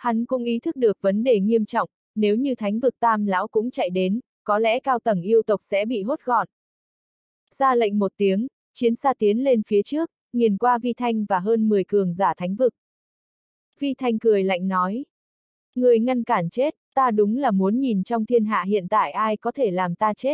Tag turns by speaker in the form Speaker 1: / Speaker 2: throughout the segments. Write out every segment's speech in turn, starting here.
Speaker 1: Hắn cũng ý thức được vấn đề nghiêm trọng, nếu như thánh vực tam lão cũng chạy đến, có lẽ cao tầng yêu tộc sẽ bị hốt gọn. Ra lệnh một tiếng, chiến xa tiến lên phía trước, nghiền qua Vi Thanh và hơn 10 cường giả thánh vực. Vi Thanh cười lạnh nói. Người ngăn cản chết, ta đúng là muốn nhìn trong thiên hạ hiện tại ai có thể làm ta chết.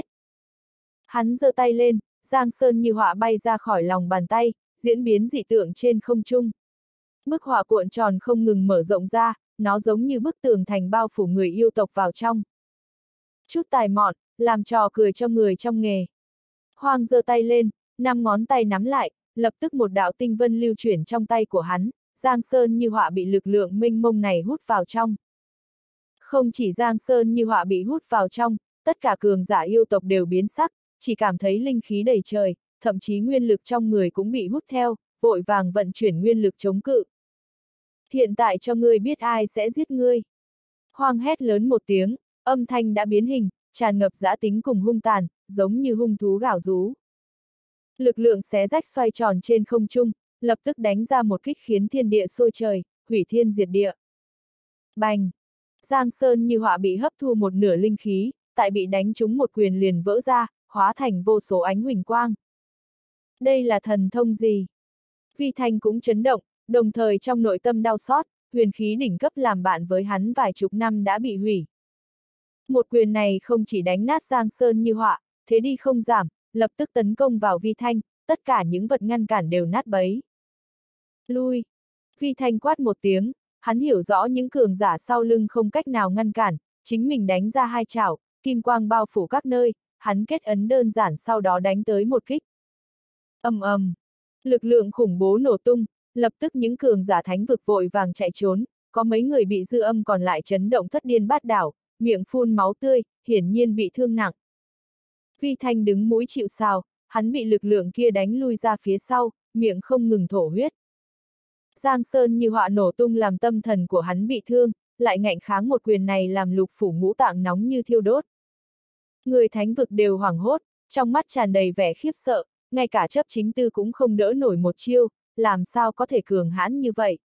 Speaker 1: Hắn giơ tay lên, giang sơn như họa bay ra khỏi lòng bàn tay, diễn biến dị tượng trên không trung. Bức họa cuộn tròn không ngừng mở rộng ra, nó giống như bức tường thành bao phủ người yêu tộc vào trong. Chút tài mọn, làm trò cười cho người trong nghề. Hoang giơ tay lên, 5 ngón tay nắm lại, lập tức một đạo tinh vân lưu chuyển trong tay của hắn, giang sơn như họa bị lực lượng mênh mông này hút vào trong. Không chỉ giang sơn như họa bị hút vào trong, tất cả cường giả yêu tộc đều biến sắc, chỉ cảm thấy linh khí đầy trời, thậm chí nguyên lực trong người cũng bị hút theo, vội vàng vận chuyển nguyên lực chống cự. Hiện tại cho ngươi biết ai sẽ giết ngươi. Hoang hét lớn một tiếng, âm thanh đã biến hình, tràn ngập dã tính cùng hung tàn, giống như hung thú gào rú. Lực lượng xé rách xoay tròn trên không trung, lập tức đánh ra một kích khiến thiên địa sôi trời, hủy thiên diệt địa. Bành! Giang sơn như họa bị hấp thu một nửa linh khí, tại bị đánh trúng một quyền liền vỡ ra, hóa thành vô số ánh huỳnh quang. Đây là thần thông gì? Vi Thanh cũng chấn động, đồng thời trong nội tâm đau xót, huyền khí đỉnh cấp làm bạn với hắn vài chục năm đã bị hủy. Một quyền này không chỉ đánh nát giang sơn như họa, thế đi không giảm, lập tức tấn công vào Vi Thanh, tất cả những vật ngăn cản đều nát bấy. Lui! Vi Thanh quát một tiếng, hắn hiểu rõ những cường giả sau lưng không cách nào ngăn cản, chính mình đánh ra hai chảo, kim quang bao phủ các nơi, hắn kết ấn đơn giản sau đó đánh tới một kích. Ầm ầm! Lực lượng khủng bố nổ tung, lập tức những cường giả thánh vực vội vàng chạy trốn, có mấy người bị dư âm còn lại chấn động thất điên bát đảo, miệng phun máu tươi, hiển nhiên bị thương nặng. Vi Thanh đứng mũi chịu sào, hắn bị lực lượng kia đánh lui ra phía sau, miệng không ngừng thổ huyết. Giang sơn như họa nổ tung làm tâm thần của hắn bị thương, lại ngạnh kháng một quyền này làm lục phủ ngũ tạng nóng như thiêu đốt. Người thánh vực đều hoảng hốt, trong mắt tràn đầy vẻ khiếp sợ, ngay cả chấp chính tư cũng không đỡ nổi một chiêu, làm sao có thể cường hãn như vậy.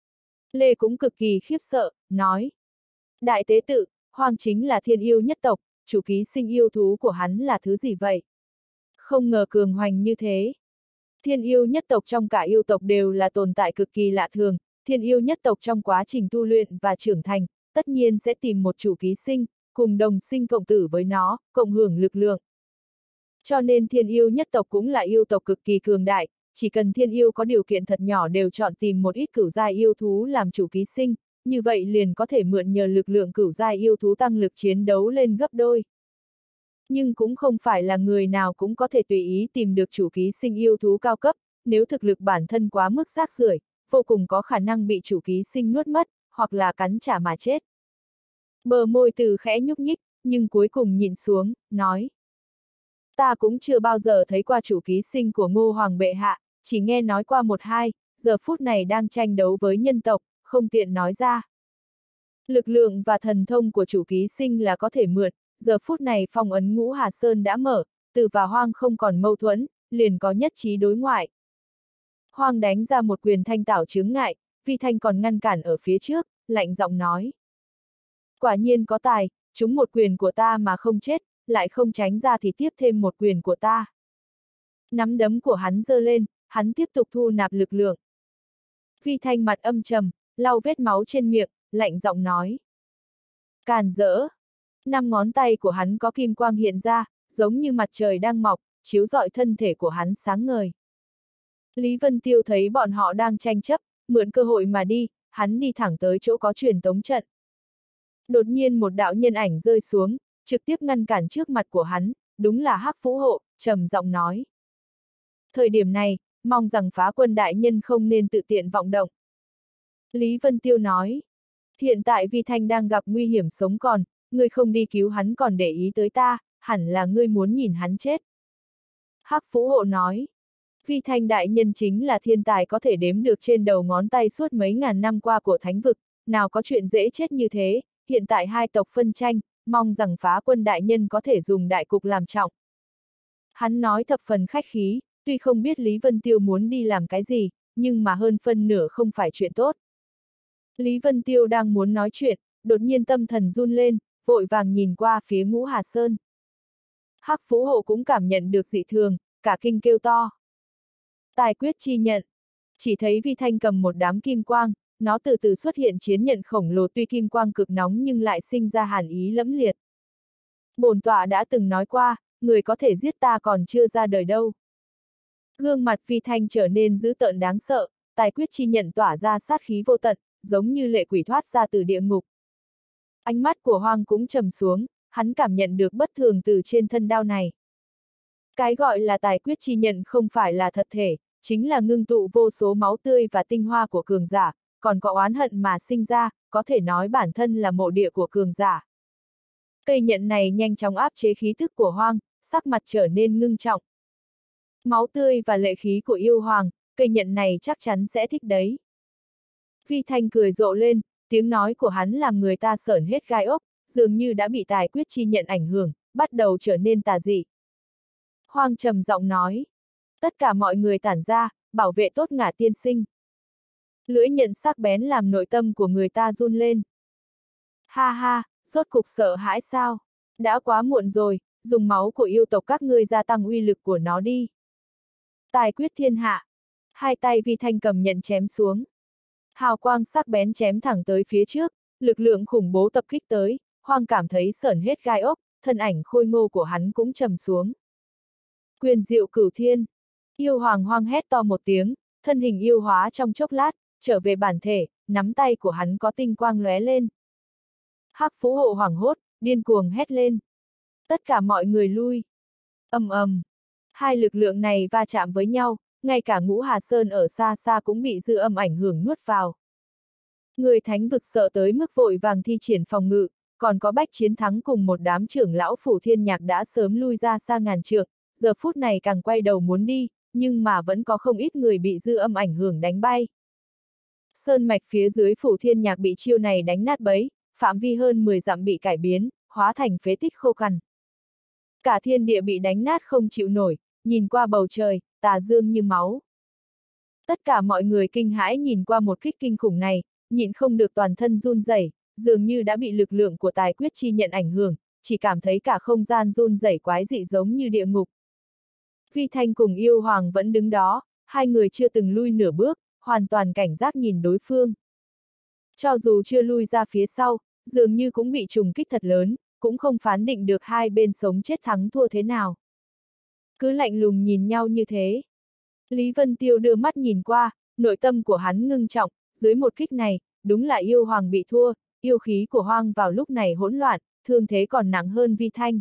Speaker 1: Lê cũng cực kỳ khiếp sợ, nói. Đại tế tự, Hoang chính là thiên yêu nhất tộc, chủ ký sinh yêu thú của hắn là thứ gì vậy? Không ngờ cường hoành như thế. Thiên yêu nhất tộc trong cả yêu tộc đều là tồn tại cực kỳ lạ thường, thiên yêu nhất tộc trong quá trình tu luyện và trưởng thành, tất nhiên sẽ tìm một chủ ký sinh, cùng đồng sinh cộng tử với nó, cộng hưởng lực lượng. Cho nên thiên yêu nhất tộc cũng là yêu tộc cực kỳ cường đại, chỉ cần thiên yêu có điều kiện thật nhỏ đều chọn tìm một ít cửu giai yêu thú làm chủ ký sinh, như vậy liền có thể mượn nhờ lực lượng cửu giai yêu thú tăng lực chiến đấu lên gấp đôi. Nhưng cũng không phải là người nào cũng có thể tùy ý tìm được chủ ký sinh yêu thú cao cấp, nếu thực lực bản thân quá mức rác rưởi, vô cùng có khả năng bị chủ ký sinh nuốt mất, hoặc là cắn trả mà chết. Bờ môi Từ khẽ nhúc nhích, nhưng cuối cùng nhìn xuống, nói. Ta cũng chưa bao giờ thấy qua chủ ký sinh của Ngô Hoàng bệ hạ, chỉ nghe nói qua một hai, giờ phút này đang tranh đấu với nhân tộc, không tiện nói ra. Lực lượng và thần thông của chủ ký sinh là có thể mượn, giờ phút này phong ấn Ngũ Hà Sơn đã mở, Từ và Hoang không còn mâu thuẫn, liền có nhất trí đối ngoại. Hoang đánh ra một quyền thanh tảo chướng ngại, Vi Thanh còn ngăn cản ở phía trước, lạnh giọng nói. Quả nhiên có tài, trúng một quyền của ta mà không chết, lại không tránh ra thì tiếp thêm một quyền của ta. Nắm đấm của hắn giơ lên, hắn tiếp tục thu nạp lực lượng. Vi Thanh mặt âm trầm, lau vết máu trên miệng, lạnh giọng nói. Càn rỡ! 5 ngón tay của hắn có kim quang hiện ra, giống như mặt trời đang mọc, chiếu rọi thân thể của hắn sáng ngời. Lý Vân Tiêu thấy bọn họ đang tranh chấp, mượn cơ hội mà đi, hắn đi thẳng tới chỗ có truyền tống trận. Đột nhiên một đạo nhân ảnh rơi xuống, trực tiếp ngăn cản trước mặt của hắn, đúng là Hắc Phú Hộ, trầm giọng nói. Thời điểm này, mong rằng Phá Quân đại nhân không nên tự tiện vọng động. Lý Vân Tiêu nói, hiện tại Vi Thanh đang gặp nguy hiểm sống còn, ngươi không đi cứu hắn còn để ý tới ta, hẳn là ngươi muốn nhìn hắn chết. Hắc Phú Hộ nói, Vi Thanh đại nhân chính là thiên tài có thể đếm được trên đầu ngón tay suốt mấy ngàn năm qua của thánh vực, nào có chuyện dễ chết như thế, hiện tại hai tộc phân tranh, mong rằng Phá Quân đại nhân có thể dùng đại cục làm trọng. Hắn nói thập phần khách khí, tuy không biết Lý Vân Tiêu muốn đi làm cái gì, nhưng mà hơn phân nửa không phải chuyện tốt. Lý Vân Tiêu đang muốn nói chuyện, đột nhiên tâm thần run lên, vội vàng nhìn qua phía Ngũ Hà Sơn. Hắc Vũ Hộ cũng cảm nhận được dị thường, cả kinh kêu to. Tài quyết chi nhận. Chỉ thấy Vi Thanh cầm một đám kim quang, nó từ từ xuất hiện chiến nhận khổng lồ, tuy kim quang cực nóng nhưng lại sinh ra hàn ý lẫm liệt. Bổn tọa đã từng nói qua, người có thể giết ta còn chưa ra đời đâu. Gương mặt Vi Thanh trở nên dữ tợn đáng sợ, tài quyết chi nhận tỏa ra sát khí vô tận, giống như lệ quỷ thoát ra từ địa ngục. Ánh mắt của Hoang cũng trầm xuống, hắn cảm nhận được bất thường từ trên thân đao này. Cái gọi là tài quyết chi nhận không phải là thật thể, chính là ngưng tụ vô số máu tươi và tinh hoa của cường giả, còn có oán hận mà sinh ra, có thể nói bản thân là mộ địa của cường giả. Cây nhận này nhanh chóng áp chế khí thức của Hoang, sắc mặt trở nên ngưng trọng. Máu tươi và lệ khí của yêu hoàng, cây nhận này chắc chắn sẽ thích đấy. Vi Thanh cười rộ lên, tiếng nói của hắn làm người ta sởn hết gai ốc, dường như đã bị tài quyết chi nhận ảnh hưởng, bắt đầu trở nên tà dị. Hoang trầm giọng nói. Tất cả mọi người tản ra, bảo vệ tốt Ngả tiên sinh. Lưỡi nhận sắc bén làm nội tâm của người ta run lên. Ha ha, rốt cục sợ hãi sao? Đã quá muộn rồi, dùng máu của yêu tộc các ngươi gia tăng uy lực của nó đi. Tài quyết thiên hạ. Hai tay Vi Thanh cầm nhận chém xuống. Hào quang sắc bén chém thẳng tới phía trước, lực lượng khủng bố tập kích tới, Hoang cảm thấy sởn hết gai ốc, thân ảnh khôi ngô của hắn cũng trầm xuống. Quyền diệu cửu thiên. Yêu hoàng Hoang hét to một tiếng, thân hình yêu hóa trong chốc lát, trở về bản thể, nắm tay của hắn có tinh quang lóe lên. Hắc Vũ Hộ hoảng hốt, điên cuồng hét lên. Tất cả mọi người lui. Ầm ầm. Hai lực lượng này va chạm với nhau, ngay cả Ngũ Hà Sơn ở xa xa cũng bị dư âm ảnh hưởng nuốt vào. Người thánh vực sợ tới mức vội vàng thi triển phòng ngự, còn có Bách Chiến Thắng cùng một đám trưởng lão Phủ Thiên Nhạc đã sớm lui ra xa ngàn trượng, giờ phút này càng quay đầu muốn đi, nhưng mà vẫn có không ít người bị dư âm ảnh hưởng đánh bay. Sơn mạch phía dưới Phủ Thiên Nhạc bị chiêu này đánh nát bấy, phạm vi hơn 10 dặm bị cải biến, hóa thành phế tích khô cằn. Cả thiên địa bị đánh nát không chịu nổi, nhìn qua bầu trời, tà dương như máu. Tất cả mọi người kinh hãi nhìn qua một kích kinh khủng này, nhịn không được toàn thân run rẩy, dường như đã bị lực lượng của tài quyết chi nhận ảnh hưởng, chỉ cảm thấy cả không gian run rẩy quái dị giống như địa ngục. Vi Thanh cùng yêu hoàng vẫn đứng đó, hai người chưa từng lui nửa bước, hoàn toàn cảnh giác nhìn đối phương. Cho dù chưa lui ra phía sau, dường như cũng bị trùng kích thật lớn, cũng không phán định được hai bên sống chết thắng thua thế nào. Cứ lạnh lùng nhìn nhau như thế. Lý Vân Tiêu đưa mắt nhìn qua, nội tâm của hắn ngưng trọng, dưới một kích này, đúng là yêu hoàng bị thua, yêu khí của Hoang vào lúc này hỗn loạn, thương thế còn nặng hơn Vi Thanh.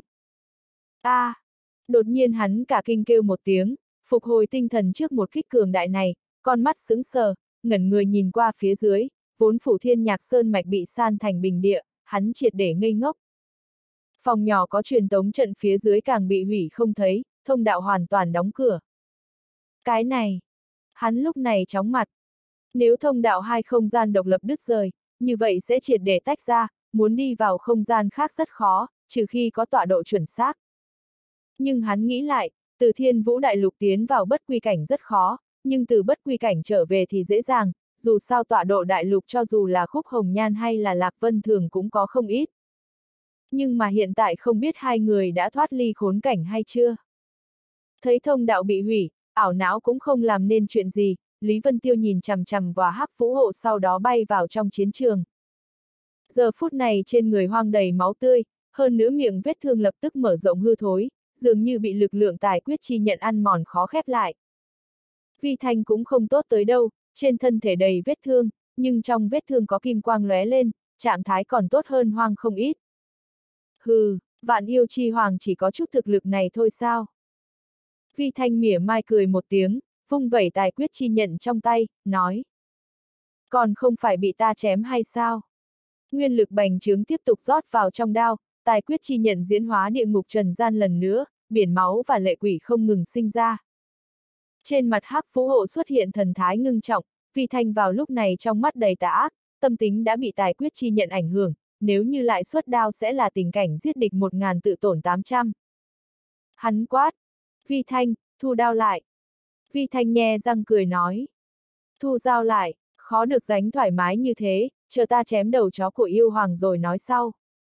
Speaker 1: Đột nhiên hắn cả kinh kêu một tiếng, phục hồi tinh thần trước một kích cường đại này, con mắt sững sờ, ngẩn người nhìn qua phía dưới, vốn Phủ Thiên Nhạc sơn mạch bị san thành bình địa, hắn triệt để ngây ngốc. Phòng nhỏ có truyền tống trận phía dưới càng bị hủy không thấy, thông đạo hoàn toàn đóng cửa. Cái này, hắn lúc này chóng mặt. Nếu thông đạo hai không gian độc lập đứt rời, như vậy sẽ triệt để tách ra, muốn đi vào không gian khác rất khó, trừ khi có tọa độ chuẩn xác. Nhưng hắn nghĩ lại, từ Thiên Vũ Đại Lục tiến vào bất quy cảnh rất khó, nhưng từ bất quy cảnh trở về thì dễ dàng, dù sao tọa độ đại lục cho dù là Khúc Hồng Nhan hay là Lạc Vân Thường cũng có không ít. Nhưng mà hiện tại không biết hai người đã thoát ly khốn cảnh hay chưa. Thấy thông đạo bị hủy, ảo não cũng không làm nên chuyện gì, Lý Vân Tiêu nhìn chằm chằm vào Hắc Vũ Hộ sau đó bay vào trong chiến trường. Giờ phút này trên người Hoang đầy máu tươi, hơn nữa miệng vết thương lập tức mở rộng hư thối, dường như bị lực lượng tài quyết chi nhận ăn mòn khó khép lại. Vi Thanh cũng không tốt tới đâu, trên thân thể đầy vết thương, nhưng trong vết thương có kim quang lóe lên, trạng thái còn tốt hơn Hoang không ít. Hừ, Vạn Yêu Chi Hoàng chỉ có chút thực lực này thôi sao? Vi Thanh mỉa mai cười một tiếng, vung vẩy tài quyết chi nhận trong tay, nói. Còn không phải bị ta chém hay sao? Nguyên lực bành trướng tiếp tục rót vào trong đao, tài quyết chi nhận diễn hóa địa ngục trần gian lần nữa, biển máu và lệ quỷ không ngừng sinh ra. Trên mặt Hắc Vũ Hộ xuất hiện thần thái ngưng trọng, Vi Thanh vào lúc này trong mắt đầy tà ác, tâm tính đã bị tài quyết chi nhận ảnh hưởng, nếu như lại xuất đao sẽ là tình cảnh giết địch 1000 tự tổn 800. Hắn quát. Vi Thanh, thu đao lại. Vi Thanh nhe răng cười nói. Thu dao lại, khó được dánh thoải mái như thế, chờ ta chém đầu chó của yêu hoàng rồi nói sau.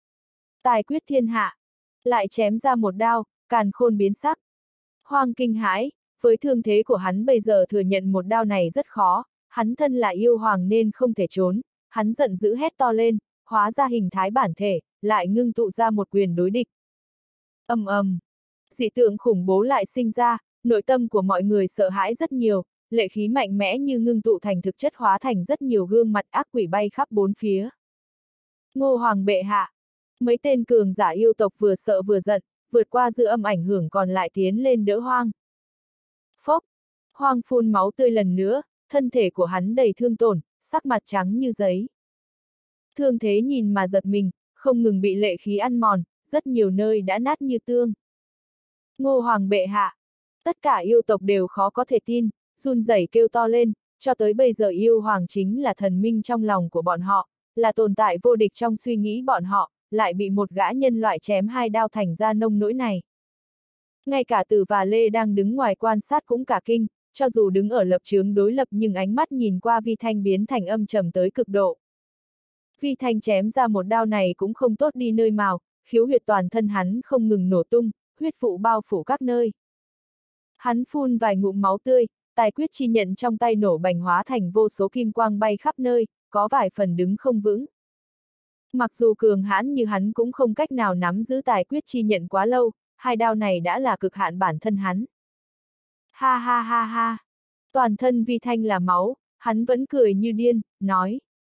Speaker 1: Tài quyết thiên hạ, lại chém ra một đao, càn khôn biến sắc. Hoang kinh hãi, với thương thế của hắn bây giờ thừa nhận một đao này rất khó, hắn thân là yêu hoàng nên không thể trốn, hắn giận dữ hét to lên, hóa ra hình thái bản thể, lại ngưng tụ ra một quyền đối địch. Ầm ầm, dị tượng khủng bố lại sinh ra, nội tâm của mọi người sợ hãi rất nhiều, lệ khí mạnh mẽ như ngưng tụ thành thực chất hóa thành rất nhiều gương mặt ác quỷ bay khắp bốn phía. Ngô Hoàng bệ hạ, mấy tên cường giả yêu tộc vừa sợ vừa giận, vượt qua dư âm ảnh hưởng còn lại tiến lên đỡ Hoang. Phốc, Hoang phun máu tươi lần nữa, thân thể của hắn đầy thương tổn, sắc mặt trắng như giấy. Thương thế nhìn mà giật mình, không ngừng bị lệ khí ăn mòn, rất nhiều nơi đã nát như tương. Ngô Hoàng bệ hạ, tất cả yêu tộc đều khó có thể tin, run rẩy kêu to lên, cho tới bây giờ yêu hoàng chính là thần minh trong lòng của bọn họ, là tồn tại vô địch trong suy nghĩ bọn họ, lại bị một gã nhân loại chém hai đao thành ra nông nỗi này. Ngay cả Tử và Lê đang đứng ngoài quan sát cũng cả kinh, cho dù đứng ở lập chướng đối lập nhưng ánh mắt nhìn qua Vi Thanh biến thành âm trầm tới cực độ. Vi Thanh chém ra một đao này cũng không tốt đi nơi nào, khiếu huyệt toàn thân hắn không ngừng nổ tung, huyết vụ bao phủ các nơi. Hắn phun vài ngụm máu tươi, tài quyết chi nhận trong tay nổ bành hóa thành vô số kim quang bay khắp nơi, có vài phần đứng không vững. Mặc dù cường hãn như hắn cũng không cách nào nắm giữ tài quyết chi nhận quá lâu, hai đao này đã là cực hạn bản thân hắn. Ha ha ha ha, toàn thân Vi Thanh là máu, hắn vẫn cười như điên, nói.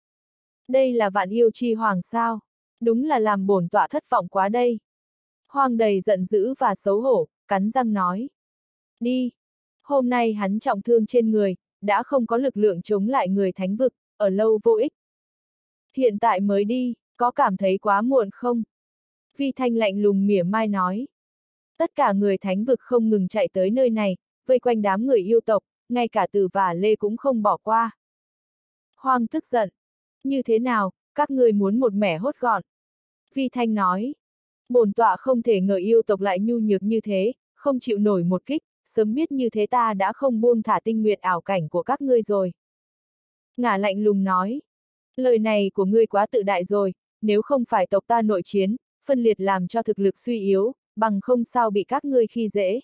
Speaker 1: Đây là vạn yêu chi hoàng sao, đúng là làm bổn tọa thất vọng quá đây. Hoang đầy giận dữ và xấu hổ, cắn răng nói. Đi, hôm nay hắn trọng thương trên người, đã không có lực lượng chống lại người thánh vực, ở lâu vô ích. Hiện tại mới đi, có cảm thấy quá muộn không? Vi Thanh lạnh lùng mỉa mai nói. Tất cả người thánh vực không ngừng chạy tới nơi này, vây quanh đám người yêu tộc, ngay cả Từ và Lê cũng không bỏ qua. Hoang tức giận. Như thế nào, các ngươi muốn một mẻ hốt gọn? Vi Thanh nói. Bổn tọa không thể ngờ yêu tộc lại nhu nhược như thế, không chịu nổi một kích, sớm biết như thế ta đã không buông thả tinh nguyệt ảo cảnh của các ngươi rồi. Ngả lạnh lùng nói. Lời này của ngươi quá tự đại rồi, nếu không phải tộc ta nội chiến, phân liệt làm cho thực lực suy yếu, bằng không sao bị các ngươi khi dễ.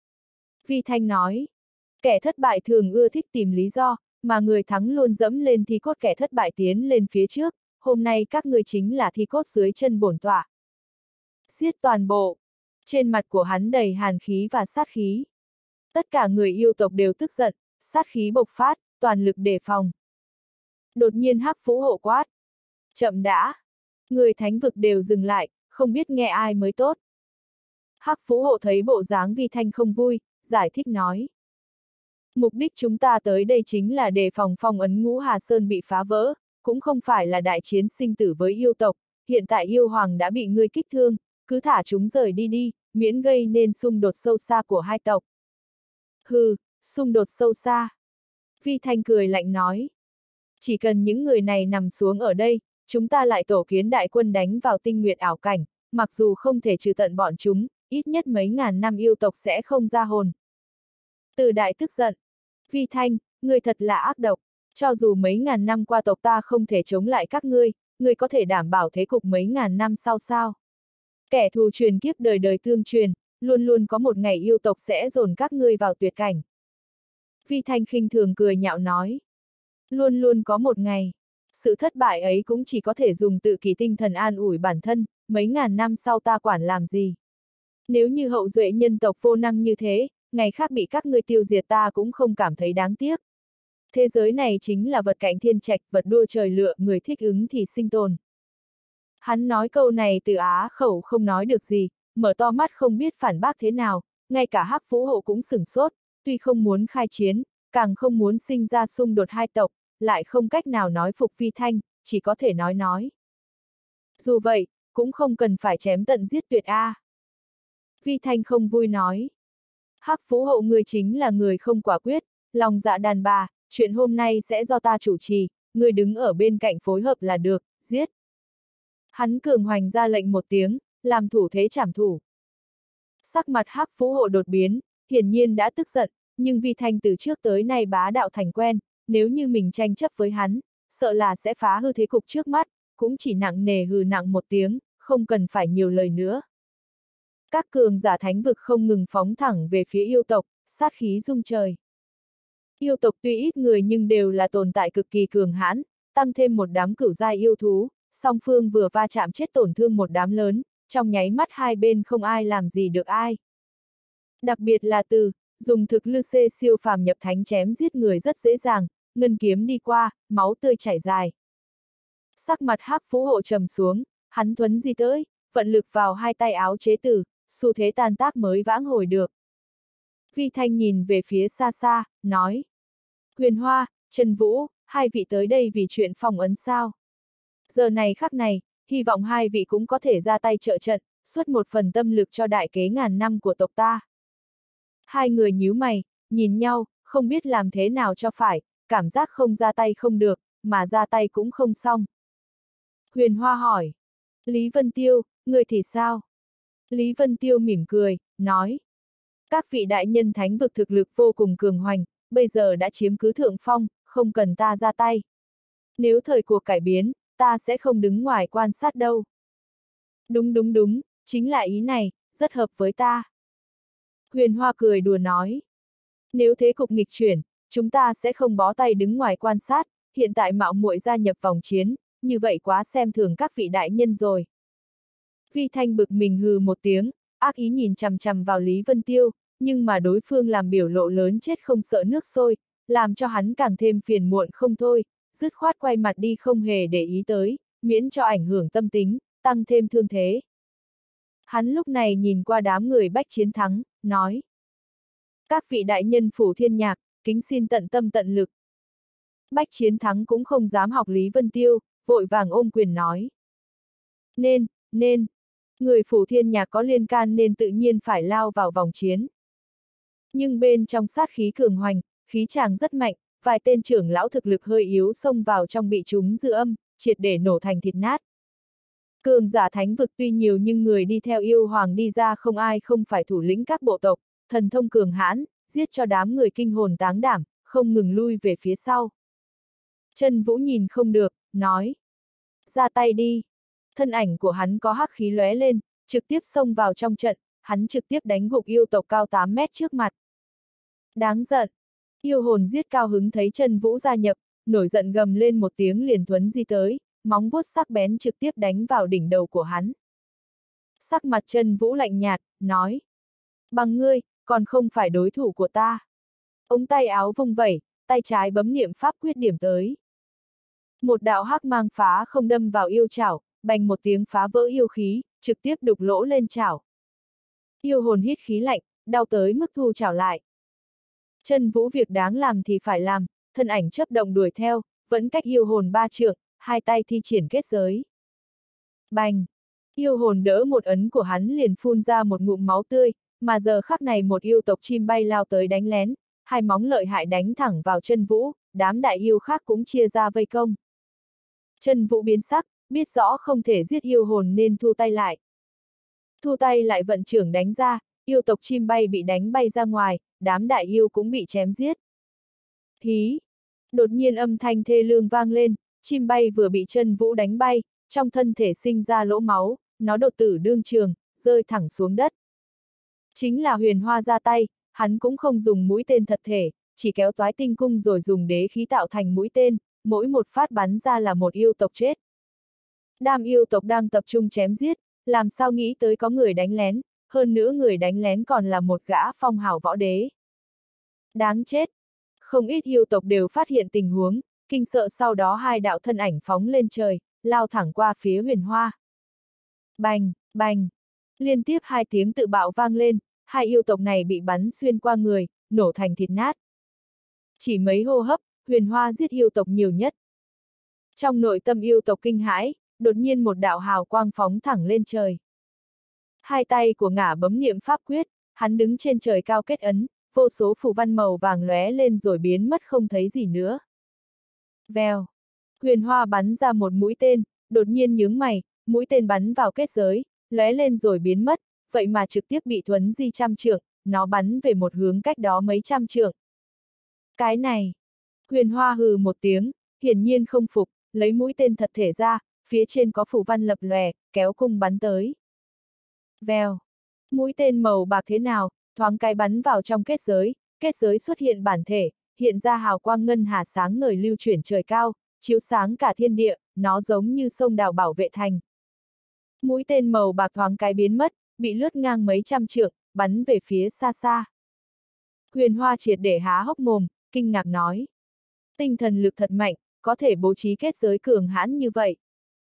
Speaker 1: Vi Thanh nói. Kẻ thất bại thường ưa thích tìm lý do, mà người thắng luôn dẫm lên thi cốt kẻ thất bại tiến lên phía trước, hôm nay các ngươi chính là thi cốt dưới chân bổn tọa. Giết toàn bộ. Trên mặt của hắn đầy hàn khí và sát khí. Tất cả người yêu tộc đều tức giận, sát khí bộc phát, toàn lực đề phòng. Đột nhiên Hắc Phú Hộ quát. Chậm đã. Người thánh vực đều dừng lại, không biết nghe ai mới tốt. Hắc Phú Hộ thấy bộ dáng Vi Thanh không vui, giải thích nói. Mục đích chúng ta tới đây chính là đề phòng phong ấn Ngũ Hà Sơn bị phá vỡ, cũng không phải là đại chiến sinh tử với yêu tộc, hiện tại yêu hoàng đã bị ngươi kích thương, cứ thả chúng rời đi đi, miễn gây nên xung đột sâu xa của hai tộc. Hừ, xung đột sâu xa. Vi Thanh cười lạnh nói. Chỉ cần những người này nằm xuống ở đây, chúng ta lại tổ kiến đại quân đánh vào tinh nguyệt ảo cảnh, mặc dù không thể trừ tận bọn chúng, ít nhất mấy ngàn năm yêu tộc sẽ không ra hồn. Từ đại tức giận. Vi Thanh, ngươi thật là ác độc, cho dù mấy ngàn năm qua tộc ta không thể chống lại các ngươi có thể đảm bảo thế cục mấy ngàn năm sau sao? Kẻ thù truyền kiếp đời đời tương truyền, luôn luôn có một ngày yêu tộc sẽ dồn các ngươi vào tuyệt cảnh. Vi Thanh khinh thường cười nhạo nói. Luôn luôn có một ngày. Sự thất bại ấy cũng chỉ có thể dùng tự kỷ tinh thần an ủi bản thân, mấy ngàn năm sau ta quản làm gì? Nếu như hậu duệ nhân tộc vô năng như thế, ngày khác bị các ngươi tiêu diệt ta cũng không cảm thấy đáng tiếc. Thế giới này chính là vật cạnh thiên trạch, vật đua trời lựa, người thích ứng thì sinh tồn. Hắn nói câu này từ á khẩu không nói được gì, mở to mắt không biết phản bác thế nào, ngay cả Hắc Phú Hộ cũng sửng sốt, tuy không muốn khai chiến, càng không muốn sinh ra xung đột hai tộc, lại không cách nào nói phục Vi Thanh, chỉ có thể nói. Dù vậy, cũng không cần phải chém tận giết tuyệt a. Vi Thanh không vui nói. Hắc Phú Hộ ngươi chính là người không quả quyết, lòng dạ đàn bà, chuyện hôm nay sẽ do ta chủ trì, ngươi đứng ở bên cạnh phối hợp là được, giết. Hắn cường hoành ra lệnh một tiếng, làm thủ thế trảm thủ. Sắc mặt Hắc Phú Hộ đột biến, hiển nhiên đã tức giận, nhưng Vi Thanh từ trước tới nay bá đạo thành quen, nếu như mình tranh chấp với hắn, sợ là sẽ phá hư thế cục trước mắt, cũng chỉ nặng nề hừ nặng một tiếng, không cần phải nhiều lời nữa. Các cường giả thánh vực không ngừng phóng thẳng về phía yêu tộc, sát khí rung trời. Yêu tộc tuy ít người nhưng đều là tồn tại cực kỳ cường hãn, tăng thêm một đám cửu giai yêu thú, song phương vừa va chạm chết tổn thương một đám lớn, trong nháy mắt hai bên không ai làm gì được ai. Đặc biệt là từ dùng thực lư xê siêu phàm nhập thánh chém giết người rất dễ dàng, ngân kiếm đi qua, máu tươi chảy dài. Sắc mặt Hắc Phú Hộ trầm xuống, hắn thuấn di tới, vận lực vào hai tay áo chế tử, xu thế tan tác mới vãng hồi được. Vi Thanh nhìn về phía xa xa, nói. Huyền Hoa, Trần Vũ, hai vị tới đây vì chuyện phong ấn sao? Giờ này khắc này, hy vọng hai vị cũng có thể ra tay trợ trận, xuất một phần tâm lực cho đại kế ngàn năm của tộc ta. Hai người nhíu mày, nhìn nhau, không biết làm thế nào cho phải, cảm giác không ra tay không được, mà ra tay cũng không xong. Huyền Hoa hỏi. Lý Vân Tiêu, người thì sao? Lý Vân Tiêu mỉm cười, nói. Các vị đại nhân thánh vực thực lực vô cùng cường hoành, bây giờ đã chiếm cứ thượng phong, không cần ta ra tay. Nếu thời cuộc cải biến, ta sẽ không đứng ngoài quan sát đâu. Đúng, chính là ý này, rất hợp với ta. Huyền Hoa cười đùa nói. Nếu thế cục nghịch chuyển, chúng ta sẽ không bó tay đứng ngoài quan sát, hiện tại mạo muội gia nhập vòng chiến, như vậy quá xem thường các vị đại nhân rồi. Vi Thanh bực mình hừ một tiếng, ác ý nhìn chằm chằm vào Lý Vân Tiêu, nhưng mà đối phương làm biểu lộ lớn chết không sợ nước sôi, làm cho hắn càng thêm phiền muộn không thôi, dứt khoát quay mặt đi không hề để ý tới, miễn cho ảnh hưởng tâm tính, tăng thêm thương thế. Hắn lúc này nhìn qua đám người Bách Chiến Thắng, nói. Các vị đại nhân phủ thiên nhạc, kính xin tận tâm tận lực. Bách Chiến Thắng cũng không dám học Lý Vân Tiêu, vội vàng ôm quyền nói. Nên, người phủ thiên nhạc có liên can nên tự nhiên phải lao vào vòng chiến. Nhưng bên trong sát khí cường hoành, khí tràng rất mạnh, vài tên trưởng lão thực lực hơi yếu xông vào trong bị chúng dư âm, triệt để nổ thành thịt nát. Cường giả thánh vực tuy nhiều nhưng người đi theo yêu hoàng đi ra không ai không phải thủ lĩnh các bộ tộc, thần thông cường hãn, giết cho đám người kinh hồn táng đảm, không ngừng lui về phía sau. Trần Vũ nhìn không được, nói. Ra tay đi. Thân ảnh của hắn có hắc khí lóe lên, trực tiếp xông vào trong trận, hắn trực tiếp đánh gục yêu tộc cao 8 mét trước mặt. Đáng giận. Yêu hồn giết cao hứng thấy Trần Vũ gia nhập, nổi giận gầm lên một tiếng liền thuấn di tới, móng vuốt sắc bén trực tiếp đánh vào đỉnh đầu của hắn. Sắc mặt Trần Vũ lạnh nhạt, nói. Bằng ngươi, còn không phải đối thủ của ta. Ống tay áo vung vẩy, tay trái bấm niệm pháp quyết điểm tới. Một đạo hắc mang phá không đâm vào yêu chảo, bành một tiếng phá vỡ yêu khí, trực tiếp đục lỗ lên chảo. Yêu hồn hít khí lạnh, đau tới mức thu chảo lại. Trần Vũ việc đáng làm thì phải làm, thân ảnh chớp động đuổi theo, vẫn cách yêu hồn 3 trượng, hai tay thi triển kết giới. Bành! Yêu hồn đỡ một ấn của hắn liền phun ra một ngụm máu tươi, mà giờ khắc này một yêu tộc chim bay lao tới đánh lén, hai móng lợi hại đánh thẳng vào Trần Vũ, đám đại yêu khác cũng chia ra vây công. Trần Vũ biến sắc, biết rõ không thể giết yêu hồn nên thu tay lại. Thu tay lại vận trưởng đánh ra, yêu tộc chim bay bị đánh bay ra ngoài, đám đại yêu cũng bị chém giết. Hí! Đột nhiên âm thanh thê lương vang lên, chim bay vừa bị Trần Vũ đánh bay, trong thân thể sinh ra lỗ máu, nó đột tử đương trường, rơi thẳng xuống đất. Chính là Huyền Hoa ra tay, hắn cũng không dùng mũi tên thật thể, chỉ kéo toái tinh cung rồi dùng đế khí tạo thành mũi tên, mỗi một phát bắn ra là một yêu tộc chết. Đám yêu tộc đang tập trung chém giết, làm sao nghĩ tới có người đánh lén, hơn nữa người đánh lén còn là một gã phong hào võ đế. Đáng chết! Không ít yêu tộc đều phát hiện tình huống, kinh sợ sau đó hai đạo thân ảnh phóng lên trời, lao thẳng qua phía Huyền Hoa. Bành, bành! Liên tiếp hai tiếng tự bạo vang lên, hai yêu tộc này bị bắn xuyên qua người, nổ thành thịt nát. Chỉ mấy hô hấp, Huyền Hoa giết yêu tộc nhiều nhất. Trong nội tâm yêu tộc kinh hãi, đột nhiên một đạo hào quang phóng thẳng lên trời. Hai tay của ngả bấm niệm pháp quyết, hắn đứng trên trời cao kết ấn, vô số phù văn màu vàng lóe lên rồi biến mất không thấy gì nữa. Vèo! Huyền Hoa bắn ra một mũi tên, đột nhiên nhướng mày, mũi tên bắn vào kết giới, lóe lên rồi biến mất, vậy mà trực tiếp bị thuấn di trăm trượng, nó bắn về một hướng cách đó mấy trăm trượng. Cái này! Huyền Hoa hừ một tiếng, hiển nhiên không phục, lấy mũi tên thật thể ra, phía trên có phù văn lập lòe, kéo cung bắn tới. Vèo, mũi tên màu bạc thế nào, thoáng cái bắn vào trong kết giới xuất hiện bản thể, hiện ra hào quang ngân hà sáng ngời lưu chuyển trời cao, chiếu sáng cả thiên địa, nó giống như sông đào bảo vệ thành. Mũi tên màu bạc thoáng cái biến mất, bị lướt ngang mấy trăm trượng, bắn về phía xa xa. Huyền Hoa triệt để há hốc mồm, kinh ngạc nói. Tinh thần lực thật mạnh, có thể bố trí kết giới cường hãn như vậy.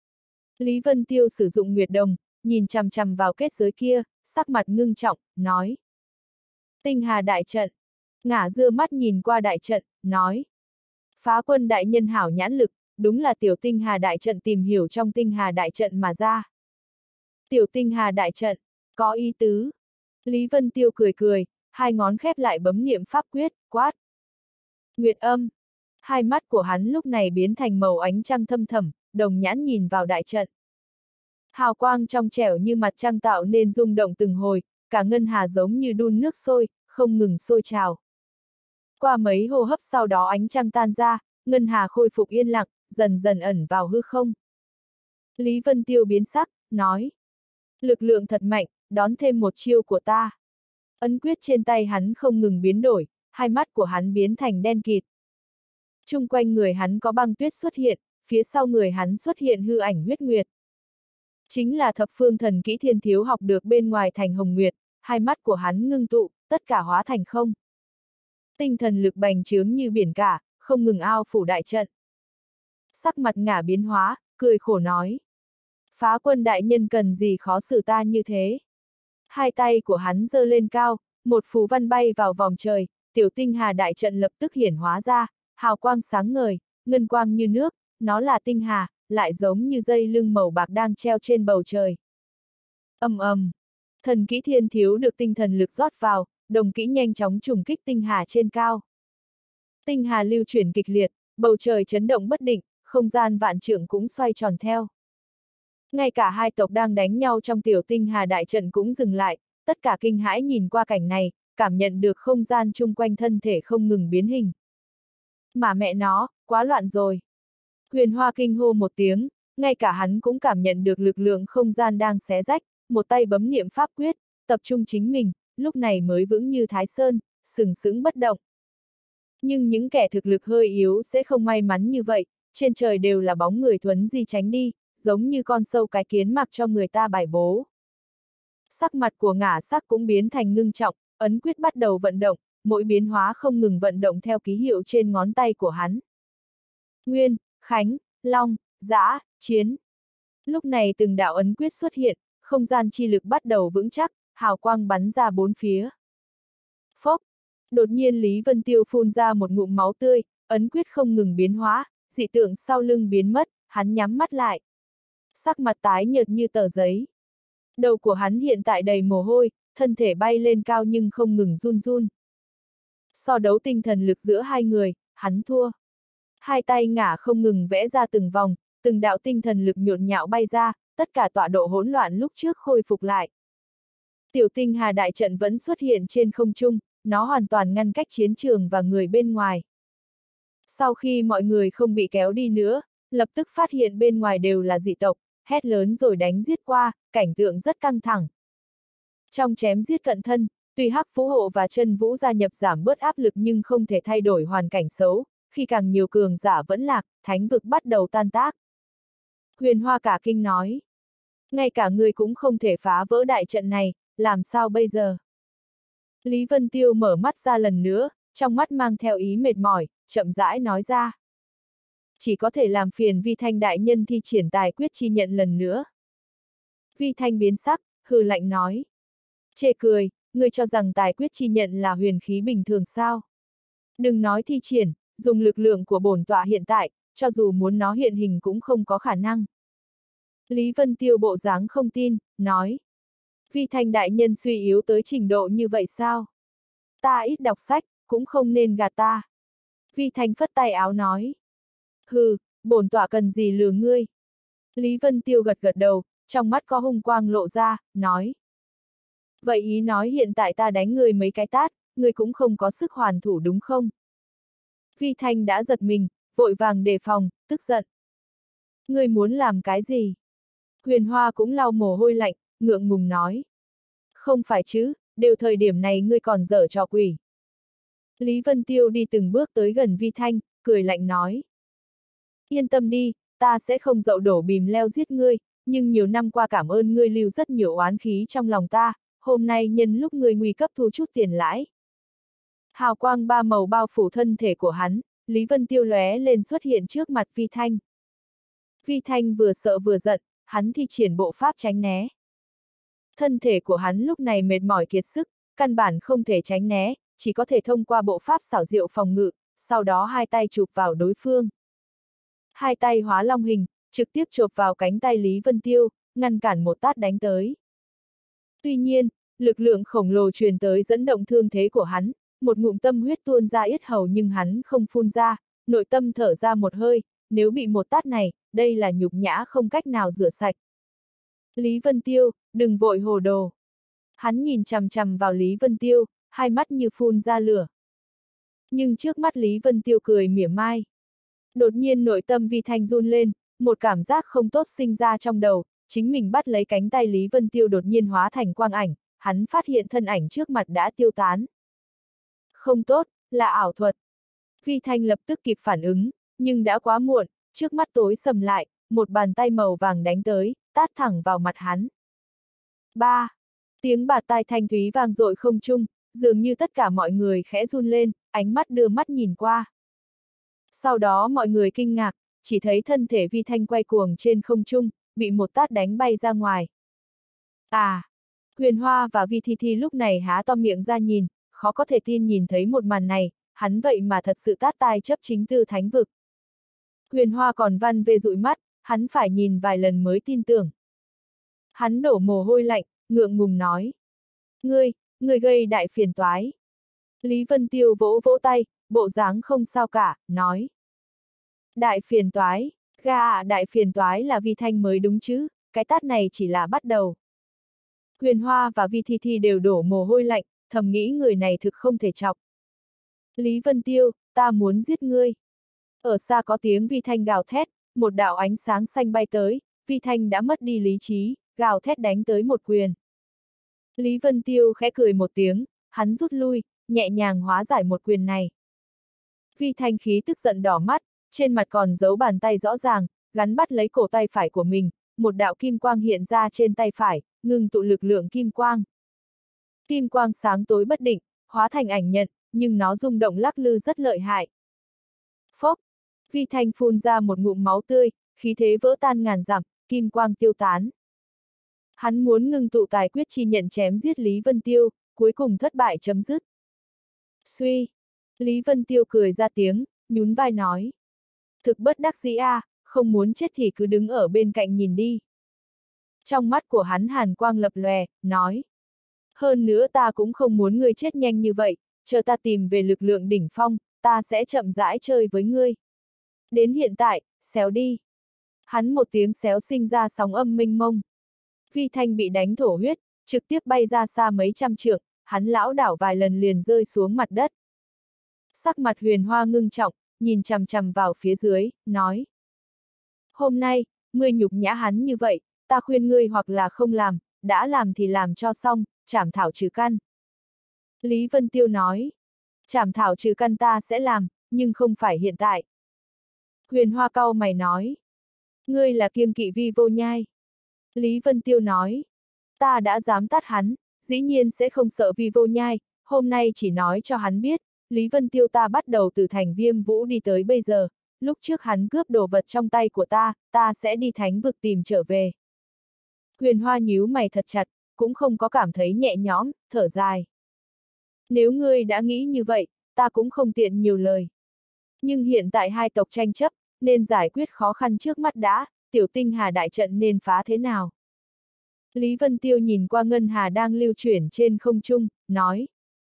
Speaker 1: Lý Vân Tiêu sử dụng Nguyệt Đồng, nhìn chằm chằm vào kết giới kia, sắc mặt ngưng trọng, nói. Tinh Hà đại trận. Ngả dưa mắt nhìn qua đại trận, nói. Phá quân đại nhân hảo nhãn lực, đúng là tiểu Tinh Hà đại trận tìm hiểu trong Tinh Hà đại trận mà ra. Tiểu Tinh Hà đại trận, có ý tứ. Lý Vân Tiêu cười cười, hai ngón khép lại bấm niệm pháp quyết, quát. Nguyệt âm. Hai mắt của hắn lúc này biến thành màu ánh trăng thâm thẳm, đồng nhãn nhìn vào đại trận. Hào quang trong trẻo như mặt trăng tạo nên rung động từng hồi, cả ngân hà giống như đun nước sôi, không ngừng sôi trào. Qua mấy hô hấp sau đó ánh trăng tan ra, ngân hà khôi phục yên lặng, dần dần ẩn vào hư không. Lý Vân Tiêu biến sắc, nói. Lực lượng thật mạnh, đón thêm một chiêu của ta. Ấn quyết trên tay hắn không ngừng biến đổi, hai mắt của hắn biến thành đen kịt. Chung quanh người hắn có băng tuyết xuất hiện, phía sau người hắn xuất hiện hư ảnh huyết nguyệt. Chính là thập phương thần kỹ thiên thiếu học được bên ngoài thành hồng nguyệt, hai mắt của hắn ngưng tụ, tất cả hóa thành không. Tinh thần lực bành trướng như biển cả, không ngừng ao phủ đại trận. Sắc mặt ngả biến hóa, cười khổ nói. Phá quân đại nhân cần gì khó xử ta như thế. Hai tay của hắn giơ lên cao, một phù văn bay vào vòng trời, tiểu Tinh Hà đại trận lập tức hiển hóa ra, hào quang sáng ngời, ngân quang như nước, nó là tinh hà, lại giống như dây lưng màu bạc đang treo trên bầu trời. Ầm ầm, thần kỹ thiên thiếu được tinh thần lực rót vào, đồng kỹ nhanh chóng trùng kích tinh hà trên cao. Tinh hà lưu chuyển kịch liệt, bầu trời chấn động bất định, không gian vạn trượng cũng xoay tròn theo. Ngay cả hai tộc đang đánh nhau trong tiểu Tinh Hà đại trận cũng dừng lại, tất cả kinh hãi nhìn qua cảnh này, cảm nhận được không gian chung quanh thân thể không ngừng biến hình. Mà mẹ nó, quá loạn rồi. Huyền Hoa kinh hô một tiếng, ngay cả hắn cũng cảm nhận được lực lượng không gian đang xé rách, một tay bấm niệm pháp quyết, tập trung chính mình, lúc này mới vững như Thái Sơn, sừng sững bất động. Nhưng những kẻ thực lực hơi yếu sẽ không may mắn như vậy, trên trời đều là bóng người thuấn di tránh đi, giống như con sâu cái kiến mặc cho người ta bài bố. Sắc mặt của ngả sắc cũng biến thành ngưng trọng, ấn quyết bắt đầu vận động, mỗi biến hóa không ngừng vận động theo ký hiệu trên ngón tay của hắn. Nguyên, Khánh, Long, Dã, Chiến. Lúc này từng đạo ấn quyết xuất hiện, không gian chi lực bắt đầu vững chắc, hào quang bắn ra bốn phía. Phốc! Đột nhiên Lý Vân Tiêu phun ra một ngụm máu tươi, ấn quyết không ngừng biến hóa, dị tượng sau lưng biến mất, hắn nhắm mắt lại. Sắc mặt tái nhợt như tờ giấy. Đầu của hắn hiện tại đầy mồ hôi, thân thể bay lên cao nhưng không ngừng run run. So đấu tinh thần lực giữa hai người, hắn thua. Hai tay ngả không ngừng vẽ ra từng vòng, từng đạo tinh thần lực nhộn nhạo bay ra, tất cả tọa độ hỗn loạn lúc trước khôi phục lại. Tiểu Tinh Hà đại trận vẫn xuất hiện trên không trung, nó hoàn toàn ngăn cách chiến trường và người bên ngoài. Sau khi mọi người không bị kéo đi nữa, lập tức phát hiện bên ngoài đều là dị tộc, hét lớn rồi đánh giết qua, cảnh tượng rất căng thẳng. Trong chém giết cận thân, tuy Hắc Phú Hộ và Chân Vũ gia nhập giảm bớt áp lực nhưng không thể thay đổi hoàn cảnh xấu, khi càng nhiều cường giả vẫn lạc, thánh vực bắt đầu tan tác. Huyền Hoa cả kinh nói. Ngay cả ngươi cũng không thể phá vỡ đại trận này, làm sao bây giờ? Lý Vân Tiêu mở mắt ra lần nữa, trong mắt mang theo ý mệt mỏi, chậm rãi nói ra. Chỉ có thể làm phiền Vi Thanh đại nhân thi triển tài quyết chi nhận lần nữa. Vi Thanh biến sắc, hừ lạnh nói. Chê cười, ngươi cho rằng tài quyết chi nhận là huyền khí bình thường sao? Đừng nói thi triển, dùng lực lượng của bổn tọa hiện tại, cho dù muốn nó hiện hình cũng không có khả năng. Lý Vân Tiêu bộ dáng không tin, nói. Vi Thanh đại nhân suy yếu tới trình độ như vậy sao? Ta ít đọc sách, cũng không nên gạt ta. Vi Thanh phất tay áo nói. Hừ, bổn tọa cần gì lừa ngươi? Lý Vân Tiêu gật gật đầu, trong mắt có hung quang lộ ra, nói. Vậy ý nói hiện tại ta đánh ngươi mấy cái tát, ngươi cũng không có sức hoàn thủ đúng không? Vi Thanh đã giật mình, vội vàng đề phòng, tức giận. Ngươi muốn làm cái gì? Huyền Hoa cũng lau mồ hôi lạnh, ngượng ngùng nói. Không phải chứ, đều thời điểm này ngươi còn dở trò quỷ. Lý Vân Tiêu đi từng bước tới gần Vi Thanh, cười lạnh nói. Yên tâm đi, ta sẽ không dậu đổ bìm leo giết ngươi, nhưng nhiều năm qua cảm ơn ngươi lưu rất nhiều oán khí trong lòng ta, hôm nay nhân lúc ngươi nguy cấp thu chút tiền lãi. Hào quang ba màu bao phủ thân thể của hắn, Lý Vân Tiêu lóe lên xuất hiện trước mặt Vi Thanh. Vi Thanh vừa sợ vừa giận, hắn thi triển bộ pháp tránh né. Thân thể của hắn lúc này mệt mỏi kiệt sức, căn bản không thể tránh né, chỉ có thể thông qua bộ pháp xảo diệu phòng ngự, sau đó hai tay chụp vào đối phương. Hai tay hóa long hình, trực tiếp chộp vào cánh tay Lý Vân Tiêu, ngăn cản một tát đánh tới. Tuy nhiên, lực lượng khổng lồ truyền tới dẫn động thương thế của hắn, một ngụm tâm huyết tuôn ra yết hầu nhưng hắn không phun ra, nội tâm thở ra một hơi, nếu bị một tát này, đây là nhục nhã không cách nào rửa sạch. Lý Vân Tiêu, đừng vội hồ đồ. Hắn nhìn chằm chằm vào Lý Vân Tiêu, hai mắt như phun ra lửa. Nhưng trước mắt Lý Vân Tiêu cười mỉa mai. Đột nhiên nội tâm Vi Thanh run lên, một cảm giác không tốt sinh ra trong đầu, chính mình bắt lấy cánh tay Lý Vân Tiêu đột nhiên hóa thành quang ảnh, hắn phát hiện thân ảnh trước mặt đã tiêu tán. Không tốt, là ảo thuật. Vi Thanh lập tức kịp phản ứng, nhưng đã quá muộn, trước mắt tối sầm lại, một bàn tay màu vàng đánh tới, tát thẳng vào mặt hắn. Ba, tiếng bạt tai thanh thúy vang dội không trung, dường như tất cả mọi người khẽ run lên, ánh mắt đưa mắt nhìn qua. Sau đó mọi người kinh ngạc, chỉ thấy thân thể Vi Thanh quay cuồng trên không trung, bị một tát đánh bay ra ngoài. À! Huyền Hoa và Vi Thi Thi lúc này há to miệng ra nhìn, khó có thể tin nhìn thấy một màn này, hắn vậy mà thật sự tát tai chấp chính tư thánh vực. Huyền Hoa còn văn về dụi mắt, hắn phải nhìn vài lần mới tin tưởng. Hắn đổ mồ hôi lạnh, ngượng ngùng nói. Ngươi gây đại phiền toái. Lý Vân Tiêu vỗ vỗ tay, bộ dáng không sao cả, nói. Đại phiền toái, đại phiền toái là Vi Thanh mới đúng chứ, cái tát này chỉ là bắt đầu. Huyền Hoa và Vi Thi Thi đều đổ mồ hôi lạnh, thầm nghĩ người này thực không thể chọc. Lý Vân Tiêu, ta muốn giết ngươi. Ở xa có tiếng Vi Thanh gào thét, một đạo ánh sáng xanh bay tới, Vi Thanh đã mất đi lý trí, gào thét đánh tới một quyền. Lý Vân Tiêu khẽ cười một tiếng, hắn rút lui, nhẹ nhàng hóa giải một quyền này. Vi Thanh khí tức giận đỏ mắt, trên mặt còn giấu bàn tay rõ ràng, gắn bắt lấy cổ tay phải của mình, một đạo kim quang hiện ra trên tay phải, ngừng tụ lực lượng kim quang. Kim quang sáng tối bất định, hóa thành ảnh nhận, nhưng nó rung động lắc lư rất lợi hại. Phốc! Vi Thanh phun ra một ngụm máu tươi, khí thế vỡ tan ngàn dặm, kim quang tiêu tán. Hắn muốn ngưng tụ tài quyết chi nhận chém giết Lý Vân Tiêu, cuối cùng thất bại chấm dứt. Suy! Lý Vân Tiêu cười ra tiếng, nhún vai nói. Thực bất đắc dĩ a, không muốn chết thì cứ đứng ở bên cạnh nhìn đi. Trong mắt của hắn hàn quang lập lòe, nói. Hơn nữa ta cũng không muốn ngươi chết nhanh như vậy, chờ ta tìm về lực lượng đỉnh phong, ta sẽ chậm rãi chơi với ngươi. Đến hiện tại, xéo đi. Hắn một tiếng xéo sinh ra sóng âm mênh mông. Vi Thanh bị đánh thổ huyết, trực tiếp bay ra xa mấy trăm trượng, hắn lão đảo vài lần liền rơi xuống mặt đất. Sắc mặt Huyền Hoa ngưng trọng, nhìn chằm chằm vào phía dưới, nói. Hôm nay, ngươi nhục nhã hắn như vậy, ta khuyên ngươi hoặc là không làm, đã làm thì làm cho xong, trảm thảo trừ căn. Lý Vân Tiêu nói. Trảm thảo trừ căn ta sẽ làm, nhưng không phải hiện tại. Huyền Hoa cau mày nói. Ngươi là kiêng kỵ Vi Vô Nhai. Lý Vân Tiêu nói. Ta đã dám tát hắn, dĩ nhiên sẽ không sợ Vi Vô Nhai, hôm nay chỉ nói cho hắn biết, Lý Vân Tiêu ta bắt đầu từ thành Viêm Vũ đi tới bây giờ, lúc trước hắn cướp đồ vật trong tay của ta sẽ đi thánh vực tìm trở về. Huyền Hoa nhíu mày thật chặt, cũng không có cảm thấy nhẹ nhõm, thở dài. Nếu ngươi đã nghĩ như vậy, ta cũng không tiện nhiều lời. Nhưng hiện tại hai tộc tranh chấp, nên giải quyết khó khăn trước mắt đã, tiểu tinh hà đại trận nên phá thế nào? Lý Vân Tiêu nhìn qua ngân hà đang lưu chuyển trên không trung, nói.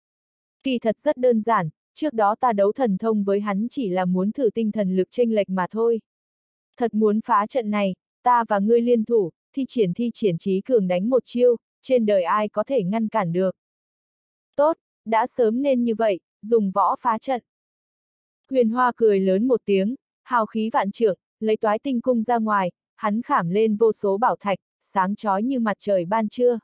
Speaker 1: Kỳ thật rất đơn giản, trước đó ta đấu thần thông với hắn chỉ là muốn thử tinh thần lực chênh lệch mà thôi. Thật muốn phá trận này, ta và ngươi liên thủ, thi triển trí cường đánh một chiêu, trên đời ai có thể ngăn cản được. Tốt, đã sớm nên như vậy, dùng võ phá trận. Huyền Hoa cười lớn một tiếng, Hào khí vạn trượng, lấy Toái Tinh cung ra ngoài, hắn khảm lên vô số bảo thạch, sáng chói như mặt trời ban trưa.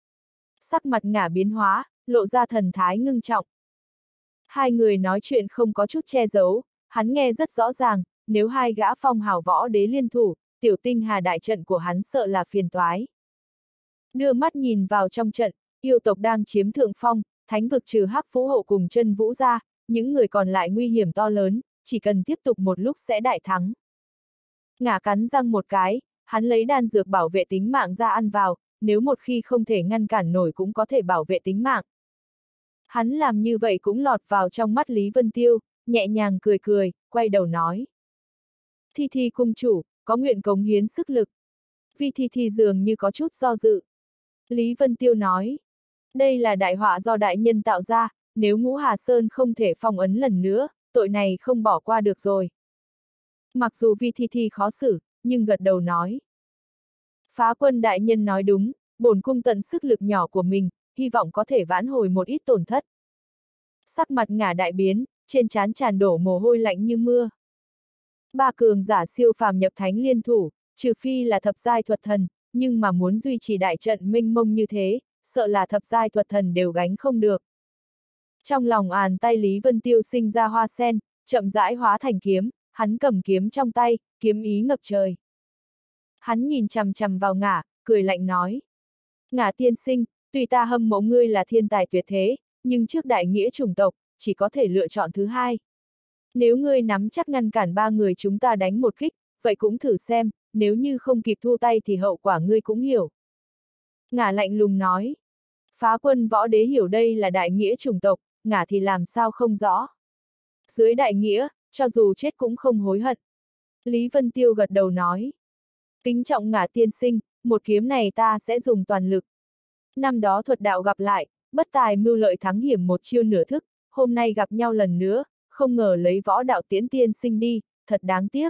Speaker 1: Sắc mặt Ngả biến hóa, lộ ra thần thái ngưng trọng. Hai người nói chuyện không có chút che giấu, hắn nghe rất rõ ràng, nếu hai gã phong hào võ đế liên thủ, tiểu tinh hà đại trận của hắn sợ là phiền toái. Đưa mắt nhìn vào trong trận, yêu tộc đang chiếm thượng phong, thánh vực trừ Hắc Vũ Hộ cùng Chân Vũ ra, những người còn lại nguy hiểm to lớn, chỉ cần tiếp tục một lúc sẽ đại thắng. Ngả cắn răng một cái, hắn lấy đan dược bảo vệ tính mạng ra ăn vào, nếu một khi không thể ngăn cản nổi cũng có thể bảo vệ tính mạng. Hắn làm như vậy cũng lọt vào trong mắt Lý Vân Tiêu, nhẹ nhàng cười cười, quay đầu nói. Thi Thi cung chủ, có nguyện cống hiến sức lực. Vi Thi Thi dường như có chút do dự. Lý Vân Tiêu nói. Đây là đại họa do đại nhân tạo ra, nếu Ngũ Hà Sơn không thể phong ấn lần nữa, tội này không bỏ qua được rồi. Mặc dù Vi Thi Thi khó xử, nhưng gật đầu nói. Phá quân đại nhân nói đúng, bổn cung tận sức lực nhỏ của mình, hy vọng có thể vãn hồi một ít tổn thất. Sắc mặt Ngả đại biến, trên trán tràn đổ mồ hôi lạnh như mưa. Ba cường giả siêu phàm nhập thánh liên thủ, trừ phi là thập giai thuật thần, nhưng mà muốn duy trì đại trận mênh mông như thế, sợ là thập giai thuật thần đều gánh không được. Trong lòng tay Lý Vân Tiêu sinh ra hoa sen, chậm rãi hóa thành kiếm, hắn cầm kiếm trong tay, kiếm ý ngập trời. Hắn nhìn chằm chằm vào Ngả, cười lạnh nói. Ngả tiên sinh, tuy ta hâm mộ ngươi là thiên tài tuyệt thế, nhưng trước đại nghĩa chủng tộc, chỉ có thể lựa chọn thứ hai. Nếu ngươi nắm chắc ngăn cản ba người chúng ta đánh một kích, vậy cũng thử xem, nếu như không kịp thu tay thì hậu quả ngươi cũng hiểu. Ngả lạnh lùng nói. Phá quân võ đế hiểu đây là đại nghĩa chủng tộc, Ngả thì làm sao không rõ. Dưới đại nghĩa, cho dù chết cũng không hối hận. Lý Vân Tiêu gật đầu nói. Kính trọng Ngả tiên sinh, một kiếm này ta sẽ dùng toàn lực. Năm đó thuật đạo gặp lại, bất tài mưu lợi thắng hiểm một chiêu nửa thức, hôm nay gặp nhau lần nữa, không ngờ lấy võ đạo tiễn tiên sinh đi, thật đáng tiếc.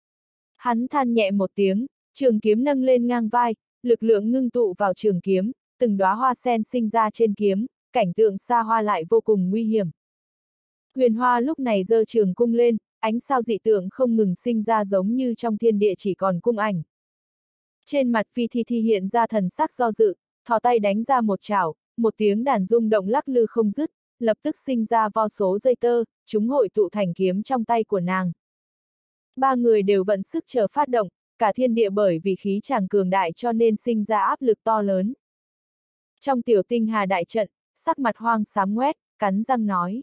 Speaker 1: Hắn than nhẹ một tiếng, trường kiếm nâng lên ngang vai, lực lượng ngưng tụ vào trường kiếm, từng đóa hoa sen sinh ra trên kiếm, cảnh tượng xa hoa lại vô cùng nguy hiểm. Huyền Hoa lúc này giơ trường cung lên, ánh sao dị tượng không ngừng sinh ra giống như trong thiên địa chỉ còn cung ảnh. Trên mặt Vi Thi Thi hiện ra thần sắc do dự, thò tay đánh ra một chảo, một tiếng đàn rung động lắc lư không dứt, lập tức sinh ra vô số dây tơ, chúng hội tụ thành kiếm trong tay của nàng. Ba người đều vận sức chờ phát động, cả thiên địa bởi vì khí chàng cường đại cho nên sinh ra áp lực to lớn. Trong tiểu tinh hà đại trận, sắc mặt Hoang xám ngoét, cắn răng nói.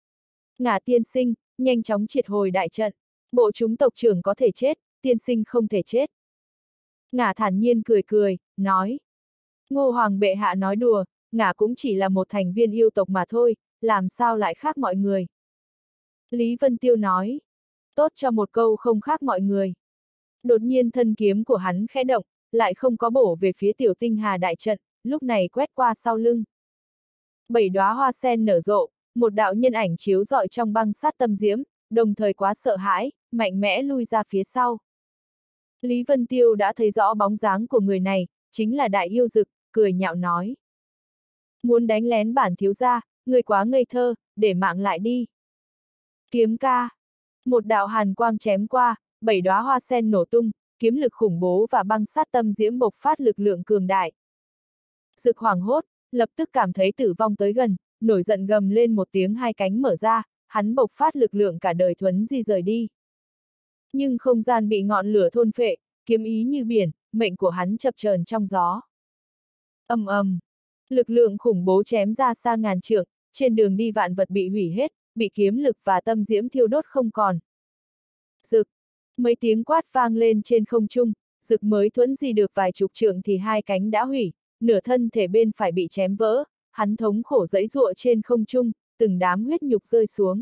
Speaker 1: Ngả tiên sinh, nhanh chóng triệt hồi đại trận, bộ chúng tộc trưởng có thể chết, tiên sinh không thể chết. Ngả thản nhiên cười cười, nói. Ngô Hoàng bệ hạ nói đùa, Ngả cũng chỉ là một thành viên yêu tộc mà thôi, làm sao lại khác mọi người. Lý Vân Tiêu nói. Tốt cho một câu không khác mọi người. Đột nhiên thân kiếm của hắn khẽ động, lại không có bổ về phía tiểu tinh hà đại trận, lúc này quét qua sau lưng. 7 đóa hoa sen nở rộ, một đạo nhân ảnh chiếu rọi trong băng sát tâm diễm, đồng thời quá sợ hãi, mạnh mẽ lui ra phía sau. Lý Vân Tiêu đã thấy rõ bóng dáng của người này, chính là Đại Yêu Dực, cười nhạo nói. Muốn đánh lén bản thiếu gia, người quá ngây thơ, để mạng lại đi. Kiếm ca. Một đạo hàn quang chém qua, 7 đóa hoa sen nổ tung, kiếm lực khủng bố và băng sát tâm diễm bộc phát lực lượng cường đại. Dực hoảng hốt, lập tức cảm thấy tử vong tới gần, nổi giận gầm lên một tiếng, hai cánh mở ra, hắn bộc phát lực lượng cả đời thuấn di rời đi. Nhưng không gian bị ngọn lửa thôn phệ, kiếm ý như biển, mệnh của hắn chập chờn trong gió. Ầm ầm, lực lượng khủng bố chém ra xa ngàn trượng, trên đường đi vạn vật bị hủy hết, bị kiếm lực và tâm diễm thiêu đốt không còn. Dực, mấy tiếng quát vang lên trên không trung, Dực mới thuẫn di được vài chục trượng thì hai cánh đã hủy, nửa thân thể bên phải bị chém vỡ, hắn thống khổ giãy giụa trên không trung, từng đám huyết nhục rơi xuống.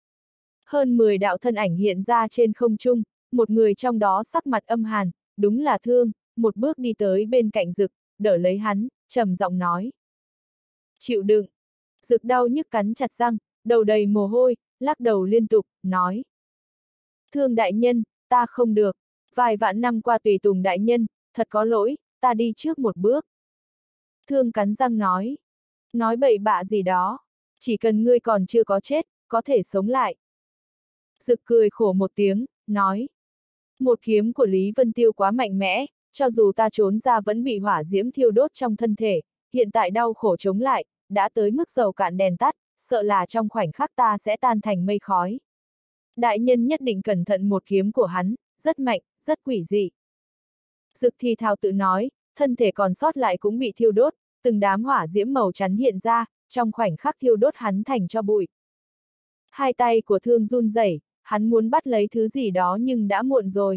Speaker 1: Hơn 10 đạo thân ảnh hiện ra trên không trung, một người trong đó sắc mặt âm hàn, đúng là Thương, một bước đi tới bên cạnh Dực, đỡ lấy hắn, trầm giọng nói. Chịu đựng. Dực đau nhức cắn chặt răng, đầu đầy mồ hôi, lắc đầu liên tục, nói. Thương đại nhân, ta không được, vài vạn năm qua tùy tùng đại nhân, thật có lỗi, ta đi trước một bước. Thương cắn răng nói. Nói bậy bạ gì đó, chỉ cần ngươi còn chưa có chết, có thể sống lại. Dực cười khổ một tiếng, nói. Một kiếm của Lý Vân Tiêu quá mạnh mẽ, cho dù ta trốn ra vẫn bị hỏa diễm thiêu đốt trong thân thể, hiện tại đau khổ chống lại, đã tới mức dầu cạn đèn tắt, sợ là trong khoảnh khắc ta sẽ tan thành mây khói. Đại nhân nhất định cẩn thận một kiếm của hắn, rất mạnh, rất quỷ dị. Dực Thì Thào tự nói, thân thể còn sót lại cũng bị thiêu đốt, từng đám hỏa diễm màu trắng hiện ra, trong khoảnh khắc thiêu đốt hắn thành tro bụi. Hai tay của Thương run rẩy, hắn muốn bắt lấy thứ gì đó nhưng đã muộn rồi.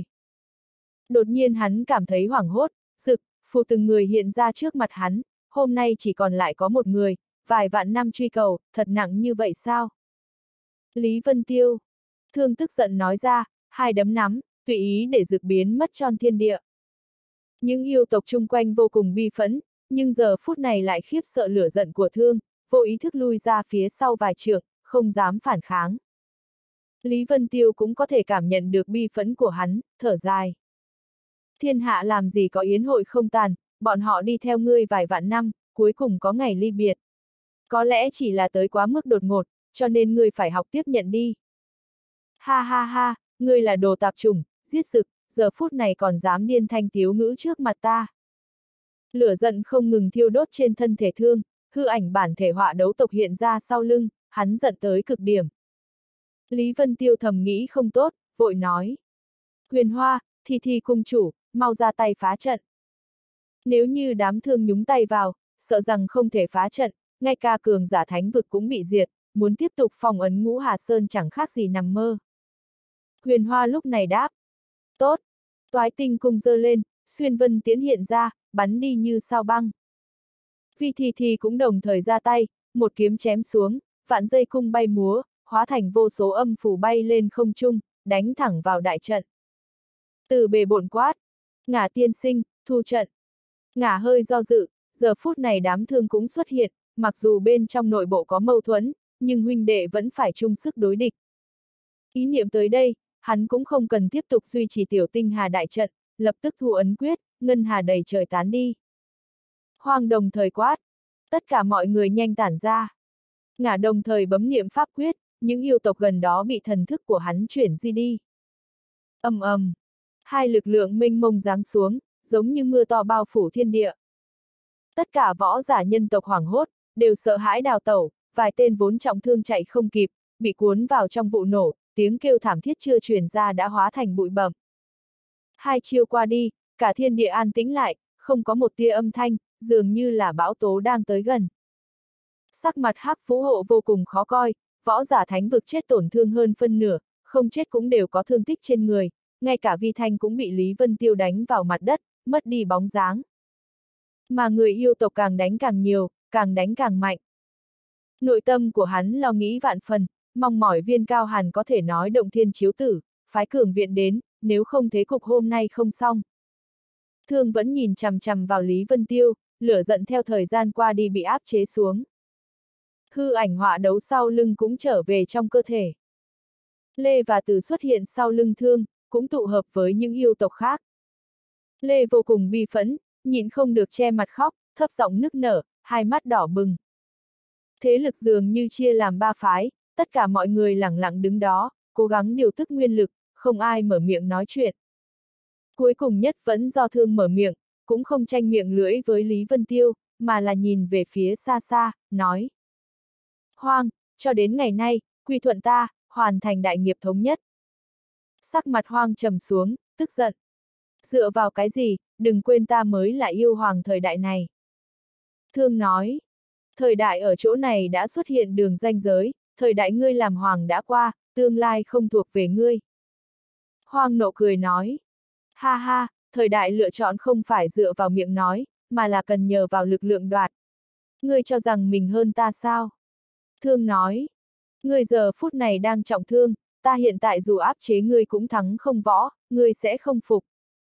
Speaker 1: Đột nhiên hắn cảm thấy hoảng hốt, Dực, Phù từng người hiện ra trước mặt hắn, hôm nay chỉ còn lại có một người, vài vạn năm truy cầu, thật nặng như vậy sao? Lý Vân Tiêu. Thương tức giận nói ra, hai đấm nắm, tùy ý để Dực biến mất trong thiên địa. Những yêu tộc chung quanh vô cùng bi phẫn, nhưng giờ phút này lại khiếp sợ lửa giận của Thương, vô ý thức lui ra phía sau vài trượng, không dám phản kháng. Lý Vân Tiêu cũng có thể cảm nhận được bi phẫn của hắn, thở dài. Thiên hạ làm gì có yến hội không tàn, bọn họ đi theo ngươi vài vạn năm, cuối cùng có ngày ly biệt. Có lẽ chỉ là tới quá mức đột ngột, cho nên ngươi phải học tiếp nhận đi. Ha ha ha, ngươi là đồ tạp chủng, giết Dực, giờ phút này còn dám điên thanh tiếu ngữ trước mặt ta. Lửa giận không ngừng thiêu đốt trên thân thể Thương, hư ảnh bản thể họa đấu tộc hiện ra sau lưng, hắn giận tới cực điểm. Lý Vân Tiêu thầm nghĩ không tốt, vội nói. Huyền Hoa, Thi cung chủ, mau ra tay phá trận. Nếu như đám Thương nhúng tay vào, sợ rằng không thể phá trận, ngay cả cường giả thánh vực cũng bị diệt, muốn tiếp tục phong ấn Ngũ Hà Sơn chẳng khác gì nằm mơ. Huyền Hoa lúc này đáp. Tốt. Toái tinh cung giơ lên, xuyên vân tiễn hiện ra, bắn đi như sao băng. Vi Thi cũng đồng thời ra tay, một kiếm chém xuống, vạn dây cung bay múa, hóa thành vô số âm phù bay lên không trung, đánh thẳng vào đại trận. Từ bề bộn quát, Ngả tiên sinh, thu trận. Ngả hơi do dự, giờ phút này đám Thương cũng xuất hiện, mặc dù bên trong nội bộ có mâu thuẫn, nhưng huynh đệ vẫn phải chung sức đối địch. Ý niệm tới đây, hắn cũng không cần tiếp tục duy trì tiểu tinh hà đại trận, lập tức thu ấn quyết, ngân hà đầy trời tán đi. Hoang đồng thời quát, tất cả mọi người nhanh tản ra. Ngả đồng thời bấm niệm pháp quyết, những yêu tộc gần đó bị thần thức của hắn chuyển di đi. Ầm ầm, hai lực lượng mênh mông giáng xuống, giống như mưa to bao phủ thiên địa. Tất cả võ giả nhân tộc hoảng hốt, đều sợ hãi đào tẩu, vài tên vốn trọng thương chạy không kịp, bị cuốn vào trong vụ nổ, tiếng kêu thảm thiết chưa truyền ra đã hóa thành bụi bặm. Hai chiêu qua đi, cả thiên địa an tĩnh lại, không có một tia âm thanh, dường như là bão tố đang tới gần. Sắc mặt Hắc Phú Hộ vô cùng khó coi, võ giả thánh vực chết tổn thương hơn phân nửa, không chết cũng đều có thương tích trên người, ngay cả Vi Thanh cũng bị Lý Vân Tiêu đánh vào mặt đất, mất đi bóng dáng. Mà người yêu tộc càng đánh càng nhiều, càng đánh càng mạnh. Nội tâm của hắn lo nghĩ vạn phần, mong mỏi Viên Cao Hàn có thể nói động thiên chiếu tử, phái cường viện đến, nếu không thế cục hôm nay không xong. Thương vẫn nhìn chằm chằm vào Lý Vân Tiêu, lửa giận theo thời gian qua đi bị áp chế xuống. Hư ảnh họa đấu sau lưng cũng trở về trong cơ thể. Lê và Từ xuất hiện sau lưng Thương, cũng tụ hợp với những yêu tộc khác. Lê vô cùng bi phẫn, nhịn không được che mặt khóc, thấp giọng nức nở, hai mắt đỏ bừng. Thế lực dường như chia làm ba phái, tất cả mọi người lẳng lặng đứng đó, cố gắng điều tức nguyên lực, không ai mở miệng nói chuyện. Cuối cùng nhất vẫn do Thương mở miệng, cũng không tranh miệng lưỡi với Lý Vân Tiêu, mà là nhìn về phía xa xa, nói. Hoang, cho đến ngày nay, quy thuận ta, hoàn thành đại nghiệp thống nhất. Sắc mặt Hoang trầm xuống, tức giận. Dựa vào cái gì, đừng quên ta mới là yêu hoàng thời đại này. Thương nói, thời đại ở chỗ này đã xuất hiện đường ranh giới, thời đại ngươi làm hoàng đã qua, tương lai không thuộc về ngươi. Hoang nộ cười nói, ha ha, thời đại lựa chọn không phải dựa vào miệng nói, mà là cần nhờ vào lực lượng đoạt. Ngươi cho rằng mình hơn ta sao? Thương nói, ngươi giờ phút này đang trọng thương, ta hiện tại dù áp chế ngươi cũng thắng không võ, ngươi sẽ không phục.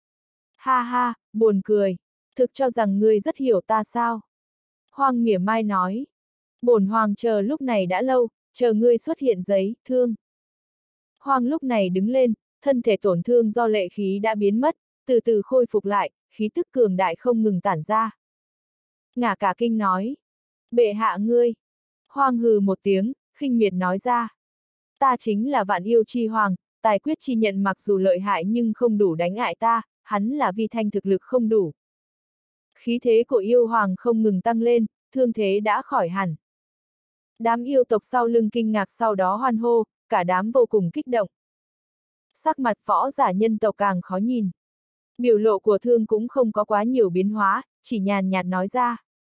Speaker 1: Ha ha, buồn cười, thực cho rằng ngươi rất hiểu ta sao? Hoang mỉa mai nói, bổn hoàng chờ lúc này đã lâu, chờ ngươi xuất hiện giấy, Thương. Hoang lúc này đứng lên, thân thể tổn thương do lệ khí đã biến mất, từ từ khôi phục lại, khí tức cường đại không ngừng tản ra. Ngả cả kinh nói, bệ hạ ngươi. Hoang hừ một tiếng, khinh miệt nói ra. Ta chính là vạn yêu chi hoàng, tài quyết chi nhận mặc dù lợi hại nhưng không đủ đánh ngại ta, hắn là vi thanh thực lực không đủ. Khí thế của yêu hoàng không ngừng tăng lên, thương thế đã khỏi hẳn. Đám yêu tộc sau lưng kinh ngạc sau đó hoan hô, cả đám vô cùng kích động. Sắc mặt võ giả nhân tộc càng khó nhìn. Biểu lộ của Thương cũng không có quá nhiều biến hóa, chỉ nhàn nhạt nói ra.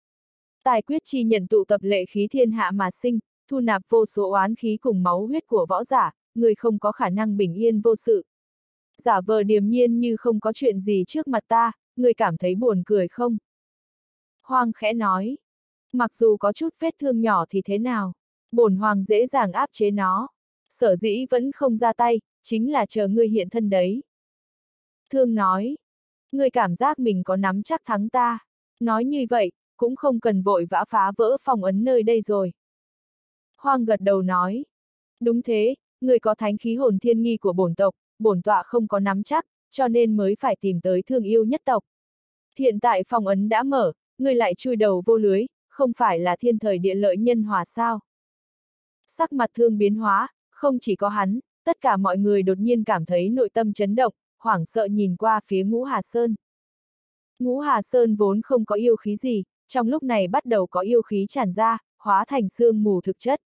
Speaker 1: Tài quyết chi nhận tụ tập lệ khí thiên hạ mà sinh, thu nạp vô số oán khí cùng máu huyết của võ giả, người không có khả năng bình yên vô sự. Giả vờ điềm nhiên như không có chuyện gì trước mặt ta, người cảm thấy buồn cười không? Hoang khẽ nói. Mặc dù có chút vết thương nhỏ thì thế nào? Bổn hoàng dễ dàng áp chế nó. Sở dĩ vẫn không ra tay, chính là chờ ngươi hiện thân đấy. Thương nói. Ngươi cảm giác mình có nắm chắc thắng ta. Nói như vậy, cũng không cần vội vã phá vỡ phong ấn nơi đây rồi. Hoang gật đầu nói. Đúng thế, ngươi có thánh khí hồn thiên nghi của bổn tộc, bổn tọa không có nắm chắc, cho nên mới phải tìm tới Thương yêu nhất tộc. Hiện tại phong ấn đã mở, ngươi lại chui đầu vô lưới, không phải là thiên thời địa lợi nhân hòa sao? Sắc mặt Thương biến hóa, không chỉ có hắn, tất cả mọi người đột nhiên cảm thấy nội tâm chấn động, hoảng sợ nhìn qua phía Ngũ Hà Sơn. Ngũ Hà Sơn vốn không có yêu khí gì, trong lúc này bắt đầu có yêu khí tràn ra, hóa thành sương mù thực chất.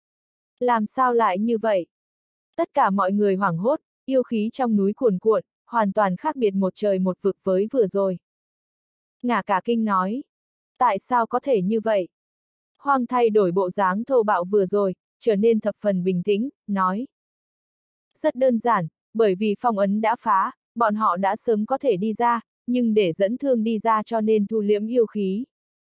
Speaker 1: Làm sao lại như vậy? Tất cả mọi người hoảng hốt, yêu khí trong núi cuồn cuộn, hoàn toàn khác biệt một trời một vực với vừa rồi. Ngả cả kinh nói. Tại sao có thể như vậy? Hoang thay đổi bộ dáng thô bạo vừa rồi, trở nên thập phần bình tĩnh, nói. Rất đơn giản, bởi vì phong ấn đã phá, bọn họ đã sớm có thể đi ra, nhưng để dẫn Thương đi ra cho nên thu liễm yêu khí.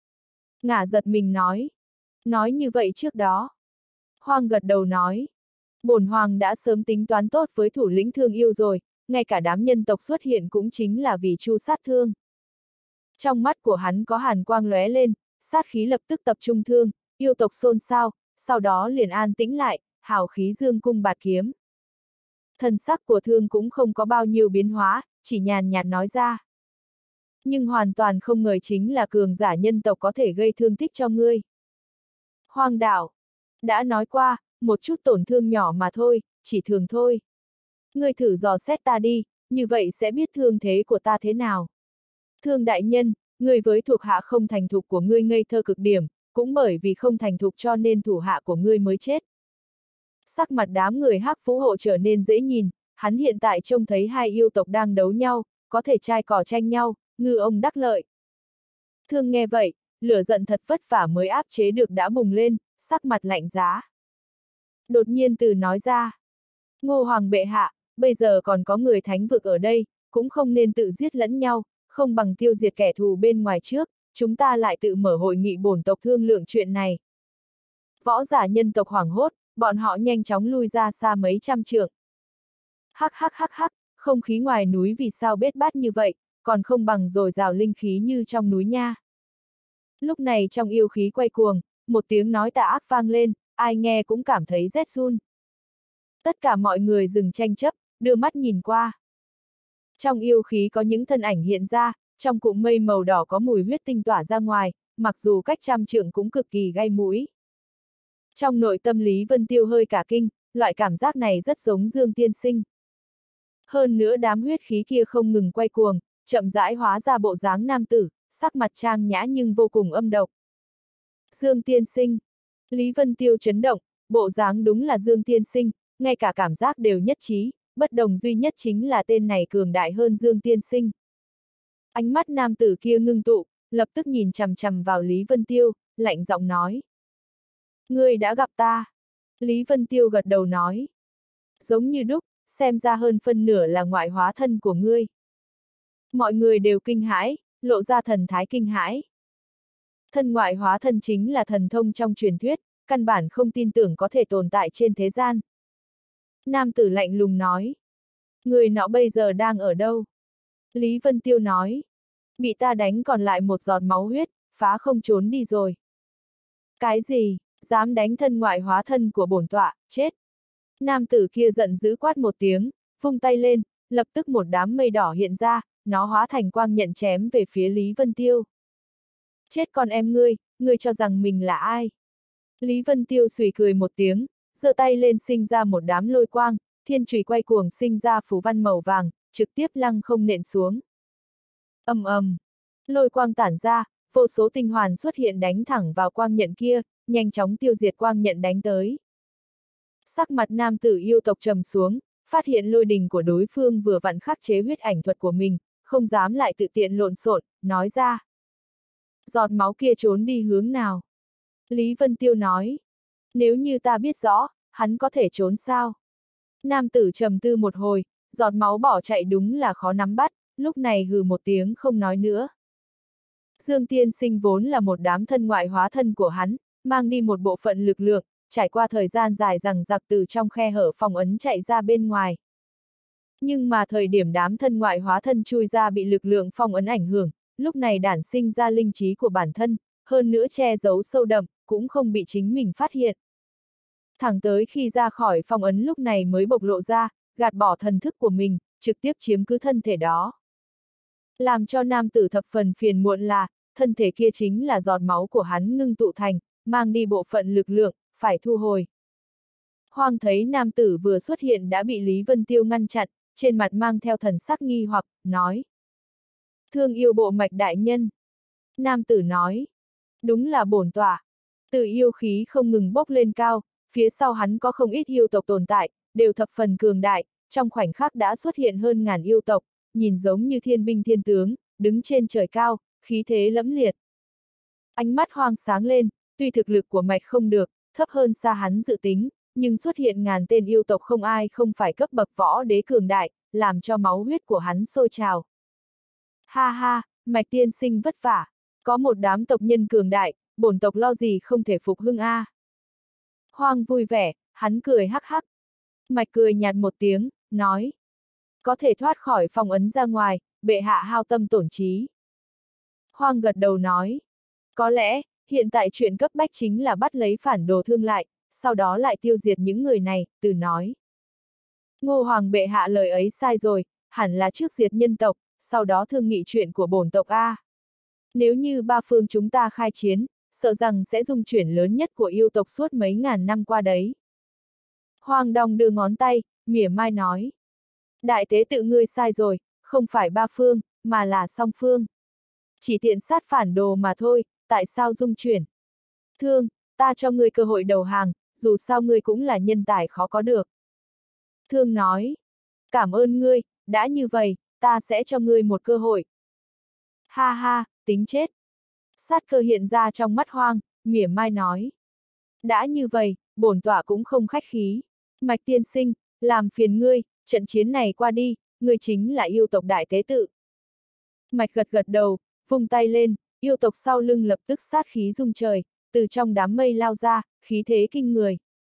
Speaker 1: Ngả giật mình nói. Nói như vậy trước đó. Hoang gật đầu nói. Bổn hoàng đã sớm tính toán tốt với thủ lĩnh Thương yêu rồi, ngay cả đám nhân tộc xuất hiện cũng chính là vì tru sát Thương. Trong mắt của hắn có hàn quang lóe lên, sát khí lập tức tập trung Thương, yêu tộc xôn xao, sau đó liền an tĩnh lại, hào khí dương cung bạt kiếm. Thần sắc của Thương cũng không có bao nhiêu biến hóa, chỉ nhàn nhạt nói ra. Nhưng hoàn toàn không ngờ chính là cường giả nhân tộc có thể gây thương tích cho ngươi. Hoang đạo. Đã nói qua, một chút tổn thương nhỏ mà thôi, chỉ thường thôi. Ngươi thử dò xét ta đi, như vậy sẽ biết thương thế của ta thế nào. Thương đại nhân, ngươi với thuộc hạ không thành thục của ngươi ngây thơ cực điểm, cũng bởi vì không thành thục cho nên thủ hạ của ngươi mới chết. Sắc mặt đám người Hắc Phú Hộ trở nên dễ nhìn, hắn hiện tại trông thấy hai yêu tộc đang đấu nhau, có thể trai cỏ tranh nhau, ngư ông đắc lợi. Thương nghe vậy, lửa giận thật vất vả mới áp chế được đã bùng lên, sắc mặt lạnh giá. Đột nhiên từ nói ra, Ngô Hoàng bệ hạ, bây giờ còn có người thánh vực ở đây, cũng không nên tự giết lẫn nhau, không bằng tiêu diệt kẻ thù bên ngoài trước, chúng ta lại tự mở hội nghị bổn tộc thương lượng chuyện này. Võ giả nhân tộc hoảng hốt, bọn họ nhanh chóng lui ra xa mấy trăm trượng. Hắc hắc hắc hắc, không khí ngoài núi vì sao bết bát như vậy, còn không bằng dồi dào linh khí như trong núi nha. Lúc này trong yêu khí quay cuồng, một tiếng nói tà ác vang lên, ai nghe cũng cảm thấy rét run. Tất cả mọi người dừng tranh chấp, đưa mắt nhìn qua. Trong yêu khí có những thân ảnh hiện ra, trong cụm mây màu đỏ có mùi huyết tinh tỏa ra ngoài, mặc dù cách trăm trượng cũng cực kỳ gai mũi. Trong nội tâm Lý Vân Tiêu hơi cả kinh, loại cảm giác này rất giống Dương Tiên Sinh. Hơn nữa đám huyết khí kia không ngừng quay cuồng, chậm rãi hóa ra bộ dáng nam tử, sắc mặt trang nhã nhưng vô cùng âm độc. Dương Tiên Sinh. Lý Vân Tiêu chấn động, bộ dáng đúng là Dương Tiên Sinh, ngay cả cảm giác đều nhất trí, bất đồng duy nhất chính là tên này cường đại hơn Dương Tiên Sinh. Ánh mắt nam tử kia ngưng tụ, lập tức nhìn chằm chằm vào Lý Vân Tiêu, lạnh giọng nói. Ngươi đã gặp ta. Lý Vân Tiêu gật đầu nói. Giống như đúc, xem ra hơn phân nửa là ngoại hóa thân của ngươi. Mọi người đều kinh hãi, lộ ra thần thái kinh hãi. Thân ngoại hóa thân chính là thần thông trong truyền thuyết, căn bản không tin tưởng có thể tồn tại trên thế gian. Nam tử lạnh lùng nói. Người nọ bây giờ đang ở đâu? Lý Vân Tiêu nói. Bị ta đánh còn lại một giọt máu huyết, phá không trốn đi rồi. Cái gì? Dám đánh thân ngoại hóa thân của bổn tọa, chết. Nam tử kia giận dữ quát một tiếng, vung tay lên, lập tức một đám mây đỏ hiện ra, nó hóa thành quang nhận chém về phía Lý Vân Tiêu. Chết con em ngươi cho rằng mình là ai? Lý Vân Tiêu xùy cười một tiếng, giơ tay lên sinh ra một đám lôi quang, thiên chùy quay cuồng sinh ra phù văn màu vàng, trực tiếp lăng không nện xuống. Ầm ầm, lôi quang tản ra, vô số tinh hoàn xuất hiện đánh thẳng vào quang nhận kia, nhanh chóng tiêu diệt quang nhận đánh tới. Sắc mặt nam tử yêu tộc trầm xuống, phát hiện lôi đình của đối phương vừa vặn khắc chế huyết ảnh thuật của mình, không dám lại tự tiện lộn xộn, nói ra. Giọt máu kia trốn đi hướng nào? Lý Vân Tiêu nói. Nếu như ta biết rõ, hắn có thể trốn sao? Nam tử trầm tư một hồi, giọt máu bỏ chạy đúng là khó nắm bắt, lúc này hừ một tiếng không nói nữa. Dương Tiên Sinh vốn là một đám thân ngoại hóa thân của hắn, mang đi một bộ phận lực lượng, trải qua thời gian dài rằng giặc từ trong khe hở phong ấn chạy ra bên ngoài. Nhưng mà thời điểm đám thân ngoại hóa thân chui ra bị lực lượng phong ấn ảnh hưởng, lúc này đản sinh ra linh trí của bản thân, hơn nữa che giấu sâu đậm, cũng không bị chính mình phát hiện. Thẳng tới khi ra khỏi phong ấn lúc này mới bộc lộ ra, gạt bỏ thần thức của mình, trực tiếp chiếm cứ thân thể đó. Làm cho nam tử thập phần phiền muộn là, thân thể kia chính là giọt máu của hắn ngưng tụ thành, mang đi bộ phận lực lượng, phải thu hồi. Hoang thấy nam tử vừa xuất hiện đã bị Lý Vân Tiêu ngăn chặn, trên mặt mang theo thần sắc nghi hoặc, nói. Thương yêu bộ mạch đại nhân. Nam tử nói. Đúng là bổn tọa. Từ yêu khí không ngừng bốc lên cao, phía sau hắn có không ít yêu tộc tồn tại, đều thập phần cường đại, trong khoảnh khắc đã xuất hiện hơn ngàn yêu tộc, nhìn giống như thiên binh thiên tướng, đứng trên trời cao, khí thế lẫm liệt. Ánh mắt Hoang sáng lên, tuy thực lực của mạch không được, thấp hơn xa hắn dự tính, nhưng xuất hiện ngàn tên yêu tộc không ai không phải cấp bậc võ đế cường đại, làm cho máu huyết của hắn sôi trào. Ha ha, Mạch tiên sinh vất vả, có một đám tộc nhân cường đại, bổn tộc lo gì không thể phục hưng a. Hoang vui vẻ, hắn cười hắc hắc. Mạch cười nhạt một tiếng, nói. Có thể thoát khỏi phong ấn ra ngoài, bệ hạ hao tâm tổn trí. Hoang gật đầu nói. Có lẽ, hiện tại chuyện cấp bách chính là bắt lấy phản đồ thương lại, sau đó lại tiêu diệt những người này, từ nói. Ngô Hoàng bệ hạ lời ấy sai rồi, hẳn là trước diệt nhân tộc, sau đó thương nghị chuyện của bổn tộc A. Nếu như ba phương chúng ta khai chiến, sợ rằng sẽ dung chuyển lớn nhất của yêu tộc suốt mấy ngàn năm qua đấy. Hoang đong đưa ngón tay, mỉa mai nói. Đại tế tự ngươi sai rồi, không phải ba phương, mà là song phương. Chỉ tiện sát phản đồ mà thôi, tại sao dung chuyển? Thương, ta cho ngươi cơ hội đầu hàng, dù sao ngươi cũng là nhân tài khó có được. Thương nói. Cảm ơn ngươi, đã như vậy, ta sẽ cho ngươi một cơ hội. Ha ha, tính chết. Sát cơ hiện ra trong mắt Hoang, mỉa mai nói. Đã như vậy, bổn tọa cũng không khách khí. Mạch tiên sinh, làm phiền ngươi, trận chiến này qua đi, ngươi chính là yêu tộc đại tế tự. Mạch gật gật đầu, vung tay lên, yêu tộc sau lưng lập tức sát khí rung trời, từ trong đám mây lao ra, khí thế kinh người.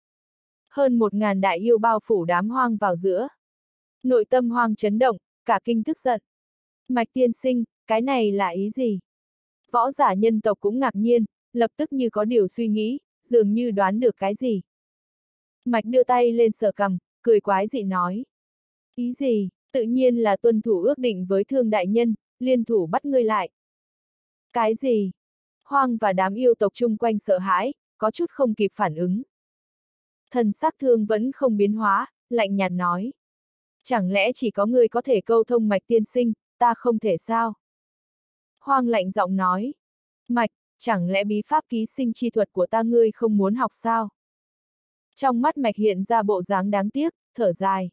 Speaker 1: Hơn 1000 đại yêu bao phủ đám Hoang vào giữa. Nội tâm Hoang chấn động, cả kinh tức giận. Mạch tiên sinh, cái này là ý gì? Võ giả nhân tộc cũng ngạc nhiên, lập tức như có điều suy nghĩ, dường như đoán được cái gì. Mạch đưa tay lên sờ cằm, cười quái dị nói. Ý gì, tự nhiên là tuân thủ ước định với Thương đại nhân, liên thủ bắt ngươi lại. Cái gì? Hoang và đám yêu tộc chung quanh sợ hãi, có chút không kịp phản ứng. Thần sắc Thương vẫn không biến hóa, lạnh nhạt nói. Chẳng lẽ chỉ có ngươi có thể câu thông Mạch tiên sinh, ta không thể sao? Hoang lạnh giọng nói. Mạch, chẳng lẽ bí pháp ký sinh chi thuật của ta ngươi không muốn học sao? Trong mắt Mạch hiện ra bộ dáng đáng tiếc, thở dài.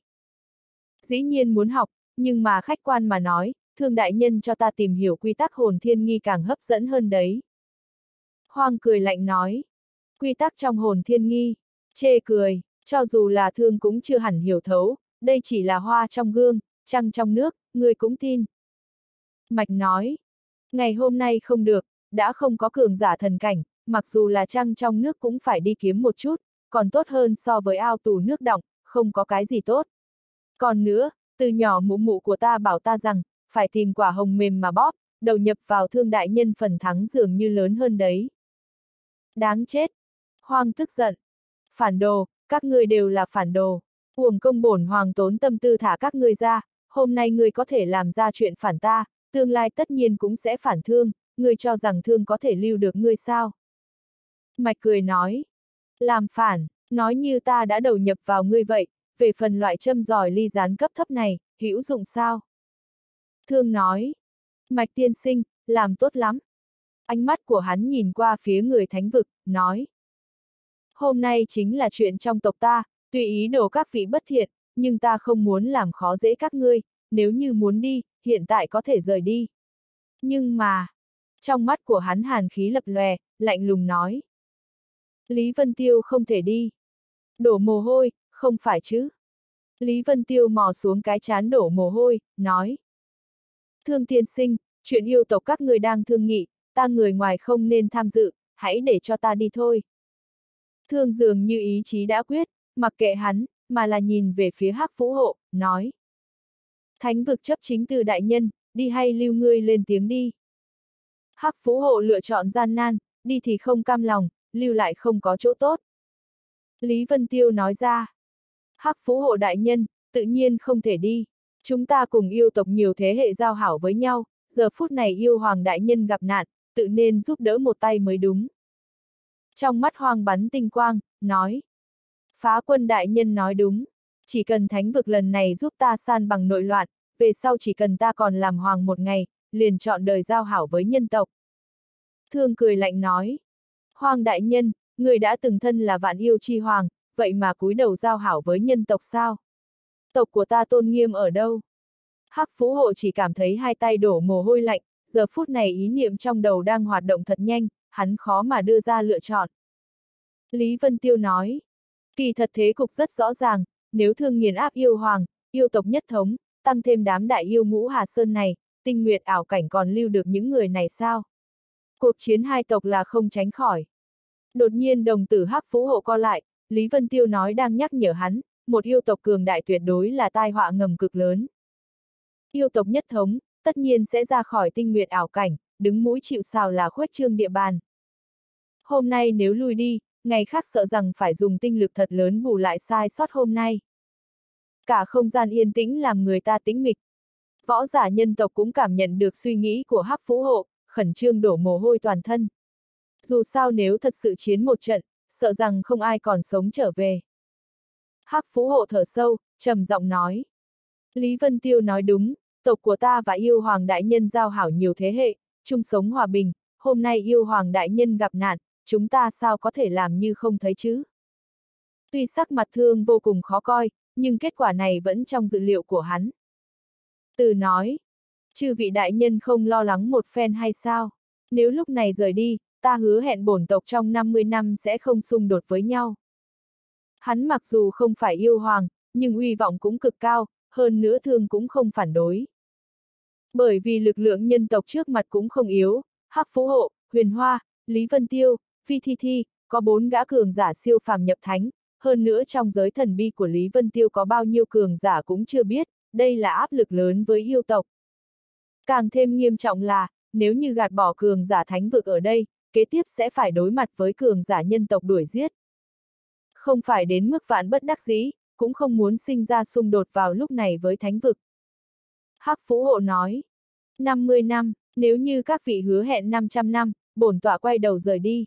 Speaker 1: Dĩ nhiên muốn học, nhưng mà khách quan mà nói, Thương đại nhân cho ta tìm hiểu quy tắc hồn thiên nghi càng hấp dẫn hơn đấy. Hoang cười lạnh nói. Quy tắc trong hồn thiên nghi, chê cười, cho dù là Thương cũng chưa hẳn hiểu thấu, đây chỉ là hoa trong gương, trăng trong nước, người cũng tin. Mạch nói. Ngày hôm nay không được, đã không có cường giả thần cảnh, mặc dù là trăng trong nước cũng phải đi kiếm một chút, còn tốt hơn so với ao tù nước đọng, không có cái gì tốt. Còn nữa, từ nhỏ mụ mụ của ta bảo ta rằng, phải tìm quả hồng mềm mà bóp, đầu nhập vào Thương đại nhân phần thắng dường như lớn hơn đấy. Đáng chết! Hoang tức giận. Phản đồ, các ngươi đều là phản đồ. Uổng công bổn hoàng tốn tâm tư thả các ngươi ra, hôm nay ngươi có thể làm ra chuyện phản ta, tương lai tất nhiên cũng sẽ phản Thương, ngươi cho rằng Thương có thể lưu được ngươi sao? Mạch cười nói. Làm phản, nói như ta đã đầu nhập vào ngươi vậy, về phần loại châm giỏi ly gián cấp thấp này, hữu dụng sao? Thương nói, Mạch tiên sinh, làm tốt lắm. Ánh mắt của hắn nhìn qua phía người thánh vực, nói. Hôm nay chính là chuyện trong tộc ta, tùy ý đồ các vị bất thiện, nhưng ta không muốn làm khó dễ các ngươi, nếu như muốn đi, hiện tại có thể rời đi. Nhưng mà, trong mắt của hắn hàn khí lập lòe, lạnh lùng nói. Lý Vân Tiêu không thể đi. Đổ mồ hôi, không phải chứ. Lý Vân Tiêu mò xuống cái trán đổ mồ hôi, nói. Thương tiên sinh, chuyện yêu tộc các người đang thương nghị, ta người ngoài không nên tham dự, hãy để cho ta đi thôi. Thương dường như ý chí đã quyết, mặc kệ hắn, mà là nhìn về phía Hắc Vũ Hộ, nói. Thánh vực chấp chính từ đại nhân, đi hay lưu ngươi lên tiếng đi. Hắc Vũ Hộ lựa chọn gian nan, đi thì không cam lòng, lưu lại không có chỗ tốt. Lý Vân Tiêu nói ra. Hắc Vũ Hộ đại nhân, tự nhiên không thể đi. Chúng ta cùng yêu tộc nhiều thế hệ giao hảo với nhau, giờ phút này yêu hoàng đại nhân gặp nạn, tự nên giúp đỡ một tay mới đúng. Trong mắt Hoang bắn tinh quang, nói. Phá quân đại nhân nói đúng. Chỉ cần thánh vực lần này giúp ta san bằng nội loạn, về sau chỉ cần ta còn làm hoàng một ngày, liền chọn đời giao hảo với nhân tộc. Thương cười lạnh nói. Hoang đại nhân, người đã từng thân là vạn yêu chi hoàng, vậy mà cúi đầu giao hảo với nhân tộc sao? Tộc của ta tôn nghiêm ở đâu? Hắc Vũ Hộ chỉ cảm thấy hai tay đổ mồ hôi lạnh, giờ phút này ý niệm trong đầu đang hoạt động thật nhanh, hắn khó mà đưa ra lựa chọn. Lý Vân Tiêu nói, kỳ thật thế cục rất rõ ràng, nếu thương nghiền áp yêu hoàng, yêu tộc nhất thống, tăng thêm đám đại yêu ngũ Hà Sơn này, tinh nguyệt ảo cảnh còn lưu được những người này sao? Cuộc chiến hai tộc là không tránh khỏi. Đột nhiên đồng tử Hắc Vũ Hộ co lại, Lý Vân Tiêu nói đang nhắc nhở hắn, một yêu tộc cường đại tuyệt đối là tai họa ngầm cực lớn. Yêu tộc nhất thống, tất nhiên sẽ ra khỏi tinh nguyệt ảo cảnh, đứng mũi chịu sào là khuếch trương địa bàn. Hôm nay nếu lui đi, ngày khác sợ rằng phải dùng tinh lực thật lớn bù lại sai sót hôm nay. Cả không gian yên tĩnh làm người ta tĩnh mịch. Võ giả nhân tộc cũng cảm nhận được suy nghĩ của Hắc Vũ Hộ, khẩn trương đổ mồ hôi toàn thân. Dù sao nếu thật sự chiến một trận, sợ rằng không ai còn sống trở về. Hắc Vũ Hộ thở sâu, trầm giọng nói. Lý Vân Tiêu nói đúng, tộc của ta và yêu hoàng đại nhân giao hảo nhiều thế hệ, chung sống hòa bình, hôm nay yêu hoàng đại nhân gặp nạn, chúng ta sao có thể làm như không thấy chứ? Tuy sắc mặt Thương vô cùng khó coi, nhưng kết quả này vẫn trong dự liệu của hắn. Từ nói, chư vị đại nhân không lo lắng một phen hay sao? Nếu lúc này rời đi, ta hứa hẹn bổn tộc trong 50 năm sẽ không xung đột với nhau. Hắn mặc dù không phải yêu hoàng, nhưng uy vọng cũng cực cao, hơn nữa Thương cũng không phản đối. Bởi vì lực lượng nhân tộc trước mặt cũng không yếu, Hắc Vũ Hộ, Huyền Hoa, Lý Vân Tiêu, Phi Thi Thi, có 4 gã cường giả siêu phàm nhập thánh, hơn nữa trong giới thần bi của Lý Vân Tiêu có bao nhiêu cường giả cũng chưa biết, đây là áp lực lớn với yêu tộc. Càng thêm nghiêm trọng là, nếu như gạt bỏ cường giả thánh vực ở đây, kế tiếp sẽ phải đối mặt với cường giả nhân tộc đuổi giết. Không phải đến mức vạn bất đắc dĩ, cũng không muốn sinh ra xung đột vào lúc này với thánh vực. Hắc Vũ Hộ nói, 50 năm, nếu như các vị hứa hẹn 500 năm, bổn tọa quay đầu rời đi.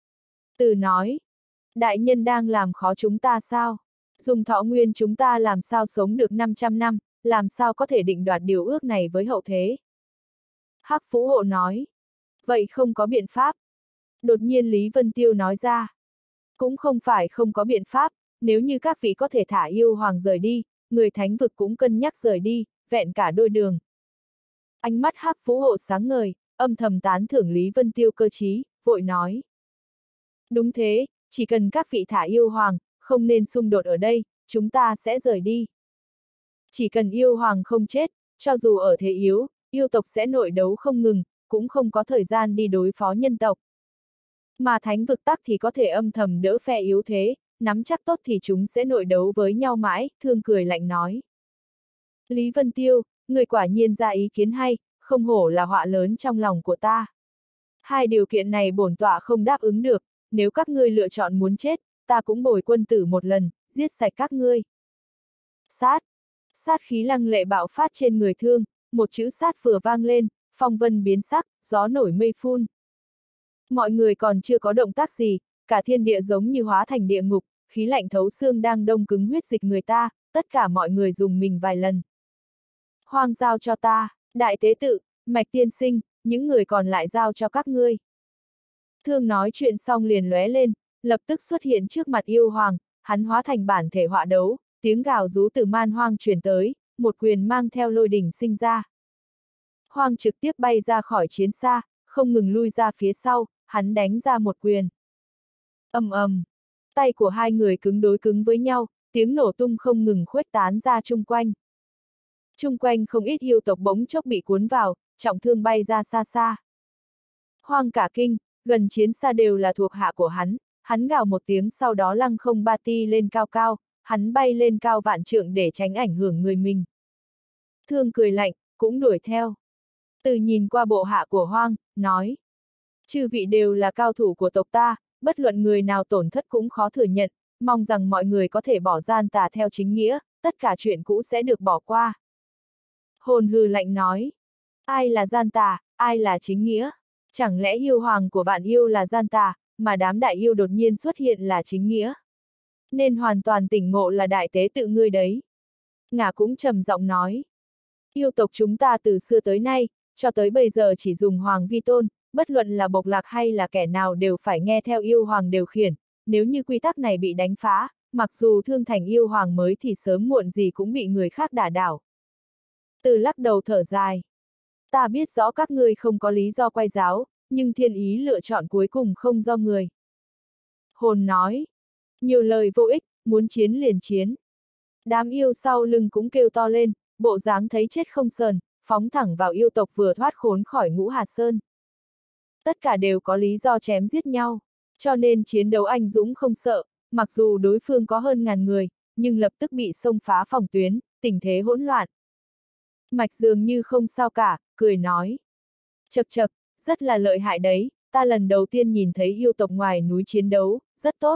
Speaker 1: Từ nói, đại nhân đang làm khó chúng ta sao? Dùng thọ nguyên chúng ta làm sao sống được 500 năm, làm sao có thể định đoạt điều ước này với hậu thế? Hắc Vũ Hộ nói, vậy không có biện pháp. Đột nhiên Lý Vân Tiêu nói ra, cũng không phải không có biện pháp, nếu như các vị có thể thả yêu hoàng rời đi, người thánh vực cũng cân nhắc rời đi, vẹn cả đôi đường. Ánh mắt Hắc Vũ Hộ sáng ngời, âm thầm tán thưởng Lý Vân Tiêu cơ trí, vội nói. Đúng thế, chỉ cần các vị thả yêu hoàng, không nên xung đột ở đây, chúng ta sẽ rời đi. Chỉ cần yêu hoàng không chết, cho dù ở thế yếu, yêu tộc sẽ nội đấu không ngừng, cũng không có thời gian đi đối phó nhân tộc. Mà thánh vực tắc thì có thể âm thầm đỡ phe yếu thế, nắm chắc tốt thì chúng sẽ nội đấu với nhau mãi, Thương cười lạnh nói. Lý Vân Tiêu, người quả nhiên ra ý kiến hay, không hổ là họa lớn trong lòng của ta. Hai điều kiện này bổn tọa không đáp ứng được, nếu các ngươi lựa chọn muốn chết, ta cũng bồi quân tử một lần, giết sạch các ngươi. Sát khí lăng lệ bạo phát trên người Thương, một chữ sát vừa vang lên, phong vân biến sắc, gió nổi mây phun. Mọi người còn chưa có động tác gì, cả thiên địa giống như hóa thành địa ngục, khí lạnh thấu xương đang đông cứng huyết dịch người ta, tất cả mọi người dùng mình vài lần. Hoang giao cho ta, đại tế tự, Mạch tiên sinh, những người còn lại giao cho các ngươi. Thương nói chuyện xong liền lóe lên, lập tức xuất hiện trước mặt yêu hoàng, hắn hóa thành bản thể họa đấu, tiếng gào rú từ man hoang truyền tới, một quyền mang theo lôi đỉnh sinh ra. Hoang trực tiếp bay ra khỏi chiến xa, không ngừng lui ra phía sau, hắn đánh ra một quyền. Ầm ầm, tay của hai người cứng đối cứng với nhau, tiếng nổ tung không ngừng khuếch tán ra chung quanh. Chung quanh không ít yêu tộc bỗng chốc bị cuốn vào, trọng thương bay ra xa xa. Hoang cả kinh, gần chiến xa đều là thuộc hạ của hắn gào một tiếng sau đó lăng không ba ti lên cao cao, hắn bay lên cao vạn trượng để tránh ảnh hưởng người mình. Thương cười lạnh, cũng đuổi theo. Từ nhìn qua bộ hạ của Hoang, nói. Chư vị đều là cao thủ của tộc ta, bất luận người nào tổn thất cũng khó thừa nhận, mong rằng mọi người có thể bỏ gian tà theo chính nghĩa, tất cả chuyện cũ sẽ được bỏ qua. Hồn hừ lạnh nói. Ai là gian tà, ai là chính nghĩa? Chẳng lẽ yêu hoàng của vạn yêu là gian tà, mà đám đại yêu đột nhiên xuất hiện là chính nghĩa? Nên hoàn toàn tỉnh ngộ là đại tế tự ngươi đấy. Ngả cũng trầm giọng nói. Yêu tộc chúng ta từ xưa tới nay, cho tới bây giờ chỉ dùng hoàng vi tôn, bất luận là bộc lạc hay là kẻ nào đều phải nghe theo yêu hoàng điều khiển, nếu như quy tắc này bị đánh phá, mặc dù thương thành yêu hoàng mới thì sớm muộn gì cũng bị người khác đả đảo. Từ lắc đầu thở dài. Ta biết rõ các ngươi không có lý do quay giáo, nhưng thiên ý lựa chọn cuối cùng không do người. Hồn nói. Nhiều lời vô ích, muốn chiến liền chiến. Đám yêu sau lưng cũng kêu to lên, bộ dáng thấy chết không sờn, phóng thẳng vào yêu tộc vừa thoát khốn khỏi Ngũ Hà Sơn. Tất cả đều có lý do chém giết nhau, cho nên chiến đấu anh dũng không sợ, mặc dù đối phương có hơn ngàn người, nhưng lập tức bị xông phá phòng tuyến, tình thế hỗn loạn. Mạch dường như không sao cả, cười nói. Chậc chậc, rất là lợi hại đấy, ta lần đầu tiên nhìn thấy yêu tộc ngoài núi chiến đấu, rất tốt.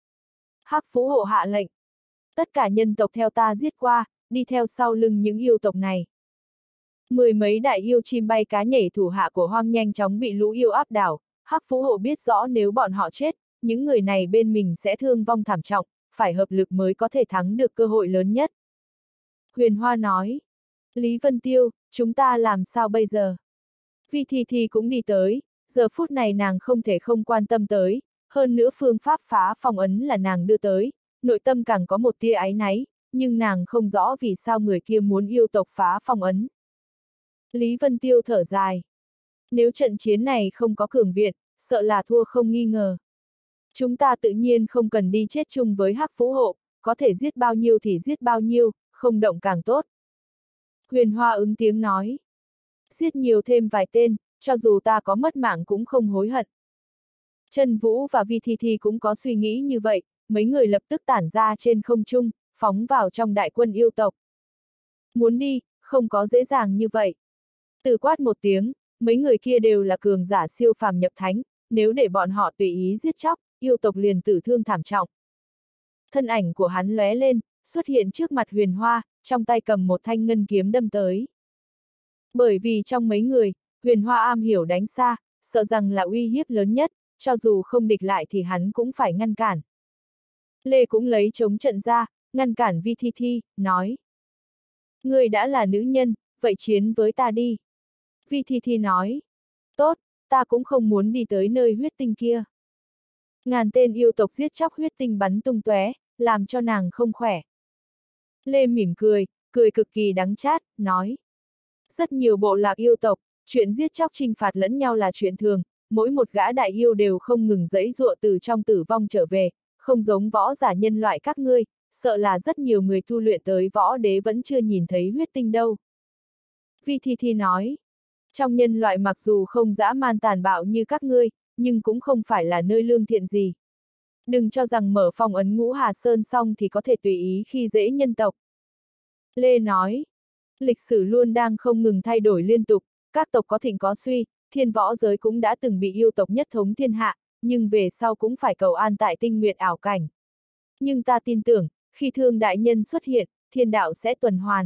Speaker 1: Hắc Phú Hộ hạ lệnh. Tất cả nhân tộc theo ta giết qua, đi theo sau lưng những yêu tộc này. Mười mấy đại yêu chim bay cá nhảy thủ hạ của Hoang nhanh chóng bị lũ yêu áp đảo, Hắc Phú Hộ biết rõ nếu bọn họ chết, những người này bên mình sẽ thương vong thảm trọng, phải hợp lực mới có thể thắng được cơ hội lớn nhất. Huyền Hoa nói. Lý Vân Tiêu, chúng ta làm sao bây giờ? Vi Thi cũng đi tới, giờ phút này nàng không thể không quan tâm tới, hơn nữa phương pháp phá phong ấn là nàng đưa tới, nội tâm càng có một tia áy náy, nhưng nàng không rõ vì sao người kia muốn yêu tộc phá phong ấn. Lý Vân Tiêu thở dài. Nếu trận chiến này không có cường viện, sợ là thua không nghi ngờ. Chúng ta tự nhiên không cần đi chết chung với Hắc Phú Hộ, có thể giết bao nhiêu thì giết bao nhiêu, không động càng tốt. Huyền Hoa ứng tiếng nói. Giết nhiều thêm vài tên, cho dù ta có mất mạng cũng không hối hận. Trân Vũ và Vi Thi cũng có suy nghĩ như vậy, mấy người lập tức tản ra trên không trung, phóng vào trong đại quân yêu tộc. Muốn đi, không có dễ dàng như vậy. Từ quát một tiếng, mấy người kia đều là cường giả siêu phàm nhập thánh, nếu để bọn họ tùy ý giết chóc, yêu tộc liền tử thương thảm trọng. Thân ảnh của hắn lóe lên, xuất hiện trước mặt Huyền Hoa, trong tay cầm một thanh ngân kiếm đâm tới. Bởi vì trong mấy người, Huyền Hoa am hiểu đánh xa, sợ rằng là uy hiếp lớn nhất, cho dù không địch lại thì hắn cũng phải ngăn cản. Lê cũng lấy chống trận ra, ngăn cản Vi Thi, nói. Ngươi đã là nữ nhân, vậy chiến với ta đi. Vi Thi nói. Tốt, ta cũng không muốn đi tới nơi huyết tinh kia. Ngàn tên yêu tộc giết chóc huyết tinh bắn tung tóe, làm cho nàng không khỏe. Lê mỉm cười, cười cực kỳ đắng chát, nói. Rất nhiều bộ lạc yêu tộc, chuyện giết chóc chinh phạt lẫn nhau là chuyện thường, mỗi một gã đại yêu đều không ngừng giãy giụa từ trong tử vong trở về, không giống võ giả nhân loại các ngươi, sợ là rất nhiều người tu luyện tới võ đế vẫn chưa nhìn thấy huyết tinh đâu. Vi Thi nói, trong nhân loại mặc dù không dã man tàn bạo như các ngươi, nhưng cũng không phải là nơi lương thiện gì. Đừng cho rằng mở phong ấn Ngũ Hà Sơn xong thì có thể tùy ý khi dễ nhân tộc. Lê nói, lịch sử luôn đang không ngừng thay đổi liên tục, các tộc có thịnh có suy, thiên võ giới cũng đã từng bị yêu tộc nhất thống thiên hạ, nhưng về sau cũng phải cầu an tại tinh nguyệt ảo cảnh. Nhưng ta tin tưởng, khi Thương đại nhân xuất hiện, thiên đạo sẽ tuần hoàn.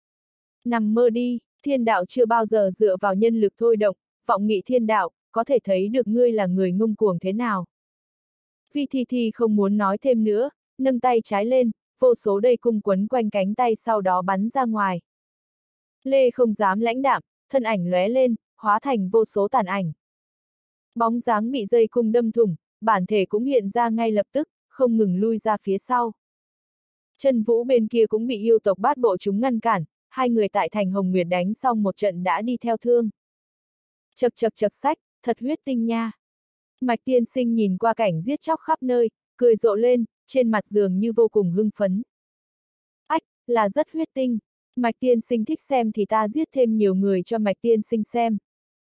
Speaker 1: Nằm mơ đi, thiên đạo chưa bao giờ dựa vào nhân lực thôi động, vọng nghị thiên đạo, có thể thấy được ngươi là người ngông cuồng thế nào. Vi Thi không muốn nói thêm nữa, nâng tay trái lên, vô số dây cung quấn quanh cánh tay sau đó bắn ra ngoài. Lê không dám lãnh đạm, thân ảnh lóe lên, hóa thành vô số tàn ảnh. Bóng dáng bị dây cung đâm thủng, bản thể cũng hiện ra ngay lập tức, không ngừng lui ra phía sau. Chân Vũ bên kia cũng bị yêu tộc Bát Bộ chúng ngăn cản, hai người tại thành Hồng Nguyệt đánh xong một trận đã đi theo thương. Chậc chậc chậc sách, thật huyết tinh nha. Mạch Tiên Sinh nhìn qua cảnh giết chóc khắp nơi, cười rộ lên, trên mặt dường như vô cùng hưng phấn. Ách, là rất huyết tinh. Mạch Tiên Sinh thích xem thì ta giết thêm nhiều người cho Mạch Tiên Sinh xem.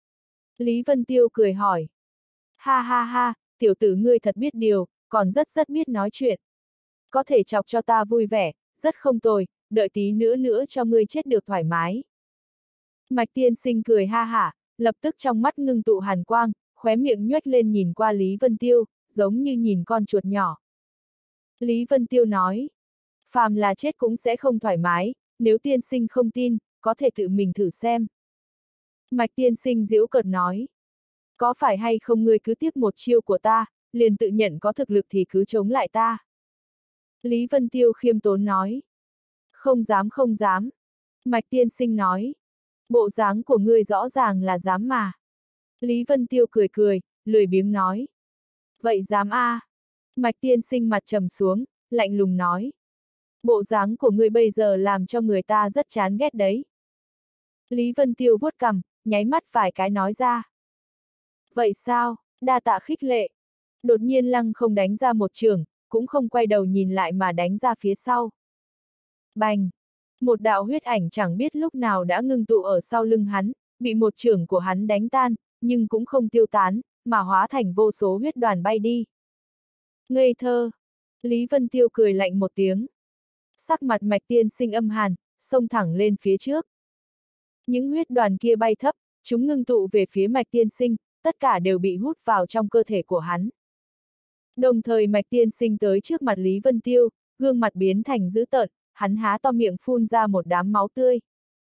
Speaker 1: Lý Vân Tiêu cười hỏi. Ha ha ha, tiểu tử ngươi thật biết điều, còn rất biết nói chuyện. Có thể chọc cho ta vui vẻ, rất không tồi, đợi tí nữa cho ngươi chết được thoải mái. Mạch Tiên Sinh cười ha hả, lập tức trong mắt ngưng tụ hàn quang, khóe miệng nhoếch lên nhìn qua Lý Vân Tiêu, giống như nhìn con chuột nhỏ. Lý Vân Tiêu nói, phàm là chết cũng sẽ không thoải mái, nếu tiên sinh không tin, có thể tự mình thử xem. Mạch Tiên Sinh giễu cợt nói, có phải hay không ngươi cứ tiếp một chiêu của ta, liền tự nhận có thực lực thì cứ chống lại ta. Lý Vân Tiêu khiêm tốn nói, không dám. Mạch Tiên Sinh nói, bộ dáng của ngươi rõ ràng là dám mà. Lý Vân Tiêu cười, lười biếng nói, vậy dám a? Mạch Tiên Sinh mặt trầm xuống, lạnh lùng nói, bộ dáng của ngươi bây giờ làm cho người ta rất chán ghét đấy. Lý Vân Tiêu vuốt cằm, nháy mắt vài cái nói ra. Vậy sao, đa tạ khích lệ. Đột nhiên Lăng Không đánh ra một chưởng, cũng không quay đầu nhìn lại mà đánh ra phía sau. Bành! Một đạo huyết ảnh chẳng biết lúc nào đã ngưng tụ ở sau lưng hắn, bị một chưởng của hắn đánh tan, nhưng cũng không tiêu tán, mà hóa thành vô số huyết đoàn bay đi. Ngây thơ! Lý Vân Tiêu cười lạnh một tiếng. Sắc mặt Mạch Tiên Sinh âm hàn, xông thẳng lên phía trước. Những huyết đoàn kia bay thấp, chúng ngưng tụ về phía Mạch Tiên Sinh, tất cả đều bị hút vào trong cơ thể của hắn. Đồng thời Mạch Tiên Sinh tới trước mặt Lý Vân Tiêu, gương mặt biến thành dữ tợn, hắn há to miệng phun ra một đám máu tươi.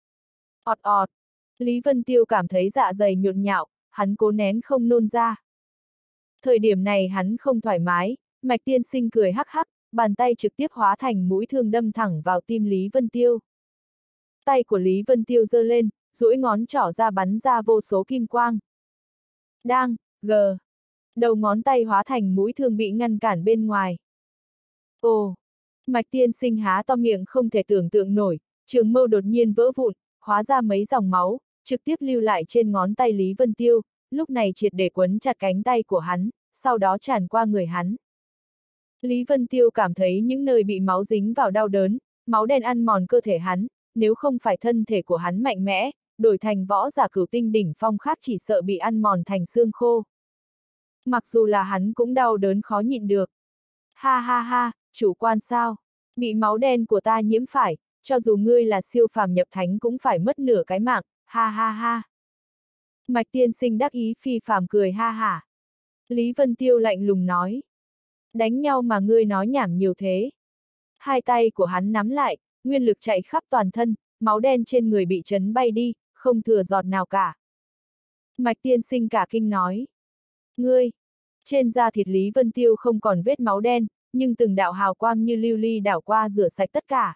Speaker 1: Ọt ọt! Lý Vân Tiêu cảm thấy dạ dày nhộn nhạo, hắn cố nén không nôn ra. Thời điểm này hắn không thoải mái, Mạch Tiên Sinh cười hắc hắc, bàn tay trực tiếp hóa thành mũi thương đâm thẳng vào tim Lý Vân Tiêu. Tay của Lý Vân Tiêu giơ lên, duỗi ngón trỏ ra bắn ra vô số kim quang. Đang, gờ. Đầu ngón tay hóa thành mũi thương bị ngăn cản bên ngoài. Ồ! Mạch Tiên Sinh há to miệng không thể tưởng tượng nổi, trường mâu đột nhiên vỡ vụn, hóa ra mấy dòng máu, trực tiếp lưu lại trên ngón tay Lý Vân Tiêu, lúc này triệt để quấn chặt cánh tay của hắn, sau đó tràn qua người hắn. Lý Vân Tiêu cảm thấy những nơi bị máu dính vào đau đớn, máu đen ăn mòn cơ thể hắn, nếu không phải thân thể của hắn mạnh mẽ, đổi thành võ giả cửu tinh đỉnh phong khác chỉ sợ bị ăn mòn thành xương khô. Mặc dù là hắn cũng đau đớn khó nhịn được. Ha ha ha, chủ quan sao? Bị máu đen của ta nhiễm phải, cho dù ngươi là siêu phàm nhập thánh cũng phải mất nửa cái mạng, ha ha ha. Mạch Tiên Sinh đắc ý phi phàm cười ha hả. Lý Vân Tiêu lạnh lùng nói. Đánh nhau mà ngươi nói nhảm nhiều thế. Hai tay của hắn nắm lại, nguyên lực chạy khắp toàn thân, máu đen trên người bị chấn bay đi, không thừa giọt nào cả. Mạch Tiên Sinh cả kinh nói. Ngươi! Trên da thịt Lý Vân Tiêu không còn vết máu đen, nhưng từng đạo hào quang như lưu ly đảo qua rửa sạch tất cả.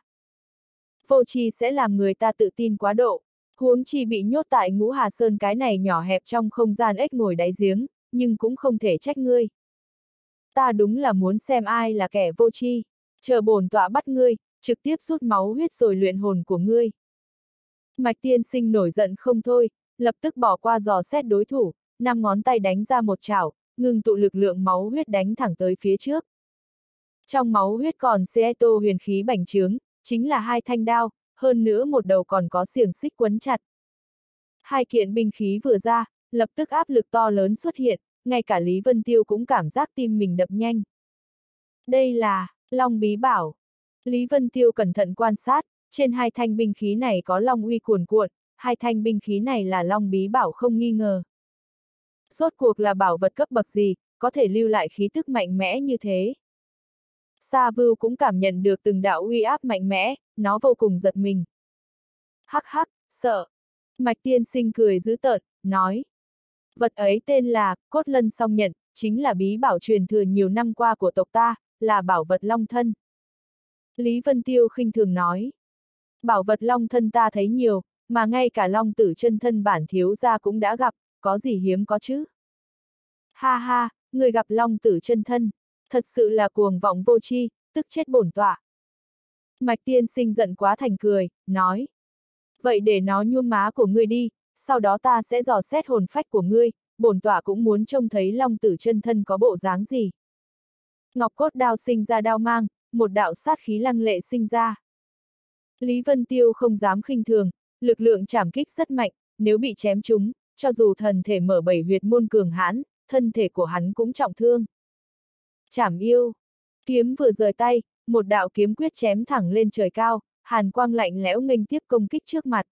Speaker 1: Vô tri sẽ làm người ta tự tin quá độ, huống chi bị nhốt tại Ngũ Hà Sơn cái này nhỏ hẹp trong không gian ếch ngồi đáy giếng, nhưng cũng không thể trách ngươi. Ta đúng là muốn xem ai là kẻ vô tri, chờ bổn tọa bắt ngươi, trực tiếp rút máu huyết rồi luyện hồn của ngươi. Mạch Tiên Sinh nổi giận không thôi, lập tức bỏ qua dò xét đối thủ, 5 ngón tay đánh ra một chảo, ngừng tụ lực lượng máu huyết đánh thẳng tới phía trước. Trong máu huyết còn Seto huyền khí bành trướng, chính là 2 thanh đao, hơn nữa một đầu còn có xiềng xích quấn chặt. 2 kiện binh khí vừa ra, lập tức áp lực to lớn xuất hiện, ngay cả Lý Vân Tiêu cũng cảm giác tim mình đập nhanh. Đây là Long Bí Bảo. Lý Vân Tiêu cẩn thận quan sát, trên 2 thanh binh khí này có long uy cuồn cuộn, 2 thanh binh khí này là Long Bí Bảo không nghi ngờ. Rốt cuộc là bảo vật cấp bậc gì, có thể lưu lại khí tức mạnh mẽ như thế. Sa Vưu cũng cảm nhận được từng đạo uy áp mạnh mẽ, nó vô cùng giật mình. Hắc hắc, sợ. Mạch Tiên Sinh cười dữ tợn, nói. Vật ấy tên là Cốt Lân Song Nhận, chính là bí bảo truyền thừa nhiều năm qua của tộc ta, là bảo vật long thân. Lý Vân Tiêu khinh thường nói. Bảo vật long thân ta thấy nhiều, mà ngay cả long tử chân thân bản thiếu gia cũng đã gặp, có gì hiếm có chứ? Ha ha, người gặp long tử chân thân, thật sự là cuồng vọng vô tri, tức chết bổn tọa. Mạch tiên sinh giận quá thành cười, nói. Vậy để nó nhuốm má của ngươi đi, sau đó ta sẽ dò xét hồn phách của ngươi, bổn tọa cũng muốn trông thấy long tử chân thân có bộ dáng gì. Ngọc cốt đao sinh ra đao mang, một đạo sát khí lăng lệ sinh ra. Lý Vân Tiêu không dám khinh thường, lực lượng trảm kích rất mạnh, nếu bị chém trúng, cho dù thần thể mở 7 huyệt môn cường hãn, thân thể của hắn cũng trọng thương. Trảm yêu. Kiếm vừa rời tay, một đạo kiếm quyết chém thẳng lên trời cao, hàn quang lạnh lẽo nghênh tiếp công kích trước mặt.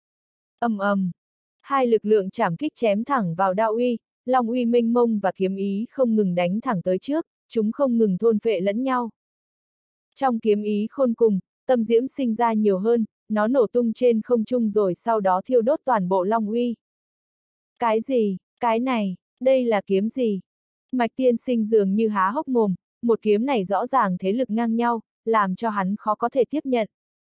Speaker 1: Ầm ầm. Hai lực lượng trảm kích chém thẳng vào đạo uy, long uy mênh mông và kiếm ý không ngừng đánh thẳng tới trước, chúng không ngừng thôn phệ lẫn nhau. Trong kiếm ý khôn cùng, tâm diễm sinh ra nhiều hơn, nó nổ tung trên không trung rồi sau đó thiêu đốt toàn bộ long uy. Cái gì? Cái này, đây là kiếm gì? Mạch tiên sinh dường như há hốc mồm, một kiếm này rõ ràng thế lực ngang nhau, làm cho hắn khó có thể tiếp nhận.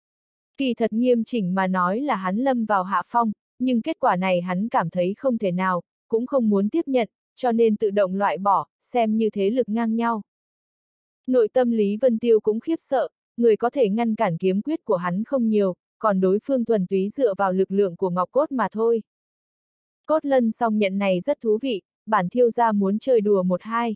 Speaker 1: Kỳ thật nghiêm chỉnh mà nói là hắn lâm vào hạ phong, nhưng kết quả này hắn cảm thấy không thể nào, cũng không muốn tiếp nhận, cho nên tự động loại bỏ, xem như thế lực ngang nhau. Nội tâm Lý Vân Tiêu cũng khiếp sợ, người có thể ngăn cản kiếm quyết của hắn không nhiều, còn đối phương thuần túy dựa vào lực lượng của ngọc cốt mà thôi. Cốt lân song nhận này rất thú vị, bản thiêu gia muốn chơi đùa một hai.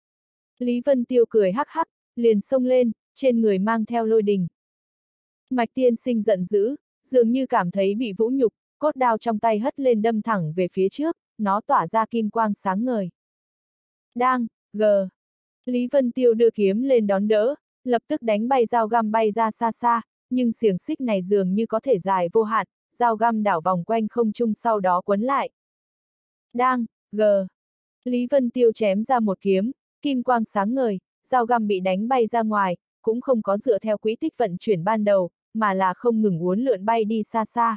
Speaker 1: Lý Vân Tiêu cười hắc hắc, liền xông lên, trên người mang theo lôi đình. Mạch tiên sinh giận dữ, dường như cảm thấy bị vũ nhục, cốt đao trong tay hất lên đâm thẳng về phía trước, nó tỏa ra kim quang sáng ngời. Đang, gờ. Lý Vân Tiêu đưa kiếm lên đón đỡ, lập tức đánh bay dao găm bay ra xa xa, nhưng xiềng xích này dường như có thể dài vô hạn, dao găm đảo vòng quanh không trung sau đó quấn lại. Đang, gờ. Lý Vân Tiêu chém ra một kiếm, kim quang sáng ngời, dao găm bị đánh bay ra ngoài, cũng không có dựa theo quỹ tích vận chuyển ban đầu, mà là không ngừng uốn lượn bay đi xa xa.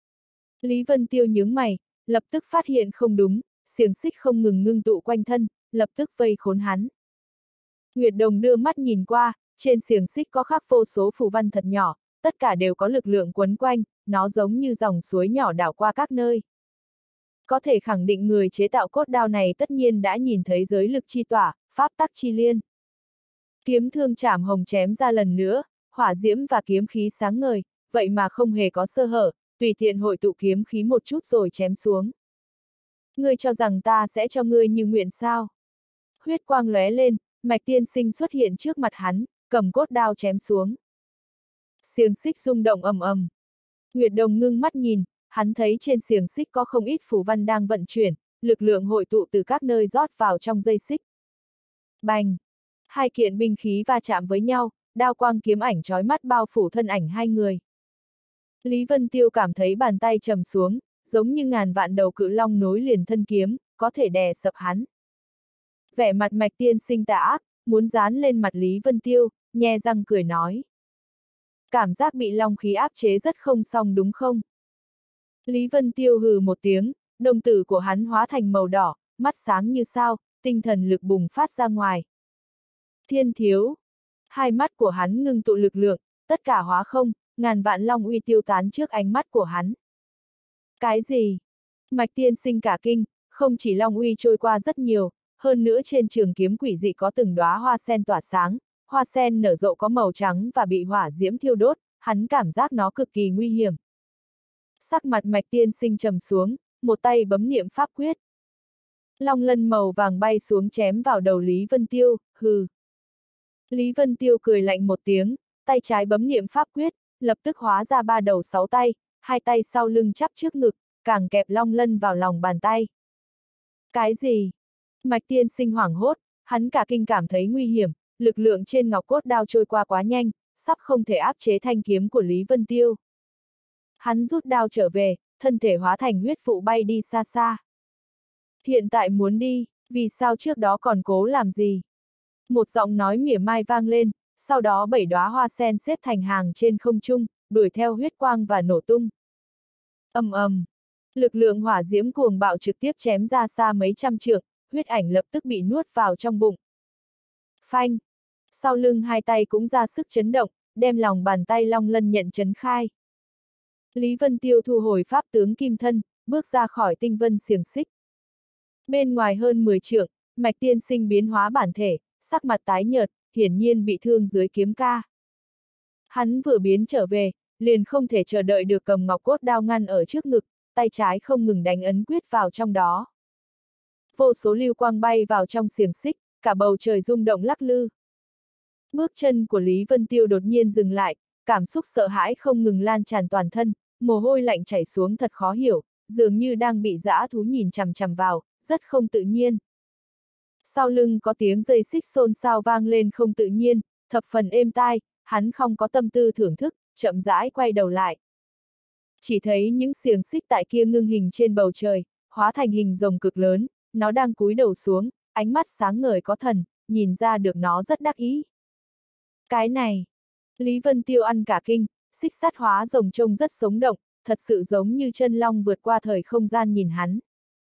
Speaker 1: Lý Vân Tiêu nhướng mày, lập tức phát hiện không đúng, xiềng xích không ngừng ngưng tụ quanh thân, lập tức vây khốn hắn. Nguyệt Đồng đưa mắt nhìn qua, trên xiềng xích có khắc vô số phù văn thật nhỏ, tất cả đều có lực lượng quấn quanh, nó giống như dòng suối nhỏ đảo qua các nơi. Có thể khẳng định người chế tạo cốt đao này tất nhiên đã nhìn thấy giới lực chi tỏa, pháp tắc chi liên. Kiếm thương chảm hồng chém ra lần nữa, hỏa diễm và kiếm khí sáng ngời, vậy mà không hề có sơ hở, tùy tiện hội tụ kiếm khí một chút rồi chém xuống. Ngươi cho rằng ta sẽ cho ngươi như nguyện sao? Huyết quang lóe lên, Mạch tiên sinh xuất hiện trước mặt hắn, cầm cốt đao chém xuống. Xiềng xích rung động ầm ầm. Nguyệt Đồng ngưng mắt nhìn, hắn thấy trên xiềng xích có không ít phù văn đang vận chuyển, lực lượng hội tụ từ các nơi rót vào trong dây xích. Bành! Hai kiện binh khí va chạm với nhau, đao quang kiếm ảnh chói mắt bao phủ thân ảnh hai người. Lý Vân Tiêu cảm thấy bàn tay trầm xuống, giống như ngàn vạn đầu cự long nối liền thân kiếm, có thể đè sập hắn. Vẻ mặt Mạch tiên sinh tà ác, muốn dán lên mặt Lý Vân Tiêu, nhe răng cười nói. Cảm giác bị long khí áp chế rất không xong đúng không? Lý Vân Tiêu hừ một tiếng, đồng tử của hắn hóa thành màu đỏ, mắt sáng như sao, tinh thần lực bùng phát ra ngoài. Thiên thiếu! Hai mắt của hắn ngưng tụ lực lượng, tất cả hóa không, ngàn vạn long uy tiêu tán trước ánh mắt của hắn. Cái gì? Mạch tiên sinh cả kinh, không chỉ long uy trôi qua rất nhiều, hơn nữa trên trường kiếm quỷ dị có từng đóa hoa sen tỏa sáng, hoa sen nở rộ có màu trắng và bị hỏa diễm thiêu đốt, hắn cảm giác nó cực kỳ nguy hiểm. Sắc mặt Mạch tiên sinh trầm xuống, một tay bấm niệm pháp quyết. Long lân màu vàng bay xuống chém vào đầu Lý Vân Tiêu, hừ. Lý Vân Tiêu cười lạnh một tiếng, tay trái bấm niệm pháp quyết, lập tức hóa ra ba đầu sáu tay, hai tay sau lưng chắp trước ngực, càng kẹp long lân vào lòng bàn tay. Cái gì? Mạch tiên sinh hoảng hốt, hắn cả kinh cảm thấy nguy hiểm, lực lượng trên ngọc cốt đao trôi qua quá nhanh, sắp không thể áp chế thanh kiếm của Lý Vân Tiêu. Hắn rút đao trở về, thân thể hóa thành huyết vụ bay đi xa xa. Hiện tại muốn đi, vì sao trước đó còn cố làm gì? Một giọng nói mỉa mai vang lên, sau đó 7 đóa hoa sen xếp thành hàng trên không trung, đuổi theo huyết quang và nổ tung. Ầm ầm, lực lượng hỏa diễm cuồng bạo trực tiếp chém ra xa mấy trăm trượng, huyết ảnh lập tức bị nuốt vào trong bụng. Phanh! Sau lưng hai tay cũng ra sức chấn động, đem lòng bàn tay Long Lân nhận chấn khai. Lý Vân Tiêu thu hồi pháp tướng kim thân, bước ra khỏi tinh vân xiềng xích. Bên ngoài hơn 10 trượng, Mạch Tiên Sinh biến hóa bản thể, sắc mặt tái nhợt, hiển nhiên bị thương dưới kiếm ca. Hắn vừa biến trở về, liền không thể chờ đợi được cầm ngọc cốt đao ngăn ở trước ngực, tay trái không ngừng đánh ấn quyết vào trong đó. Vô số lưu quang bay vào trong xiềng xích, cả bầu trời rung động lắc lư. Bước chân của Lý Vân Tiêu đột nhiên dừng lại, cảm xúc sợ hãi không ngừng lan tràn toàn thân, mồ hôi lạnh chảy xuống thật khó hiểu, dường như đang bị dã thú nhìn chằm chằm vào, rất không tự nhiên. Sau lưng có tiếng dây xích xôn xao vang lên không tự nhiên, thập phần êm tai, hắn không có tâm tư thưởng thức, chậm rãi quay đầu lại. Chỉ thấy những xiềng xích tại kia ngưng hình trên bầu trời, hóa thành hình rồng cực lớn, nó đang cúi đầu xuống, ánh mắt sáng ngời có thần, nhìn ra được nó rất đắc ý. Cái này, Lý Vân Tiêu ăn cả kinh, xích sắt hóa rồng trông rất sống động, thật sự giống như chân long vượt qua thời không gian nhìn hắn.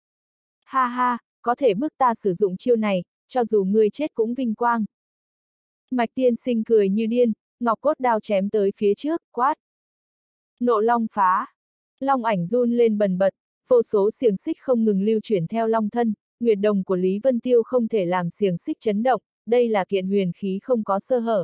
Speaker 1: Ha ha, có thể bức ta sử dụng chiêu này, cho dù ngươi chết cũng vinh quang. Mạch Tiên Sinh cười như điên, ngọc cốt đao chém tới phía trước, quát. Nộ long phá. Long ảnh run lên bần bật, vô số xiềng xích không ngừng lưu chuyển theo long thân, nguyệt đồng của Lý Vân Tiêu không thể làm xiềng xích chấn động, đây là kiện huyền khí không có sơ hở.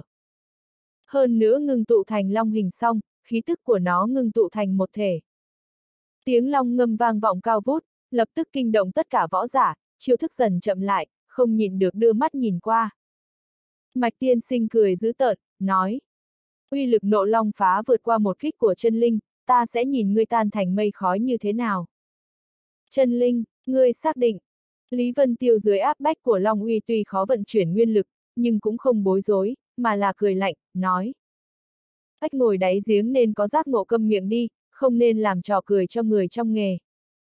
Speaker 1: Hơn nữa ngưng tụ thành long hình xong, khí tức của nó ngưng tụ thành một thể. Tiếng long ngâm vang vọng cao vút, lập tức kinh động tất cả võ giả, chiêu thức dần chậm lại, không nhịn được đưa mắt nhìn qua. Mạch Tiên Sinh cười dữ tợn, nói. Uy lực nộ long phá vượt qua một kích của chân linh, ta sẽ nhìn ngươi tan thành mây khói như thế nào. Chân linh, ngươi xác định. Lý Vân Tiêu dưới áp bách của Long Uy tuy khó vận chuyển nguyên lực, nhưng cũng không bối rối, mà là cười lạnh, nói. Ếch ngồi đáy giếng nên có giác ngộ, câm miệng đi, không nên làm trò cười cho người trong nghề.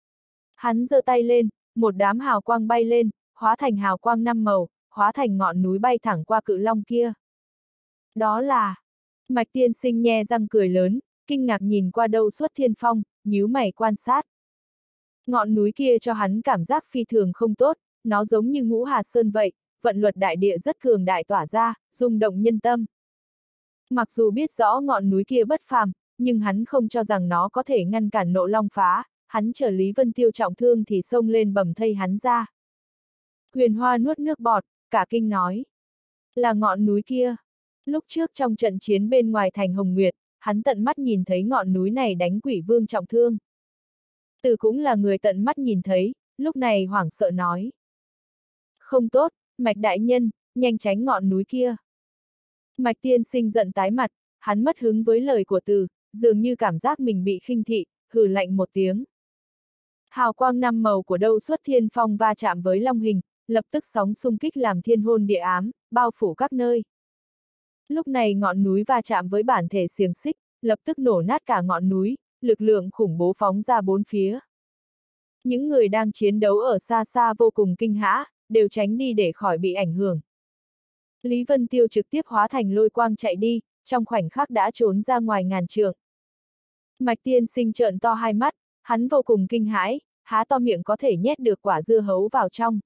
Speaker 1: Hắn giơ tay lên, một đám hào quang bay lên, hóa thành hào quang 5 màu, hóa thành ngọn núi bay thẳng qua cự long kia. Đó là... Mạch Tiên Sinh nhe răng cười lớn, kinh ngạc nhìn qua Đâu Xuất Thiên Phong, nhíu mày quan sát. Ngọn núi kia cho hắn cảm giác phi thường không tốt, nó giống như Ngũ Hà Sơn vậy, vận luật đại địa rất cường đại tỏa ra, rung động nhân tâm. Mặc dù biết rõ ngọn núi kia bất phàm, nhưng hắn không cho rằng nó có thể ngăn cản nộ long phá, hắn chờ Lý Vân Tiêu trọng thương thì xông lên bầm thây hắn ra. Huyền Hoa nuốt nước bọt, cả kinh nói. Là ngọn núi kia. Lúc trước trong trận chiến bên ngoài thành Hồng Nguyệt, hắn tận mắt nhìn thấy ngọn núi này đánh Quỷ Vương trọng thương. Từ cũng là người tận mắt nhìn thấy, lúc này hoảng sợ nói. Không tốt, Mạch đại nhân, nhanh tránh ngọn núi kia. Mạch Tiên Sinh giận tái mặt, hắn mất hứng với lời của Từ, dường như cảm giác mình bị khinh thị, hừ lạnh một tiếng. Hào quang 5 màu của Đâu Xuất Thiên Phong va chạm với long hình, lập tức sóng xung kích làm thiên hôn địa ám, bao phủ các nơi. Lúc này ngọn núi va chạm với bản thể xiềng xích, lập tức nổ nát cả ngọn núi, lực lượng khủng bố phóng ra bốn phía. Những người đang chiến đấu ở xa xa vô cùng kinh hãi, đều tránh đi để khỏi bị ảnh hưởng. Lý Vân Tiêu trực tiếp hóa thành lôi quang chạy đi, trong khoảnh khắc đã trốn ra ngoài ngàn trượng. Mạch Tiên Sinh trợn to hai mắt, hắn vô cùng kinh hãi, há to miệng có thể nhét được quả dưa hấu vào trong.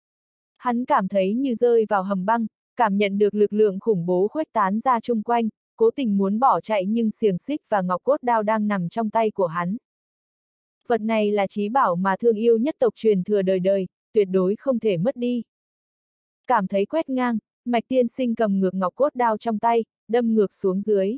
Speaker 1: Hắn cảm thấy như rơi vào hầm băng, cảm nhận được lực lượng khủng bố khuếch tán ra chung quanh, cố tình muốn bỏ chạy nhưng xiềng xích và ngọc cốt đao đang nằm trong tay của hắn. Vật này là chí bảo mà thương yêu nhất tộc truyền thừa đời đời, tuyệt đối không thể mất đi. Cảm thấy quét ngang, Mạch Tiên Sinh cầm ngược ngọc cốt đao trong tay, đâm ngược xuống dưới.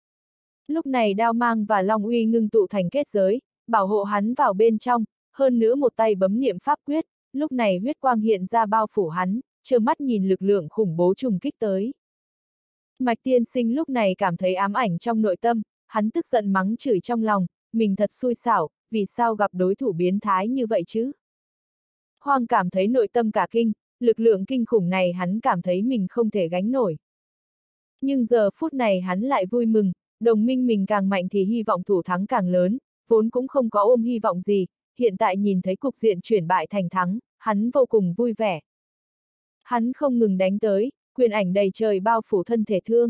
Speaker 1: Lúc này đao mang và long uy ngưng tụ thành kết giới, bảo hộ hắn vào bên trong, hơn nữa một tay bấm niệm pháp quyết, lúc này huyết quang hiện ra bao phủ hắn, trơ mắt nhìn lực lượng khủng bố trùng kích tới. Mạch Tiên Sinh lúc này cảm thấy ám ảnh trong nội tâm, hắn tức giận mắng chửi trong lòng, mình thật xui xảo, vì sao gặp đối thủ biến thái như vậy chứ? Hoang cảm thấy nội tâm cả kinh, lực lượng kinh khủng này hắn cảm thấy mình không thể gánh nổi. Nhưng giờ phút này hắn lại vui mừng, đồng minh mình càng mạnh thì hy vọng thủ thắng càng lớn, vốn cũng không có ôm hy vọng gì, hiện tại nhìn thấy cục diện chuyển bại thành thắng, hắn vô cùng vui vẻ. Hắn không ngừng đánh tới, quyền ảnh đầy trời bao phủ thân thể thương.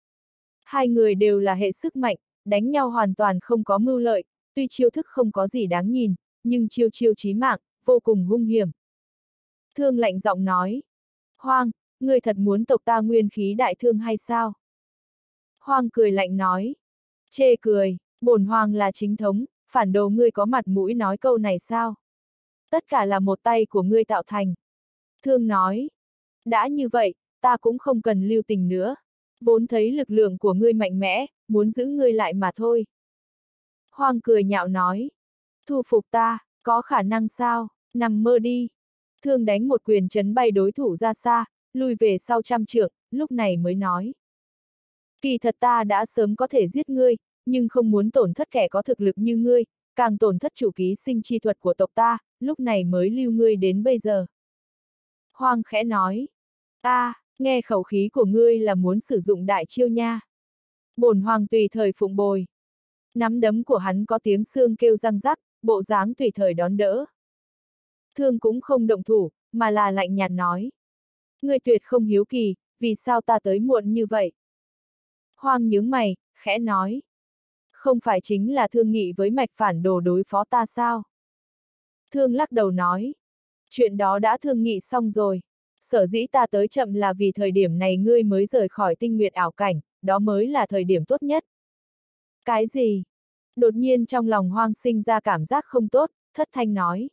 Speaker 1: Hai người đều là hệ sức mạnh, đánh nhau hoàn toàn không có mưu lợi, tuy chiêu thức không có gì đáng nhìn, nhưng chiêu chiêu chí mạng, vô cùng hung hiểm. Thương lạnh giọng nói, Hoang, ngươi thật muốn tộc ta nguyên khí đại thương hay sao? Hoang cười lạnh nói. Chê cười, bổn hoàng là chính thống, phản đồ ngươi có mặt mũi nói câu này sao? Tất cả là một tay của ngươi tạo thành. Thương nói. Đã như vậy, ta cũng không cần lưu tình nữa. Vốn thấy lực lượng của ngươi mạnh mẽ, muốn giữ ngươi lại mà thôi. Hoang cười nhạo nói. Thu phục ta, có khả năng sao? Nằm mơ đi. Thương đánh một quyền chấn bay đối thủ ra xa, lui về sau 100 trượng, lúc này mới nói. Kỳ thật ta đã sớm có thể giết ngươi, nhưng không muốn tổn thất kẻ có thực lực như ngươi, càng tổn thất chủ ký sinh chi thuật của tộc ta, lúc này mới lưu ngươi đến bây giờ. Hoang khẽ nói. Nghe khẩu khí của ngươi là muốn sử dụng đại chiêu nha. Bổn hoàng tùy thời phụng bồi. Nắm đấm của hắn có tiếng xương kêu răng rắc, bộ dáng tùy thời đón đỡ. Thương cũng không động thủ, mà là lạnh nhạt nói. Ngươi tuyệt không hiếu kỳ, vì sao ta tới muộn như vậy? Hoang nhướng mày, khẽ nói. Không phải chính là thương nghị với mạch phản đồ đối phó ta sao? Thương lắc đầu nói. Chuyện đó đã thương nghị xong rồi. Sở dĩ ta tới chậm là vì thời điểm này ngươi mới rời khỏi tinh nguyệt ảo cảnh, đó mới là thời điểm tốt nhất. Cái gì? Đột nhiên trong lòng Hoang sinh ra cảm giác không tốt, thất thanh nói.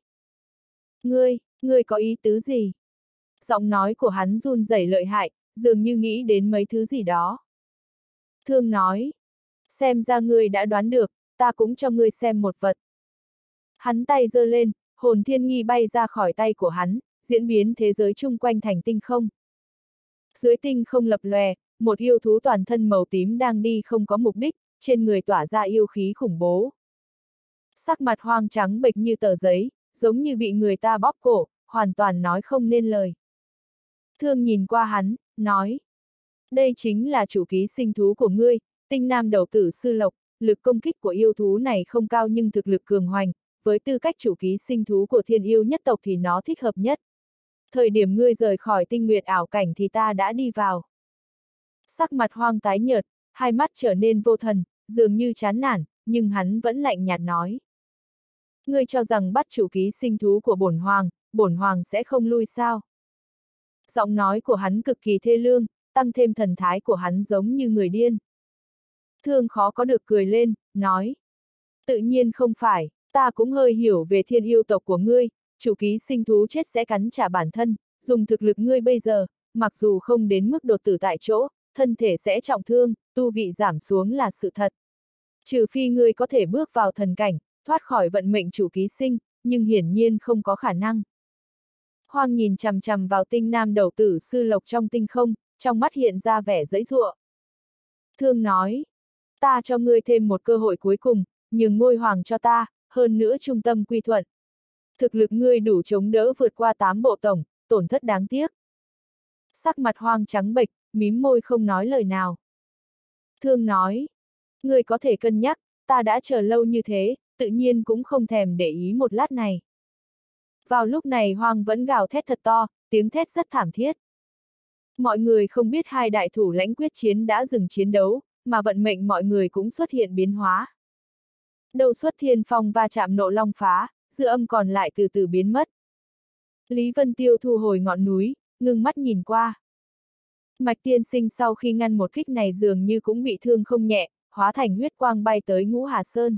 Speaker 1: Ngươi có ý tứ gì? Giọng nói của hắn run rẩy lợi hại, dường như nghĩ đến mấy thứ gì đó. Thương nói. Xem ra ngươi đã đoán được, ta cũng cho ngươi xem một vật. Hắn tay giơ lên, hồn thiên nghi bay ra khỏi tay của hắn, diễn biến thế giới chung quanh thành tinh không. Dưới tinh không lập lòe, một yêu thú toàn thân màu tím đang đi không có mục đích, trên người tỏa ra yêu khí khủng bố. Sắc mặt Hoang trắng bệch như tờ giấy, giống như bị người ta bóp cổ, hoàn toàn nói không nên lời. Thương nhìn qua hắn, nói. Đây chính là chủ ký sinh thú của ngươi, tinh nam đầu tử sư lộc, lực công kích của yêu thú này không cao nhưng thực lực cường hoành, với tư cách chủ ký sinh thú của thiên yêu nhất tộc thì nó thích hợp nhất. Thời điểm ngươi rời khỏi tinh nguyệt ảo cảnh thì ta đã đi vào. Sắc mặt Hoang tái nhợt, hai mắt trở nên vô thần, dường như chán nản, nhưng hắn vẫn lạnh nhạt nói. Ngươi cho rằng bắt chủ ký sinh thú của bổn hoàng sẽ không lui sao? Giọng nói của hắn cực kỳ thê lương, tăng thêm thần thái của hắn giống như người điên. Thương khó có được cười lên, nói. Tự nhiên không phải, ta cũng hơi hiểu về thiên yêu tộc của ngươi, chủ ký sinh thú chết sẽ cắn trả bản thân, dùng thực lực ngươi bây giờ, mặc dù không đến mức đột tử tại chỗ, thân thể sẽ trọng thương, tu vị giảm xuống là sự thật. Trừ phi ngươi có thể bước vào thần cảnh, thoát khỏi vận mệnh chủ ký sinh, nhưng hiển nhiên không có khả năng. Hoang nhìn chằm chằm vào tinh nam đầu tử sư lộc trong tinh không, trong mắt hiện ra vẻ giãy giụa. Thương nói, ta cho ngươi thêm một cơ hội cuối cùng, nhường ngôi hoàng cho ta, hơn nữa trung tâm quy thuận. Thực lực ngươi đủ chống đỡ vượt qua 8 bộ tổng, tổn thất đáng tiếc. Sắc mặt Hoang trắng bệch, mím môi không nói lời nào. Thương nói, ngươi có thể cân nhắc, ta đã chờ lâu như thế, tự nhiên cũng không thèm để ý một lát này. Vào lúc này Hoang vẫn gào thét thật to, tiếng thét rất thảm thiết. Mọi người không biết hai đại thủ lãnh quyết chiến đã dừng chiến đấu, mà vận mệnh mọi người cũng xuất hiện biến hóa. Đầu xuất thiên phong va chạm nộ long phá, dư âm còn lại từ từ biến mất. Lý Vân Tiêu thu hồi ngọn núi, ngưng mắt nhìn qua. Mạch tiên sinh sau khi ngăn một kích này dường như cũng bị thương không nhẹ, hóa thành huyết quang bay tới Ngũ Hà Sơn.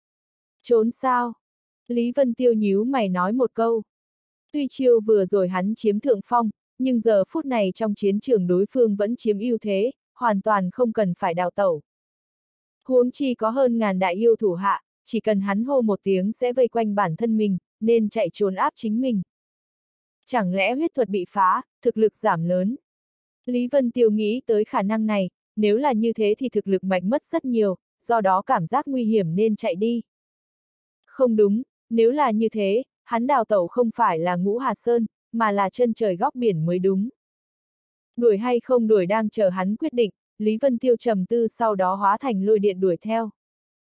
Speaker 1: Trốn sao? Lý Vân Tiêu nhíu mày nói một câu. Tuy chiêu vừa rồi hắn chiếm thượng phong, nhưng giờ phút này trong chiến trường đối phương vẫn chiếm ưu thế, hoàn toàn không cần phải đào tẩu. Huống chi có hơn ngàn đại yêu thủ hạ, chỉ cần hắn hô một tiếng sẽ vây quanh bản thân mình, nên chạy trốn áp chính mình. Chẳng lẽ huyết thuật bị phá, thực lực giảm lớn? Lý Vân Tiêu nghĩ tới khả năng này, nếu là như thế thì thực lực mạnh mất rất nhiều, do đó cảm giác nguy hiểm nên chạy đi. Không đúng, nếu là như thế, hắn đào tẩu không phải là Ngũ Hà Sơn, mà là chân trời góc biển mới đúng. Đuổi hay không đuổi đang chờ hắn quyết định, Lý Vân Tiêu trầm tư sau đó hóa thành lôi điện đuổi theo.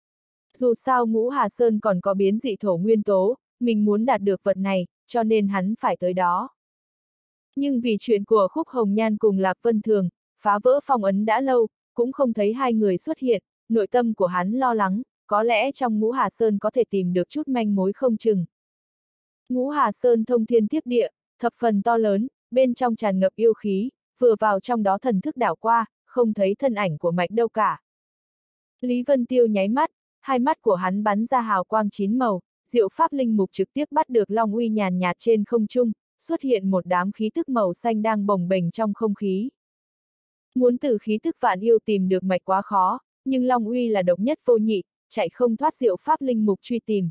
Speaker 1: Dù sao Ngũ Hà Sơn còn có biến dị thổ nguyên tố, mình muốn đạt được vật này, cho nên hắn phải tới đó. Nhưng vì chuyện của Khúc Hồng Nhan cùng Lạc Vân Thường, phá vỡ phong ấn đã lâu, cũng không thấy hai người xuất hiện, nội tâm của hắn lo lắng, có lẽ trong Ngũ Hà Sơn có thể tìm được chút manh mối không chừng. Ngũ Hà Sơn thông thiên tiếp địa, thập phần to lớn, bên trong tràn ngập yêu khí, vừa vào trong đó thần thức đảo qua, không thấy thân ảnh của mạch đâu cả. Lý Vân Tiêu nháy mắt, hai mắt của hắn bắn ra hào quang chín màu, diệu pháp linh mục trực tiếp bắt được long uy nhàn nhạt trên không trung, xuất hiện một đám khí tức màu xanh đang bồng bềnh trong không khí. Muốn từ khí tức vạn yêu tìm được mạch quá khó, nhưng long uy là độc nhất vô nhị, chạy không thoát diệu pháp linh mục truy tìm.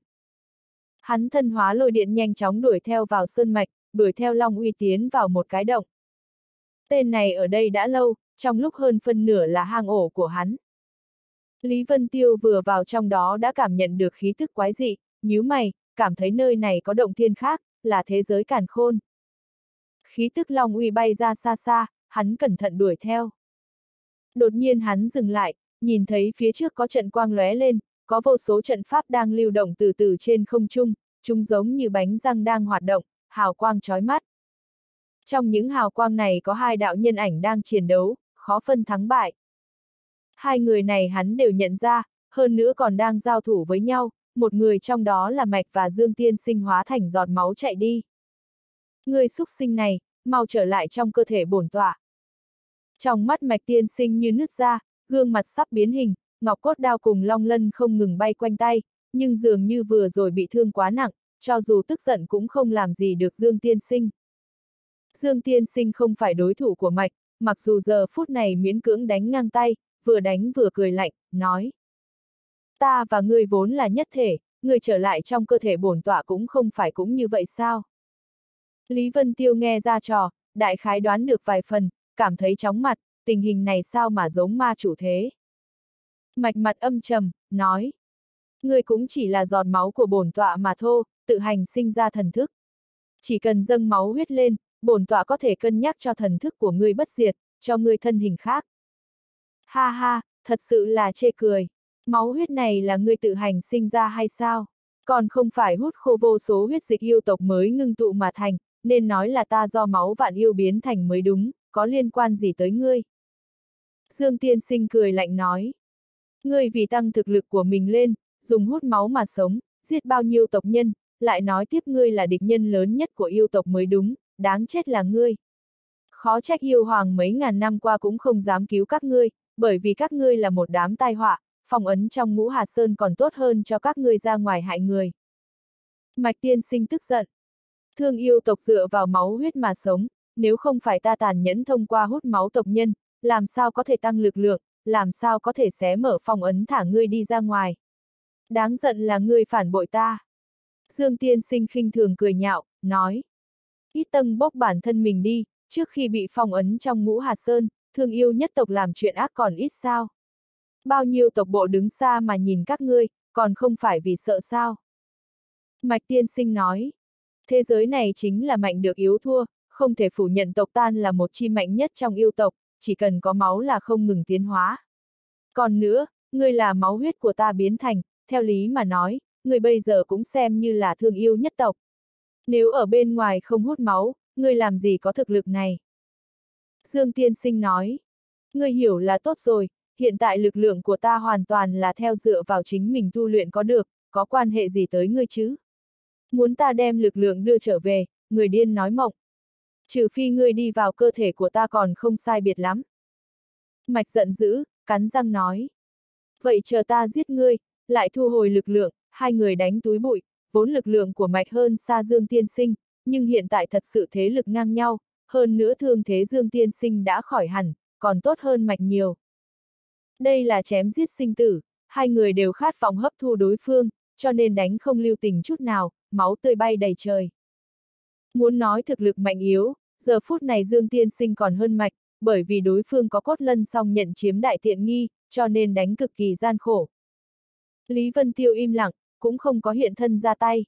Speaker 1: Hắn thân hóa lôi điện nhanh chóng đuổi theo vào sơn mạch, đuổi theo long uy tiến vào một cái động. Tên này ở đây đã lâu, trong lúc hơn phân nửa là hang ổ của hắn. Lý Vân Tiêu vừa vào trong đó đã cảm nhận được khí tức quái dị, nhíu mày, cảm thấy nơi này có động thiên khác, là thế giới càn khôn. Khí tức long uy bay ra xa xa, hắn cẩn thận đuổi theo. Đột nhiên hắn dừng lại, nhìn thấy phía trước có trận quang lóe lên, có vô số trận pháp đang lưu động từ từ trên không trung, chúng giống như bánh răng đang hoạt động, hào quang chói mắt. Trong những hào quang này có hai đạo nhân ảnh đang chiến đấu, khó phân thắng bại. Hai người này hắn đều nhận ra, hơn nữa còn đang giao thủ với nhau, một người trong đó là Mạch và Dương Tiên Sinh hóa thành giọt máu chạy đi. Người xúc sinh này, mau trở lại trong cơ thể bổn tọa. Trong mắt Mạch Tiên Sinh như nứt ra, gương mặt sắp biến hình, ngọc cốt đao cùng long lân không ngừng bay quanh tay, nhưng dường như vừa rồi bị thương quá nặng, cho dù tức giận cũng không làm gì được Dương Tiên Sinh. Dương Tiên Sinh không phải đối thủ của Mạch, mặc dù giờ phút này miễn cưỡng đánh ngang tay, vừa đánh vừa cười lạnh, nói. Ta và ngươi vốn là nhất thể, ngươi trở lại trong cơ thể bổn tọa cũng không phải cũng như vậy sao? Lý Vân Tiêu nghe ra trò, đại khái đoán được vài phần, cảm thấy chóng mặt, tình hình này sao mà giống ma chủ thế? Mạch mặt âm trầm, nói. Ngươi cũng chỉ là giọt máu của bổn tọa mà thôi, tự hành sinh ra thần thức. Chỉ cần dâng máu huyết lên, bổn tọa có thể cân nhắc cho thần thức của ngươi bất diệt, cho ngươi thân hình khác. Ha ha, thật sự là chê cười. Máu huyết này là ngươi tự hành sinh ra hay sao? Còn không phải hút khô vô số huyết dịch yêu tộc mới ngưng tụ mà thành, nên nói là ta do máu vạn yêu biến thành mới đúng, có liên quan gì tới ngươi? Dương Tiên Sinh cười lạnh nói. Ngươi vì tăng thực lực của mình lên, dùng hút máu mà sống, giết bao nhiêu tộc nhân, lại nói tiếp ngươi là địch nhân lớn nhất của yêu tộc mới đúng, đáng chết là ngươi. Khó trách yêu hoàng mấy ngàn năm qua cũng không dám cứu các ngươi, bởi vì các ngươi là một đám tai họa, phong ấn trong Ngũ Hà Sơn còn tốt hơn cho các ngươi ra ngoài hại người. Mạch Tiên Sinh tức giận. Thương yêu tộc dựa vào máu huyết mà sống, nếu không phải ta tàn nhẫn thông qua hút máu tộc nhân, làm sao có thể tăng lực lượng, làm sao có thể xé mở phong ấn thả ngươi đi ra ngoài. Đáng giận là ngươi phản bội ta. Dương Tiên Sinh khinh thường cười nhạo, nói. Ít tâng bốc bản thân mình đi, trước khi bị phong ấn trong Ngũ Hà Sơn, thương yêu nhất tộc làm chuyện ác còn ít sao. Bao nhiêu tộc bộ đứng xa mà nhìn các ngươi, còn không phải vì sợ sao. Mạch Tiên Sinh nói. Thế giới này chính là mạnh được yếu thua, không thể phủ nhận tộc tan là một chi mạnh nhất trong yêu tộc, chỉ cần có máu là không ngừng tiến hóa. Còn nữa, ngươi là máu huyết của ta biến thành, theo lý mà nói, ngươi bây giờ cũng xem như là thương yêu nhất tộc. Nếu ở bên ngoài không hút máu, ngươi làm gì có thực lực này? Dương Tiên Sinh nói. Ngươi hiểu là tốt rồi, hiện tại lực lượng của ta hoàn toàn là theo dựa vào chính mình tu luyện có được, có quan hệ gì tới ngươi chứ? Muốn ta đem lực lượng đưa trở về, người điên nói mộng. Trừ phi ngươi đi vào cơ thể của ta còn không sai biệt lắm. Mạch giận dữ, cắn răng nói. Vậy chờ ta giết ngươi, lại thu hồi lực lượng, hai người đánh túi bụi, vốn lực lượng của Mạch hơn xa Dương Tiên Sinh, nhưng hiện tại thật sự thế lực ngang nhau, hơn nữa thương thế Dương Tiên Sinh đã khỏi hẳn, còn tốt hơn Mạch nhiều. Đây là chém giết sinh tử, hai người đều khát vọng hấp thu đối phương, cho nên đánh không lưu tình chút nào, máu tươi bay đầy trời. Muốn nói thực lực mạnh yếu, giờ phút này Dương Tiên Sinh còn hơn Mạch, bởi vì đối phương có cốt lân song nhận chiếm đại tiện nghi, cho nên đánh cực kỳ gian khổ. Lý Vân Tiêu im lặng, cũng không có hiện thân ra tay.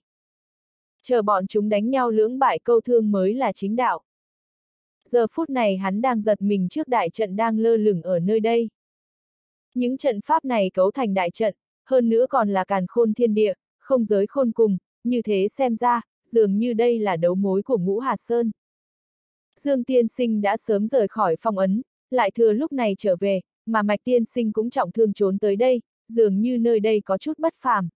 Speaker 1: Chờ bọn chúng đánh nhau lưỡng bại câu thương mới là chính đạo. Giờ phút này hắn đang giật mình trước đại trận đang lơ lửng ở nơi đây. Những trận pháp này cấu thành đại trận, hơn nữa còn là càn khôn thiên địa, không giới khôn cùng, như thế xem ra, dường như đây là đấu mối của Ngũ Hà Sơn. Dương Tiên Sinh đã sớm rời khỏi phong ấn, lại thừa lúc này trở về, mà Mạch Tiên Sinh cũng trọng thương trốn tới đây, dường như nơi đây có chút bất phàm.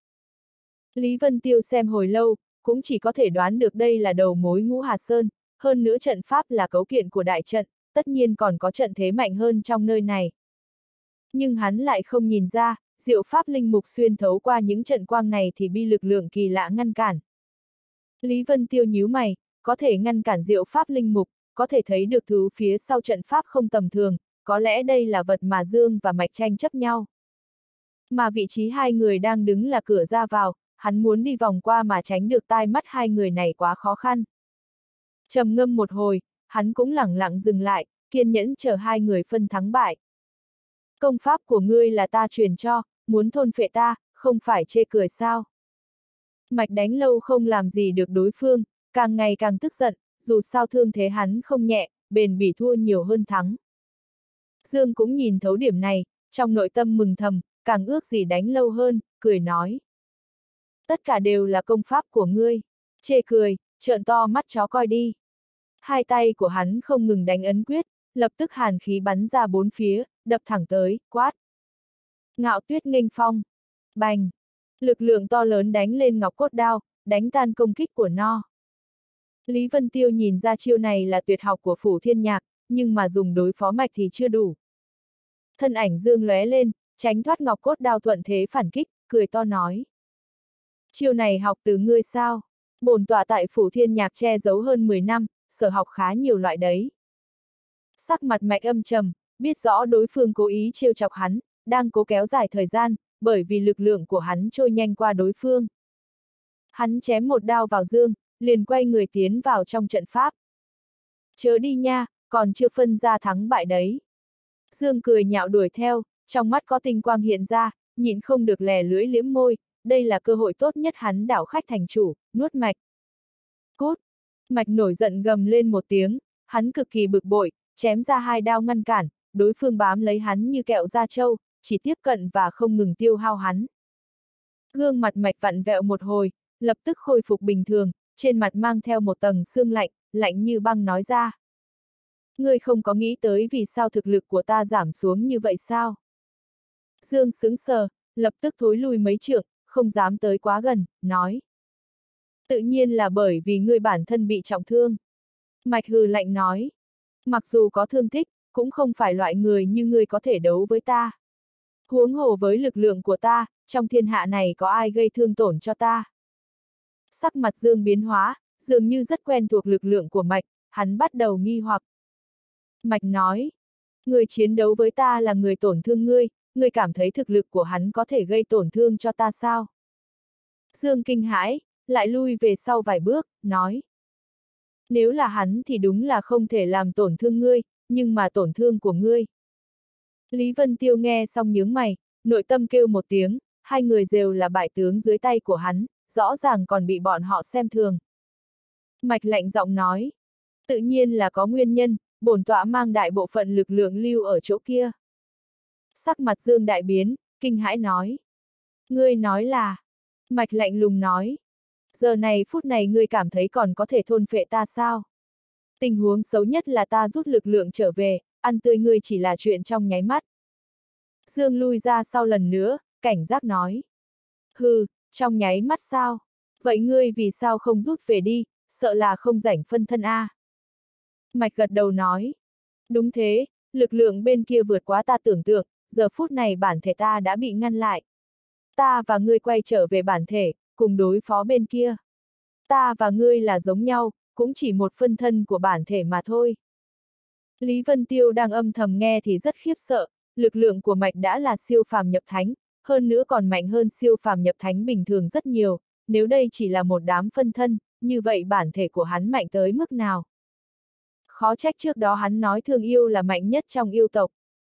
Speaker 1: Lý Vân Tiêu xem hồi lâu, cũng chỉ có thể đoán được đây là đầu mối Ngũ Hà Sơn, hơn nữa trận pháp là cấu kiện của đại trận, tất nhiên còn có trận thế mạnh hơn trong nơi này. Nhưng hắn lại không nhìn ra, diệu pháp linh mục xuyên thấu qua những trận quang này thì bị lực lượng kỳ lạ ngăn cản. Lý Vân Tiêu nhíu mày, có thể ngăn cản diệu pháp linh mục, có thể thấy được thứ phía sau trận pháp không tầm thường, có lẽ đây là vật mà Dương và Mạch tranh chấp nhau. Mà vị trí hai người đang đứng là cửa ra vào, hắn muốn đi vòng qua mà tránh được tai mắt hai người này quá khó khăn. Trầm ngâm một hồi, hắn cũng lẳng lặng dừng lại, kiên nhẫn chờ hai người phân thắng bại. Công pháp của ngươi là ta truyền cho, muốn thôn phệ ta, không phải chê cười sao? Mạch đánh lâu không làm gì được đối phương, càng ngày càng tức giận, dù sao thương thế hắn không nhẹ, bền bỉ thua nhiều hơn thắng. Dương cũng nhìn thấu điểm này, trong nội tâm mừng thầm, càng ước gì đánh lâu hơn, cười nói. Tất cả đều là công pháp của ngươi. Chê cười, trợn to mắt chó coi đi. Hai tay của hắn không ngừng đánh ấn quyết, lập tức hàn khí bắn ra bốn phía, đập thẳng tới, quát. Ngạo Tuyết nghênh phong. Bành. Lực lượng to lớn đánh lên ngọc cốt đao, đánh tan công kích của nó. Lý Vân Tiêu nhìn ra chiêu này là tuyệt học của Phủ Thiên Nhạc, nhưng mà dùng đối phó Mạch thì chưa đủ. Thân ảnh Dương lóe lên, tránh thoát ngọc cốt đao thuận thế phản kích, cười to nói. Chiêu này học từ ngươi sao? Bổn tọa tại Phủ Thiên Nhạc che giấu hơn 10 năm, sở học khá nhiều loại đấy. Sắc mặt Mạch âm trầm, biết rõ đối phương cố ý trêu chọc hắn, đang cố kéo dài thời gian, bởi vì lực lượng của hắn trôi nhanh qua đối phương. Hắn chém một đao vào Dương, liền quay người tiến vào trong trận pháp. Chớ đi nha, còn chưa phân ra thắng bại đấy. Dương cười nhạo đuổi theo, trong mắt có tinh quang hiện ra, nhịn không được lè lưỡi liếm môi, đây là cơ hội tốt nhất hắn đảo khách thành chủ, nuốt Mạch. Cút! Mạch nổi giận gầm lên một tiếng, hắn cực kỳ bực bội, chém ra hai đao ngăn cản, đối phương bám lấy hắn như kẹo da trâu, chỉ tiếp cận và không ngừng tiêu hao hắn. Gương mặt Mạch vặn vẹo một hồi, lập tức khôi phục bình thường, trên mặt mang theo một tầng sương lạnh, lạnh như băng nói ra. Ngươi không có nghĩ tới vì sao thực lực của ta giảm xuống như vậy sao? Dương sững sờ, lập tức thối lui mấy trượng, không dám tới quá gần, nói. Tự nhiên là bởi vì ngươi bản thân bị trọng thương. Mạch hừ lạnh nói. Mặc dù có thương tích, cũng không phải loại người như ngươi có thể đấu với ta. Huống hồ với lực lượng của ta, trong thiên hạ này có ai gây thương tổn cho ta? Sắc mặt Dương biến hóa, dường như rất quen thuộc lực lượng của Mạch, hắn bắt đầu nghi hoặc. Mạch nói, người chiến đấu với ta là người tổn thương ngươi, ngươi cảm thấy thực lực của hắn có thể gây tổn thương cho ta sao? Dương kinh hãi, lại lui về sau vài bước, nói. Nếu là hắn thì đúng là không thể làm tổn thương ngươi, nhưng mà tổn thương của ngươi. Lý Vân Tiêu nghe xong nhướng mày, nội tâm kêu một tiếng, hai người đều là bại tướng dưới tay của hắn, rõ ràng còn bị bọn họ xem thường. Mạch lạnh giọng nói, tự nhiên là có nguyên nhân, bổn tọa mang đại bộ phận lực lượng lưu ở chỗ kia. Sắc mặt Dương đại biến, kinh hãi nói. Ngươi nói là, Mạch lạnh lùng nói, giờ này phút này ngươi cảm thấy còn có thể thôn phệ ta sao? Tình huống xấu nhất là ta rút lực lượng trở về, ăn tươi ngươi chỉ là chuyện trong nháy mắt. Dương lui ra sau lần nữa, cảnh giác nói. Hừ, trong nháy mắt sao? Vậy ngươi vì sao không rút về đi, sợ là không rảnh phân thân a? Mạch gật đầu nói. Đúng thế, lực lượng bên kia vượt quá ta tưởng tượng, giờ phút này bản thể ta đã bị ngăn lại. Ta và ngươi quay trở về bản thể, cùng đối phó bên kia. Ta và ngươi là giống nhau, cũng chỉ một phân thân của bản thể mà thôi. Lý Vân Tiêu đang âm thầm nghe thì rất khiếp sợ, lực lượng của Mạch đã là siêu phàm nhập thánh, hơn nữa còn mạnh hơn siêu phàm nhập thánh bình thường rất nhiều, nếu đây chỉ là một đám phân thân, như vậy bản thể của hắn mạnh tới mức nào? Khó trách trước đó hắn nói thương yêu là mạnh nhất trong yêu tộc.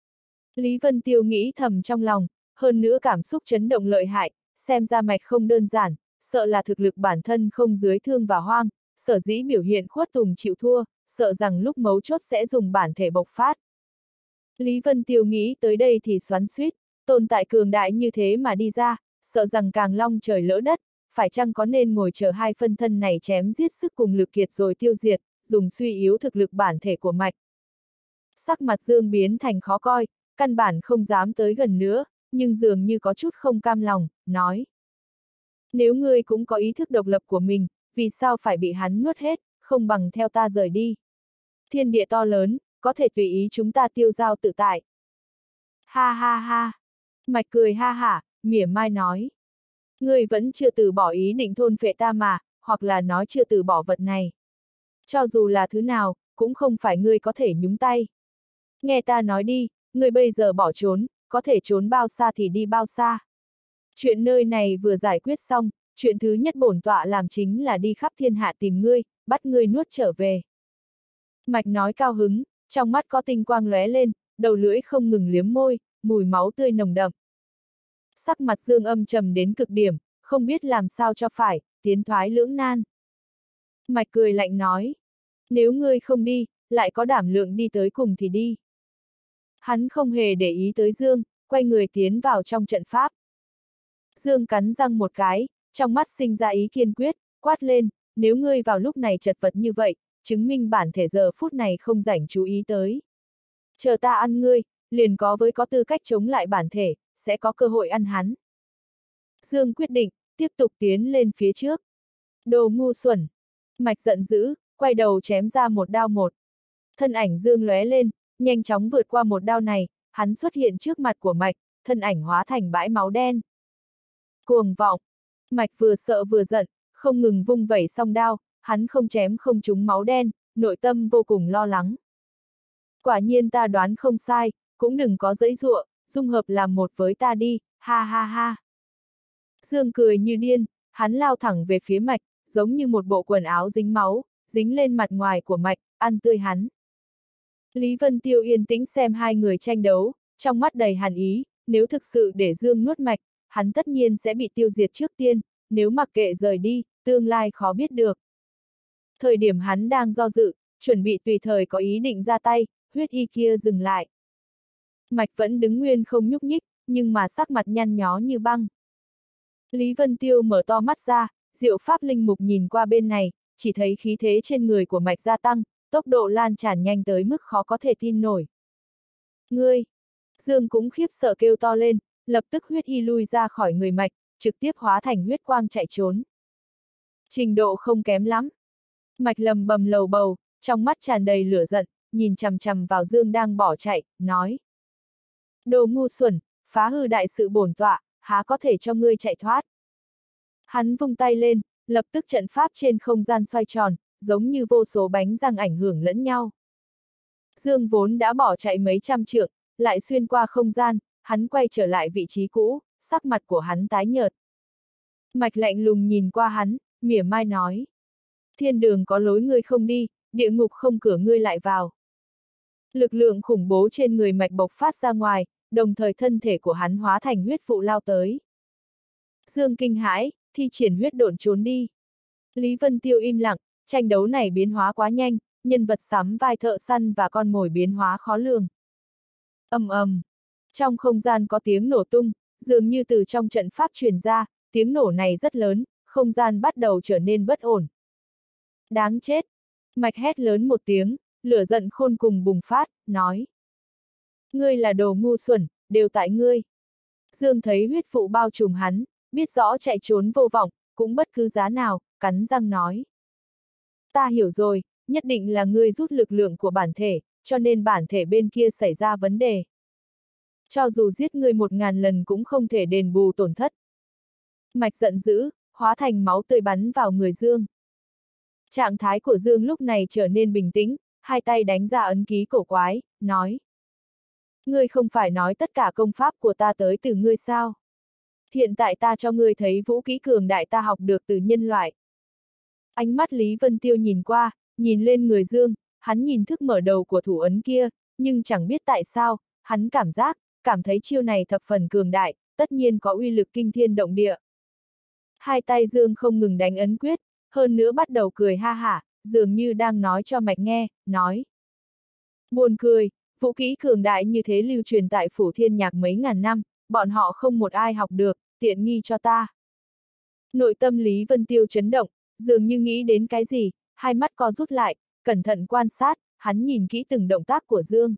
Speaker 1: Lý Vân Tiêu nghĩ thầm trong lòng, hơn nữa cảm xúc chấn động lợi hại, xem ra Mạch không đơn giản, sợ là thực lực bản thân không dưới Thương và Hoang, sở dĩ biểu hiện khuất tùng chịu thua, sợ rằng lúc mấu chốt sẽ dùng bản thể bộc phát. Lý Vân Tiêu nghĩ tới đây thì xoắn xuýt, tồn tại cường đại như thế mà đi ra, sợ rằng càng long trời lỡ đất, phải chăng có nên ngồi chờ hai phân thân này chém giết sức cùng lực kiệt rồi tiêu diệt, dùng suy yếu thực lực bản thể của Mạch. Sắc mặt Dương biến thành khó coi, căn bản không dám tới gần nữa, nhưng dường như có chút không cam lòng, nói. Nếu ngươi cũng có ý thức độc lập của mình, vì sao phải bị hắn nuốt hết, không bằng theo ta rời đi. Thiên địa to lớn, có thể tùy ý chúng ta tiêu dao tự tại. Ha ha ha. Mạch cười ha hả, mỉa mai nói. Ngươi vẫn chưa từ bỏ ý định thôn phệ ta mà, hoặc là nói chưa từ bỏ vật này. Cho dù là thứ nào, cũng không phải ngươi có thể nhúng tay. Nghe ta nói đi, ngươi bây giờ bỏ trốn, có thể trốn bao xa thì đi bao xa. Chuyện nơi này vừa giải quyết xong, chuyện thứ nhất bổn tọa làm chính là đi khắp thiên hạ tìm ngươi, bắt ngươi nuốt trở về. Mạch nói cao hứng, trong mắt có tinh quang lóe lên, đầu lưỡi không ngừng liếm môi, mùi máu tươi nồng đậm. Sắc mặt Dương âm trầm đến cực điểm, không biết làm sao cho phải, tiến thoái lưỡng nan. Mạch cười lạnh nói, nếu ngươi không đi, lại có đảm lượng đi tới cùng thì đi. Hắn không hề để ý tới Dương, quay người tiến vào trong trận pháp. Dương cắn răng một cái, trong mắt sinh ra ý kiên quyết, quát lên, nếu ngươi vào lúc này chật vật như vậy, chứng minh bản thể giờ phút này không rảnh chú ý tới. Chờ ta ăn ngươi, liền có tư cách chống lại bản thể, sẽ có cơ hội ăn hắn. Dương quyết định, tiếp tục tiến lên phía trước. Đồ ngu xuẩn. Mạch giận dữ, quay đầu chém ra một đao một. Thân ảnh Dương lóe lên, nhanh chóng vượt qua một đao này, hắn xuất hiện trước mặt của Mạch, thân ảnh hóa thành bãi máu đen. Cuồng vọng. Mạch vừa sợ vừa giận, không ngừng vung vẩy song đao, hắn không chém không trúng máu đen, nội tâm vô cùng lo lắng. Quả nhiên ta đoán không sai, cũng đừng có giãy giụa, dung hợp làm một với ta đi, ha ha ha. Dương cười như điên, hắn lao thẳng về phía Mạch, giống như một bộ quần áo dính máu, dính lên mặt ngoài của Mạch, ăn tươi hắn. Lý Vân Tiêu yên tĩnh xem hai người tranh đấu, trong mắt đầy hàn ý, nếu thực sự để Dương nuốt Mạch, hắn tất nhiên sẽ bị tiêu diệt trước tiên, nếu mặc kệ rời đi, tương lai khó biết được. Thời điểm hắn đang do dự, chuẩn bị tùy thời có ý định ra tay, huyết y kia dừng lại. Mạch vẫn đứng nguyên không nhúc nhích, nhưng mà sắc mặt nhăn nhó như băng. Lý Vân Tiêu mở to mắt ra, diệu pháp linh mục nhìn qua bên này, chỉ thấy khí thế trên người của Mạch gia tăng, tốc độ lan tràn nhanh tới mức khó có thể tin nổi. Ngươi! Dương cũng khiếp sợ kêu to lên, lập tức huyết y lui ra khỏi người Mạch, trực tiếp hóa thành huyết quang chạy trốn. Trình độ không kém lắm. Mạch lầm bầm lầu bầu, trong mắt tràn đầy lửa giận, nhìn chằm chằm vào Dương đang bỏ chạy, nói. Đồ ngu xuẩn, phá hư đại sự bổn tọa, há có thể cho ngươi chạy thoát. Hắn vung tay lên, lập tức trận pháp trên không gian xoay tròn, giống như vô số bánh răng ảnh hưởng lẫn nhau. Dương vốn đã bỏ chạy mấy trăm trượng, lại xuyên qua không gian, hắn quay trở lại vị trí cũ, sắc mặt của hắn tái nhợt. Mạch lạnh lùng nhìn qua hắn, mỉa mai nói. Thiên đường có lối ngươi không đi, địa ngục không cửa ngươi lại vào. Lực lượng khủng bố trên người Mạch bộc phát ra ngoài, đồng thời thân thể của hắn hóa thành huyết vụ lao tới. Dương kinh hãi, thi triển huyết độn trốn đi. Lý Vân Tiêu im lặng, tranh đấu này biến hóa quá nhanh, nhân vật sắm vai thợ săn và con mồi biến hóa khó lường. Ầm ầm. Trong không gian có tiếng nổ tung, dường như từ trong trận pháp truyền ra, tiếng nổ này rất lớn, không gian bắt đầu trở nên bất ổn. Đáng chết! Mạch hét lớn một tiếng, lửa giận khôn cùng bùng phát, nói. Ngươi là đồ ngu xuẩn, đều tại ngươi. Dương thấy huyết vụ bao trùm hắn, biết rõ chạy trốn vô vọng, cũng bất cứ giá nào, cắn răng nói. Ta hiểu rồi, nhất định là ngươi rút lực lượng của bản thể, cho nên bản thể bên kia xảy ra vấn đề. Cho dù giết ngươi 1000 lần cũng không thể đền bù tổn thất. Mạch giận dữ, hóa thành máu tươi bắn vào người Dương. Trạng thái của Dương lúc này trở nên bình tĩnh, hai tay đánh ra ấn ký cổ quái, nói. Ngươi không phải nói tất cả công pháp của ta tới từ ngươi sao? Hiện tại ta cho ngươi thấy vũ kỹ cường đại ta học được từ nhân loại. Ánh mắt Lý Vân Tiêu nhìn qua, nhìn lên người Dương, hắn nhìn thức mở đầu của thủ ấn kia, nhưng chẳng biết tại sao, hắn cảm thấy chiêu này thập phần cường đại, tất nhiên có uy lực kinh thiên động địa. Hai tay Dương không ngừng đánh ấn quyết, hơn nữa bắt đầu cười ha hả, dường như đang nói cho Mạch nghe, nói. Buồn cười, vũ kỹ cường đại như thế lưu truyền tại Phủ Thiên Nhạc mấy ngàn năm, bọn họ không một ai học được, tiện nghi cho ta. Nội tâm Lý Vân Tiêu chấn động, dường như nghĩ đến cái gì, hai mắt co rút lại, cẩn thận quan sát, hắn nhìn kỹ từng động tác của Dương.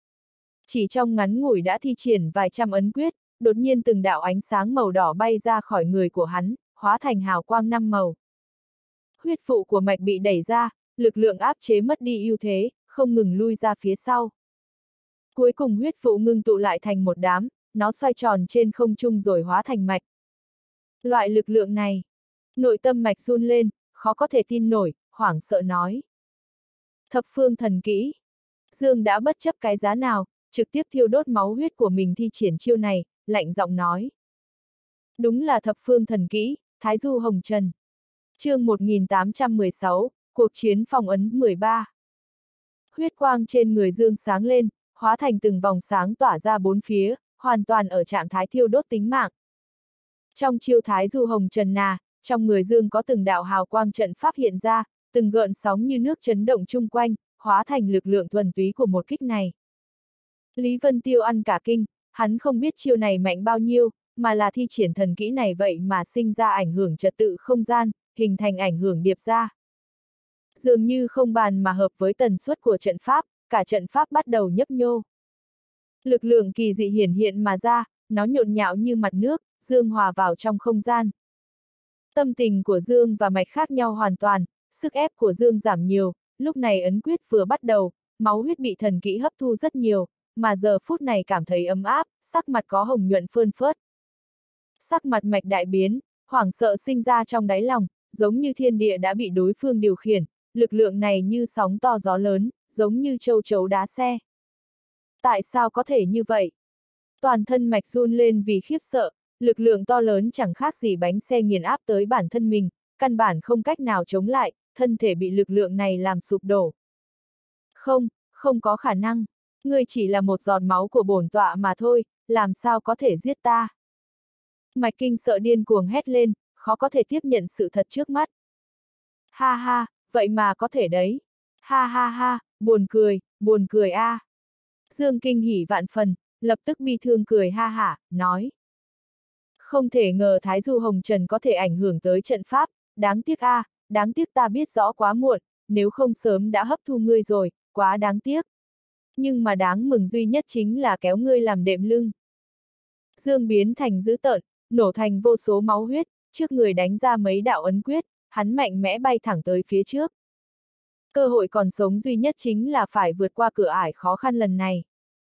Speaker 1: Chỉ trong ngắn ngủi đã thi triển vài trăm ấn quyết, đột nhiên từng đạo ánh sáng màu đỏ bay ra khỏi người của hắn, hóa thành hào quang 5 màu. Huyết vụ của Mạch bị đẩy ra, lực lượng áp chế mất đi ưu thế, không ngừng lui ra phía sau. Cuối cùng huyết vụ ngưng tụ lại thành một đám, nó xoay tròn trên không trung rồi hóa thành mạch. Loại lực lượng này, nội tâm mạch run lên, khó có thể tin nổi, hoảng sợ nói. Thập phương thần kỹ. Dương đã bất chấp cái giá nào, trực tiếp thiêu đốt máu huyết của mình thi triển chiêu này, lạnh giọng nói. Đúng là thập phương thần kỹ, Thái Du Hồng Trần. Chương 1816, cuộc chiến phong ấn 13. Huyết quang trên người Dương sáng lên, hóa thành từng vòng sáng tỏa ra bốn phía, hoàn toàn ở trạng thái thiêu đốt tính mạng. Trong chiêu Thái Du Hồng Trần trong người Dương có từng đạo hào quang trận pháp hiện ra, từng gợn sóng như nước chấn động chung quanh, hóa thành lực lượng thuần túy của một kích này. Lý Vân Tiêu ăn cả kinh, hắn không biết chiêu này mạnh bao nhiêu, mà là thi triển thần kỹ này vậy mà sinh ra ảnh hưởng trật tự không gian, hình thành ảnh hưởng điệp ra. Dường như không bàn mà hợp với tần suất của trận pháp, cả trận pháp bắt đầu nhấp nhô. Lực lượng kỳ dị hiển hiện mà ra, nó nhộn nhạo như mặt nước, Dương hòa vào trong không gian. Tâm tình của Dương và mạch khác nhau hoàn toàn, sức ép của Dương giảm nhiều, lúc này ấn quyết vừa bắt đầu, máu huyết bị thần kỹ hấp thu rất nhiều, mà giờ phút này cảm thấy ấm áp, sắc mặt có hồng nhuận phơn phớt. Sắc mặt mạch đại biến, hoảng sợ sinh ra trong đáy lòng, giống như thiên địa đã bị đối phương điều khiển, lực lượng này như sóng to gió lớn, giống như châu chấu đá xe. Tại sao có thể như vậy? Toàn thân mạch run lên vì khiếp sợ, lực lượng to lớn chẳng khác gì bánh xe nghiền áp tới bản thân mình, căn bản không cách nào chống lại, thân thể bị lực lượng này làm sụp đổ. Không có khả năng, ngươi chỉ là một giọt máu của bổn tọa mà thôi, làm sao có thể giết ta? Mạch kinh sợ điên cuồng hét lên, khó có thể tiếp nhận sự thật trước mắt. Ha ha, vậy mà có thể đấy. Ha ha ha, buồn cười a. Dương kinh hỉ vạn phần, lập tức bi thương cười ha hả, nói. Không thể ngờ Thái Du Hồng Trần có thể ảnh hưởng tới trận pháp, đáng tiếc a, đáng tiếc ta biết rõ quá muộn, nếu không sớm đã hấp thu ngươi rồi, quá đáng tiếc. Nhưng mà đáng mừng duy nhất chính là kéo ngươi làm đệm lưng. Dương biến thành dữ tợn, nổ thành vô số máu huyết, trước người đánh ra mấy đạo ấn quyết, hắn mạnh mẽ bay thẳng tới phía trước. Cơ hội còn sống duy nhất chính là phải vượt qua cửa ải khó khăn lần này.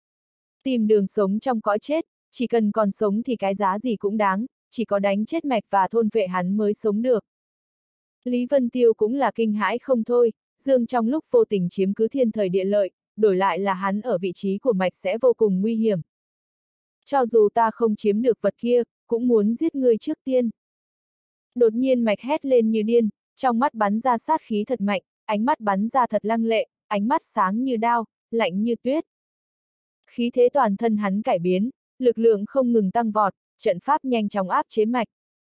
Speaker 1: Tìm đường sống trong cõi chết, chỉ cần còn sống thì cái giá gì cũng đáng, chỉ có đánh chết mạch và thôn vệ hắn mới sống được. Lý Vân Tiêu cũng là kinh hãi không thôi, Dương trong lúc vô tình chiếm cứ thiên thời địa lợi, đổi lại là hắn ở vị trí của mạch sẽ vô cùng nguy hiểm. Cho dù ta không chiếm được vật kia, cũng muốn giết ngươi trước tiên. Đột nhiên mạch hét lên như điên, trong mắt bắn ra sát khí thật mạnh, ánh mắt bắn ra thật lăng lệ, ánh mắt sáng như đao, lạnh như tuyết. Khí thế toàn thân hắn cải biến, lực lượng không ngừng tăng vọt, trận pháp nhanh chóng áp chế mạch.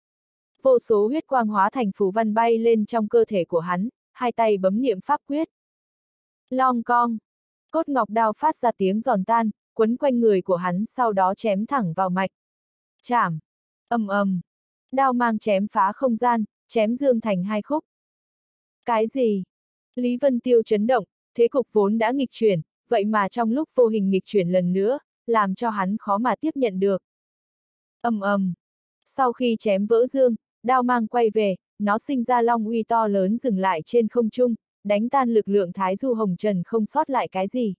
Speaker 1: Vô số huyết quang hóa thành phù văn bay lên trong cơ thể của hắn, hai tay bấm niệm pháp quyết. Long cong, cốt ngọc đao phát ra tiếng giòn tan, quấn quanh người của hắn sau đó chém thẳng vào mạch. Chảm, ầm, đao mang chém phá không gian, chém Dương thành hai khúc. Cái gì? Lý Vân Tiêu chấn động, thế cục vốn đã nghịch chuyển, vậy mà trong lúc vô hình nghịch chuyển lần nữa, làm cho hắn khó mà tiếp nhận được. Ầm. Sau khi chém vỡ Dương, đao mang quay về, nó sinh ra long uy to lớn dừng lại trên không trung, đánh tan lực lượng Thái Du Hồng Trần không sót lại cái gì.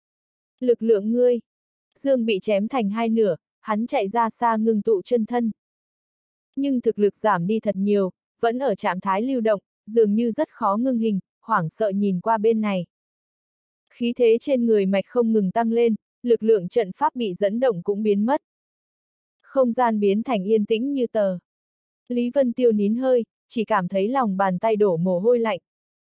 Speaker 1: Lực lượng ngươi. Dương bị chém thành hai nửa, hắn chạy ra xa ngưng tụ chân thân. Nhưng thực lực giảm đi thật nhiều, vẫn ở trạng thái lưu động, dường như rất khó ngưng hình, hoảng sợ nhìn qua bên này. Khí thế trên người mạch không ngừng tăng lên, lực lượng trận pháp bị dẫn động cũng biến mất. Không gian biến thành yên tĩnh như tờ. Lý Vân Tiêu nín hơi, chỉ cảm thấy lòng bàn tay đổ mồ hôi lạnh.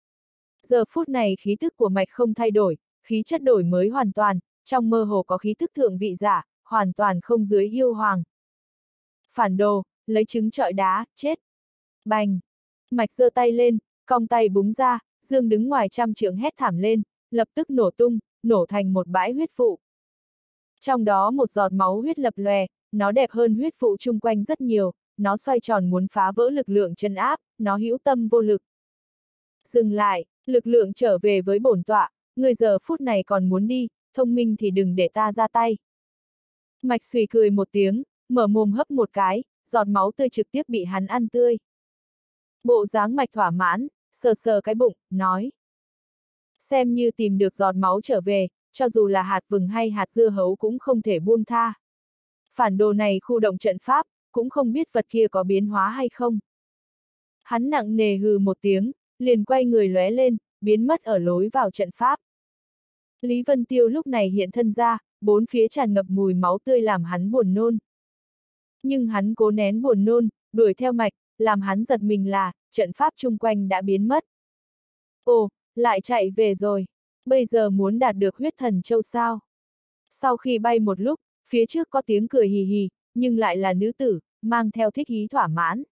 Speaker 1: Giờ phút này khí tức của mạch không thay đổi, khí chất đổi mới hoàn toàn, trong mơ hồ có khí tức thượng vị giả, hoàn toàn không dưới yêu hoàng. Phản đồ, lấy trứng trọi đá, chết. Bành! Mạch giơ tay lên, cong tay búng ra, Dương đứng ngoài trăm trượng hét thảm lên, lập tức nổ tung, nổ thành một bãi huyết vụ. Trong đó một giọt máu huyết lập lòe, nó đẹp hơn huyết vụ chung quanh rất nhiều, nó xoay tròn muốn phá vỡ lực lượng chân áp, nó hữu tâm vô lực. Dừng lại, lực lượng trở về với bổn tọa, người giờ phút này còn muốn đi, thông minh thì đừng để ta ra tay. Mạch xùy cười một tiếng, mở mồm hấp một cái, giọt máu tươi trực tiếp bị hắn ăn tươi. Bộ dáng mạch thỏa mãn, sờ sờ cái bụng, nói. Xem như tìm được giọt máu trở về, cho dù là hạt vừng hay hạt dưa hấu cũng không thể buông tha. Phản đồ này khu động trận pháp, cũng không biết vật kia có biến hóa hay không. Hắn nặng nề hừ một tiếng, liền quay người lóe lên, biến mất ở lối vào trận pháp. Lý Vân Tiêu lúc này hiện thân ra, bốn phía tràn ngập mùi máu tươi làm hắn buồn nôn. Nhưng hắn cố nén buồn nôn, đuổi theo mạch, làm hắn giật mình là, trận pháp chung quanh đã biến mất. Ồ, lại chạy về rồi. Bây giờ muốn đạt được huyết thần châu sao? Sau khi bay một lúc, phía trước có tiếng cười hì hì, nhưng lại là nữ tử, mang theo thích ý thỏa mãn.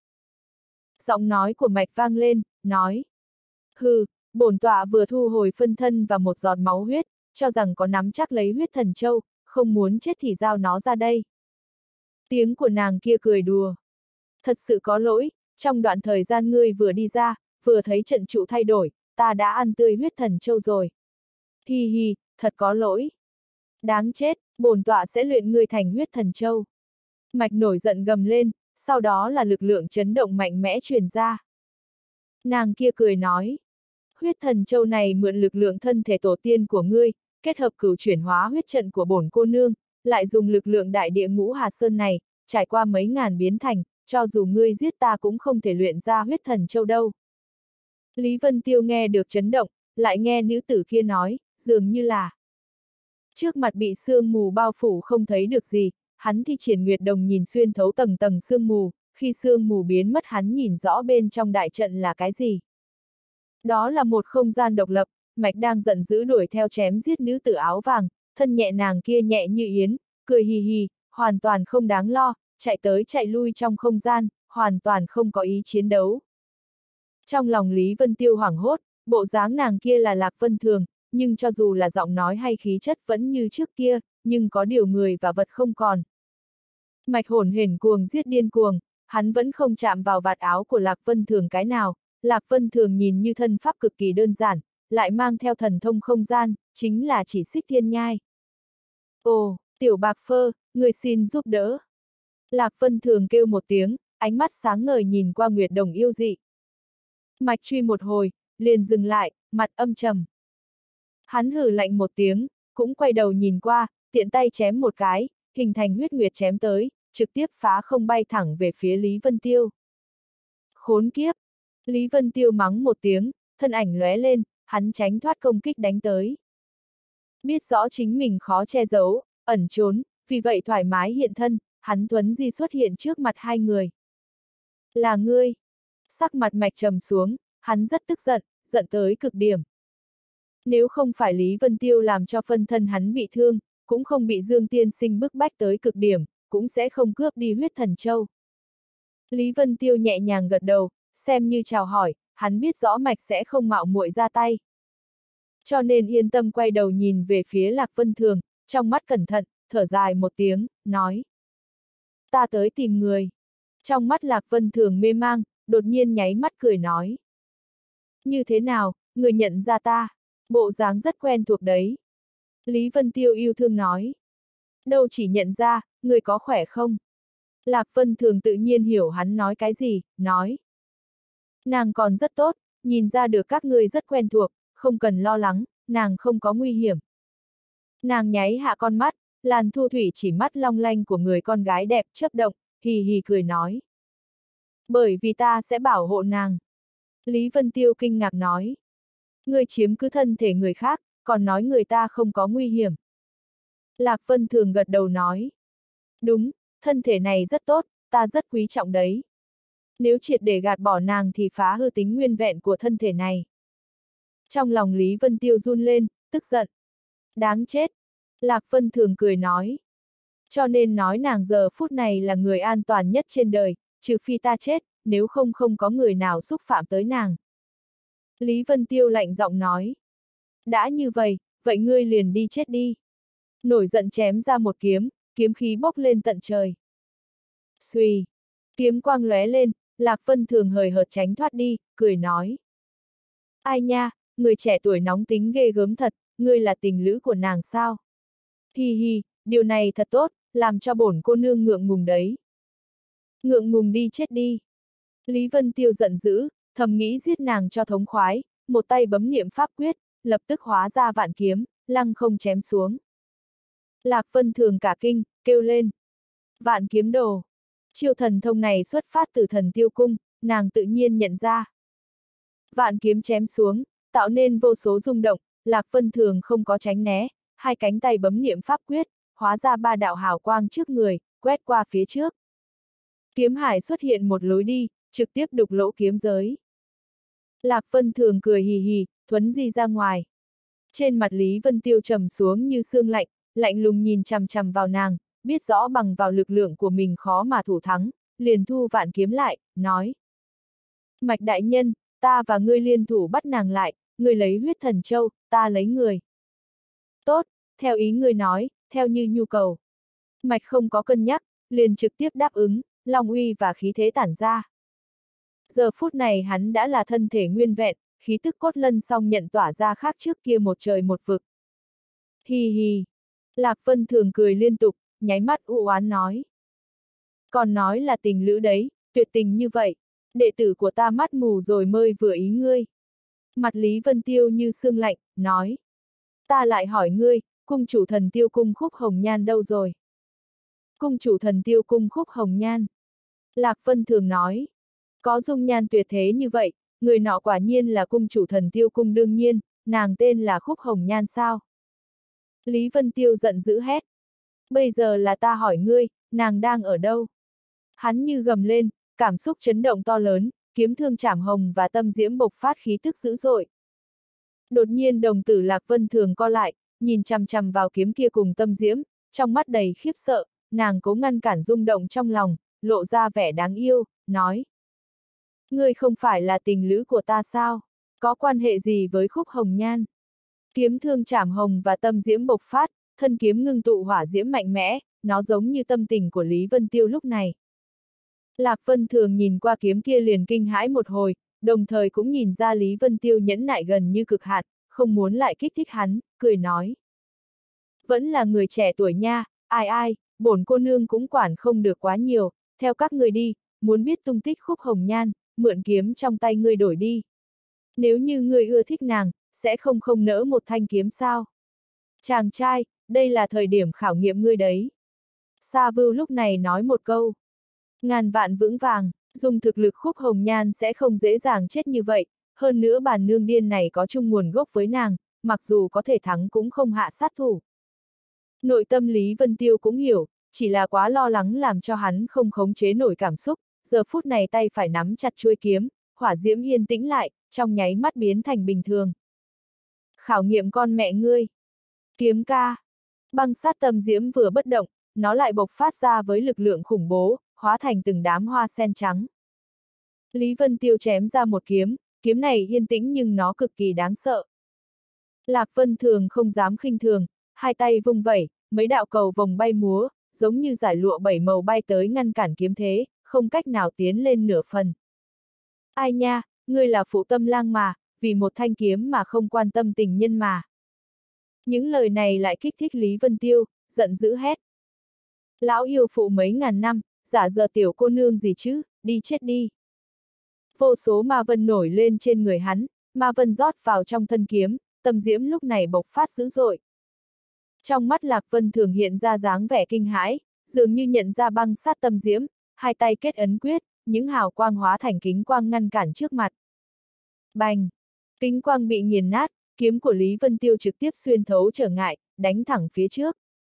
Speaker 1: Giọng nói của mạch vang lên, nói. Hừ, bổn tọa vừa thu hồi phân thân và một giọt máu huyết, cho rằng có nắm chắc lấy huyết thần châu, không muốn chết thì giao nó ra đây. Tiếng của nàng kia cười đùa. Thật sự có lỗi, trong đoạn thời gian ngươi vừa đi ra, vừa thấy trận trụ thay đổi, ta đã ăn tươi huyết thần châu rồi. Hi hi, thật có lỗi. Đáng chết, bổn tọa sẽ luyện ngươi thành huyết thần châu. Mạch nổi giận gầm lên, sau đó là lực lượng chấn động mạnh mẽ truyền ra. Nàng kia cười nói. Huyết thần châu này mượn lực lượng thân thể tổ tiên của ngươi, kết hợp cửu chuyển hóa huyết trận của bổn cô nương, lại dùng lực lượng đại địa ngũ Hà Sơn này, trải qua mấy ngàn biến thành, cho dù ngươi giết ta cũng không thể luyện ra huyết thần châu đâu. Lý Vân Tiêu nghe được chấn động, lại nghe nữ tử kia nói, dường như là trước mặt bị sương mù bao phủ không thấy được gì, hắn thi triển Nguyệt Đồng nhìn xuyên thấu tầng tầng sương mù, khi sương mù biến mất hắn nhìn rõ bên trong đại trận là cái gì. Đó là một không gian độc lập, mạch đang giận dữ đuổi theo chém giết nữ tử áo vàng, thân nhẹ nàng kia nhẹ như yến, cười hì hì, hoàn toàn không đáng lo, chạy tới chạy lui trong không gian, hoàn toàn không có ý chiến đấu. Trong lòng Lý Vân Tiêu hoảng hốt, bộ dáng nàng kia là Lạc Vân Thường, nhưng cho dù là giọng nói hay khí chất vẫn như trước kia, nhưng có điều người và vật không còn. Mạch hồn hển cuồng giết điên cuồng, hắn vẫn không chạm vào vạt áo của Lạc Vân Thường cái nào. Lạc Vân Thường nhìn như thân pháp cực kỳ đơn giản, lại mang theo thần thông không gian, chính là chỉ xích thiên nhai. Ồ, tiểu bạc phơ, người xin giúp đỡ. Lạc Vân Thường kêu một tiếng, ánh mắt sáng ngời nhìn qua Nguyệt Đồng yêu dị. Mạch truy một hồi, liền dừng lại, mặt âm trầm. Hắn hừ lạnh một tiếng, cũng quay đầu nhìn qua, tiện tay chém một cái, hình thành huyết nguyệt chém tới, trực tiếp phá không bay thẳng về phía Lý Vân Tiêu. Khốn kiếp! Lý Vân Tiêu mắng một tiếng, thân ảnh lóe lên, hắn tránh thoát công kích đánh tới. Biết rõ chính mình khó che giấu, ẩn trốn, vì vậy thoải mái hiện thân, hắn thuấn di xuất hiện trước mặt hai người. Là ngươi! Sắc mặt mạch trầm xuống, hắn rất tức giận, giận tới cực điểm. Nếu không phải Lý Vân Tiêu làm cho phân thân hắn bị thương, cũng không bị Dương Tiên Sinh bức bách tới cực điểm, cũng sẽ không cướp đi huyết thần châu. Lý Vân Tiêu nhẹ nhàng gật đầu, xem như chào hỏi, hắn biết rõ mạch sẽ không mạo muội ra tay. Cho nên yên tâm quay đầu nhìn về phía Lạc Vân Thường, trong mắt cẩn thận, thở dài một tiếng, nói. Ta tới tìm người. Trong mắt Lạc Vân Thường mê mang, đột nhiên nháy mắt cười nói. Như thế nào, người nhận ra ta? Bộ dáng rất quen thuộc đấy. Lý Vân Tiêu yêu thương nói. Đâu chỉ nhận ra, người có khỏe không? Lạc Vân Thường tự nhiên hiểu hắn nói cái gì, nói. Nàng còn rất tốt, nhìn ra được các ngươi rất quen thuộc, không cần lo lắng, nàng không có nguy hiểm. Nàng nháy hạ con mắt, làn thu thủy chỉ mắt long lanh của người con gái đẹp chớp động, hì hì cười nói. Bởi vì ta sẽ bảo hộ nàng. Lý Vân Tiêu kinh ngạc nói. Ngươi chiếm cứ thân thể người khác, còn nói người ta không có nguy hiểm. Lạc Vân Thường gật đầu nói. Đúng, thân thể này rất tốt, ta rất quý trọng đấy. Nếu triệt để gạt bỏ nàng thì phá hư tính nguyên vẹn của thân thể này. Trong lòng Lý Vân Tiêu run lên, tức giận. Đáng chết. Lạc Vân Thường cười nói. Cho nên nói nàng giờ phút này là người an toàn nhất trên đời, trừ phi ta chết, nếu không không có người nào xúc phạm tới nàng. Lý Vân Tiêu lạnh giọng nói. Đã như vậy, vậy ngươi liền đi chết đi. Nổi giận chém ra một kiếm, kiếm khí bốc lên tận trời. Xuy. Kiếm quang lóe lên, Lạc Vân Thường hời hợt tránh thoát đi, cười nói. Ai nha, người trẻ tuổi nóng tính ghê gớm thật, ngươi là tình lữ của nàng sao? Hi hi, điều này thật tốt, làm cho bổn cô nương ngượng ngùng đấy. Ngượng ngùng đi chết đi. Lý Vân Tiêu giận dữ, thầm nghĩ giết nàng cho thống khoái, một tay bấm niệm pháp quyết, lập tức hóa ra vạn kiếm, lăng không chém xuống. Lạc Vân Thường cả kinh, kêu lên. Vạn kiếm đồ. Chiêu thần thông này xuất phát từ thần tiêu cung, nàng tự nhiên nhận ra. Vạn kiếm chém xuống, tạo nên vô số rung động, Lạc Vân Thường không có tránh né, hai cánh tay bấm niệm pháp quyết, hóa ra ba đạo hào quang trước người, quét qua phía trước. Kiếm hải xuất hiện một lối đi, trực tiếp đục lỗ kiếm giới. Lạc Vân Thường cười hì hì, thuấn di ra ngoài. Trên mặt Lý Vân Tiêu trầm xuống như sương lạnh, lạnh lùng nhìn chằm chằm vào nàng, biết rõ bằng vào lực lượng của mình khó mà thủ thắng, liền thu vạn kiếm lại, nói. Mạch đại nhân, ta và ngươi liên thủ bắt nàng lại, ngươi lấy huyết thần châu, ta lấy người. Tốt, theo ý ngươi nói, theo như nhu cầu. Mạch không có cân nhắc, liền trực tiếp đáp ứng, long uy và khí thế tản ra. Giờ phút này hắn đã là thân thể nguyên vẹn, khí tức cốt lân song nhận tỏa ra khác trước kia một trời một vực. Hi hi. Lạc Vân Thường cười liên tục, nháy mắt u oán nói. Còn nói là tình lữ đấy, tuyệt tình như vậy. Đệ tử của ta mắt mù rồi mới vừa ý ngươi. Mặt Lý Vân Tiêu như sương lạnh, nói. Ta lại hỏi ngươi, cung chủ thần tiêu cung Khúc Hồng Nhan đâu rồi? Cung chủ thần tiêu cung Khúc Hồng Nhan. Lạc Vân Thường nói. Có dung nhan tuyệt thế như vậy, người nọ quả nhiên là cung chủ thần tiêu cung đương nhiên, nàng tên là Khúc Hồng Nhan sao? Lý Vân Tiêu giận dữ hét. Bây giờ là ta hỏi ngươi, nàng đang ở đâu? Hắn như gầm lên, cảm xúc chấn động to lớn, kiếm thương chảm hồng và tâm diễm bộc phát khí tức dữ dội. Đột nhiên đồng tử Lạc Vân Thường co lại, nhìn chằm chằm vào kiếm kia cùng tâm diễm, trong mắt đầy khiếp sợ, nàng cố ngăn cản rung động trong lòng, lộ ra vẻ đáng yêu, nói. Ngươi không phải là tình lữ của ta sao? Có quan hệ gì với Khúc Hồng Nhan? Kiếm thương chảm hồng và tâm diễm bộc phát, thân kiếm ngưng tụ hỏa diễm mạnh mẽ, nó giống như tâm tình của Lý Vân Tiêu lúc này. Lạc Vân Thường nhìn qua kiếm kia liền kinh hãi một hồi, đồng thời cũng nhìn ra Lý Vân Tiêu nhẫn nại gần như cực hạn, không muốn lại kích thích hắn, cười nói. Vẫn là người trẻ tuổi nha, ai, bổn cô nương cũng quản không được quá nhiều, theo các người đi, muốn biết tung tích Khúc Hồng Nhan, mượn kiếm trong tay ngươi đổi đi. Nếu như ngươi ưa thích nàng, sẽ không nỡ một thanh kiếm sao? Chàng trai, đây là thời điểm khảo nghiệm ngươi đấy. Sa Vưu lúc này nói một câu. Ngàn vạn vững vàng, dùng thực lực Khúc Hồng Nhan sẽ không dễ dàng chết như vậy, hơn nữa bản nương điên này có chung nguồn gốc với nàng, mặc dù có thể thắng cũng không hạ sát thủ. Nội tâm Lý Vân Tiêu cũng hiểu, chỉ là quá lo lắng làm cho hắn không khống chế nổi cảm xúc, giờ phút này tay phải nắm chặt chuôi kiếm, hỏa diễm yên tĩnh lại, trong nháy mắt biến thành bình thường. Khảo nghiệm con mẹ ngươi. Kiếm ca. Băng sát tâm diễm vừa bất động, nó lại bộc phát ra với lực lượng khủng bố, hóa thành từng đám hoa sen trắng. Lý Vân Tiêu chém ra một kiếm, kiếm này yên tĩnh nhưng nó cực kỳ đáng sợ. Lạc Vân Thường không dám khinh thường, hai tay vung vẩy, mấy đạo cầu vồng bay múa, giống như giải lụa bảy màu bay tới ngăn cản kiếm thế, không cách nào tiến lên nửa phần. Ai nha, ngươi là phụ tâm lang mà, vì một thanh kiếm mà không quan tâm tình nhân mà. Những lời này lại kích thích Lý Vân Tiêu, giận dữ hét. Lão yêu phụ mấy ngàn năm, giả giờ tiểu cô nương gì chứ, đi chết đi. Vô số ma vân nổi lên trên người hắn, ma vân rót vào trong thân kiếm, tâm diễm lúc này bộc phát dữ dội. Trong mắt Lạc Vân Thường hiện ra dáng vẻ kinh hãi, dường như nhận ra băng sát tâm diễm, hai tay kết ấn quyết, những hào quang hóa thành kính quang ngăn cản trước mặt. Bành! Kính quang bị nghiền nát, kiếm của Lý Vân Tiêu trực tiếp xuyên thấu trở ngại, đánh thẳng phía trước.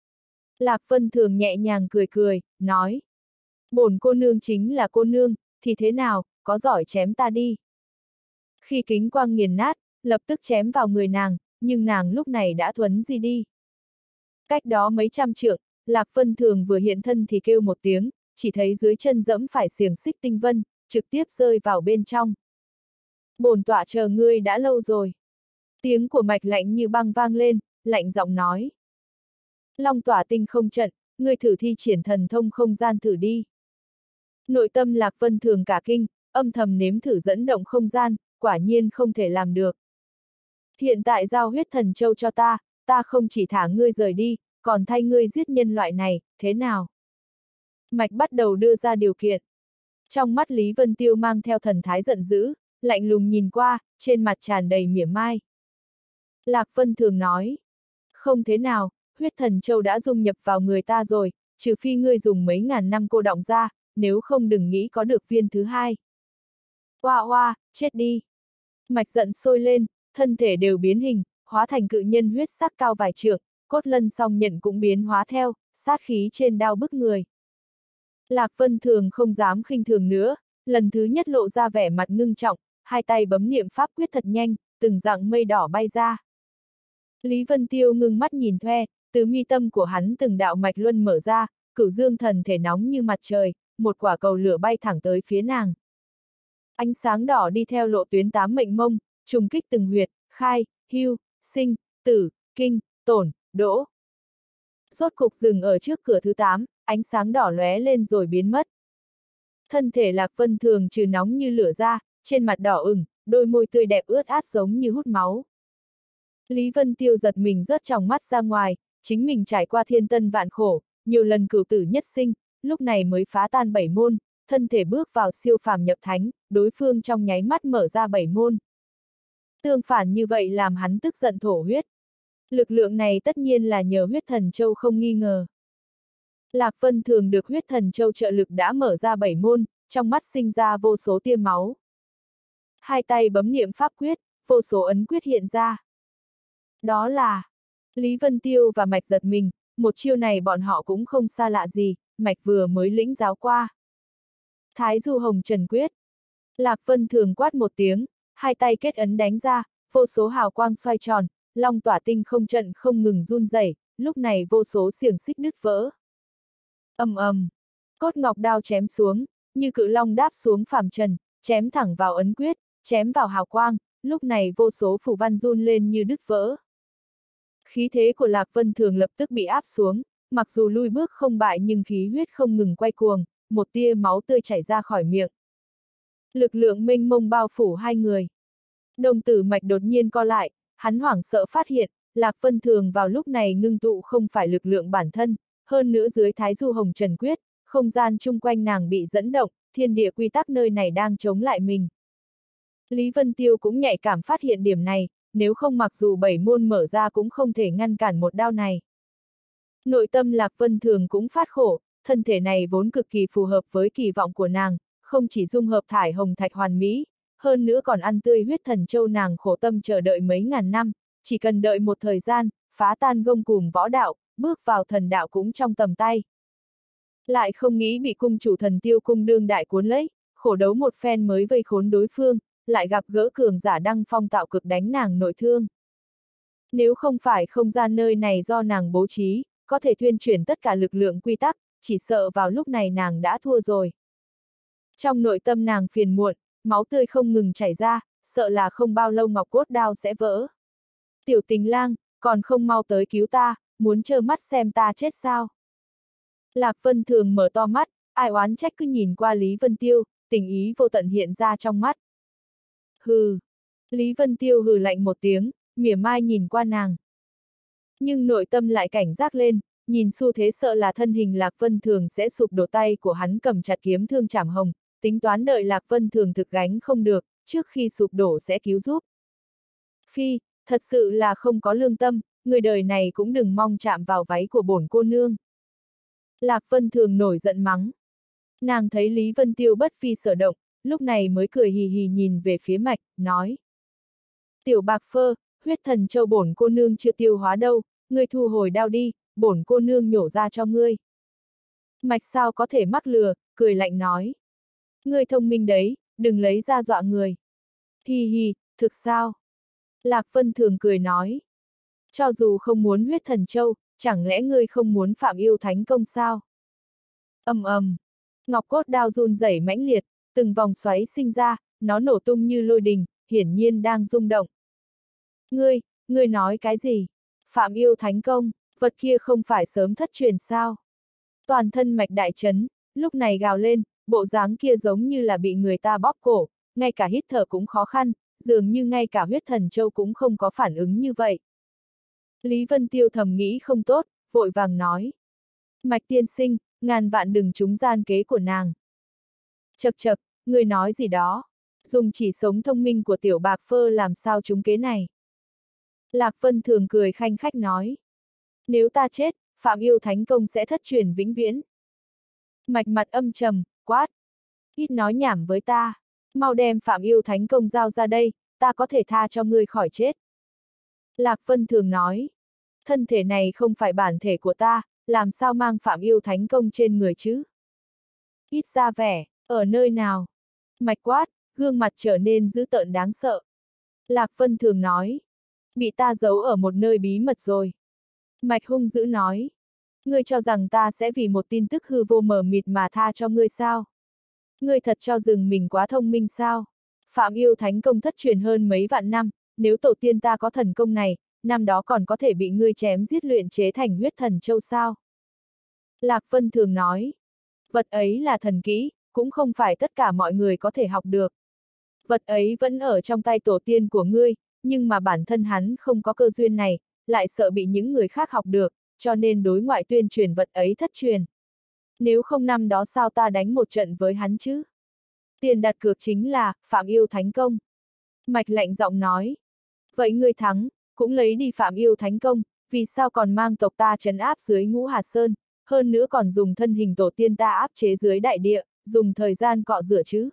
Speaker 1: Lạc Vân Thường nhẹ nhàng cười cười, nói. Bổn cô nương chính là cô nương, thì thế nào, có giỏi chém ta đi. Khi kính quang nghiền nát, lập tức chém vào người nàng, nhưng nàng lúc này đã thuấn di đi. Cách đó mấy trăm trượng, Lạc Vân Thường vừa hiện thân thì kêu một tiếng, chỉ thấy dưới chân dẫm phải xiềng xích tinh vân, trực tiếp rơi vào bên trong. Bổn tọa chờ ngươi đã lâu rồi. Tiếng của mạch lạnh như băng vang lên, lạnh giọng nói. Long tỏa tinh không trận, ngươi thử thi triển thần thông không gian thử đi. Nội tâm Lạc Vân Thường cả kinh, âm thầm nếm thử dẫn động không gian, quả nhiên không thể làm được. Hiện tại giao huyết thần châu cho ta, ta không chỉ thả ngươi rời đi, còn thay ngươi giết nhân loại này, thế nào? Mạch bắt đầu đưa ra điều kiện. Trong mắt Lý Vân Tiêu mang theo thần thái giận dữ, lạnh lùng nhìn qua, trên mặt tràn đầy mỉa mai. Lạc Vân Thường nói. Không thế nào, huyết thần châu đã dung nhập vào người ta rồi, trừ phi ngươi dùng mấy ngàn năm cô đọng ra, nếu không đừng nghĩ có được viên thứ hai. Oa oa, chết đi. Mạch giận sôi lên, thân thể đều biến hình, hóa thành cự nhân huyết sắc cao vài trượng, cốt lân song nhận cũng biến hóa theo, sát khí trên đao bức người. Lạc Vân Thường không dám khinh thường nữa, lần thứ nhất lộ ra vẻ mặt ngưng trọng, hai tay bấm niệm pháp quyết thật nhanh, từng dặng mây đỏ bay ra. Lý Vân Tiêu ngưng mắt nhìn Thoe, từ mi tâm của hắn từng đạo mạch luân mở ra, cửu dương thần thể nóng như mặt trời, một quả cầu lửa bay thẳng tới phía nàng. Ánh sáng đỏ đi theo lộ tuyến 8 mệnh mông, trùng kích từng huyệt, khai, hưu, sinh, tử, kinh, tổn, đỗ. Rốt cục dừng ở trước cửa thứ 8, ánh sáng đỏ lóe lên rồi biến mất. Thân thể Lạc Vân Thường trừ nóng như lửa ra, trên mặt đỏ ửng, đôi môi tươi đẹp ướt át giống như hút máu. Lý Vân Tiêu giật mình rớt tròng mắt ra ngoài, chính mình trải qua thiên tân vạn khổ, nhiều lần cửu tử nhất sinh, lúc này mới phá tan 7 môn, thân thể bước vào siêu phàm nhập thánh, đối phương trong nháy mắt mở ra 7 môn. Tương phản như vậy làm hắn tức giận thổ huyết. Lực lượng này tất nhiên là nhờ huyết thần châu không nghi ngờ. Lạc Vân Thường được huyết thần châu trợ lực đã mở ra 7 môn, trong mắt sinh ra vô số tia máu. Hai tay bấm niệm pháp quyết, vô số ấn quyết hiện ra. Đó là Lý Vân Tiêu và Mạch giật mình, một chiêu này bọn họ cũng không xa lạ gì, Mạch vừa mới lĩnh giáo qua. Thái Du Hồng Trần Quyết. Lạc Vân Thường quát một tiếng, hai tay kết ấn đánh ra, vô số hào quang xoay tròn, long tỏa tinh không trận không ngừng run rẩy, lúc này vô số xiềng xích đứt vỡ. Ầm ầm, cốt ngọc đao chém xuống, như cự long đáp xuống phàm trần, chém thẳng vào ấn quyết, chém vào hào quang, lúc này vô số phù văn run lên như đứt vỡ. Khí thế của Lạc Vân Thường lập tức bị áp xuống, mặc dù lui bước không bại nhưng khí huyết không ngừng quay cuồng, một tia máu tươi chảy ra khỏi miệng. Lực lượng mênh mông bao phủ hai người. Đồng tử Mạch đột nhiên co lại, hắn hoảng sợ phát hiện, Lạc Vân Thường vào lúc này ngưng tụ không phải lực lượng bản thân, hơn nữa dưới Thái Du Hồng Trần Quyết, không gian chung quanh nàng bị dẫn động, thiên địa quy tắc nơi này đang chống lại mình. Lý Vân Tiêu cũng nhạy cảm phát hiện điểm này, nếu không mặc dù 7 môn mở ra cũng không thể ngăn cản một đao này. Nội tâm Lạc Vân Thường cũng phát khổ, thân thể này vốn cực kỳ phù hợp với kỳ vọng của nàng, không chỉ dung hợp thải hồng thạch hoàn mỹ, hơn nữa còn ăn tươi huyết thần châu nàng khổ tâm chờ đợi mấy ngàn năm, chỉ cần đợi một thời gian, phá tan gông cùm võ đạo, bước vào thần đạo cũng trong tầm tay. Lại không nghĩ bị cung chủ Thần Tiêu cung đương đại cuốn lấy, khổ đấu một phen mới vây khốn đối phương, lại gặp gỡ cường giả Đăng Phong tạo cực đánh nàng nội thương. Nếu không phải không gian nơi này do nàng bố trí, có thể thuyên chuyển tất cả lực lượng quy tắc, chỉ sợ vào lúc này nàng đã thua rồi. Trong nội tâm nàng phiền muộn, máu tươi không ngừng chảy ra, sợ là không bao lâu ngọc cốt đao sẽ vỡ. Tiểu Tình Lang, còn không mau tới cứu ta, muốn trơ mắt xem ta chết sao? Lạc Vân Thường mở to mắt, ai oán trách cứ nhìn qua Lý Vân Tiêu, tình ý vô tận hiện ra trong mắt. Hừ. Lý Vân Tiêu hừ lạnh một tiếng, mỉa mai nhìn qua nàng. Nhưng nội tâm lại cảnh giác lên, nhìn xu thế sợ là thân hình Lạc Vân Thường sẽ sụp đổ, tay của hắn cầm chặt kiếm thương chảm hồng, tính toán đợi Lạc Vân Thường thực gánh không được, trước khi sụp đổ sẽ cứu giúp. Phi, thật sự là không có lương tâm, người đời này cũng đừng mong chạm vào váy của bổn cô nương. Lạc Vân Thường nổi giận mắng. Nàng thấy Lý Vân Tiêu bất phi sở động, lúc này mới cười hì hì nhìn về phía Mạch, nói. Tiểu Bạc Phơ, huyết thần châu bổn cô nương chưa tiêu hóa đâu, ngươi thu hồi đao đi, bổn cô nương nhổ ra cho ngươi. Mạch sao có thể mắc lừa, cười lạnh nói. Ngươi thông minh đấy, đừng lấy ra dọa người. Hi hi, thực sao? Lạc Vân Thường cười nói. Cho dù không muốn huyết thần châu, chẳng lẽ ngươi không muốn phạm yêu thánh công sao? Ầm ầm, ngọc cốt đao run rẩy mãnh liệt, từng vòng xoáy sinh ra, nó nổ tung như lôi đình, hiển nhiên đang rung động. Ngươi nói cái gì? Phạm yêu thánh công, vật kia không phải sớm thất truyền sao? Toàn thân Mạch đại chấn, lúc này gào lên, bộ dáng kia giống như là bị người ta bóp cổ, ngay cả hít thở cũng khó khăn, dường như ngay cả huyết thần châu cũng không có phản ứng như vậy. Lý Vân Tiêu thầm nghĩ không tốt, vội vàng nói. Mạch tiên sinh, ngàn vạn đừng trúng gian kế của nàng. Chậc chậc, người nói gì đó? Dùng chỉ sống thông minh của tiểu Bạc Phơ làm sao trúng kế này? Lạc Vân Thường cười khanh khách nói. Nếu ta chết, Phạm Yêu Thánh Công sẽ thất truyền vĩnh viễn. Mạch mặt âm trầm, quát. Ít nói nhảm với ta. Mau đem Phạm Yêu Thánh Công giao ra đây, ta có thể tha cho ngươi khỏi chết. Lạc Vân Thường nói. Thân thể này không phải bản thể của ta, làm sao mang Phạm Yêu Thánh Công trên người chứ? Ít ra vẻ, ở nơi nào? Mạch quát, gương mặt trở nên dữ tợn đáng sợ. Lạc Vân Thường nói. Bị ta giấu ở một nơi bí mật rồi. Mạch hung dữ nói. Ngươi cho rằng ta sẽ vì một tin tức hư vô mờ mịt mà tha cho ngươi sao? Ngươi thật cho rằng mình quá thông minh sao? Phạm Yêu Thánh Công thất truyền hơn mấy vạn năm, nếu tổ tiên ta có thần công này, năm đó còn có thể bị ngươi chém giết luyện chế thành huyết thần châu sao? Lạc Vân Thường nói. Vật ấy là thần kỹ, cũng không phải tất cả mọi người có thể học được. Vật ấy vẫn ở trong tay tổ tiên của ngươi, nhưng mà bản thân hắn không có cơ duyên này, lại sợ bị những người khác học được, cho nên đối ngoại tuyên truyền vật ấy thất truyền. Nếu không năm đó sao ta đánh một trận với hắn chứ? Tiền đặt cược chính là, Phạm Yêu Thánh Công. Mạch lạnh giọng nói. Vậy ngươi thắng, cũng lấy đi Phạm Yêu Thánh Công, vì sao còn mang tộc ta trấn áp dưới Ngũ Hà Sơn, hơn nữa còn dùng thân hình tổ tiên ta áp chế dưới đại địa, dùng thời gian cọ rửa chứ?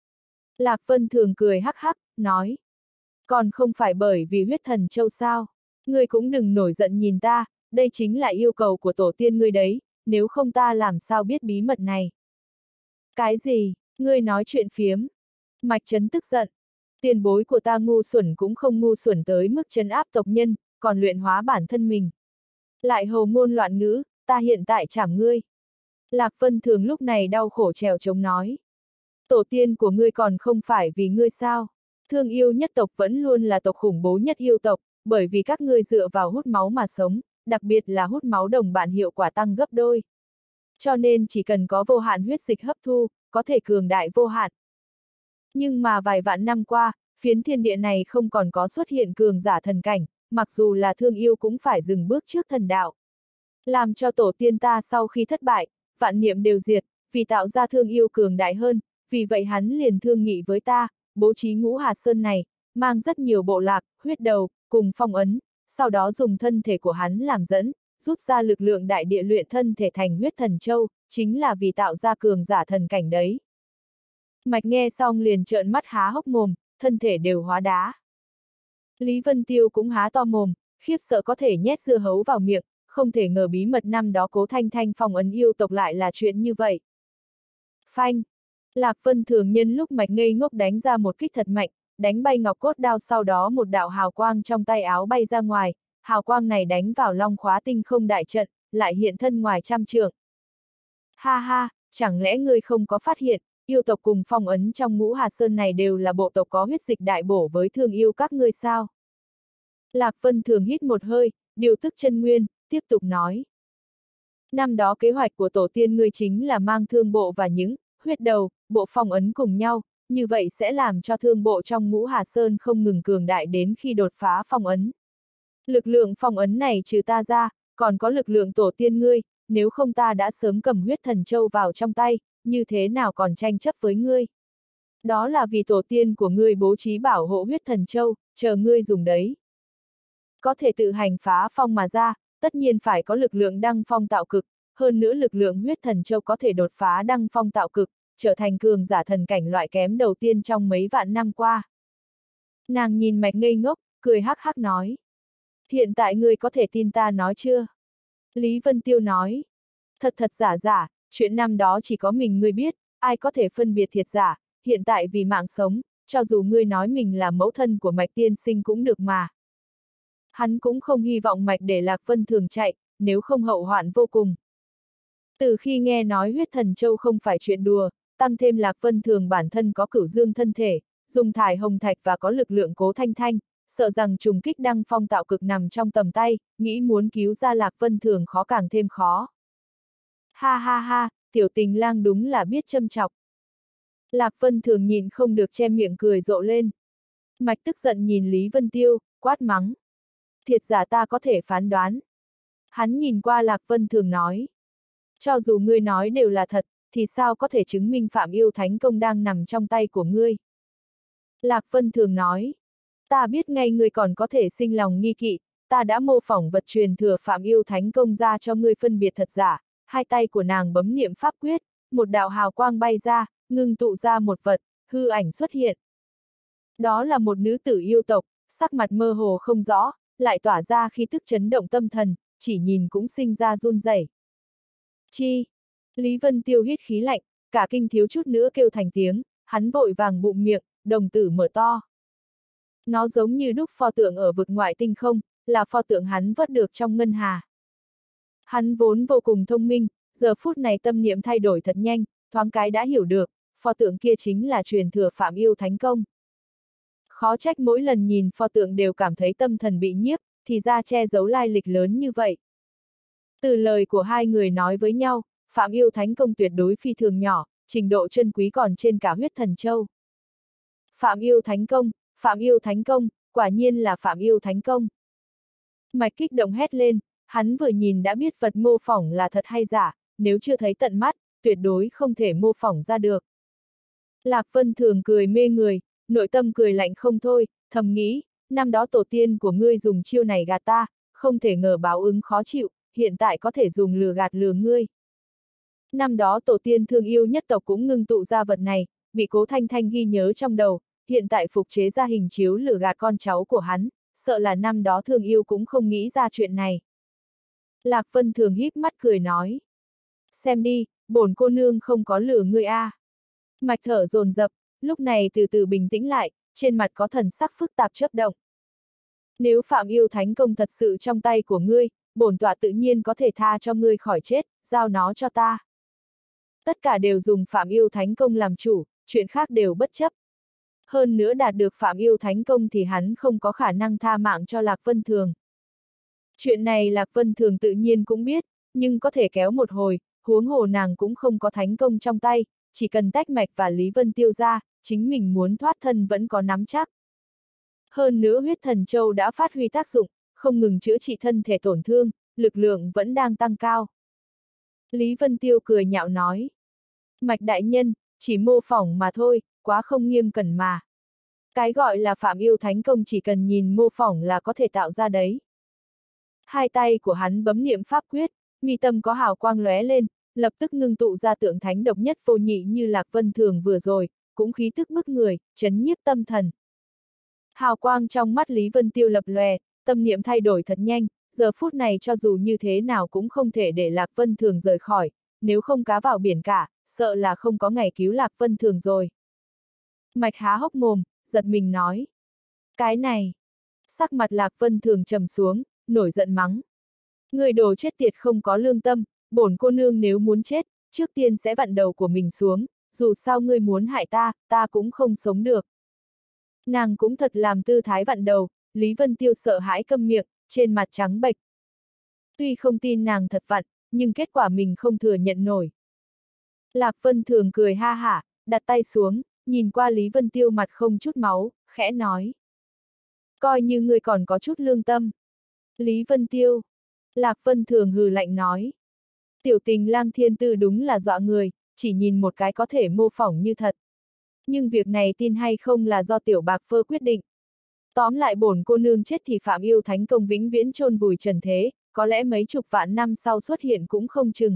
Speaker 1: Lạc Vân Thường cười hắc hắc, nói. Còn không phải bởi vì huyết thần châu sao? Ngươi cũng đừng nổi giận nhìn ta, đây chính là yêu cầu của tổ tiên ngươi đấy, nếu không ta làm sao biết bí mật này? Cái gì? Ngươi nói chuyện phiếm? Mạch Trấn tức giận. Tiền bối của ta ngu xuẩn cũng không ngu xuẩn tới mức trấn áp tộc nhân, còn luyện hóa bản thân mình. Lại hồ ngôn loạn ngữ, ta hiện tại trảm ngươi. Lạc Vân Thường lúc này đau khổ trèo chống nói. Tổ tiên của ngươi còn không phải vì ngươi sao? Thương yêu nhất tộc vẫn luôn là tộc khủng bố nhất yêu tộc, bởi vì các ngươi dựa vào hút máu mà sống, đặc biệt là hút máu đồng bạn hiệu quả tăng gấp đôi. Cho nên chỉ cần có vô hạn huyết dịch hấp thu, có thể cường đại vô hạn. Nhưng mà vài vạn năm qua, phiến thiên địa này không còn có xuất hiện cường giả thần cảnh, mặc dù là thương yêu cũng phải dừng bước trước thần đạo. Làm cho tổ tiên ta sau khi thất bại, vạn niệm đều diệt, vì tạo ra thương yêu cường đại hơn, vì vậy hắn liền thương nghị với ta, bố trí Ngũ Hà Sơn này, mang rất nhiều bộ lạc, huyết đầu, cùng phong ấn, sau đó dùng thân thể của hắn làm dẫn, rút ra lực lượng đại địa luyện thân thể thành huyết thần châu, chính là vì tạo ra cường giả thần cảnh đấy. Mạch nghe xong liền trợn mắt há hốc mồm, thân thể đều hóa đá. Lý Vân Tiêu cũng há to mồm, khiếp sợ có thể nhét dưa hấu vào miệng, không thể ngờ bí mật năm đó Cố Thanh Thanh phong ấn yêu tộc lại là chuyện như vậy. Phanh! Lạc Vân Thường nhân lúc Mạch ngây ngốc đánh ra một kích thật mạnh, đánh bay ngọc cốt đao, sau đó một đạo hào quang trong tay áo bay ra ngoài, hào quang này đánh vào long khóa tinh không đại trận, lại hiện thân ngoài trăm trượng. Ha ha, chẳng lẽ ngươi không có phát hiện, yêu tộc cùng phong ấn trong Ngũ Hà Sơn này đều là bộ tộc có huyết dịch đại bổ với thương yêu các ngươi sao? Lạc Vân Thường hít một hơi, điều tức chân nguyên, tiếp tục nói. Năm đó kế hoạch của tổ tiên ngươi chính là mang thương bộ và những huyết đầu, bộ phong ấn cùng nhau, như vậy sẽ làm cho thương bộ trong Ngũ Hà Sơn không ngừng cường đại đến khi đột phá phong ấn. Lực lượng phong ấn này trừ ta ra, còn có lực lượng tổ tiên ngươi, nếu không ta đã sớm cầm huyết thần châu vào trong tay, như thế nào còn tranh chấp với ngươi. Đó là vì tổ tiên của ngươi bố trí bảo hộ huyết thần châu, chờ ngươi dùng đấy. Có thể tự hành phá phong mà ra, tất nhiên phải có lực lượng đăng phong tạo cực, hơn nữa lực lượng huyết thần châu có thể đột phá đăng phong tạo cực, trở thành cường giả thần cảnh loại kém đầu tiên trong mấy vạn năm qua. Nàng nhìn Mạch ngây ngốc, cười hắc hắc nói. Hiện tại ngươi có thể tin ta nói chưa? Lý Vân Tiêu nói. Thật thật giả giả, chuyện năm đó chỉ có mình ngươi biết, ai có thể phân biệt thiệt giả, hiện tại vì mạng sống, cho dù ngươi nói mình là mẫu thân của Mạch tiên sinh cũng được mà. Hắn cũng không hy vọng Mạch để Lạc Vân Thường chạy, nếu không hậu hoạn vô cùng. Từ khi nghe nói huyết thần châu không phải chuyện đùa, tăng thêm Lạc Vân Thường bản thân có cửu dương thân thể, dùng thải hồng thạch và có lực lượng Cố Thanh Thanh, sợ rằng trùng kích đăng phong tạo cực nằm trong tầm tay, nghĩ muốn cứu ra Lạc Vân Thường khó càng thêm khó. Ha ha ha, tiểu tình lang đúng là biết châm chọc. Lạc Vân Thường nhìn không được che miệng cười rộ lên. Mạch tức giận nhìn Lý Vân Tiêu, quát mắng. Thiệt giả ta có thể phán đoán. Hắn nhìn qua Lạc Vân Thường nói. Cho dù ngươi nói đều là thật, thì sao có thể chứng minh Phạm Yêu Thánh Công đang nằm trong tay của ngươi? Lạc Vân Thường nói. Ta biết ngay ngươi còn có thể sinh lòng nghi kỵ, ta đã mô phỏng vật truyền thừa Phạm Yêu Thánh Công ra cho ngươi phân biệt thật giả. Hai tay của nàng bấm niệm pháp quyết, một đạo hào quang bay ra, ngưng tụ ra một vật, hư ảnh xuất hiện. Đó là một nữ tử yêu tộc, sắc mặt mơ hồ không rõ, lại tỏa ra khí tức chấn động tâm thần, chỉ nhìn cũng sinh ra run rẩy. Chi? Lý Vân Tiêu hít khí lạnh, cả kinh thiếu chút nữa kêu thành tiếng, hắn vội vàng bụm miệng, đồng tử mở to. Nó giống như đúc pho tượng ở vực ngoại tinh không, là pho tượng hắn vớt được trong ngân hà. Hắn vốn vô cùng thông minh, giờ phút này tâm niệm thay đổi thật nhanh, thoáng cái đã hiểu được, pho tượng kia chính là truyền thừa Phạm Yêu Thánh Công. Khó trách mỗi lần nhìn pho tượng đều cảm thấy tâm thần bị nhiếp, thì ra che giấu lai lịch lớn như vậy. Từ lời của hai người nói với nhau, Phạm Yêu Thánh Công tuyệt đối phi thường nhỏ, trình độ chân quý còn trên cả huyết thần châu. Phạm Yêu Thánh Công, Phạm Yêu Thánh Công, quả nhiên là Phạm Yêu Thánh Công. Mạch kích động hét lên, hắn vừa nhìn đã biết vật mô phỏng là thật hay giả, nếu chưa thấy tận mắt, tuyệt đối không thể mô phỏng ra được. Lạc Vân Thường cười mê người, nội tâm cười lạnh không thôi, thầm nghĩ, năm đó tổ tiên của ngươi dùng chiêu này gạt ta, không thể ngờ báo ứng khó chịu, hiện tại có thể dùng lừa gạt lừa ngươi. Năm đó tổ tiên thương yêu nhất tộc cũng ngưng tụ ra vật này, bị Cố Thanh Thanh ghi nhớ trong đầu, hiện tại phục chế ra hình chiếu lừa gạt con cháu của hắn, sợ là năm đó thương yêu cũng không nghĩ ra chuyện này. Lạc Vân Thường híp mắt cười nói. Xem đi, bổn cô nương không có lừa ngươi a. Mạch thở dồn dập, lúc này từ từ bình tĩnh lại, trên mặt có thần sắc phức tạp chớp động. Nếu Phạm Yêu Thánh Công thật sự trong tay của ngươi, bổn tọa tự nhiên có thể tha cho ngươi khỏi chết, giao nó cho ta. Tất cả đều dùng Phạm Yêu Thánh Công làm chủ, chuyện khác đều bất chấp. Hơn nữa đạt được Phạm Yêu Thánh Công thì hắn không có khả năng tha mạng cho Lạc Vân Thường. Chuyện này Lạc Vân Thường tự nhiên cũng biết, nhưng có thể kéo một hồi, huống hồ nàng cũng không có thánh công trong tay, chỉ cần tách mạch và Lý Vân Tiêu ra, chính mình muốn thoát thân vẫn có nắm chắc. Hơn nữa huyết thần châu đã phát huy tác dụng, không ngừng chữa trị thân thể tổn thương, lực lượng vẫn đang tăng cao. Lý Vân Tiêu cười nhạo nói. Mạch đại nhân, chỉ mô phỏng mà thôi, quá không nghiêm cẩn mà. Cái gọi là Phạm Yêu Thánh Công chỉ cần nhìn mô phỏng là có thể tạo ra đấy. Hai tay của hắn bấm niệm pháp quyết, mi tâm có hào quang lóe lên, lập tức ngưng tụ ra tượng thánh độc nhất vô nhị như Lạc Vân Thường vừa rồi, cũng khí tức bức người, chấn nhiếp tâm thần. Hào quang trong mắt Lý Vân Tiêu lập lòe, tâm niệm thay đổi thật nhanh, giờ phút này cho dù như thế nào cũng không thể để Lạc Vân Thường rời khỏi, nếu không cá vào biển cả, sợ là không có ngày cứu Lạc Vân Thường rồi. Mạch há hốc mồm, giật mình nói. Cái này. Sắc mặt Lạc Vân Thường trầm xuống, nổi giận mắng. Người đồ chết tiệt không có lương tâm, bổn cô nương nếu muốn chết, trước tiên sẽ vặn đầu của mình xuống, dù sao ngươi muốn hại ta, ta cũng không sống được. Nàng cũng thật làm tư thái vặn đầu, Lý Vân Tiêu sợ hãi câm miệng, trên mặt trắng bệch. Tuy không tin nàng thật vặn, nhưng kết quả mình không thừa nhận nổi. Lạc Vân Thường cười ha hả, đặt tay xuống, nhìn qua Lý Vân Tiêu mặt không chút máu, khẽ nói. Coi như ngươi còn có chút lương tâm. Lý Vân Tiêu. Lạc Vân Thường hừ lạnh nói. Tiểu Tình Lang Thiên Tư đúng là dọa người, chỉ nhìn một cái có thể mô phỏng như thật. Nhưng việc này tin hay không là do Tiểu Bạc Phơ quyết định. Tóm lại bổn cô nương chết thì Phạm Yêu Thánh Công vĩnh viễn chôn vùi trần thế, có lẽ mấy chục vạn năm sau xuất hiện cũng không chừng.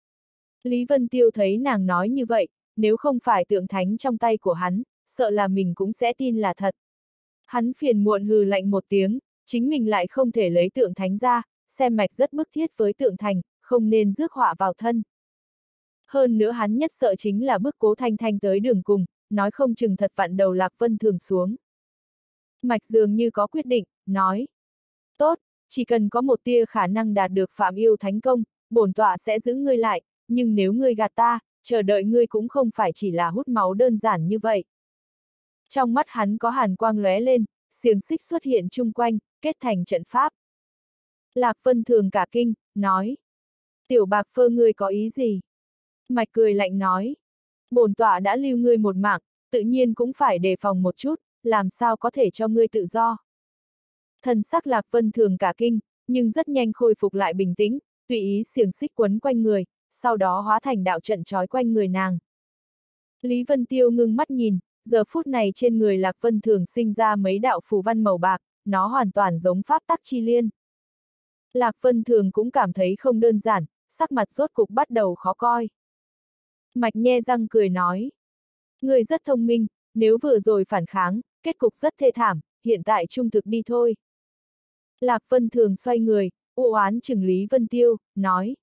Speaker 1: Lý Vân Tiêu thấy nàng nói như vậy, nếu không phải tượng thánh trong tay của hắn, sợ là mình cũng sẽ tin là thật. Hắn phiền muộn hừ lạnh một tiếng, chính mình lại không thể lấy tượng thánh ra, xem mạch rất bức thiết với tượng thành, không nên rước họa vào thân. Hơn nữa hắn nhất sợ chính là bức Cố Thanh Thanh tới đường cùng, nói không chừng thật vặn đầu Lạc Vân Thường xuống. Mạch dường như có quyết định, nói. Tốt, chỉ cần có một tia khả năng đạt được Phạm Yêu Thánh Công, bổn tọa sẽ giữ ngươi lại, nhưng nếu ngươi gạt ta, chờ đợi ngươi cũng không phải chỉ là hút máu đơn giản như vậy. Trong mắt hắn có hàn quang lóe lên, xiềng xích xuất hiện chung quanh, kết thành trận pháp. Lạc Vân Thường cả kinh, nói. Tiểu Bạc Phơ ngươi có ý gì? Mạch cười lạnh nói. Bổn tọa đã lưu ngươi một mạng, tự nhiên cũng phải đề phòng một chút, làm sao có thể cho ngươi tự do. Thần sắc Lạc Vân Thường cả kinh, nhưng rất nhanh khôi phục lại bình tĩnh, tùy ý xiềng xích quấn quanh người, sau đó hóa thành đạo trận trói quanh người nàng. Lý Vân Tiêu ngưng mắt nhìn, giờ phút này trên người Lạc Vân Thường sinh ra mấy đạo phù văn màu bạc, nó hoàn toàn giống pháp tắc chi liên. Lạc Vân Thường cũng cảm thấy không đơn giản, sắc mặt rốt cục bắt đầu khó coi. Mạch nhe răng cười nói. Người rất thông minh, nếu vừa rồi phản kháng, kết cục rất thê thảm, hiện tại trung thực đi thôi. Lạc Vân Thường xoay người, u oán chừng Lý Vân Tiêu, nói.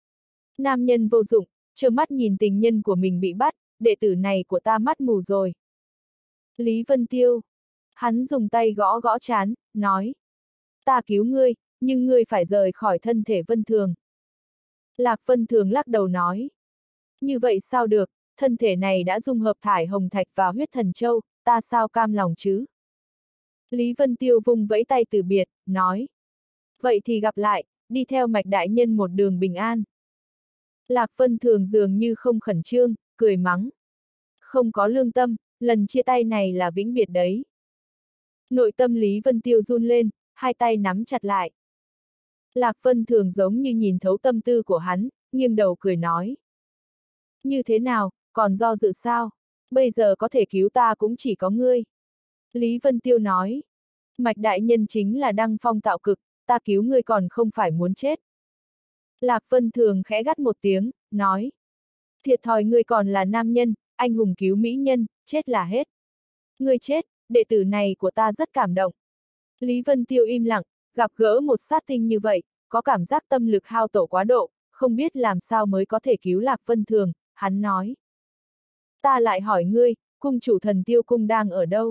Speaker 1: Nam nhân vô dụng, trơ mắt nhìn tình nhân của mình bị bắt, đệ tử này của ta mắt mù rồi. Lý Vân Tiêu. Hắn dùng tay gõ gõ trán, nói. Ta cứu ngươi, nhưng ngươi phải rời khỏi thân thể Vân Thường. Lạc Vân Thường lắc đầu nói. Như vậy sao được, thân thể này đã dung hợp thải hồng thạch và huyết thần châu, ta sao cam lòng chứ? Lý Vân Tiêu vung vẫy tay từ biệt, nói. Vậy thì gặp lại, đi theo Mạch đại nhân một đường bình an. Lạc Vân Thường dường như không khẩn trương, cười mắng. Không có lương tâm, lần chia tay này là vĩnh biệt đấy. Nội tâm Lý Vân Tiêu run lên, hai tay nắm chặt lại. Lạc Vân Thường giống như nhìn thấu tâm tư của hắn, nghiêng đầu cười nói. Như thế nào, còn do dự sao? Bây giờ có thể cứu ta cũng chỉ có ngươi. Lý Vân Tiêu nói. Mạch đại nhân chính là đăng phong tạo cực, ta cứu ngươi còn không phải muốn chết. Lạc Vân Thường khẽ gắt một tiếng, nói. Thiệt thòi ngươi còn là nam nhân, anh hùng cứu mỹ nhân, chết là hết. Ngươi chết, đệ tử này của ta rất cảm động. Lý Vân Tiêu im lặng, gặp gỡ một sát tinh như vậy, có cảm giác tâm lực hao tổn quá độ, không biết làm sao mới có thể cứu Lạc Vân Thường, hắn nói. Ta lại hỏi ngươi, cung chủ Thần Tiêu cung đang ở đâu?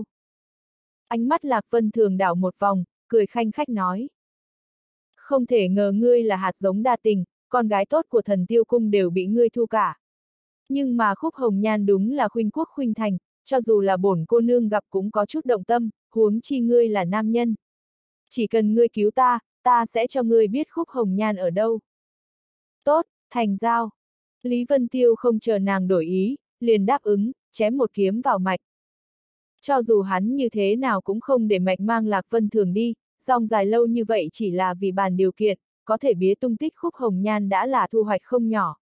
Speaker 1: Ánh mắt Lạc Vân Thường đảo một vòng, cười khanh khách nói. Không thể ngờ ngươi là hạt giống đa tình, con gái tốt của Thần Tiêu cung đều bị ngươi thu cả. Nhưng mà Khúc Hồng Nhan đúng là khuynh quốc khuynh thành, cho dù là bổn cô nương gặp cũng có chút động tâm, huống chi ngươi là nam nhân. Chỉ cần ngươi cứu ta, ta sẽ cho ngươi biết Khúc Hồng Nhan ở đâu. Tốt, thành giao. Lý Vân Tiêu không chờ nàng đổi ý, liền đáp ứng, chém một kiếm vào mạch. Cho dù hắn như thế nào cũng không để mạch mang Lạc Vân Thường đi, dòng dài lâu như vậy chỉ là vì bàn điều kiện, có thể bía tung tích Khúc Hồng Nhan đã là thu hoạch không nhỏ.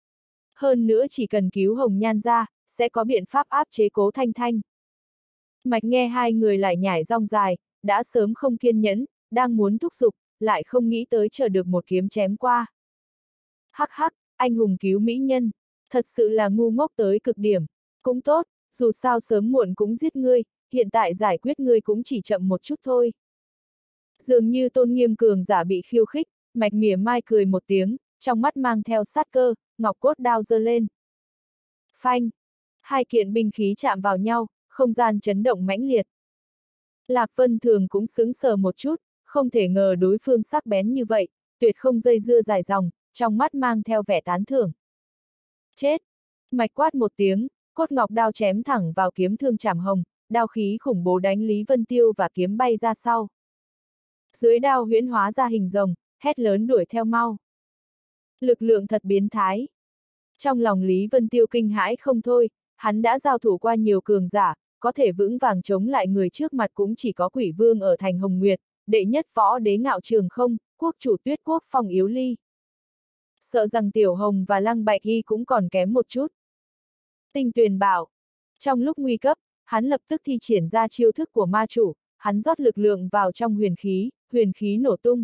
Speaker 1: Hơn nữa chỉ cần cứu Hồng Nhan ra, sẽ có biện pháp áp chế Cố Thanh Thanh. Mạch nghe hai người lại nhảy rong dài, đã sớm không kiên nhẫn, đang muốn thúc giục, lại không nghĩ tới chờ được một kiếm chém qua. Hắc hắc, anh hùng cứu mỹ nhân, thật sự là ngu ngốc tới cực điểm. Cũng tốt, dù sao sớm muộn cũng giết ngươi, hiện tại giải quyết ngươi cũng chỉ chậm một chút thôi. Dường như tôn nghiêm cường giả bị khiêu khích, Mạch mỉa mai cười một tiếng, trong mắt mang theo sát cơ, ngọc cốt đao giơ lên. Phanh! Hai kiện binh khí chạm vào nhau, không gian chấn động mãnh liệt. Lạc Vân Thường cũng sững sờ một chút, không thể ngờ đối phương sắc bén như vậy, tuyệt không dây dưa dài dòng, trong mắt mang theo vẻ tán thưởng. Chết! Mạch quát một tiếng, cốt ngọc đao chém thẳng vào kiếm thương chảm hồng, đao khí khủng bố đánh Lý Vân Tiêu và kiếm bay ra sau. Dưới đao huyễn hóa ra hình rồng, hét lớn đuổi theo mau. Lực lượng thật biến thái. Trong lòng Lý Vân Tiêu kinh hãi không thôi, hắn đã giao thủ qua nhiều cường giả, có thể vững vàng chống lại người trước mặt cũng chỉ có Quỷ Vương ở thành Hồng Nguyệt, đệ nhất võ đế Ngạo Trường Không, quốc chủ Tuyết Quốc Phong Yếu Ly. Sợ rằng Tiểu Hồng và Lăng Bạch Hy cũng còn kém một chút. Tinh Tuyền bảo. Trong lúc nguy cấp, hắn lập tức thi triển ra chiêu thức của ma chủ, hắn rót lực lượng vào trong huyền khí nổ tung.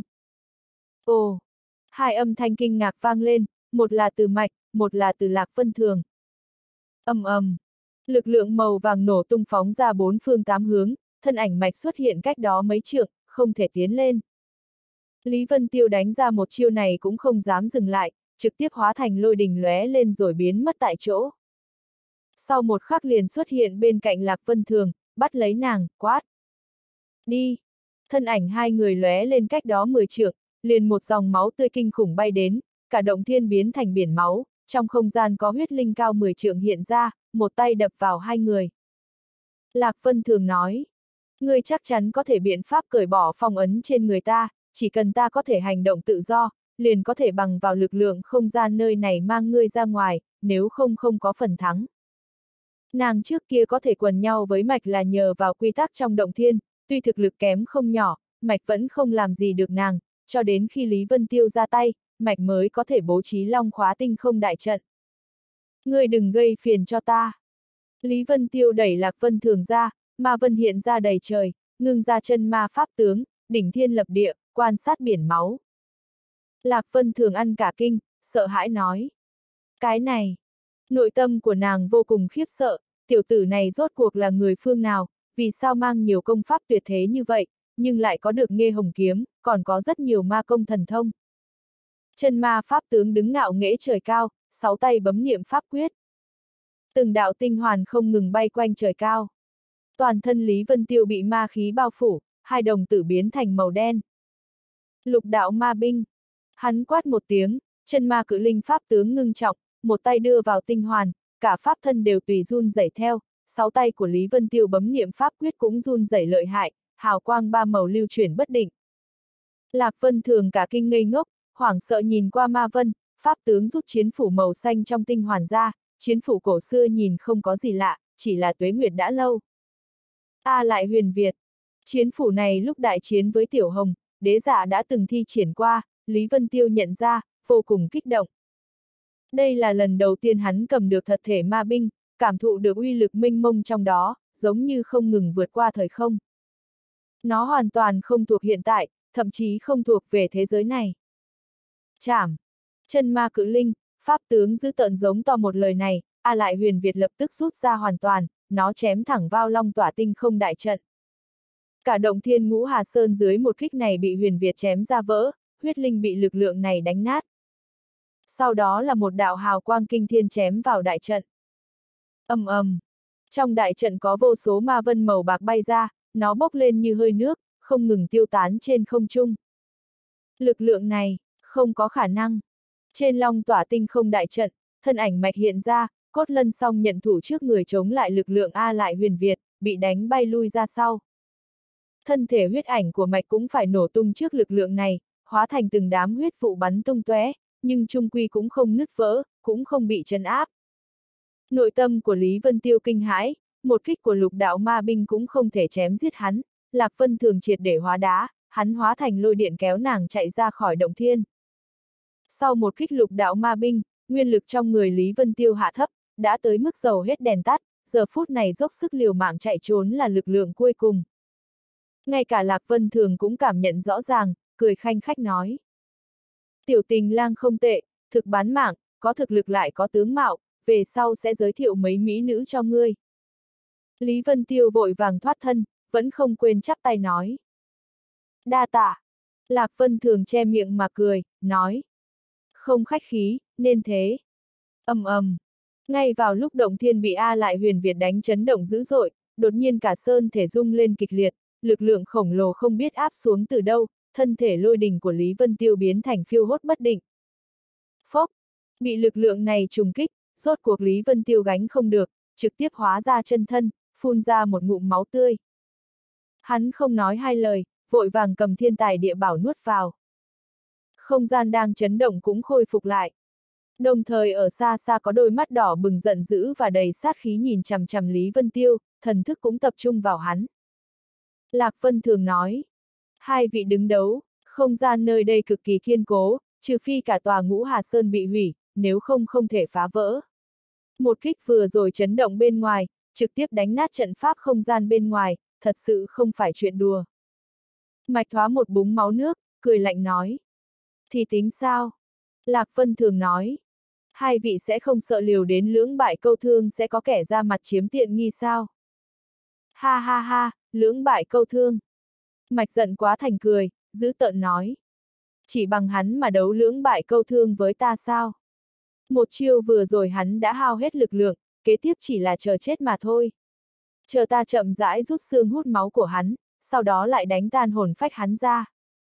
Speaker 1: Ồ! Hai âm thanh kinh ngạc vang lên, một là từ Mạch, một là từ Lạc Vân Thường. Ầm ầm! Lực lượng màu vàng nổ tung phóng ra bốn phương tám hướng, thân ảnh Mạch xuất hiện cách đó mấy trượng, không thể tiến lên. Lý Vân Tiêu đánh ra một chiêu này cũng không dám dừng lại, trực tiếp hóa thành lôi đình lóe lên rồi biến mất tại chỗ. Sau một khắc liền xuất hiện bên cạnh Lạc Vân Thường, bắt lấy nàng, quát. Đi! Thân ảnh hai người lóe lên cách đó 10 trượng, liền một dòng máu tươi kinh khủng bay đến, cả động thiên biến thành biển máu, trong không gian có huyết linh cao 10 trượng hiện ra, một tay đập vào hai người. Lạc Vân Thường nói, ngươi chắc chắn có thể biện pháp cởi bỏ phong ấn trên người ta, chỉ cần ta có thể hành động tự do, liền có thể bằng vào lực lượng không gian nơi này mang ngươi ra ngoài, nếu không có phần thắng. Nàng trước kia có thể quần nhau với Mạch là nhờ vào quy tắc trong động thiên, tuy thực lực kém không nhỏ, Mạch vẫn không làm gì được nàng, cho đến khi Lý Vân Tiêu ra tay, Mạch mới có thể bố trí Long Khóa Tinh Không đại trận. Ngươi đừng gây phiền cho ta. Lý Vân Tiêu đẩy Lạc Vân Thường ra, ma vân hiện ra đầy trời, ngưng ra chân ma pháp tướng, đỉnh thiên lập địa, quan sát biển máu. Lạc Vân Thường ăn cả kinh, sợ hãi nói. Cái này, nội tâm của nàng vô cùng khiếp sợ, tiểu tử này rốt cuộc là người phương nào, vì sao mang nhiều công pháp tuyệt thế như vậy, nhưng lại có được Nghê Hồng Kiếm, còn có rất nhiều ma công thần thông. Chân ma pháp tướng đứng ngạo nghễ trời cao, 6 tay bấm niệm pháp quyết. Từng đạo tinh hoàn không ngừng bay quanh trời cao. Toàn thân Lý Vân Tiêu bị ma khí bao phủ, hai đồng tử biến thành màu đen. Lục đạo ma binh. Hắn quát một tiếng, chân ma cự linh pháp tướng ngưng trọng, một tay đưa vào tinh hoàn, cả pháp thân đều tùy run rẩy theo, 6 tay của Lý Vân Tiêu bấm niệm pháp quyết cũng run rẩy lợi hại, hào quang ba màu lưu chuyển bất định. Lạc Vân Thường cả kinh ngây ngốc, hoảng sợ nhìn qua ma vân, pháp tướng rút chiến phủ màu xanh trong tinh hoàn ra, chiến phủ cổ xưa nhìn không có gì lạ, chỉ là tuế nguyệt đã lâu. Lại huyền Việt. Chiến phủ này lúc đại chiến với Tiểu Hồng, đế giả đã từng thi triển qua, Lý Vân Tiêu nhận ra, vô cùng kích động. Đây là lần đầu tiên hắn cầm được thật thể ma binh, cảm thụ được uy lực mênh mông trong đó, giống như không ngừng vượt qua thời không. Nó hoàn toàn không thuộc hiện tại, thậm chí không thuộc về thế giới này. Chảm. Chân ma cự linh, pháp tướng dữ tợn giống to một lời này, lại huyền Việt lập tức rút ra hoàn toàn, nó chém thẳng vào long tỏa tinh không đại trận. Cả động thiên ngũ Hà Sơn dưới một kích này bị huyền Việt chém ra vỡ, huyết linh bị lực lượng này đánh nát. Sau đó là một đạo hào quang kinh thiên chém vào đại trận. Ầm ầm. Trong đại trận có vô số ma vân màu bạc bay ra, nó bốc lên như hơi nước, không ngừng tiêu tán trên không trung. Lực lượng này, không có khả năng. Trên long tỏa tinh không đại trận, thân ảnh mạch hiện ra, Cốt Lân song nhận thủ trước người chống lại lực lượng lại huyền Việt, bị đánh bay lui ra sau. Thân thể huyết ảnh của mạch cũng phải nổ tung trước lực lượng này, hóa thành từng đám huyết vụ bắn tung tóe, nhưng chung quy cũng không nứt vỡ, cũng không bị trấn áp. Nội tâm của Lý Vân Tiêu kinh hãi, một kích của lục đạo ma binh cũng không thể chém giết hắn, Lạc Vân Thường triệt để hóa đá, hắn hóa thành lôi điện kéo nàng chạy ra khỏi động thiên. Sau một kích lục đạo ma binh, nguyên lực trong người Lý Vân Tiêu hạ thấp, đã tới mức dầu hết đèn tắt, giờ phút này dốc sức liều mạng chạy trốn là lực lượng cuối cùng. Ngay cả Lạc Vân Thường cũng cảm nhận rõ ràng, cười khanh khách nói. Tiểu tình lang không tệ, thực bán mạng, có thực lực lại có tướng mạo, về sau sẽ giới thiệu mấy mỹ nữ cho ngươi. Lý Vân Tiêu vội vàng thoát thân, vẫn không quên chắp tay nói. Đa tạ. Lạc Vân Thường che miệng mà cười, nói. Không khách khí, nên thế. Ầm ầm. Ngay vào lúc động thiên bị lại huyền Việt đánh chấn động dữ dội, đột nhiên cả sơn thể rung lên kịch liệt, lực lượng khổng lồ không biết áp xuống từ đâu, thân thể lôi đình của Lý Vân Tiêu biến thành phiêu hốt bất định. Phốc, bị lực lượng này trùng kích, rốt cuộc Lý Vân Tiêu gánh không được, trực tiếp hóa ra chân thân, phun ra một ngụm máu tươi. Hắn không nói hai lời, vội vàng cầm thiên tài địa bảo nuốt vào. Không gian đang chấn động cũng khôi phục lại. Đồng thời ở xa xa có đôi mắt đỏ bừng giận dữ và đầy sát khí nhìn chằm chằm Lý Vân Tiêu, thần thức cũng tập trung vào hắn. Lạc Vân Thường nói, hai vị đứng đấu, không gian nơi đây cực kỳ kiên cố, trừ phi cả tòa ngũ Hà Sơn bị hủy, nếu không không thể phá vỡ. Một kích vừa rồi chấn động bên ngoài, trực tiếp đánh nát trận pháp không gian bên ngoài, thật sự không phải chuyện đùa. Mạch thoá một búng máu nước, cười lạnh nói. Thì tính sao? Lạc Vân Thường nói. Hai vị sẽ không sợ liều đến lưỡng bại câu thương sẽ có kẻ ra mặt chiếm tiện nghi sao? Ha ha ha, lưỡng bại câu thương. Mạch giận quá thành cười, dữ tợn nói. Chỉ bằng hắn mà đấu lưỡng bại câu thương với ta sao? Một chiêu vừa rồi hắn đã hao hết lực lượng, kế tiếp chỉ là chờ chết mà thôi. Chờ ta chậm rãi rút xương hút máu của hắn, sau đó lại đánh tan hồn phách hắn ra.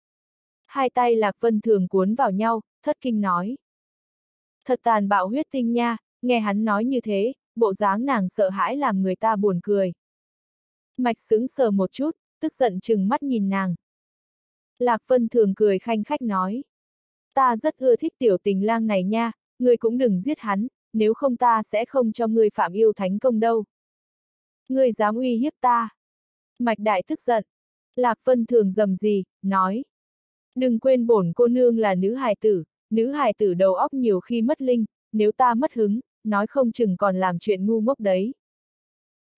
Speaker 1: Hai tay Lạc Vân Thường cuốn vào nhau, thất kinh nói. Thật tàn bạo huyết tinh nha, nghe hắn nói như thế, bộ dáng nàng sợ hãi làm người ta buồn cười. Mạch sững sờ một chút, tức giận trừng mắt nhìn nàng. Lạc Vân Thường cười khanh khách nói. Ta rất ưa thích tiểu tình lang này nha, ngươi cũng đừng giết hắn, nếu không ta sẽ không cho ngươi phạm yêu thánh công đâu. Ngươi dám uy hiếp ta. Mạch đại tức giận. Lạc Vân Thường rầm rì, nói. Đừng quên bổn cô nương là nữ hài tử đầu óc nhiều khi mất linh, nếu ta mất hứng, nói không chừng còn làm chuyện ngu ngốc đấy.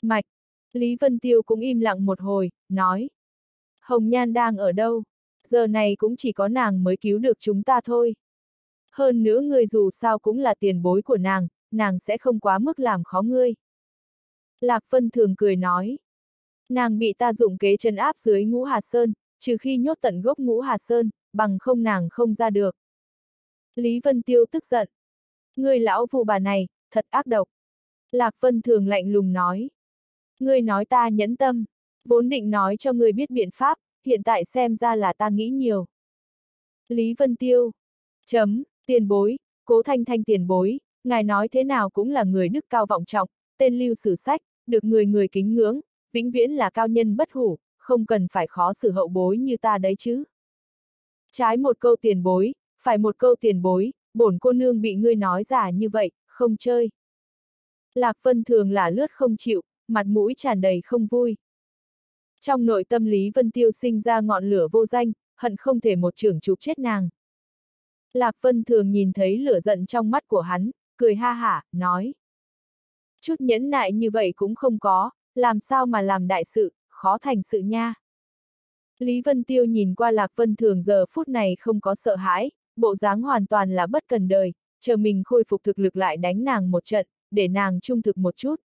Speaker 1: Mạch. Lý Vân Tiêu cũng im lặng một hồi, nói. Hồng Nhan đang ở đâu? Giờ này cũng chỉ có nàng mới cứu được chúng ta thôi. Hơn nữa ngươi dù sao cũng là tiền bối của nàng sẽ không quá mức làm khó ngươi. Lạc Vân Thường cười nói. Nàng bị ta dụng kế trấn áp dưới Ngũ Hà Sơn, trừ khi nhốt tận gốc Ngũ Hà Sơn, bằng không nàng không ra được. Lý Vân Tiêu tức giận. Ngươi lão vu bà này, thật ác độc. Lạc Vân Thường lạnh lùng nói. Ngươi nói ta nhẫn tâm, vốn định nói cho ngươi biết biện pháp, hiện tại xem ra là ta nghĩ nhiều. Lý Vân Tiêu. Tiền bối, Cố Thanh Thanh tiền bối, ngài nói thế nào cũng là người đức cao vọng trọng, tên lưu sử sách, được người người kính ngưỡng, vĩnh viễn là cao nhân bất hủ, không cần phải khó xử hậu bối như ta đấy chứ. Trái một câu tiền bối, phải một câu tiền bối, bổn cô nương bị ngươi nói giả như vậy, không chơi. Lạc Vân Thường là lướt không chịu, mặt mũi tràn đầy không vui. Trong nội tâm Lý Vân Tiêu sinh ra ngọn lửa vô danh, hận không thể một chưởng chụp chết nàng. Lạc Vân Thường nhìn thấy lửa giận trong mắt của hắn, cười ha hả, nói. Chút nhẫn nại như vậy cũng không có, làm sao mà làm đại sự, khó thành sự nha. Lý Vân Tiêu nhìn qua Lạc Vân Thường giờ phút này không có sợ hãi, bộ dáng hoàn toàn là bất cần đời, chờ mình khôi phục thực lực lại đánh nàng một trận, để nàng trung thực một chút.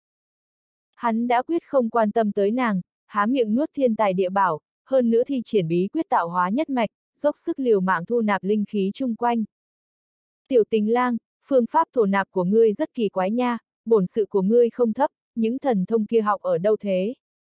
Speaker 1: Hắn đã quyết không quan tâm tới nàng, há miệng nuốt thiên tài địa bảo, hơn nữa thi triển bí quyết tạo hóa nhất mạch, dốc sức liều mạng thu nạp linh khí chung quanh. Tiểu Tình Lang, phương pháp thổ nạp của ngươi rất kỳ quái nha, bổn sự của ngươi không thấp, những thần thông kia học ở đâu thế?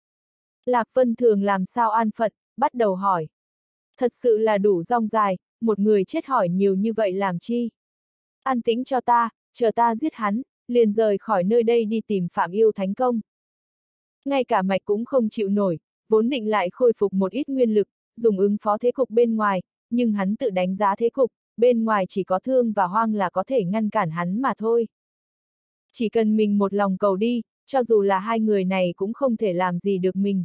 Speaker 1: Lạc Vân Thường làm sao an phận, bắt đầu hỏi. Thật sự là đủ rong dài, một người chết hỏi nhiều như vậy làm chi? An tĩnh cho ta, chờ ta giết hắn, liền rời khỏi nơi đây đi tìm Phạm Yêu Thánh Công. Ngay cả Mạch cũng không chịu nổi, vốn định lại khôi phục một ít nguyên lực, dùng ứng phó thế cục bên ngoài, nhưng hắn tự đánh giá thế cục, bên ngoài chỉ có Thương và Hoang là có thể ngăn cản hắn mà thôi. Chỉ cần mình một lòng cầu đi, cho dù là hai người này cũng không thể làm gì được mình.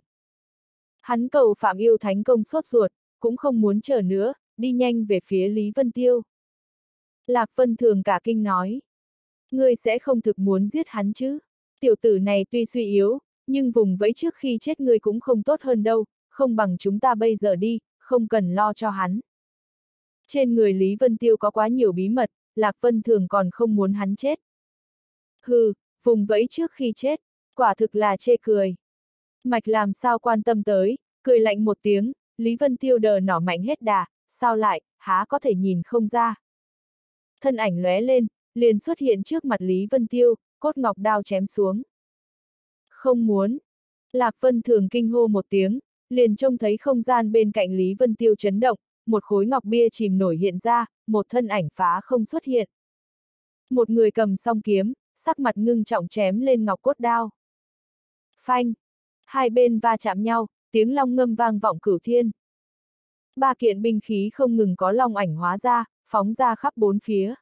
Speaker 1: Hắn cầu Phạm Yêu Thánh Công sốt ruột, cũng không muốn chờ nữa, đi nhanh về phía Lý Vân Tiêu. Lạc Vân Thường cả kinh nói. Ngươi sẽ không thực muốn giết hắn chứ? Tiểu tử này tuy suy yếu, nhưng vùng vẫy trước khi chết ngươi cũng không tốt hơn đâu, không bằng chúng ta bây giờ đi, không cần lo cho hắn. Trên người Lý Vân Tiêu có quá nhiều bí mật, Lạc Vân Thường còn không muốn hắn chết. Hừ, vùng vẫy trước khi chết, quả thực là chê cười. Mạch làm sao quan tâm tới, cười lạnh một tiếng, Lý Vân Tiêu đờ nỏ mạnh hết đà, sao lại, há có thể nhìn không ra. Thân ảnh lóe lên, liền xuất hiện trước mặt Lý Vân Tiêu, cốt ngọc đao chém xuống. Không muốn. Lạc Vân Thường kinh hô một tiếng, liền trông thấy không gian bên cạnh Lý Vân Tiêu chấn động, một khối ngọc bia chìm nổi hiện ra, một thân ảnh phá không xuất hiện. Một người cầm song kiếm, sắc mặt ngưng trọng chém lên ngọc cốt đao. Phanh! Hai bên va chạm nhau, tiếng long ngâm vang vọng cửu thiên. Ba kiện binh khí không ngừng có long ảnh hóa ra, phóng ra khắp bốn phía.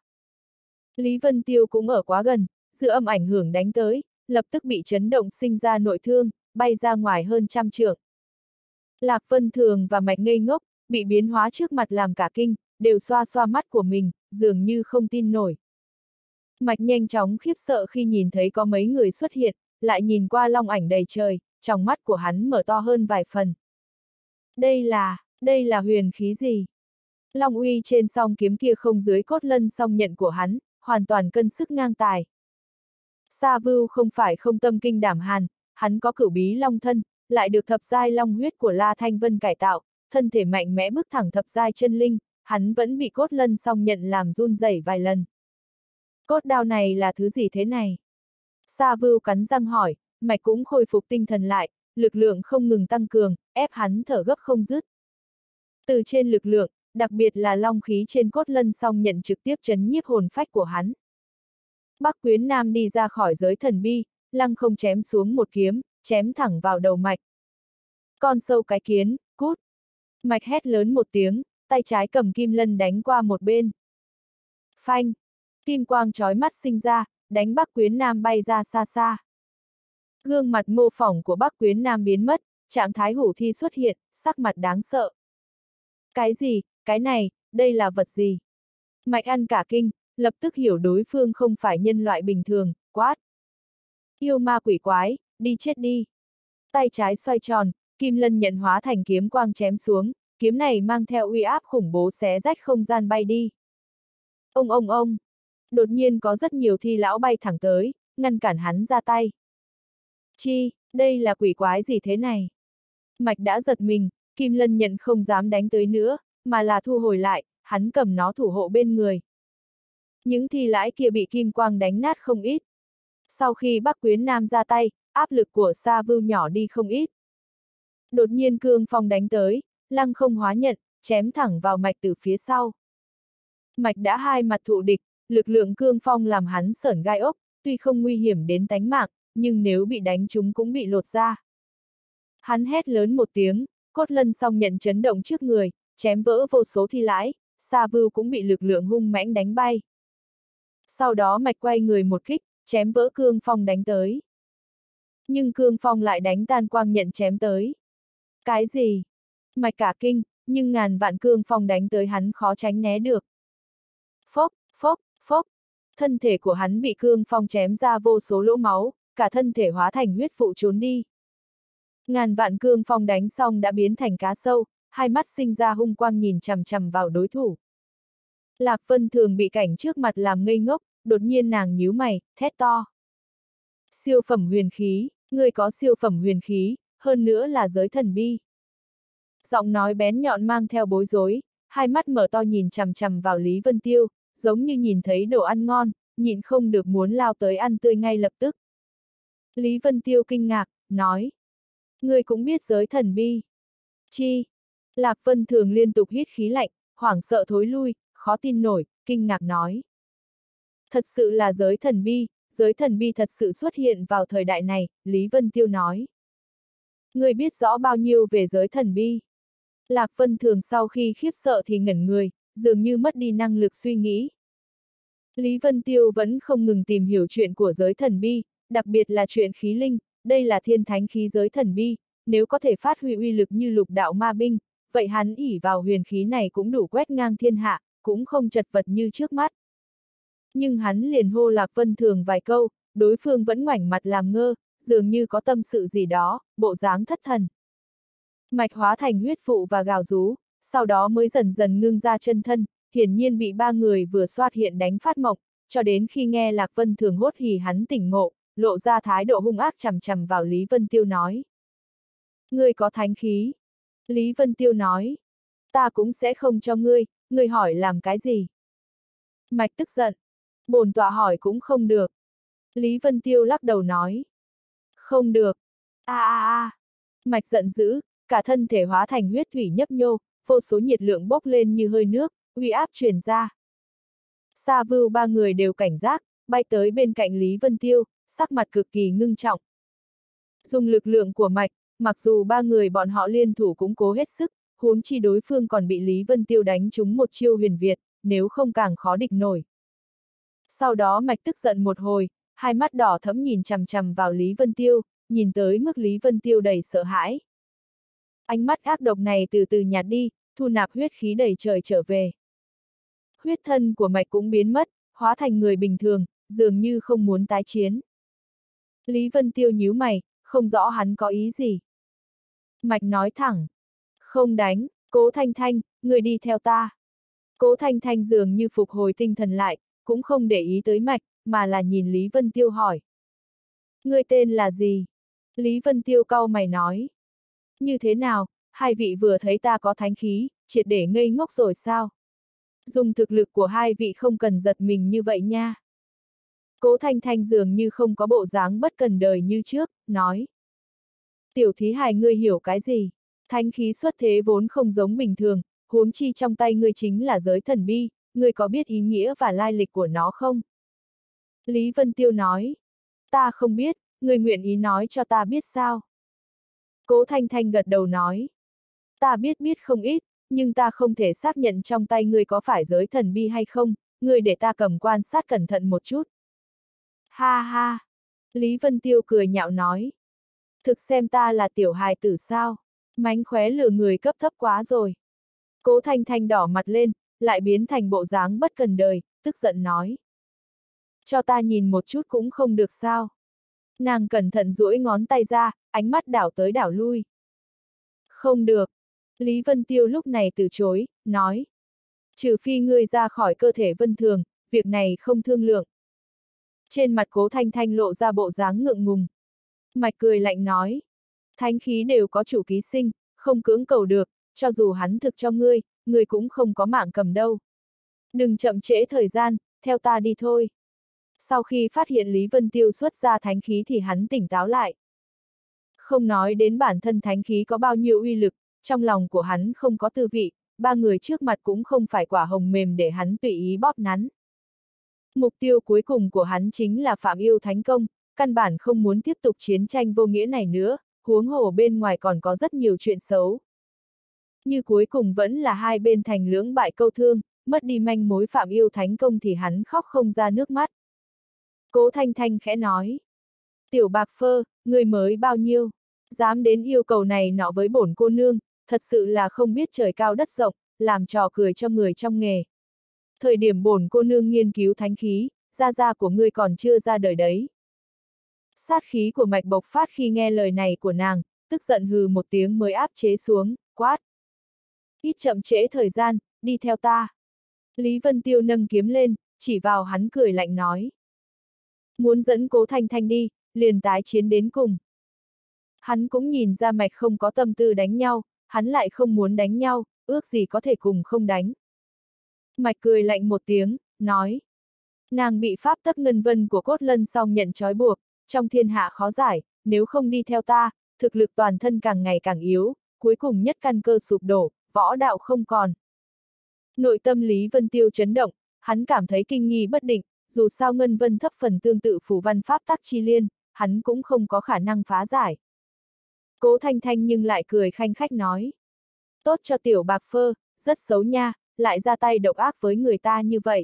Speaker 1: Lý Vân Tiêu cũng ở quá gần, dư âm ảnh hưởng đánh tới, lập tức bị chấn động sinh ra nội thương, bay ra ngoài hơn 100 trượng. Lạc Vân Thường và Mạch ngây ngốc, bị biến hóa trước mặt làm cả kinh, đều xoa xoa mắt của mình, dường như không tin nổi. Mạch nhanh chóng khiếp sợ khi nhìn thấy có mấy người xuất hiện, lại nhìn qua long ảnh đầy trời, trong mắt của hắn mở to hơn vài phần. Đây là huyền khí gì? Long uy trên song kiếm kia không dưới cốt lân song nhận của hắn, hoàn toàn cân sức ngang tài. Sa Vưu không phải không tâm kinh đảm hàn, hắn có cửu bí long thân, lại được thập giai long huyết của La Thanh Vân cải tạo, thân thể mạnh mẽ bước thẳng thập giai chân linh, hắn vẫn bị cốt lân song nhận làm run rẩy vài lần. Cốt đao này là thứ gì thế này? Sa Vưu cắn răng hỏi, Mạch cũng khôi phục tinh thần lại, lực lượng không ngừng tăng cường, ép hắn thở gấp không dứt. Từ trên lực lượng, đặc biệt là long khí trên cốt lân song nhận trực tiếp chấn nhiếp hồn phách của hắn. Bắc Quyến Nam đi ra khỏi giới thần bi, lăng không chém xuống một kiếm, chém thẳng vào đầu Mạch. Con sâu cái kiến, cút! Mạch hét lớn một tiếng, tay trái cầm kim lân đánh qua một bên. Phanh! Kim quang chói mắt sinh ra, đánh Bắc Quyến Nam bay ra xa xa. Gương mặt mô phỏng của Bắc Quyến Nam biến mất, trạng thái hủ thi xuất hiện, sắc mặt đáng sợ. Cái gì, cái này, đây là vật gì? Mạch ăn cả kinh, lập tức hiểu đối phương không phải nhân loại bình thường, quát. Yêu ma quỷ quái, đi chết đi. Tay trái xoay tròn, Kim Lân nhận hóa thành kiếm quang chém xuống, kiếm này mang theo uy áp khủng bố xé rách không gian bay đi. Ông! Đột nhiên có rất nhiều thi lão bay thẳng tới, ngăn cản hắn ra tay. Chi, đây là quỷ quái gì thế này? Mạch đã giật mình, Kim Lân nhận không dám đánh tới nữa, mà là thu hồi lại, hắn cầm nó thủ hộ bên người. Những thi lãi kia bị kim quang đánh nát không ít. Sau khi Bắc Quyến Nam ra tay, áp lực của Sa Vưu nhỏ đi không ít. Đột nhiên cương phong đánh tới, lăng không hóa nhận, chém thẳng vào Mạch từ phía sau. Mạch đã hai mặt thụ địch, lực lượng cương phong làm hắn sởn gai ốc, tuy không nguy hiểm đến tánh mạng, nhưng nếu bị đánh trúng cũng bị lột ra. Hắn hét lớn một tiếng, cốt lân song nhận chấn động trước người, chém vỡ vô số thi lãi, Sa Vưu cũng bị lực lượng hung mãnh đánh bay. Sau đó Mạch quay người một kích, chém vỡ cương phong đánh tới. Nhưng cương phong lại đánh tan quang nhận chém tới. Cái gì? Mạch cả kinh, nhưng ngàn vạn cương phong đánh tới hắn khó tránh né được. Phốc, thân thể của hắn bị cương phong chém ra vô số lỗ máu, cả thân thể hóa thành huyết vụ trốn đi. Ngàn vạn cương phong đánh xong đã biến thành cá sâu, hai mắt sinh ra hung quang nhìn chằm chằm vào đối thủ. Lạc Vân Thường bị cảnh trước mặt làm ngây ngốc, đột nhiên nàng nhíu mày, thét to. Siêu phẩm huyền khí, ngươi có siêu phẩm huyền khí, hơn nữa là giới thần bi. Giọng nói bén nhọn mang theo bối rối, hai mắt mở to nhìn chằm chằm vào Lý Vân Tiêu, giống như nhìn thấy đồ ăn ngon, nhịn không được muốn lao tới ăn tươi ngay lập tức. Lý Vân Tiêu kinh ngạc, nói. Ngươi cũng biết giới thần bi. Chi? Lạc Vân Thường liên tục hít khí lạnh, hoảng sợ thối lui, khó tin nổi, kinh ngạc nói. Thật sự là giới thần bi thật sự xuất hiện vào thời đại này, Lý Vân Tiêu nói. Ngươi biết rõ bao nhiêu về giới thần bi? Lạc Vân Thường sau khi khiếp sợ thì ngẩn người, dường như mất đi năng lực suy nghĩ. Lý Vân Tiêu vẫn không ngừng tìm hiểu chuyện của giới thần bi, đặc biệt là chuyện khí linh, đây là thiên thánh khí giới thần bi, nếu có thể phát huy uy lực như lục đạo ma binh, vậy hắn ỷ vào huyền khí này cũng đủ quét ngang thiên hạ, cũng không chật vật như trước mắt. Nhưng hắn liền hô Lạc Vân Thường vài câu, đối phương vẫn ngoảnh mặt làm ngơ, dường như có tâm sự gì đó, bộ dáng thất thần. Mạch hóa thành huyết vụ và gào rú, sau đó mới dần dần ngưng ra chân thân, hiển nhiên bị ba người vừa xoát hiện đánh phát mộng, cho đến khi nghe Lạc Vân Thường hốt hì hắn tỉnh ngộ, lộ ra thái độ hung ác chằm chằm vào Lý Vân Tiêu nói. Ngươi có thánh khí. Lý Vân Tiêu nói. Ta cũng sẽ không cho ngươi hỏi làm cái gì? Mạch tức giận. Bổn tọa hỏi cũng không được. Lý Vân Tiêu lắc đầu nói. Không được. Mạch giận dữ, cả thân thể hóa thành huyết thủy nhấp nhô, vô số nhiệt lượng bốc lên như hơi nước, uy áp truyền ra. Sa Vưu ba người đều cảnh giác, bay tới bên cạnh Lý Vân Tiêu, sắc mặt cực kỳ ngưng trọng. Dùng lực lượng của Mạch, mặc dù ba người bọn họ liên thủ cũng cố hết sức, huống chi đối phương còn bị Lý Vân Tiêu đánh trúng một chiêu huyền Việt, nếu không càng khó địch nổi. Sau đó Mạch tức giận một hồi, hai mắt đỏ thẫm nhìn chằm chằm vào Lý Vân Tiêu, nhìn tới mức Lý Vân Tiêu đầy sợ hãi. Ánh mắt ác độc này từ từ nhạt đi, thu nạp huyết khí đầy trời trở về. Huyết thân của Mạch cũng biến mất, hóa thành người bình thường, dường như không muốn tái chiến. Lý Vân Tiêu nhíu mày, không rõ hắn có ý gì. Mạch nói thẳng. Không đánh, Cố Thanh Thanh, người đi theo ta. Cố Thanh Thanh dường như phục hồi tinh thần lại, cũng không để ý tới Mạch, mà là nhìn Lý Vân Tiêu hỏi. Ngươi tên là gì? Lý Vân Tiêu cau mày nói. Như thế nào, hai vị vừa thấy ta có thánh khí, triệt để ngây ngốc rồi sao? Dùng thực lực của hai vị không cần giật mình như vậy nha. Cố Thanh Thanh dường như không có bộ dáng bất cần đời như trước, nói. Tiểu thí hài ngươi hiểu cái gì? Thánh khí xuất thế vốn không giống bình thường, huống chi trong tay ngươi chính là giới thần bi, ngươi có biết ý nghĩa và lai lịch của nó không? Lý Vân Tiêu nói. Ta không biết, ngươi nguyện ý nói cho ta biết sao? Cố Thanh Thanh gật đầu nói. Ta biết không ít, nhưng ta không thể xác nhận trong tay ngươi có phải giới thần bi hay không, ngươi để ta cầm quan sát cẩn thận một chút. Ha ha! Lý Vân Tiêu cười nhạo nói. Thực xem ta là tiểu hài tử sao? Mánh khóe lừa người cấp thấp quá rồi. Cố Thanh Thanh đỏ mặt lên, lại biến thành bộ dáng bất cần đời, tức giận nói. Cho ta nhìn một chút cũng không được sao? Nàng cẩn thận duỗi ngón tay ra, ánh mắt đảo tới đảo lui. Không được. Lý Vân Tiêu lúc này từ chối, nói. Trừ phi ngươi ra khỏi cơ thể Vân Thường, việc này không thương lượng. Trên mặt Cố Thanh Thanh lộ ra bộ dáng ngượng ngùng. Mạch cười lạnh nói. Thánh khí đều có chủ ký sinh, không cưỡng cầu được, cho dù hắn thực cho ngươi, ngươi cũng không có mạng cầm đâu. Đừng chậm trễ thời gian, theo ta đi thôi. Sau khi phát hiện Lý Vân Tiêu xuất ra thánh khí thì hắn tỉnh táo lại. Không nói đến bản thân thánh khí có bao nhiêu uy lực, trong lòng của hắn không có tư vị, ba người trước mặt cũng không phải quả hồng mềm để hắn tùy ý bóp nắn. Mục tiêu cuối cùng của hắn chính là Phạm Yêu Thánh Công, căn bản không muốn tiếp tục chiến tranh vô nghĩa này nữa, huống hồ bên ngoài còn có rất nhiều chuyện xấu. Như cuối cùng vẫn là hai bên thành lưỡng bại câu thương, mất đi manh mối Phạm Yêu Thánh Công thì hắn khóc không ra nước mắt. Cố Thanh Thanh khẽ nói. Tiểu Bạc Phơ, người mới bao nhiêu? Dám đến yêu cầu này nọ với bổn cô nương, thật sự là không biết trời cao đất rộng, làm trò cười cho người trong nghề. Thời điểm bổn cô nương nghiên cứu thánh khí, gia của ngươi còn chưa ra đời đấy. Sát khí của Mạch bộc phát khi nghe lời này của nàng, tức giận hừ một tiếng mới áp chế xuống, quát. Ít chậm trễ thời gian, đi theo ta. Lý Vân Tiêu nâng kiếm lên, chỉ vào hắn cười lạnh nói. Muốn dẫn Cố Thanh Thanh đi, liền tái chiến đến cùng. Hắn cũng nhìn ra Mạch không có tâm tư đánh nhau, hắn lại không muốn đánh nhau, ước gì có thể cùng không đánh. Mạch cười lạnh một tiếng, nói. Nàng bị pháp tắc ngân vân của Cốt Lân song nhận trói buộc, trong thiên hạ khó giải, nếu không đi theo ta, thực lực toàn thân càng ngày càng yếu, cuối cùng nhất căn cơ sụp đổ, võ đạo không còn. Nội tâm Lý Vân Tiêu chấn động, hắn cảm thấy kinh nghi bất định, dù sao ngân vân thấp phần tương tự phù văn pháp tắc chi liên, hắn cũng không có khả năng phá giải. Cố Thanh Thanh nhưng lại cười khanh khách nói. Tốt cho tiểu Bạc Phơ, rất xấu nha, lại ra tay độc ác với người ta như vậy.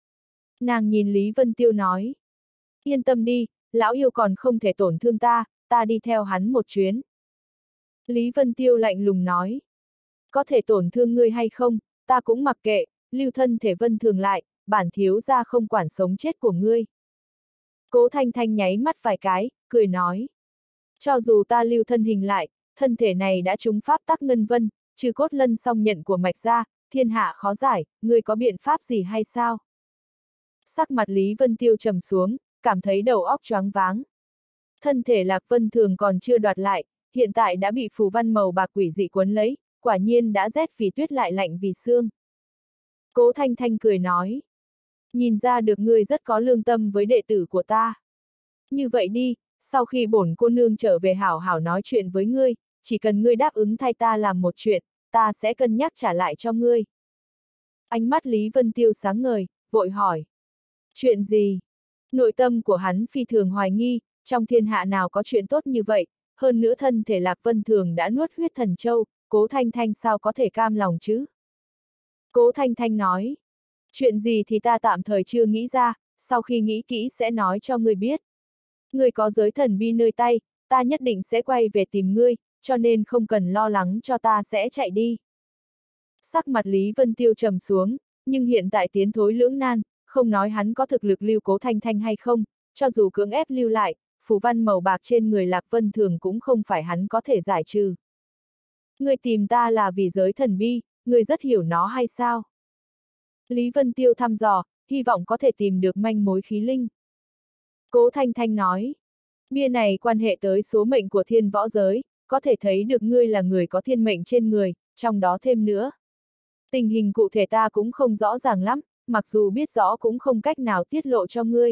Speaker 1: Nàng nhìn Lý Vân Tiêu nói. Yên tâm đi, lão yêu còn không thể tổn thương ta, ta đi theo hắn một chuyến. Lý Vân Tiêu lạnh lùng nói. Có thể tổn thương ngươi hay không, ta cũng mặc kệ, lưu thân thể Vân Thường lại, bản thiếu gia không quản sống chết của ngươi. Cố Thanh Thanh nháy mắt vài cái, cười nói. Cho dù ta lưu thân hình lại, thân thể này đã trúng pháp tắc ngân vân, trừ Cốt Lân song nhận của Mạch ra, thiên hạ khó giải, ngươi có biện pháp gì hay sao? Sắc mặt Lý Vân Tiêu trầm xuống, cảm thấy đầu óc choáng váng. Thân thể Lạc Vân Thường còn chưa đoạt lại, hiện tại đã bị phù văn màu bạc quỷ dị quấn lấy, quả nhiên đã rét vì tuyết lại lạnh vì xương. Cố Thanh Thanh cười nói. Nhìn ra được ngươi rất có lương tâm với đệ tử của ta. Như vậy đi, sau khi bổn cô nương trở về hảo hảo nói chuyện với ngươi, chỉ cần ngươi đáp ứng thay ta làm một chuyện, ta sẽ cân nhắc trả lại cho ngươi. Ánh mắt Lý Vân Tiêu sáng ngời, vội hỏi. Chuyện gì? Nội tâm của hắn phi thường hoài nghi, trong thiên hạ nào có chuyện tốt như vậy, hơn nữa thân thể Lạc Vân Thường đã nuốt huyết thần châu, Cố Thanh Thanh sao có thể cam lòng chứ? Cố Thanh Thanh nói. Chuyện gì thì ta tạm thời chưa nghĩ ra, sau khi nghĩ kỹ sẽ nói cho ngươi biết. Ngươi có giới thần bi nơi tay, ta nhất định sẽ quay về tìm ngươi, cho nên không cần lo lắng cho ta sẽ chạy đi. Sắc mặt Lý Vân Tiêu trầm xuống, nhưng hiện tại tiến thối lưỡng nan, không nói hắn có thực lực lưu Cố Thanh Thanh hay không, cho dù cưỡng ép lưu lại, phù văn màu bạc trên người Lạc Vân Thường cũng không phải hắn có thể giải trừ. Ngươi tìm ta là vì giới thần bi, ngươi rất hiểu nó hay sao? Lý Vân Tiêu thăm dò, hy vọng có thể tìm được manh mối khí linh. Cố Thanh Thanh nói, bia này quan hệ tới số mệnh của thiên võ giới, có thể thấy được ngươi là người có thiên mệnh trên người, trong đó thêm nữa. Tình hình cụ thể ta cũng không rõ ràng lắm, mặc dù biết rõ cũng không cách nào tiết lộ cho ngươi.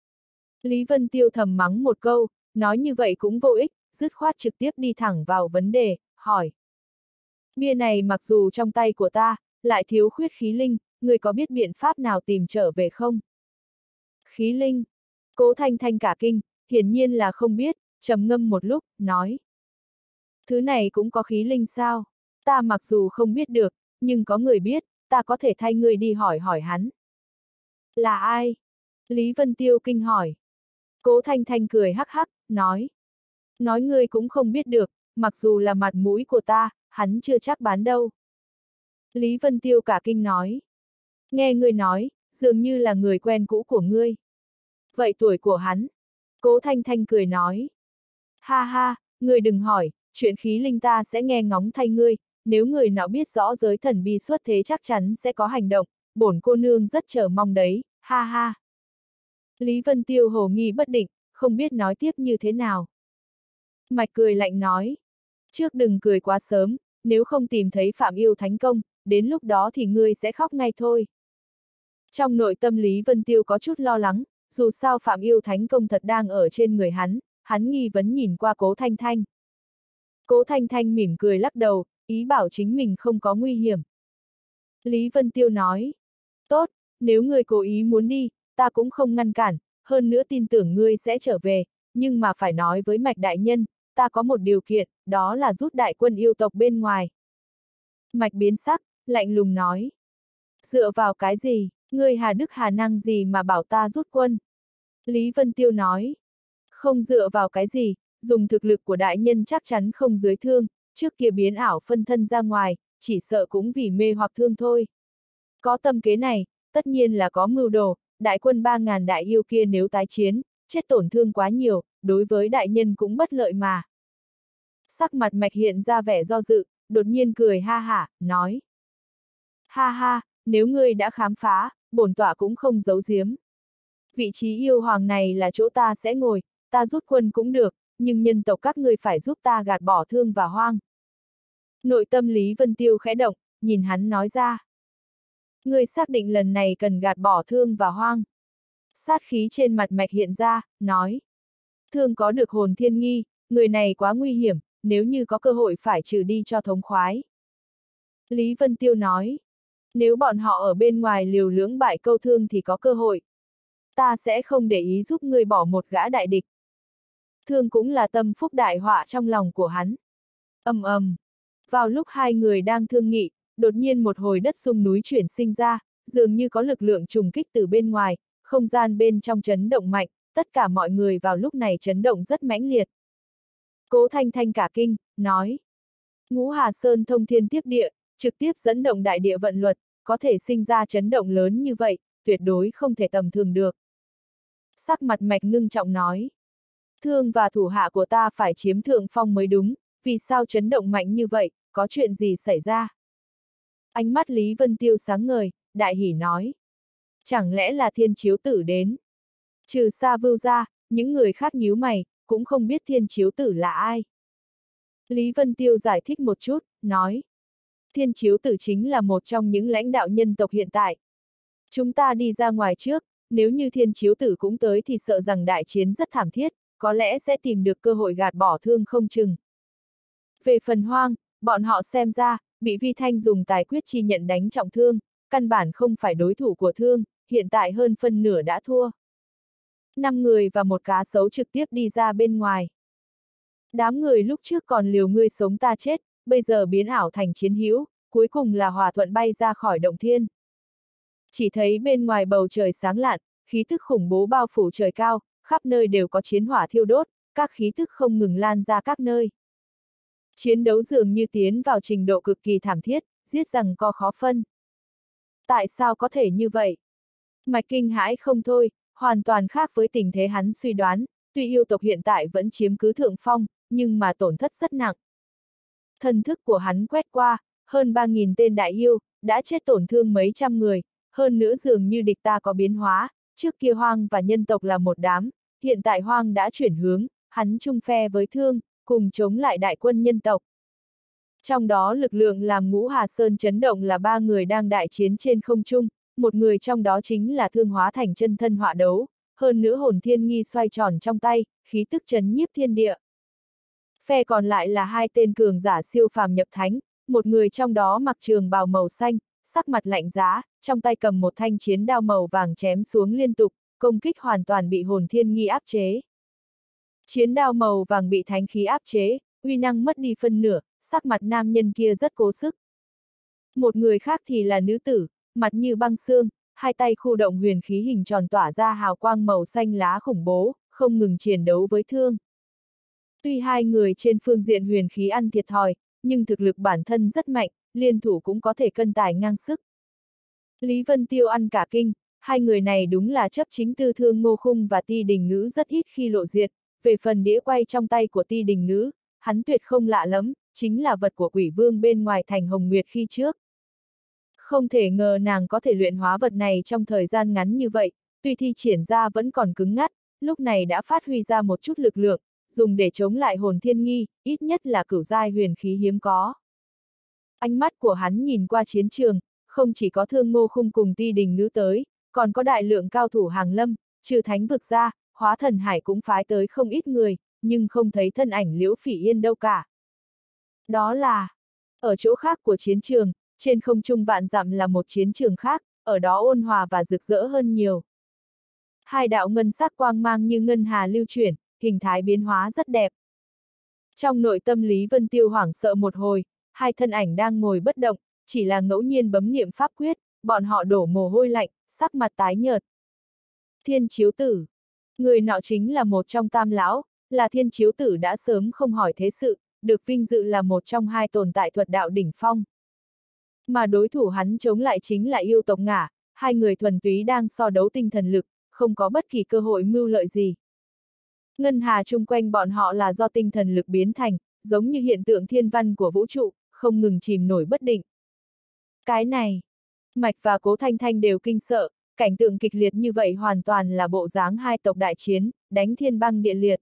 Speaker 1: Lý Vân Tiêu thầm mắng một câu, nói như vậy cũng vô ích, dứt khoát trực tiếp đi thẳng vào vấn đề, hỏi. Bia này mặc dù trong tay của ta, lại thiếu khuyết khí linh, ngươi có biết biện pháp nào tìm trở về không? Khí linh. Cố Thanh Thanh cả kinh, hiển nhiên là không biết, trầm ngâm một lúc, nói. Thứ này cũng có khí linh sao? Ta mặc dù không biết được, nhưng có người biết, ta có thể thay ngươi đi hỏi hỏi hắn. Là ai? Lý Vân Tiêu kinh hỏi. Cố Thanh Thanh cười hắc hắc, nói. Nói ngươi cũng không biết được, mặc dù là mặt mũi của ta, hắn chưa chắc bán đâu. Lý Vân Tiêu cả kinh nói. Nghe ngươi nói, dường như là người quen cũ của ngươi. Vậy tuổi của hắn? Cố Thanh Thanh cười nói. Ha ha, ngươi đừng hỏi, chuyện khí linh ta sẽ nghe ngóng thay ngươi, nếu người nào biết rõ giới thần bi xuất thế chắc chắn sẽ có hành động, bổn cô nương rất chờ mong đấy, ha ha. Lý Vân Tiêu hồ nghi bất định, không biết nói tiếp như thế nào. Mạch cười lạnh nói. Trước đừng cười quá sớm, nếu không tìm thấy Phạm Yêu Thánh Công, đến lúc đó thì ngươi sẽ khóc ngay thôi. Trong nội tâm Lý Vân Tiêu có chút lo lắng, dù sao Phạm Yêu Thánh Công thật đang ở trên người hắn nghi vấn nhìn qua Cố Thanh Thanh. Cố Thanh Thanh mỉm cười lắc đầu, ý bảo chính mình không có nguy hiểm. Lý Vân Tiêu nói, tốt, nếu ngươi cố ý muốn đi, ta cũng không ngăn cản, hơn nữa tin tưởng ngươi sẽ trở về, nhưng mà phải nói với Mạch đại nhân, ta có một điều kiện, đó là rút đại quân yêu tộc bên ngoài. Mạch biến sắc, lạnh lùng nói, dựa vào cái gì, ngươi hà đức hà năng gì mà bảo ta rút quân? Lý Vân Tiêu nói, không dựa vào cái gì, dùng thực lực của đại nhân chắc chắn không dưới thương, trước kia biến ảo phân thân ra ngoài, chỉ sợ cũng vì mê hoặc thương thôi. Có tâm kế này, tất nhiên là có mưu đồ, đại quân 3.000 đại yêu kia nếu tái chiến, chết tổn thương quá nhiều, đối với đại nhân cũng bất lợi mà. Sắc mặt Mạch hiện ra vẻ do dự, đột nhiên cười ha hả, nói. Ha ha, nếu ngươi đã khám phá, bổn tọa cũng không giấu giếm. Vị trí yêu hoàng này là chỗ ta sẽ ngồi, ta rút quân cũng được, nhưng nhân tộc các ngươi phải giúp ta gạt bỏ thương và hoang. Nội tâm Lý Vân Tiêu khẽ động, nhìn hắn nói ra. Ngươi xác định lần này cần gạt bỏ thương và hoang. Sát khí trên mặt Mạch hiện ra, nói. Thương có được hồn thiên nghi, người này quá nguy hiểm, nếu như có cơ hội phải trừ đi cho thống khoái. Lý Vân Tiêu nói. Nếu bọn họ ở bên ngoài liều lưỡng bại câu thương thì có cơ hội. Ta sẽ không để ý giúp ngươi bỏ một gã đại địch. Thương cũng là tâm phúc đại họa trong lòng của hắn. Ầm ầm. Vào lúc hai người đang thương nghị, đột nhiên một hồi đất rung núi chuyển sinh ra, dường như có lực lượng trùng kích từ bên ngoài, không gian bên trong chấn động mạnh, tất cả mọi người vào lúc này chấn động rất mãnh liệt. Cố Thanh Thanh cả kinh, nói. Ngũ Hà Sơn thông thiên tiếp địa, trực tiếp dẫn động đại địa vận luật, có thể sinh ra chấn động lớn như vậy, tuyệt đối không thể tầm thường được. Sắc mặt Mạch ngưng trọng nói. Thương và thủ hạ của ta phải chiếm thượng phong mới đúng, vì sao chấn động mạnh như vậy, có chuyện gì xảy ra? Ánh mắt Lý Vân Tiêu sáng ngời, đại hỉ nói. Chẳng lẽ là Thiên Chiếu Tử đến? Trừ Sa Vưu ra, những người khác nhíu mày, cũng không biết Thiên Chiếu Tử là ai. Lý Vân Tiêu giải thích một chút, nói. Thiên Chiếu Tử chính là một trong những lãnh đạo nhân tộc hiện tại. Chúng ta đi ra ngoài trước, nếu như Thiên Chiếu Tử cũng tới thì sợ rằng đại chiến rất thảm thiết, có lẽ sẽ tìm được cơ hội gạt bỏ thương không chừng. Về phần hoang, bọn họ xem ra, bị Vi Thanh dùng tài quyết chi nhận đánh trọng thương, căn bản không phải đối thủ của thương, hiện tại hơn phân nửa đã thua. 5 người và một cá sấu trực tiếp đi ra bên ngoài. Đám người lúc trước còn liều ngươi sống ta chết, bây giờ biến ảo thành chiến hữu, cuối cùng là hòa thuận bay ra khỏi động thiên. Chỉ thấy bên ngoài bầu trời sáng lạn, khí thức khủng bố bao phủ trời cao, khắp nơi đều có chiến hỏa thiêu đốt, các khí thức không ngừng lan ra các nơi. Chiến đấu dường như tiến vào trình độ cực kỳ thảm thiết, giết rằng co khó phân. Tại sao có thể như vậy? Mạch kinh hãi không thôi, hoàn toàn khác với tình thế hắn suy đoán, tuy yêu tộc hiện tại vẫn chiếm cứ thượng phong, nhưng mà tổn thất rất nặng. Thần thức của hắn quét qua, hơn 3.000 tên đại yêu, đã chết tổn thương mấy trăm người, hơn nữa dường như địch ta có biến hóa, trước kia hoang và nhân tộc là một đám, hiện tại hoang đã chuyển hướng, hắn chung phe với thương, cùng chống lại đại quân nhân tộc. Trong đó lực lượng làm Ngũ Hà Sơn chấn động là 3 người đang đại chiến trên không trung, một người trong đó chính là thương hóa thành chân thân họa đấu, hơn nữa hồn thiên nghi xoay tròn trong tay, khí tức chấn nhiếp thiên địa. Phe còn lại là 2 tên cường giả siêu phàm nhập thánh, một người trong đó mặc trường bào màu xanh, sắc mặt lạnh giá, trong tay cầm một thanh chiến đao màu vàng chém xuống liên tục, công kích hoàn toàn bị hồn thiên nghi áp chế. Chiến đao màu vàng bị thánh khí áp chế, uy năng mất đi phân nửa, sắc mặt nam nhân kia rất cố sức. Một người khác thì là nữ tử, mặt như băng xương, 2 tay khu động huyền khí hình tròn tỏa ra hào quang màu xanh lá khủng bố, không ngừng chiến đấu với thương. Tuy 2 người trên phương diện huyền khí ăn thiệt thòi, nhưng thực lực bản thân rất mạnh, liên thủ cũng có thể cân tài ngang sức. Lý Vân Tiêu ăn cả kinh, Hai người này đúng là chấp chính tư Thương Ngô Khung và Ti Đình Ngữ rất ít khi lộ diện, về phần đĩa quay trong tay của Ti Đình Ngữ, hắn tuyệt không lạ lắm, chính là vật của quỷ vương bên ngoài thành Hồng Nguyệt khi trước. Không thể ngờ nàng có thể luyện hóa vật này trong thời gian ngắn như vậy, tuy thi triển ra vẫn còn cứng ngắt, lúc này đã phát huy ra một chút lực lượng, dùng để chống lại hồn thiên nghi, ít nhất là cửu giai huyền khí hiếm có. Ánh mắt của hắn nhìn qua chiến trường, không chỉ có Thương Ngô Khung cùng Ti Đình Ngữ tới, còn có đại lượng cao thủ hàng lâm, trừ thánh vực ra, Hóa Thần Hải cũng phái tới không ít người, nhưng không thấy thân ảnh Liễu Phỉ Yên đâu cả. Đó là, ở chỗ khác của chiến trường, trên không trung vạn dặm là một chiến trường khác, ở đó ôn hòa và rực rỡ hơn nhiều. Hai đạo ngân sắc quang mang như ngân hà lưu chuyển, hình thái biến hóa rất đẹp. Trong nội tâm Lý Vân Tiêu hoảng sợ một hồi, hai thân ảnh đang ngồi bất động, chỉ là ngẫu nhiên bấm niệm pháp quyết, bọn họ đổ mồ hôi lạnh, sắc mặt tái nhợt. Thiên Chiếu Tử. Người nọ chính là một trong tam lão, là Thiên Chiếu Tử đã sớm không hỏi thế sự, được vinh dự là một trong hai tồn tại thuật đạo đỉnh phong. Mà đối thủ hắn chống lại chính là yêu tộc Ngả, hai người thuần túy đang so đấu tinh thần lực, không có bất kỳ cơ hội mưu lợi gì. Ngân hà chung quanh bọn họ là do tinh thần lực biến thành, giống như hiện tượng thiên văn của vũ trụ, không ngừng chìm nổi bất định. Cái này, Mạch và Cố Thanh Thanh đều kinh sợ, cảnh tượng kịch liệt như vậy hoàn toàn là bộ dáng hai tộc đại chiến, đánh thiên băng địa liệt.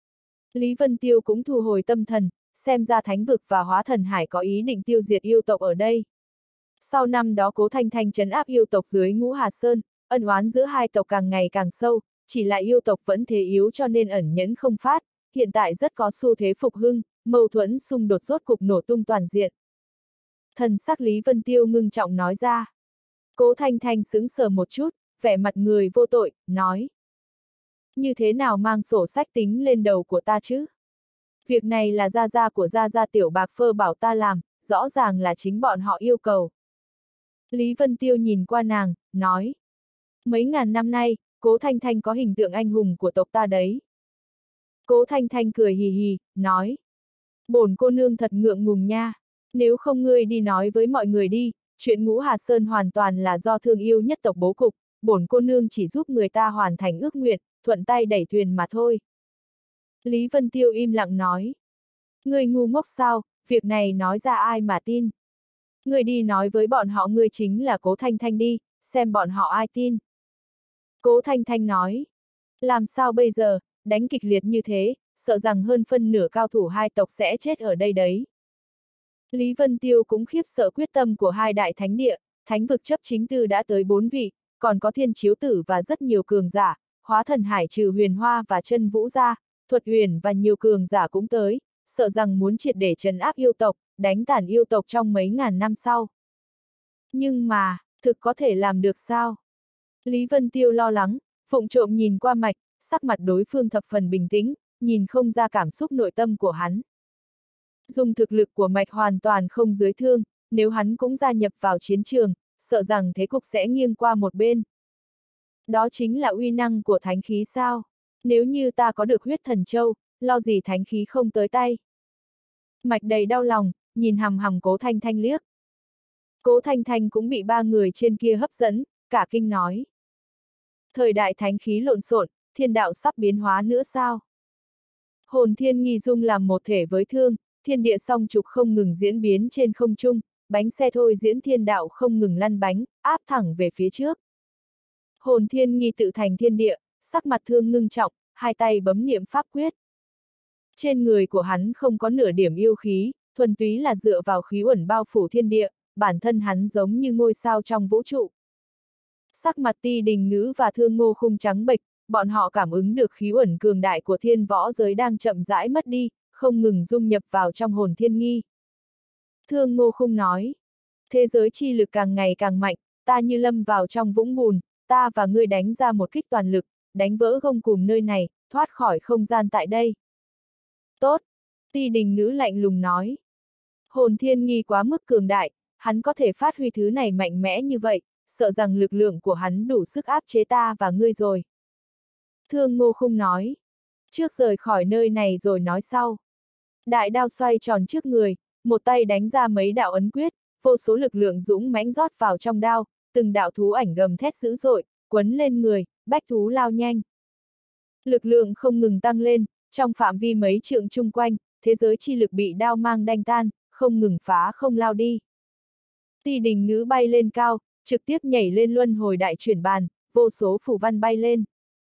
Speaker 1: Lý Vân Tiêu cũng thu hồi tâm thần, xem ra thánh vực và Hóa Thần Hải có ý định tiêu diệt yêu tộc ở đây. Sau năm đó Cố Thanh Thanh trấn áp yêu tộc dưới Ngũ Hà Sơn, ân oán giữa hai tộc càng ngày càng sâu, chỉ là yêu tộc vẫn thế yếu cho nên ẩn nhẫn không phát, hiện tại rất có xu thế phục hưng, mâu thuẫn xung đột rốt cục nổ tung toàn diện. Thần sắc Lý Vân Tiêu ngưng trọng nói ra. Cố Thanh Thanh sững sờ một chút, vẻ mặt người vô tội, nói. Như thế nào mang sổ sách tính lên đầu của ta chứ? Việc này là gia gia của gia gia Tiểu Bạc Phơ bảo ta làm, rõ ràng là chính bọn họ yêu cầu. Lý Vân Tiêu nhìn qua nàng, nói. Mấy ngàn năm nay, Cố Thanh Thanh có hình tượng anh hùng của tộc ta đấy. Cố Thanh Thanh cười hì hì, nói. Bổn cô nương thật ngượng ngùng nha, nếu không ngươi đi nói với mọi người đi, chuyện Ngũ Hà Sơn hoàn toàn là do thương yêu nhất tộc bố cục, bổn cô nương chỉ giúp người ta hoàn thành ước nguyện, thuận tay đẩy thuyền mà thôi. Lý Vân Tiêu im lặng nói. Ngươi ngu ngốc sao, việc này nói ra ai mà tin. Ngươi đi nói với bọn họ ngươi chính là Cố Thanh Thanh đi, xem bọn họ ai tin. Cố Thanh Thanh nói. Làm sao bây giờ, đánh kịch liệt như thế, sợ rằng hơn phân nửa cao thủ hai tộc sẽ chết ở đây đấy. Lý Vân Tiêu cũng khiếp sợ quyết tâm của hai đại thánh địa, thánh vực chấp chính tư đã tới 4 vị, còn có Thiên Chiếu Tử và rất nhiều cường giả, Hóa Thần Hải trừ Huyền Hoa và Chân Vũ ra, Thuật Huyền và nhiều cường giả cũng tới, sợ rằng muốn triệt để trấn áp yêu tộc, đánh tàn yêu tộc trong mấy ngàn năm sau. Nhưng mà, thực có thể làm được sao? Lý Vân Tiêu lo lắng, vụng trộm nhìn qua Mạch, sắc mặt đối phương thập phần bình tĩnh, nhìn không ra cảm xúc nội tâm của hắn. Dùng thực lực của Mạch hoàn toàn không dưới thương, nếu hắn cũng gia nhập vào chiến trường, sợ rằng thế cục sẽ nghiêng qua một bên. Đó chính là uy năng của thánh khí sao? Nếu như ta có được huyết thần châu, lo gì thánh khí không tới tay? Mạch đầy đau lòng, nhìn hằm hằm Cố Thanh Thanh liếc. Cố Thanh Thanh cũng bị ba người trên kia hấp dẫn, cả kinh nói. Thời đại thánh khí lộn xộn, thiên đạo sắp biến hóa nữa sao? Hồn thiên nghi dung làm một thể với thương, thiên địa song trục không ngừng diễn biến trên không trung, bánh xe thôi diễn thiên đạo không ngừng lăn bánh, áp thẳng về phía trước. Hồn thiên nghi tự thành thiên địa, sắc mặt thương ngưng trọng, hai tay bấm niệm pháp quyết. Trên người của hắn không có nửa điểm yêu khí, thuần túy là dựa vào khí uẩn bao phủ thiên địa, bản thân hắn giống như ngôi sao trong vũ trụ. Sắc mặt Ti Đình Ngữ và Thương Ngô Khung trắng bệch, bọn họ cảm ứng được khí uẩn cường đại của thiên võ giới đang chậm rãi mất đi, không ngừng dung nhập vào trong hồn thiên nghi. Thương Ngô Khung nói, thế giới chi lực càng ngày càng mạnh, ta như lâm vào trong vũng bùn, ta và ngươi đánh ra một kích toàn lực, đánh vỡ gông cùm nơi này, thoát khỏi không gian tại đây. Tốt, Ti Đình Ngữ lạnh lùng nói. Hồn thiên nghi quá mức cường đại, hắn có thể phát huy thứ này mạnh mẽ như vậy, sợ rằng lực lượng của hắn đủ sức áp chế ta và ngươi rồi. Thương Ngô Khung nói, trước rời khỏi nơi này rồi nói sau. Đại đao xoay tròn trước người, một tay đánh ra mấy đạo ấn quyết, vô số lực lượng dũng mãnh rót vào trong đao, từng đạo thú ảnh gầm thét dữ dội, quấn lên người, bách thú lao nhanh. Lực lượng không ngừng tăng lên, trong phạm vi mấy trượng chung quanh, thế giới chi lực bị đao mang đanh tan, không ngừng phá không lao đi. Ti Đình Ngữ bay lên cao, trực tiếp nhảy lên luân hồi đại chuyển bàn, vô số phù văn bay lên.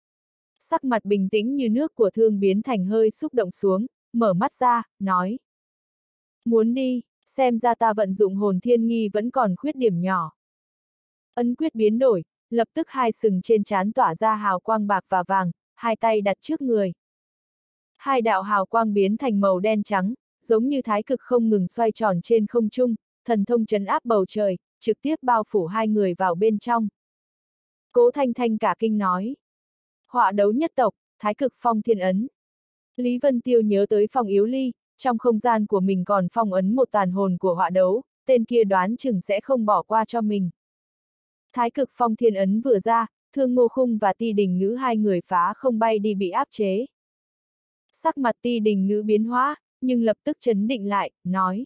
Speaker 1: Sắc mặt bình tĩnh như nước của Thương biến thành hơi xúc động xuống, mở mắt ra, nói. Muốn đi, xem ra ta vận dụng hồn thiên nghi vẫn còn khuyết điểm nhỏ. Ấn quyết biến đổi, lập tức hai sừng trên trán tỏa ra hào quang bạc và vàng, hai tay đặt trước người. Hai đạo hào quang biến thành màu đen trắng, giống như thái cực không ngừng xoay tròn trên không trung, thần thông trấn áp bầu trời, trực tiếp bao phủ hai người vào bên trong. Cố Thanh Thanh cả kinh nói. Họa đấu nhất tộc, thái cực phong thiên ấn. Lý Vân Tiêu nhớ tới Phong Yếu Ly, trong không gian của mình còn phong ấn một tàn hồn của họa đấu, tên kia đoán chừng sẽ không bỏ qua cho mình. Thái cực phong thiên ấn vừa ra, Thương Ngô Khung và Ti Đình Ngữ hai người phá không bay đi bị áp chế. Sắc mặt Ti Đình Ngữ biến hóa, nhưng lập tức trấn định lại, nói.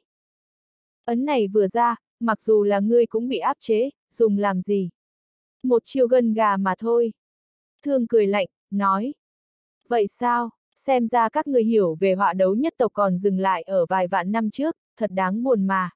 Speaker 1: Ấn này vừa ra, mặc dù là ngươi cũng bị áp chế, dùng làm gì? Một chiêu gân gà mà thôi. Thương cười lạnh, nói. Vậy sao, xem ra các người hiểu về họa đấu nhất tộc còn dừng lại ở vài vạn năm trước, thật đáng buồn mà.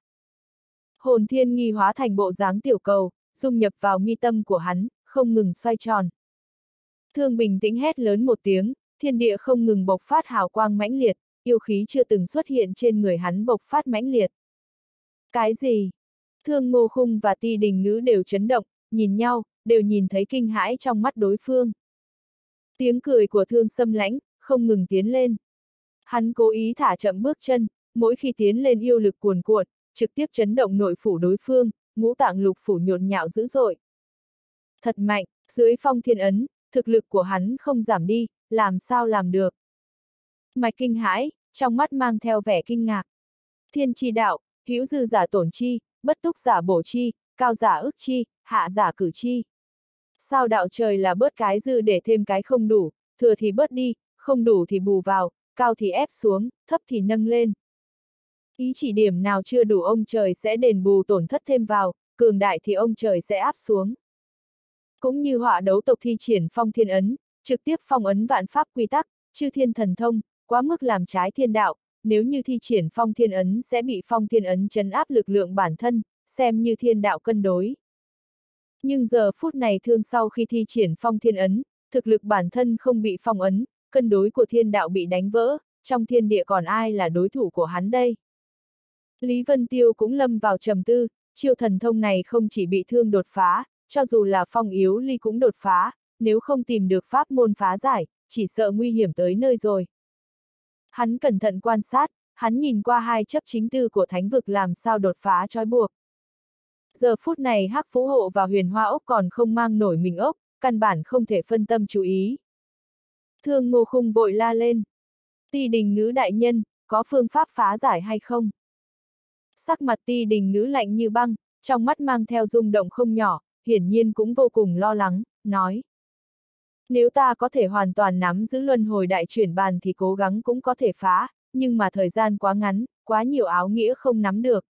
Speaker 1: Hồn thiên nghi hóa thành bộ dáng tiểu cầu, dung nhập vào mi tâm của hắn, không ngừng xoay tròn. Thương bình tĩnh hét lớn một tiếng, thiên địa không ngừng bộc phát hào quang mãnh liệt, yêu khí chưa từng xuất hiện trên người hắn bộc phát mãnh liệt. Cái gì? Thương Ngô Khung và Ti Đình Ngữ đều chấn động, nhìn nhau, đều nhìn thấy kinh hãi trong mắt đối phương. Tiếng cười của Thương xâm lãnh, không ngừng tiến lên. Hắn cố ý thả chậm bước chân, mỗi khi tiến lên yêu lực cuồn cuộn, trực tiếp chấn động nội phủ đối phương, ngũ tạng lục phủ nhộn nhạo dữ dội. Thật mạnh, dưới phong thiên ấn, thực lực của hắn không giảm đi, làm sao làm được. Mạch kinh hãi, trong mắt mang theo vẻ kinh ngạc. Thiên chi đạo, hữu dư giả tổn chi, bất túc giả bổ chi, cao giả ức chi, hạ giả cử chi. Sao đạo trời là bớt cái dư để thêm cái không đủ, thừa thì bớt đi, không đủ thì bù vào, cao thì ép xuống, thấp thì nâng lên. Ý chỉ điểm nào chưa đủ ông trời sẽ đền bù tổn thất thêm vào, cường đại thì ông trời sẽ áp xuống. Cũng như họa đấu tộc thi triển phong thiên ấn, trực tiếp phong ấn vạn pháp quy tắc, chư thiên thần thông, quá mức làm trái thiên đạo, nếu như thi triển phong thiên ấn sẽ bị phong thiên ấn trấn áp lực lượng bản thân, xem như thiên đạo cân đối. Nhưng giờ phút này Thương sau khi thi triển phong thiên ấn, thực lực bản thân không bị phong ấn, cân đối của thiên đạo bị đánh vỡ, trong thiên địa còn ai là đối thủ của hắn đây? Lý Vân Tiêu cũng lâm vào trầm tư, chiêu thần thông này không chỉ bị Thương đột phá, cho dù là Phong Yếu Ly cũng đột phá, nếu không tìm được pháp môn phá giải, chỉ sợ nguy hiểm tới nơi rồi. Hắn cẩn thận quan sát, hắn nhìn qua hai chấp chính tư của thánh vực làm sao đột phá trói buộc. Giờ phút này Hắc Phú Hộ và Huyền Hoa Ốc còn không mang nổi mình ốc, căn bản không thể phân tâm chú ý. Thương Ngô Khung vội la lên. Ti Đình Ngữ đại nhân, có phương pháp phá giải hay không? Sắc mặt Ti Đình Ngữ lạnh như băng, trong mắt mang theo rung động không nhỏ, hiển nhiên cũng vô cùng lo lắng, nói. Nếu ta có thể hoàn toàn nắm giữ luân hồi đại chuyển bàn thì cố gắng cũng có thể phá, nhưng mà thời gian quá ngắn, quá nhiều áo nghĩa không nắm được.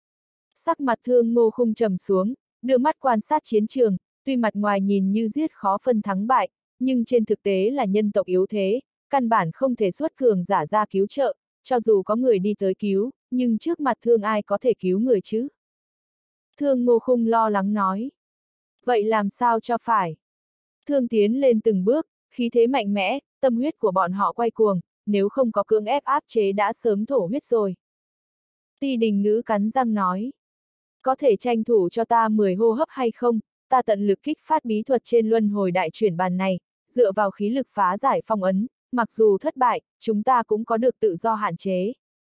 Speaker 1: Sắc mặt Thương Ngô Khung trầm xuống, đưa mắt quan sát chiến trường, tuy mặt ngoài nhìn như giết khó phân thắng bại, nhưng trên thực tế là nhân tộc yếu thế, căn bản không thể xuất cường giả ra cứu trợ, cho dù có người đi tới cứu, nhưng trước mặt Thương ai có thể cứu người chứ? Thương Ngô Khung lo lắng nói. Vậy làm sao cho phải? Thương tiến lên từng bước, khí thế mạnh mẽ, tâm huyết của bọn họ quay cuồng, nếu không có cưỡng ép áp chế đã sớm thổ huyết rồi. Ti Đình Ngữ cắn răng nói. Có thể tranh thủ cho ta 10 hô hấp hay không, ta tận lực kích phát bí thuật trên luân hồi đại chuyển bàn này, dựa vào khí lực phá giải phong ấn, mặc dù thất bại, chúng ta cũng có được tự do hạn chế.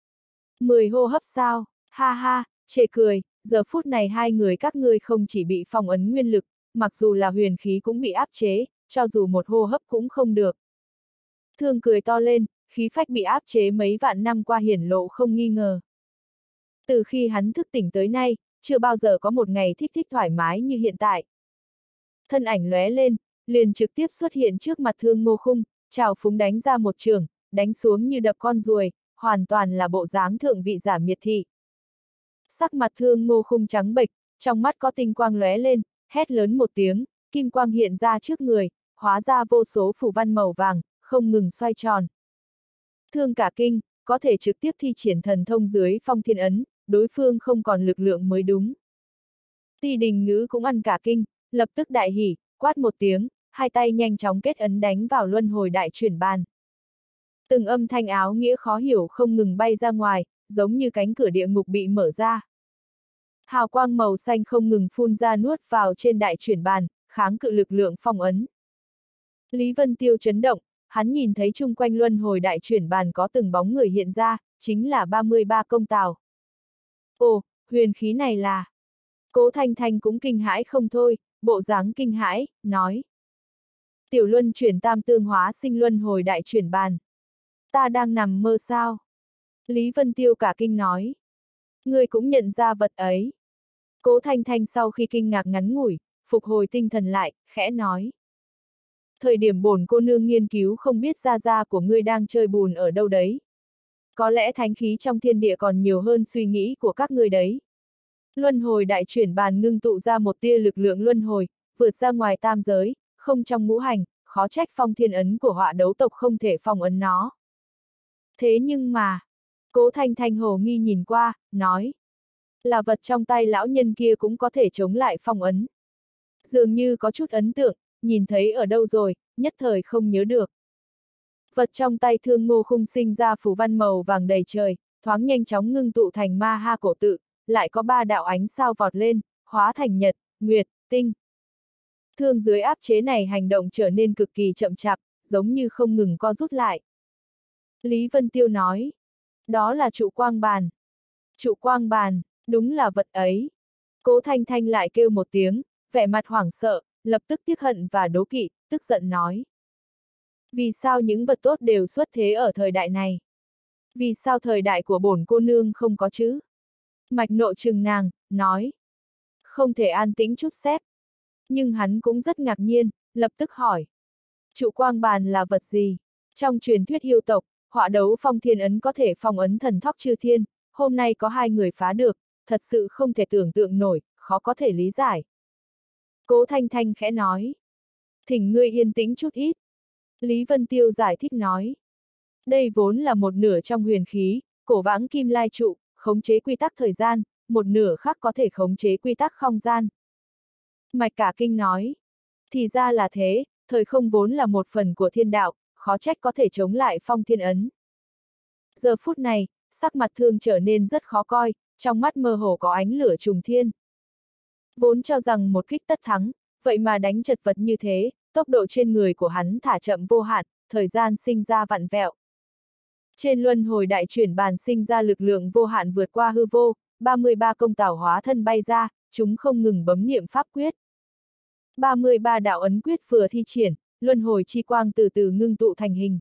Speaker 1: 10 hô hấp sao? Ha ha, chê cười, giờ phút này hai người các ngươi không chỉ bị phong ấn nguyên lực, mặc dù là huyền khí cũng bị áp chế, cho dù một hô hấp cũng không được. Thương cười to lên, khí phách bị áp chế mấy vạn năm qua hiển lộ không nghi ngờ. Từ khi hắn thức tỉnh tới nay, chưa bao giờ có một ngày thích thích thoải mái như hiện tại. Thân ảnh lóe lên, liền trực tiếp xuất hiện trước mặt Thương Ngô Khung, trào phúng đánh ra một trường, đánh xuống như đập con ruồi, hoàn toàn là bộ dáng thượng vị giả miệt thị. Sắc mặt Thương Ngô Khung trắng bệch, trong mắt có tinh quang lóe lên, hét lớn một tiếng, kim quang hiện ra trước người, hóa ra vô số phù văn màu vàng, không ngừng xoay tròn. Thương cả kinh, có thể trực tiếp thi triển thần thông dưới phong thiên ấn, đối phương không còn lực lượng mới đúng. Ti Đình Ngữ cũng ăn cả kinh, lập tức đại hỉ, quát một tiếng, hai tay nhanh chóng kết ấn đánh vào luân hồi đại chuyển bàn. Từng âm thanh áo nghĩa khó hiểu không ngừng bay ra ngoài, giống như cánh cửa địa ngục bị mở ra. Hào quang màu xanh không ngừng phun ra nuốt vào trên đại chuyển bàn, kháng cự lực lượng phong ấn. Lý Vân Tiêu chấn động, hắn nhìn thấy chung quanh luân hồi đại chuyển bàn có từng bóng người hiện ra, chính là 33 công tào. Ồ, huyền khí này là... Cố Thanh Thanh cũng kinh hãi không thôi, bộ dáng kinh hãi, nói. Tiểu luân chuyển tam tương hóa sinh luân hồi đại chuyển bàn. Ta đang nằm mơ sao? Lý Vân Tiêu cả kinh nói. Ngươi cũng nhận ra vật ấy. Cố Thanh Thanh sau khi kinh ngạc ngắn ngủi, phục hồi tinh thần lại, khẽ nói. Thời điểm bổn cô nương nghiên cứu không biết gia gia của ngươi đang chơi bùn ở đâu đấy. Có lẽ thánh khí trong thiên địa còn nhiều hơn suy nghĩ của các ngươi đấy. Luân hồi đại chuyển bàn ngưng tụ ra một tia lực lượng luân hồi, vượt ra ngoài tam giới, không trong ngũ hành, khó trách phong thiên ấn của họa đấu tộc không thể phong ấn nó. Thế nhưng mà, Cố Thanh Thanh hồ nghi nhìn qua, nói. Là vật trong tay lão nhân kia cũng có thể chống lại phong ấn. Dường như có chút ấn tượng, nhìn thấy ở đâu rồi, nhất thời không nhớ được. Vật trong tay Thương Ngô Khung sinh ra phù văn màu vàng đầy trời, thoáng nhanh chóng ngưng tụ thành ma ha cổ tự, lại có 3 đạo ánh sao vọt lên, hóa thành nhật, nguyệt, tinh. Thương dưới áp chế này hành động trở nên cực kỳ chậm chạp, giống như không ngừng co rút lại. Lý Vân Tiêu nói, đó là trụ quang bàn. Trụ quang bàn, đúng là vật ấy. Cố Thanh Thanh lại kêu một tiếng, vẻ mặt hoảng sợ, lập tức tiếc hận và đố kỵ, tức giận nói. Vì sao những vật tốt đều xuất thế ở thời đại này? Vì sao thời đại của bổn cô nương không có chứ? Mạch Nộ trừng nàng, nói. Không thể an tĩnh chút xếp. Nhưng hắn cũng rất ngạc nhiên, lập tức hỏi. Trụ quang bàn là vật gì? Trong truyền thuyết yêu tộc, họa đấu phong thiên ấn có thể phong ấn thần thóc chư thiên, hôm nay có 2 người phá được, thật sự không thể tưởng tượng nổi, khó có thể lý giải. Cố Thanh Thanh khẽ nói. Thỉnh ngươi yên tĩnh chút ít. Lý Vân Tiêu giải thích nói. Đây vốn là một nửa trong huyền khí, cổ vãng kim lai trụ, khống chế quy tắc thời gian, một nửa khác có thể khống chế quy tắc không gian. Mạch Cả Kinh nói. Thì ra là thế, thời không vốn là một phần của thiên đạo, khó trách có thể chống lại phong thiên ấn. Giờ phút này, sắc mặt Thương trở nên rất khó coi, trong mắt mơ hồ có ánh lửa trùng thiên. Vốn cho rằng một kích tất thắng, vậy mà đánh chật vật như thế, tốc độ trên người của hắn thả chậm vô hạn, thời gian sinh ra vặn vẹo. Trên luân hồi đại chuyển bàn sinh ra lực lượng vô hạn vượt qua hư vô, 33 công tảo hóa thân bay ra, chúng không ngừng bấm niệm pháp quyết. 33 đạo ấn quyết vừa thi triển, luân hồi chi quang từ từ ngưng tụ thành hình.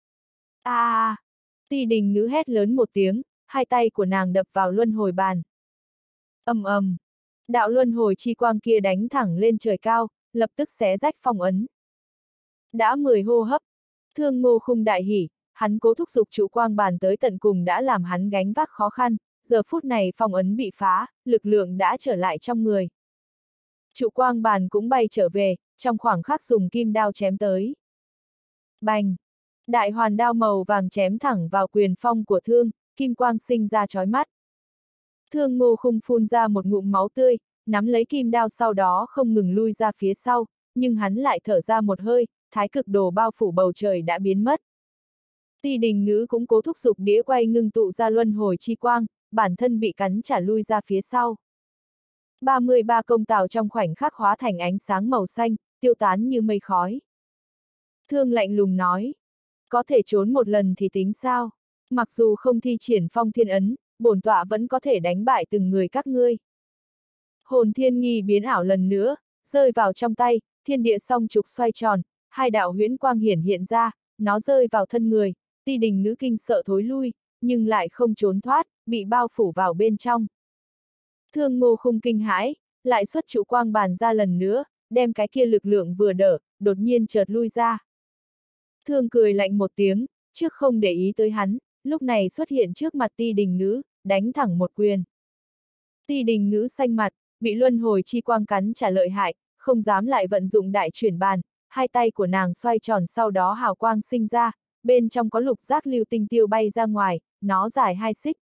Speaker 1: Ti Đình Ngữ hét lớn một tiếng, hai tay của nàng đập vào luân hồi bàn. Ầm ầm, đạo luân hồi chi quang kia đánh thẳng lên trời cao, lập tức xé rách phong ấn. Đã 10 hô hấp, Thương Ngô Khung đại hỉ, hắn cố thúc giục trụ quang bàn tới tận cùng đã làm hắn gánh vác khó khăn, giờ phút này phong ấn bị phá, lực lượng đã trở lại trong người. Trụ quang bàn cũng bay trở về, trong khoảng khắc dùng kim đao chém tới. Bành! Đại hoàn đao màu vàng chém thẳng vào quyền phong của Thương, kim quang sinh ra chói mắt. Thương Ngô Khung phun ra một ngụm máu tươi, nắm lấy kim đao sau đó không ngừng lui ra phía sau, nhưng hắn lại thở ra một hơi, thái cực đồ bao phủ bầu trời đã biến mất. Ti Đình Ngữ cũng cố thúc giục đĩa quay ngưng tụ ra luân hồi chi quang, bản thân bị cắn trả lui ra phía sau. 33 công tào trong khoảnh khắc hóa thành ánh sáng màu xanh, tiêu tán như mây khói. Thương lạnh lùng nói, có thể trốn một lần thì tính sao? Mặc dù không thi triển phong thiên ấn, bổn tọa vẫn có thể đánh bại từng người các ngươi. Hồn thiên nghi biến ảo lần nữa, rơi vào trong tay, thiên địa song trục xoay tròn, 2 đạo huyễn quang hiển hiện ra, nó rơi vào thân người, Ti Đình Ngữ kinh sợ thối lui, nhưng lại không trốn thoát, bị bao phủ vào bên trong. Thương Ngô Khung kinh hãi, lại xuất trụ quang bàn ra lần nữa, đem cái kia lực lượng vừa đỡ, đột nhiên chợt lui ra. Thương cười lạnh một tiếng, trước không để ý tới hắn, lúc này xuất hiện trước mặt Ti Đình Ngữ, đánh thẳng một quyền. Ti Đình Ngữ xanh mặt, bị luân hồi chi quang cắn trả lợi hại, không dám lại vận dụng đại chuyển bàn, hai tay của nàng xoay tròn sau đó hào quang sinh ra, bên trong có lục giác lưu tinh tiêu bay ra ngoài, nó dài 2 xích.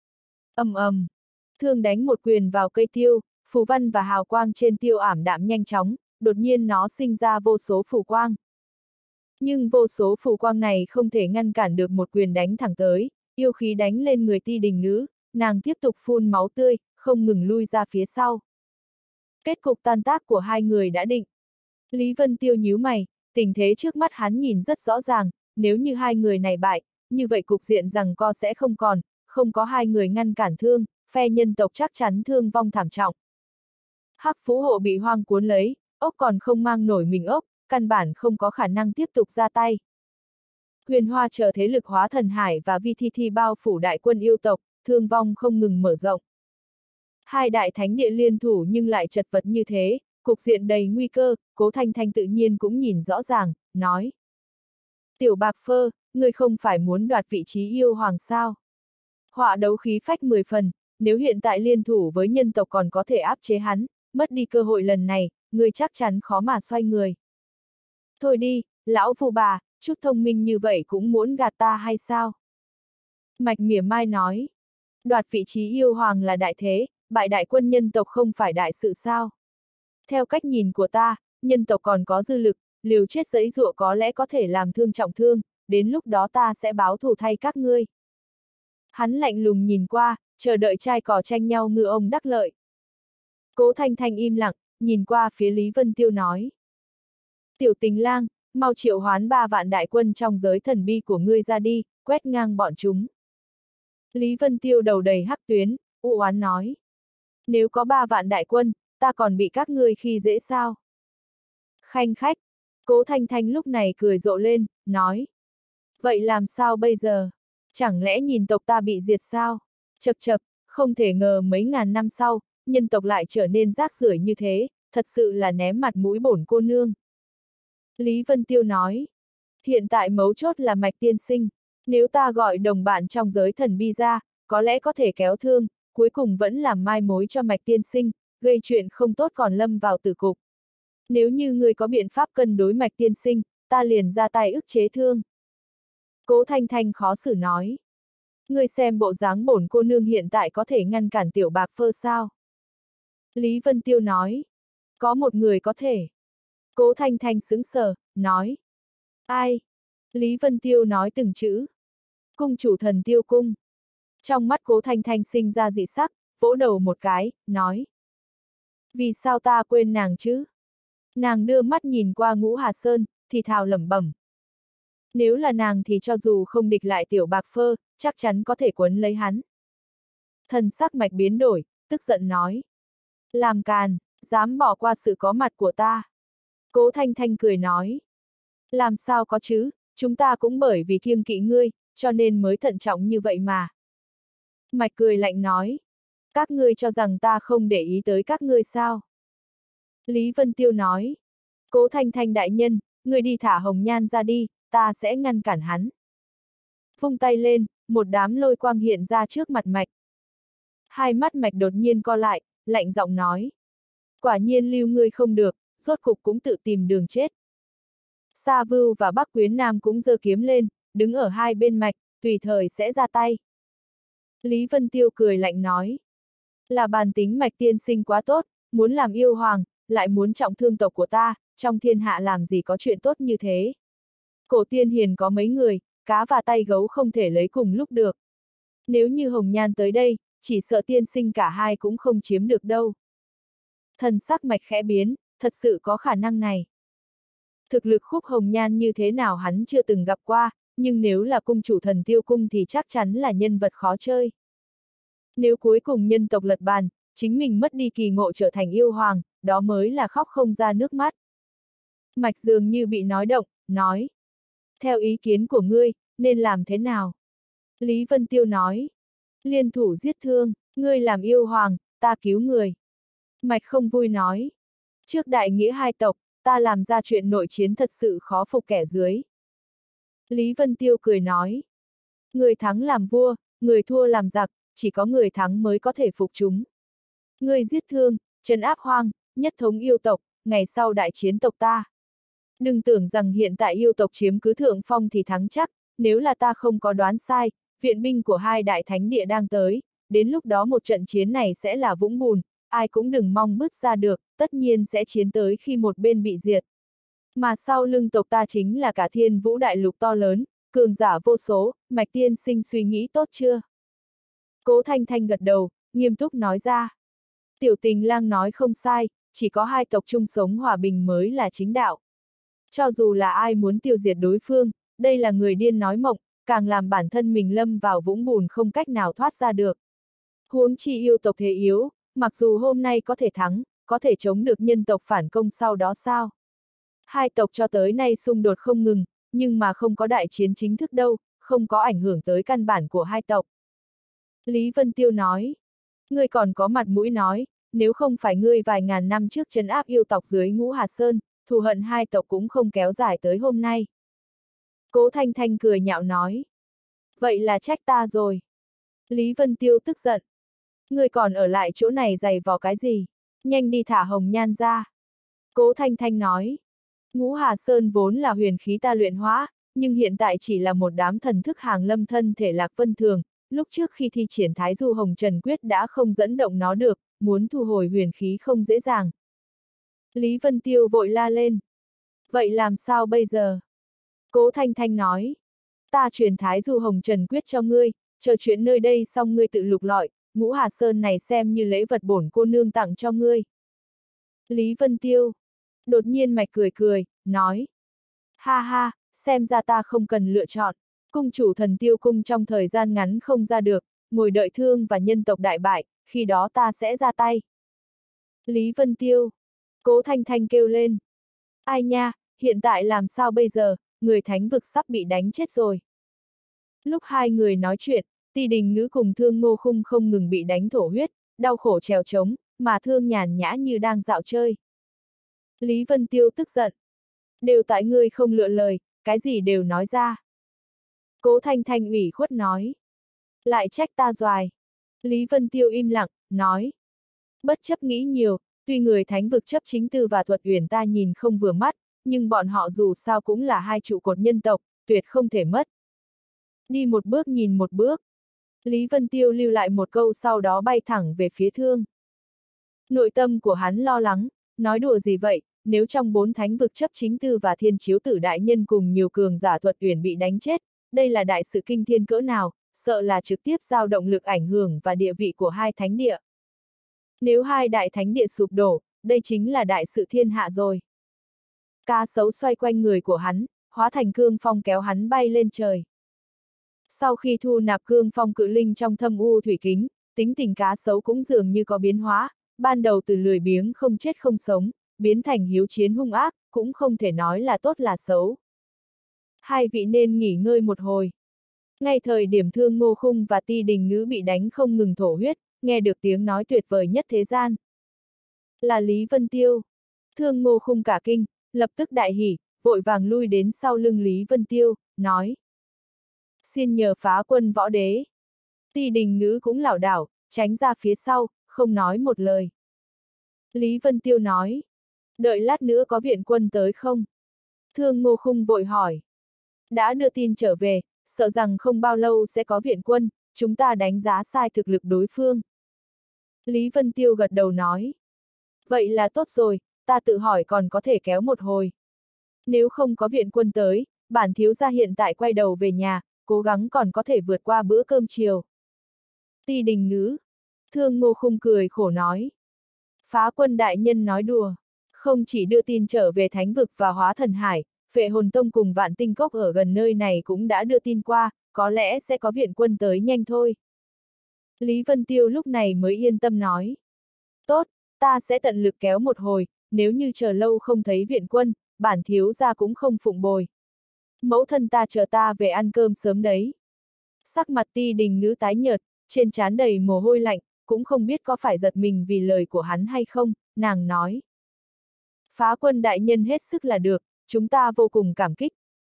Speaker 1: Ầm ầm, thương đánh một quyền vào cây tiêu, phù văn và hào quang trên tiêu ảm đạm nhanh chóng, đột nhiên nó sinh ra vô số phù quang. Nhưng vô số phù quang này không thể ngăn cản được một quyền đánh thẳng tới, yêu khí đánh lên người Ti Đình Nữ, nàng tiếp tục phun máu tươi, không ngừng lui ra phía sau. Kết cục tan tác của hai người đã định. Lý Vân Tiêu nhíu mày, tình thế trước mắt hắn nhìn rất rõ ràng, nếu như hai người này bại, như vậy cục diện giằng co sẽ không còn, không có hai người ngăn cản thương, phe nhân tộc chắc chắn thương vong thảm trọng. Hắc Phú Hộ bị hoang cuốn lấy, ốc còn không mang nổi mình ốc, căn bản không có khả năng tiếp tục ra tay. Huyền Hoa chờ thế lực hóa thần hải và vi thi thi bao phủ đại quân yêu tộc, thương vong không ngừng mở rộng. Hai đại thánh địa liên thủ nhưng lại chật vật như thế, cục diện đầy nguy cơ, Cố Thanh Thanh tự nhiên cũng nhìn rõ ràng, nói. Tiểu Bạc Phơ, ngươi không phải muốn đoạt vị trí yêu hoàng sao? Họa đấu khí phách 10 phần, nếu hiện tại liên thủ với nhân tộc còn có thể áp chế hắn, mất đi cơ hội lần này, ngươi chắc chắn khó mà xoay người. Thôi đi, lão phù bà, chút thông minh như vậy cũng muốn gạt ta hay sao? Mạch mỉa mai nói. Đoạt vị trí yêu hoàng là đại thế, bại đại quân nhân tộc không phải đại sự sao? Theo cách nhìn của ta, nhân tộc còn có dư lực, liều chết giãy giụa có lẽ có thể làm thương trọng thương, đến lúc đó ta sẽ báo thù thay các ngươi. Hắn lạnh lùng nhìn qua, chờ đợi trai cò tranh nhau ngư ông đắc lợi. Cố Thanh Thanh im lặng, nhìn qua phía Lý Vân Tiêu nói. Tiểu Tình Lang, mau triệu hoán 3 vạn đại quân trong giới thần bi của ngươi ra đi, quét ngang bọn chúng. Lý Vân Tiêu đầu đầy hắc tuyến, u oán nói. Nếu có 3 vạn đại quân, ta còn bị các ngươi khi dễ sao? Khanh khách, Cố Thanh Thanh lúc này cười rộ lên, nói. Vậy làm sao bây giờ? Chẳng lẽ nhìn tộc ta bị diệt sao? Chậc chậc, không thể ngờ mấy ngàn năm sau, nhân tộc lại trở nên rác rưởi như thế, thật sự là ném mặt mũi bổn cô nương. Lý Vân Tiêu nói. Hiện tại mấu chốt là Mạch tiên sinh, nếu ta gọi đồng bạn trong giới thần bi ra, có lẽ có thể kéo thương, cuối cùng vẫn làm mai mối cho Mạch tiên sinh, gây chuyện không tốt còn lâm vào tử cục. Nếu như người có biện pháp cân đối Mạch tiên sinh, ta liền ra tay ức chế thương. Cố Thanh Thanh khó xử nói. Ngươi xem bộ dáng bổn cô nương hiện tại có thể ngăn cản Tiểu Bạc Phơ sao? Lý Vân Tiêu nói. Có một người có thể. Cố Thanh Thanh sững sờ, nói. Ai? Lý Vân Tiêu nói từng chữ. Cung chủ Thần Tiêu Cung. Trong mắt Cố Thanh Thanh sinh ra dị sắc, vỗ đầu một cái, nói. Vì sao ta quên nàng chứ? Nàng đưa mắt nhìn qua Ngũ Hà Sơn, thì thào lẩm bẩm. Nếu là nàng thì cho dù không địch lại Tiểu Bạc Phơ, chắc chắn có thể quấn lấy hắn. Thần sắc Mạch biến đổi, tức giận nói. Làm càn, dám bỏ qua sự có mặt của ta. Cố Thanh Thanh cười nói. Làm sao có chứ, chúng ta cũng bởi vì kiêng kỵ ngươi, cho nên mới thận trọng như vậy mà. Mạch cười lạnh nói. Các ngươi cho rằng ta không để ý tới các ngươi sao? Lý Vân Tiêu nói. Cố Thanh Thanh đại nhân, ngươi đi thả Hồng Nhan ra đi, ta sẽ ngăn cản hắn. Vung tay lên, một đám lôi quang hiện ra trước mặt Mạch. Hai mắt Mạch đột nhiên co lại, lạnh giọng nói. Quả nhiên lưu ngươi không được, rốt cục cũng tự tìm đường chết. Sa Vưu và Bắc Quyến Nam cũng giơ kiếm lên, đứng ở hai bên Mạch, tùy thời sẽ ra tay. Lý Vân Tiêu cười lạnh nói. Là bản tính Mạch tiên sinh quá tốt, muốn làm yêu hoàng, lại muốn trọng thương tộc của ta, trong thiên hạ làm gì có chuyện tốt như thế. Cổ tiên hiền có mấy người, cá và tay gấu không thể lấy cùng lúc được. Nếu như Hồng Nhan tới đây, chỉ sợ tiên sinh cả hai cũng không chiếm được đâu. Thần sắc Mạch khẽ biến, thật sự có khả năng này. Thực lực Khúc Hồng Nhan như thế nào hắn chưa từng gặp qua, nhưng nếu là cung chủ Thần Tiêu Cung thì chắc chắn là nhân vật khó chơi. Nếu cuối cùng nhân tộc lật bàn, chính mình mất đi kỳ ngộ trở thành yêu hoàng, đó mới là khóc không ra nước mắt. Mạch dường như bị nói động, nói. Theo ý kiến của ngươi, nên làm thế nào? Lý Vân Tiêu nói. Liên thủ giết thương, ngươi làm yêu hoàng, ta cứu người. Mạch không vui nói. Trước đại nghĩa hai tộc, ta làm ra chuyện nội chiến thật sự khó phục kẻ dưới. Lý Vân Tiêu cười nói. Người thắng làm vua, người thua làm giặc, chỉ có người thắng mới có thể phục chúng. Ngươi giết thương, trấn áp hoang, nhất thống yêu tộc, ngày sau đại chiến tộc ta. Đừng tưởng rằng hiện tại yêu tộc chiếm cứ thượng phong thì thắng chắc, nếu là ta không có đoán sai, viện binh của hai đại thánh địa đang tới, đến lúc đó một trận chiến này sẽ là vũng bùn, ai cũng đừng mong bứt ra được, tất nhiên sẽ chiến tới khi một bên bị diệt. Mà sau lưng tộc ta chính là cả thiên vũ đại lục to lớn, cường giả vô số, Mạch tiên sinh suy nghĩ tốt chưa? Cố Thanh Thanh gật đầu, nghiêm túc nói ra. Tiểu Tình Lang nói không sai, chỉ có hai tộc chung sống hòa bình mới là chính đạo. Cho dù là ai muốn tiêu diệt đối phương, đây là người điên nói mộng, càng làm bản thân mình lâm vào vũng bùn không cách nào thoát ra được. Huống chi yêu tộc thế yếu, mặc dù hôm nay có thể thắng, có thể chống được nhân tộc phản công sau đó sao? Hai tộc cho tới nay xung đột không ngừng, nhưng mà không có đại chiến chính thức đâu, không có ảnh hưởng tới căn bản của hai tộc. Lý Vân Tiêu nói, ngươi còn có mặt mũi nói, nếu không phải ngươi vài ngàn năm trước trấn áp yêu tộc dưới Ngũ Hà Sơn, thù hận hai tộc cũng không kéo dài tới hôm nay. Cố Thanh Thanh cười nhạo nói, vậy là trách ta rồi. Lý Vân Tiêu tức giận, ngươi còn ở lại chỗ này giày vò cái gì, nhanh đi thả hồng nhan ra. Cố Thanh Thanh nói, Ngũ Hà Sơn vốn là huyền khí ta luyện hóa, nhưng hiện tại chỉ là một đám thần thức hàng lâm thân thể Lạc Vân Thường, lúc trước khi thi triển Thái Du Hồng Trần Quyết đã không dẫn động nó được, muốn thu hồi huyền khí không dễ dàng. Lý Vân Tiêu vội la lên. Vậy làm sao bây giờ? Cố Thanh Thanh nói. Ta truyền Thái Du Hồng Trần Quyết cho ngươi, chờ chuyện nơi đây xong ngươi tự lục lọi, Ngũ Hà Sơn này xem như lễ vật bổn cô nương tặng cho ngươi. Lý Vân Tiêu. Đột nhiên mạch cười cười, nói. Ha ha, xem ra ta không cần lựa chọn. Cung chủ Thần Tiêu cung trong thời gian ngắn không ra được, ngồi đợi thương và nhân tộc đại bại, khi đó ta sẽ ra tay. Lý Vân Tiêu. Cố Thanh Thanh kêu lên. Ai nha, hiện tại làm sao bây giờ, người thánh vực sắp bị đánh chết rồi. Lúc hai người nói chuyện, Ti Đình Ngữ cùng Thương Ngô Khung không ngừng bị đánh thổ huyết, đau khổ trèo trống, mà Thương nhàn nhã như đang dạo chơi. Lý Vân Tiêu tức giận. Đều tại ngươi không lựa lời, cái gì đều nói ra. Cố Thanh Thanh ủy khuất nói. Lại trách ta doài. Lý Vân Tiêu im lặng, nói. Bất chấp nghĩ nhiều, tuy người thánh vực chấp chính tư và thuật uyển ta nhìn không vừa mắt, nhưng bọn họ dù sao cũng là hai trụ cột nhân tộc, tuyệt không thể mất. Đi một bước nhìn một bước. Lý Vân Tiêu lưu lại một câu sau đó bay thẳng về phía Thương. Nội tâm của hắn lo lắng, nói đùa gì vậy, nếu trong 4 thánh vực chấp chính tư và thiên chiếu tử đại nhân cùng nhiều cường giả thuật uyển bị đánh chết, đây là đại sự kinh thiên cỡ nào, sợ là trực tiếp dao động lực ảnh hưởng và địa vị của hai thánh địa. Nếu hai đại thánh địa sụp đổ, đây chính là đại sự thiên hạ rồi. Cá sấu xoay quanh người của hắn, hóa thành cương phong kéo hắn bay lên trời. Sau khi thu nạp cương phong cự linh trong thâm u thủy kính, tính tình cá sấu cũng dường như có biến hóa, ban đầu từ lười biếng không chết không sống, biến thành hiếu chiến hung ác, cũng không thể nói là tốt là xấu. Hai vị nên nghỉ ngơi một hồi. Ngay thời điểm Thương Ngô Khung và Ti Đình Ngữ bị đánh không ngừng thổ huyết, nghe được tiếng nói tuyệt vời nhất thế gian. Là Lý Vân Tiêu. Thương Ngô Khung cả kinh, lập tức đại hỉ, vội vàng lui đến sau lưng Lý Vân Tiêu, nói. Xin nhờ phá quân võ đế. Ti Đình Ngữ cũng lảo đảo, tránh ra phía sau, không nói một lời. Lý Vân Tiêu nói. Đợi lát nữa có viện quân tới không? Thương Ngô Khung vội hỏi. Đã đưa tin trở về, sợ rằng không bao lâu sẽ có viện quân, chúng ta đánh giá sai thực lực đối phương. Lý Vân Tiêu gật đầu nói. Vậy là tốt rồi, ta tự hỏi còn có thể kéo một hồi. Nếu không có viện quân tới, bản thiếu gia hiện tại quay đầu về nhà, cố gắng còn có thể vượt qua bữa cơm chiều. Ti Đình Ngữ. Thương Ngô Khung cười khổ nói. Phá quân đại nhân nói đùa, không chỉ đưa tin trở về thánh vực và hóa thần hải, Phệ Hồn Tông cùng Vạn Tinh Cốc ở gần nơi này cũng đã đưa tin qua, có lẽ sẽ có viện quân tới nhanh thôi. Lý Vân Tiêu lúc này mới yên tâm nói. Tốt, ta sẽ tận lực kéo một hồi, nếu như chờ lâu không thấy viện quân, bản thiếu gia cũng không phụng bồi. Mẫu thân ta chờ ta về ăn cơm sớm đấy. Sắc mặt Ti Đình Ngữ tái nhợt, trên trán đầy mồ hôi lạnh, cũng không biết có phải giật mình vì lời của hắn hay không, nàng nói. Phá quân đại nhân hết sức là được, chúng ta vô cùng cảm kích.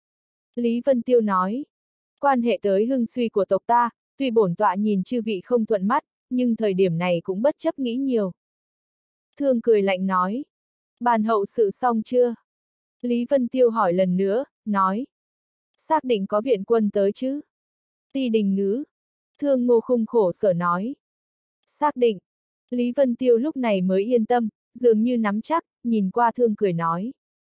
Speaker 1: Lý Vân Tiêu nói. Quan hệ tới hưng suy của tộc ta, tuy bổn tọa nhìn chư vị không thuận mắt, nhưng thời điểm này cũng bất chấp nghĩ nhiều. Thương cười lạnh nói. Bàn hậu sự xong chưa? Lý Vân Tiêu hỏi lần nữa, nói. Xác định có viện quân tới chứ? Ti Đình Ngữ. Thương Ngô Khung khổ sở nói. Xác định. Lý Vân Tiêu lúc này mới yên tâm, dường như nắm chắc, nhìn qua Thương cười nói.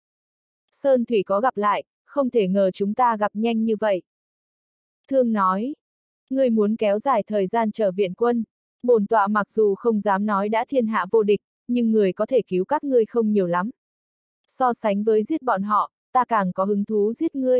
Speaker 1: Sơn Thủy có gặp lại, không thể ngờ chúng ta gặp nhanh như vậy. Thương nói. Ngươi muốn kéo dài thời gian chờ viện quân, bổn tọa mặc dù không dám nói đã thiên hạ vô địch, nhưng người có thể cứu các ngươi không nhiều lắm. So sánh với giết bọn họ, ta càng có hứng thú giết ngươi.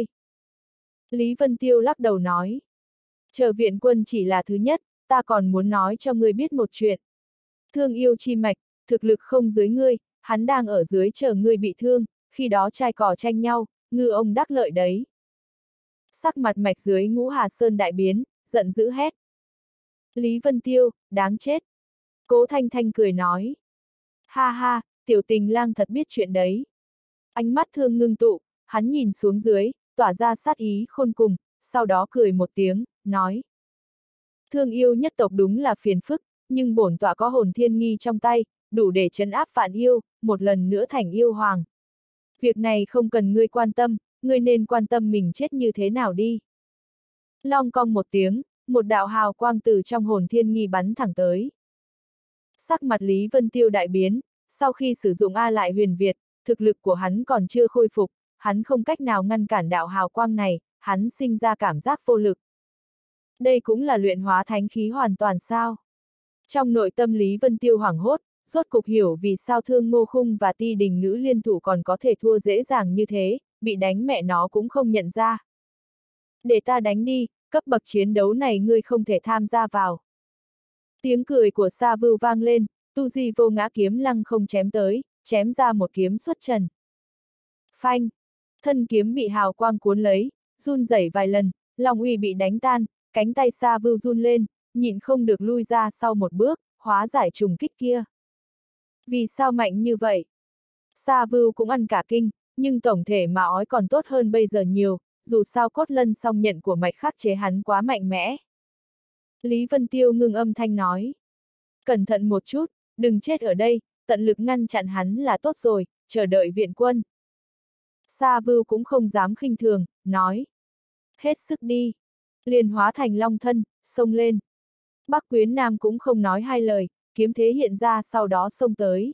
Speaker 1: Lý Vân Tiêu lắc đầu nói. Chờ viện quân chỉ là thứ nhất, ta còn muốn nói cho ngươi biết một chuyện. Thương Yêu Chi Mạch, thực lực không dưới ngươi, hắn đang ở dưới chờ ngươi bị thương, khi đó trai cỏ tranh nhau, ngư ông đắc lợi đấy. Sắc mặt Mạch dưới Ngũ Hà Sơn đại biến, giận dữ hét. Lý Vân Tiêu, đáng chết. Cố Thanh Thanh cười nói. Ha ha, tiểu tình lang thật biết chuyện đấy. Ánh mắt Thương ngưng tụ, hắn nhìn xuống dưới, tỏa ra sát ý khôn cùng, sau đó cười một tiếng, nói. Thương yêu nhất tộc đúng là phiền phức, nhưng bổn tọa có hồn thiên nghi trong tay, đủ để trấn áp vạn yêu, một lần nữa thành yêu hoàng. Việc này không cần ngươi quan tâm, ngươi nên quan tâm mình chết như thế nào đi. Long cong một tiếng, một đạo hào quang từ trong hồn thiên nghi bắn thẳng tới. Sắc mặt Lý Vân Tiêu đại biến, sau khi sử dụng A Lại Huyền Việt, thực lực của hắn còn chưa khôi phục, hắn không cách nào ngăn cản đạo hào quang này, hắn sinh ra cảm giác vô lực. Đây cũng là luyện hóa thánh khí hoàn toàn sao? Trong nội tâm Lý Vân Tiêu hoảng hốt, rốt cục hiểu vì sao Thương Ngô Khung và Ti Đình Ngữ liên thủ còn có thể thua dễ dàng như thế, bị đánh mẹ nó cũng không nhận ra. Để ta đánh đi, cấp bậc chiến đấu này ngươi không thể tham gia vào. Tiếng cười của Sa Vưu vang lên, Tu Di Vô Ngã kiếm lăng không chém tới, chém ra một kiếm xuất trần. Phanh! Thân kiếm bị hào quang cuốn lấy, run rẩy vài lần, Long uy bị đánh tan, cánh tay Sa Vưu run lên, nhịn không được lui ra sau một bước, hóa giải trùng kích kia. Vì sao mạnh như vậy? Sa Vưu cũng ăn cả kinh, nhưng tổng thể mà ói còn tốt hơn bây giờ nhiều, dù sao cốt lân song nhận của mạch khắc chế hắn quá mạnh mẽ. Lý Vân Tiêu ngưng âm thanh nói. Cẩn thận một chút, đừng chết ở đây, tận lực ngăn chặn hắn là tốt rồi, chờ đợi viện quân. Sa Vưu cũng không dám khinh thường, nói. Hết sức đi. Liền hóa thành long thân, xông lên. Bắc Quyến Nam cũng không nói hai lời, kiếm thế hiện ra sau đó xông tới.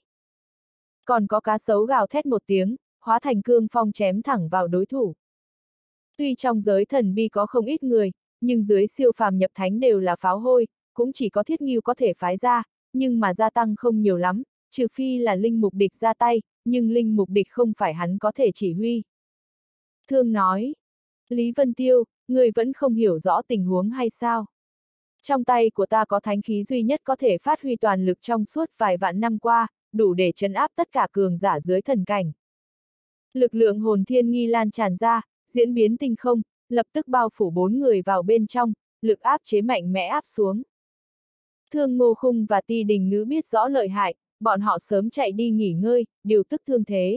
Speaker 1: Còn có cá sấu gào thét một tiếng, hóa thành cương phong chém thẳng vào đối thủ. Tuy trong giới thần bi có không ít người, nhưng dưới siêu phàm nhập thánh đều là pháo hôi, cũng chỉ có Thiết Ngưu có thể phái ra, nhưng mà gia tăng không nhiều lắm, trừ phi là linh mục địch ra tay, nhưng linh mục địch không phải hắn có thể chỉ huy. Thương nói, Lý Vân Tiêu, người vẫn không hiểu rõ tình huống hay sao? Trong tay của ta có thánh khí duy nhất có thể phát huy toàn lực trong suốt vài vạn năm qua, đủ để trấn áp tất cả cường giả dưới thần cảnh. Lực lượng hồn thiên nghi lan tràn ra, diễn biến tinh không, lập tức bao phủ bốn người vào bên trong, lực áp chế mạnh mẽ áp xuống. Thương Ngô Khung và Ti Đình Ngữ biết rõ lợi hại, bọn họ sớm chạy đi nghỉ ngơi, điều tức thương thế.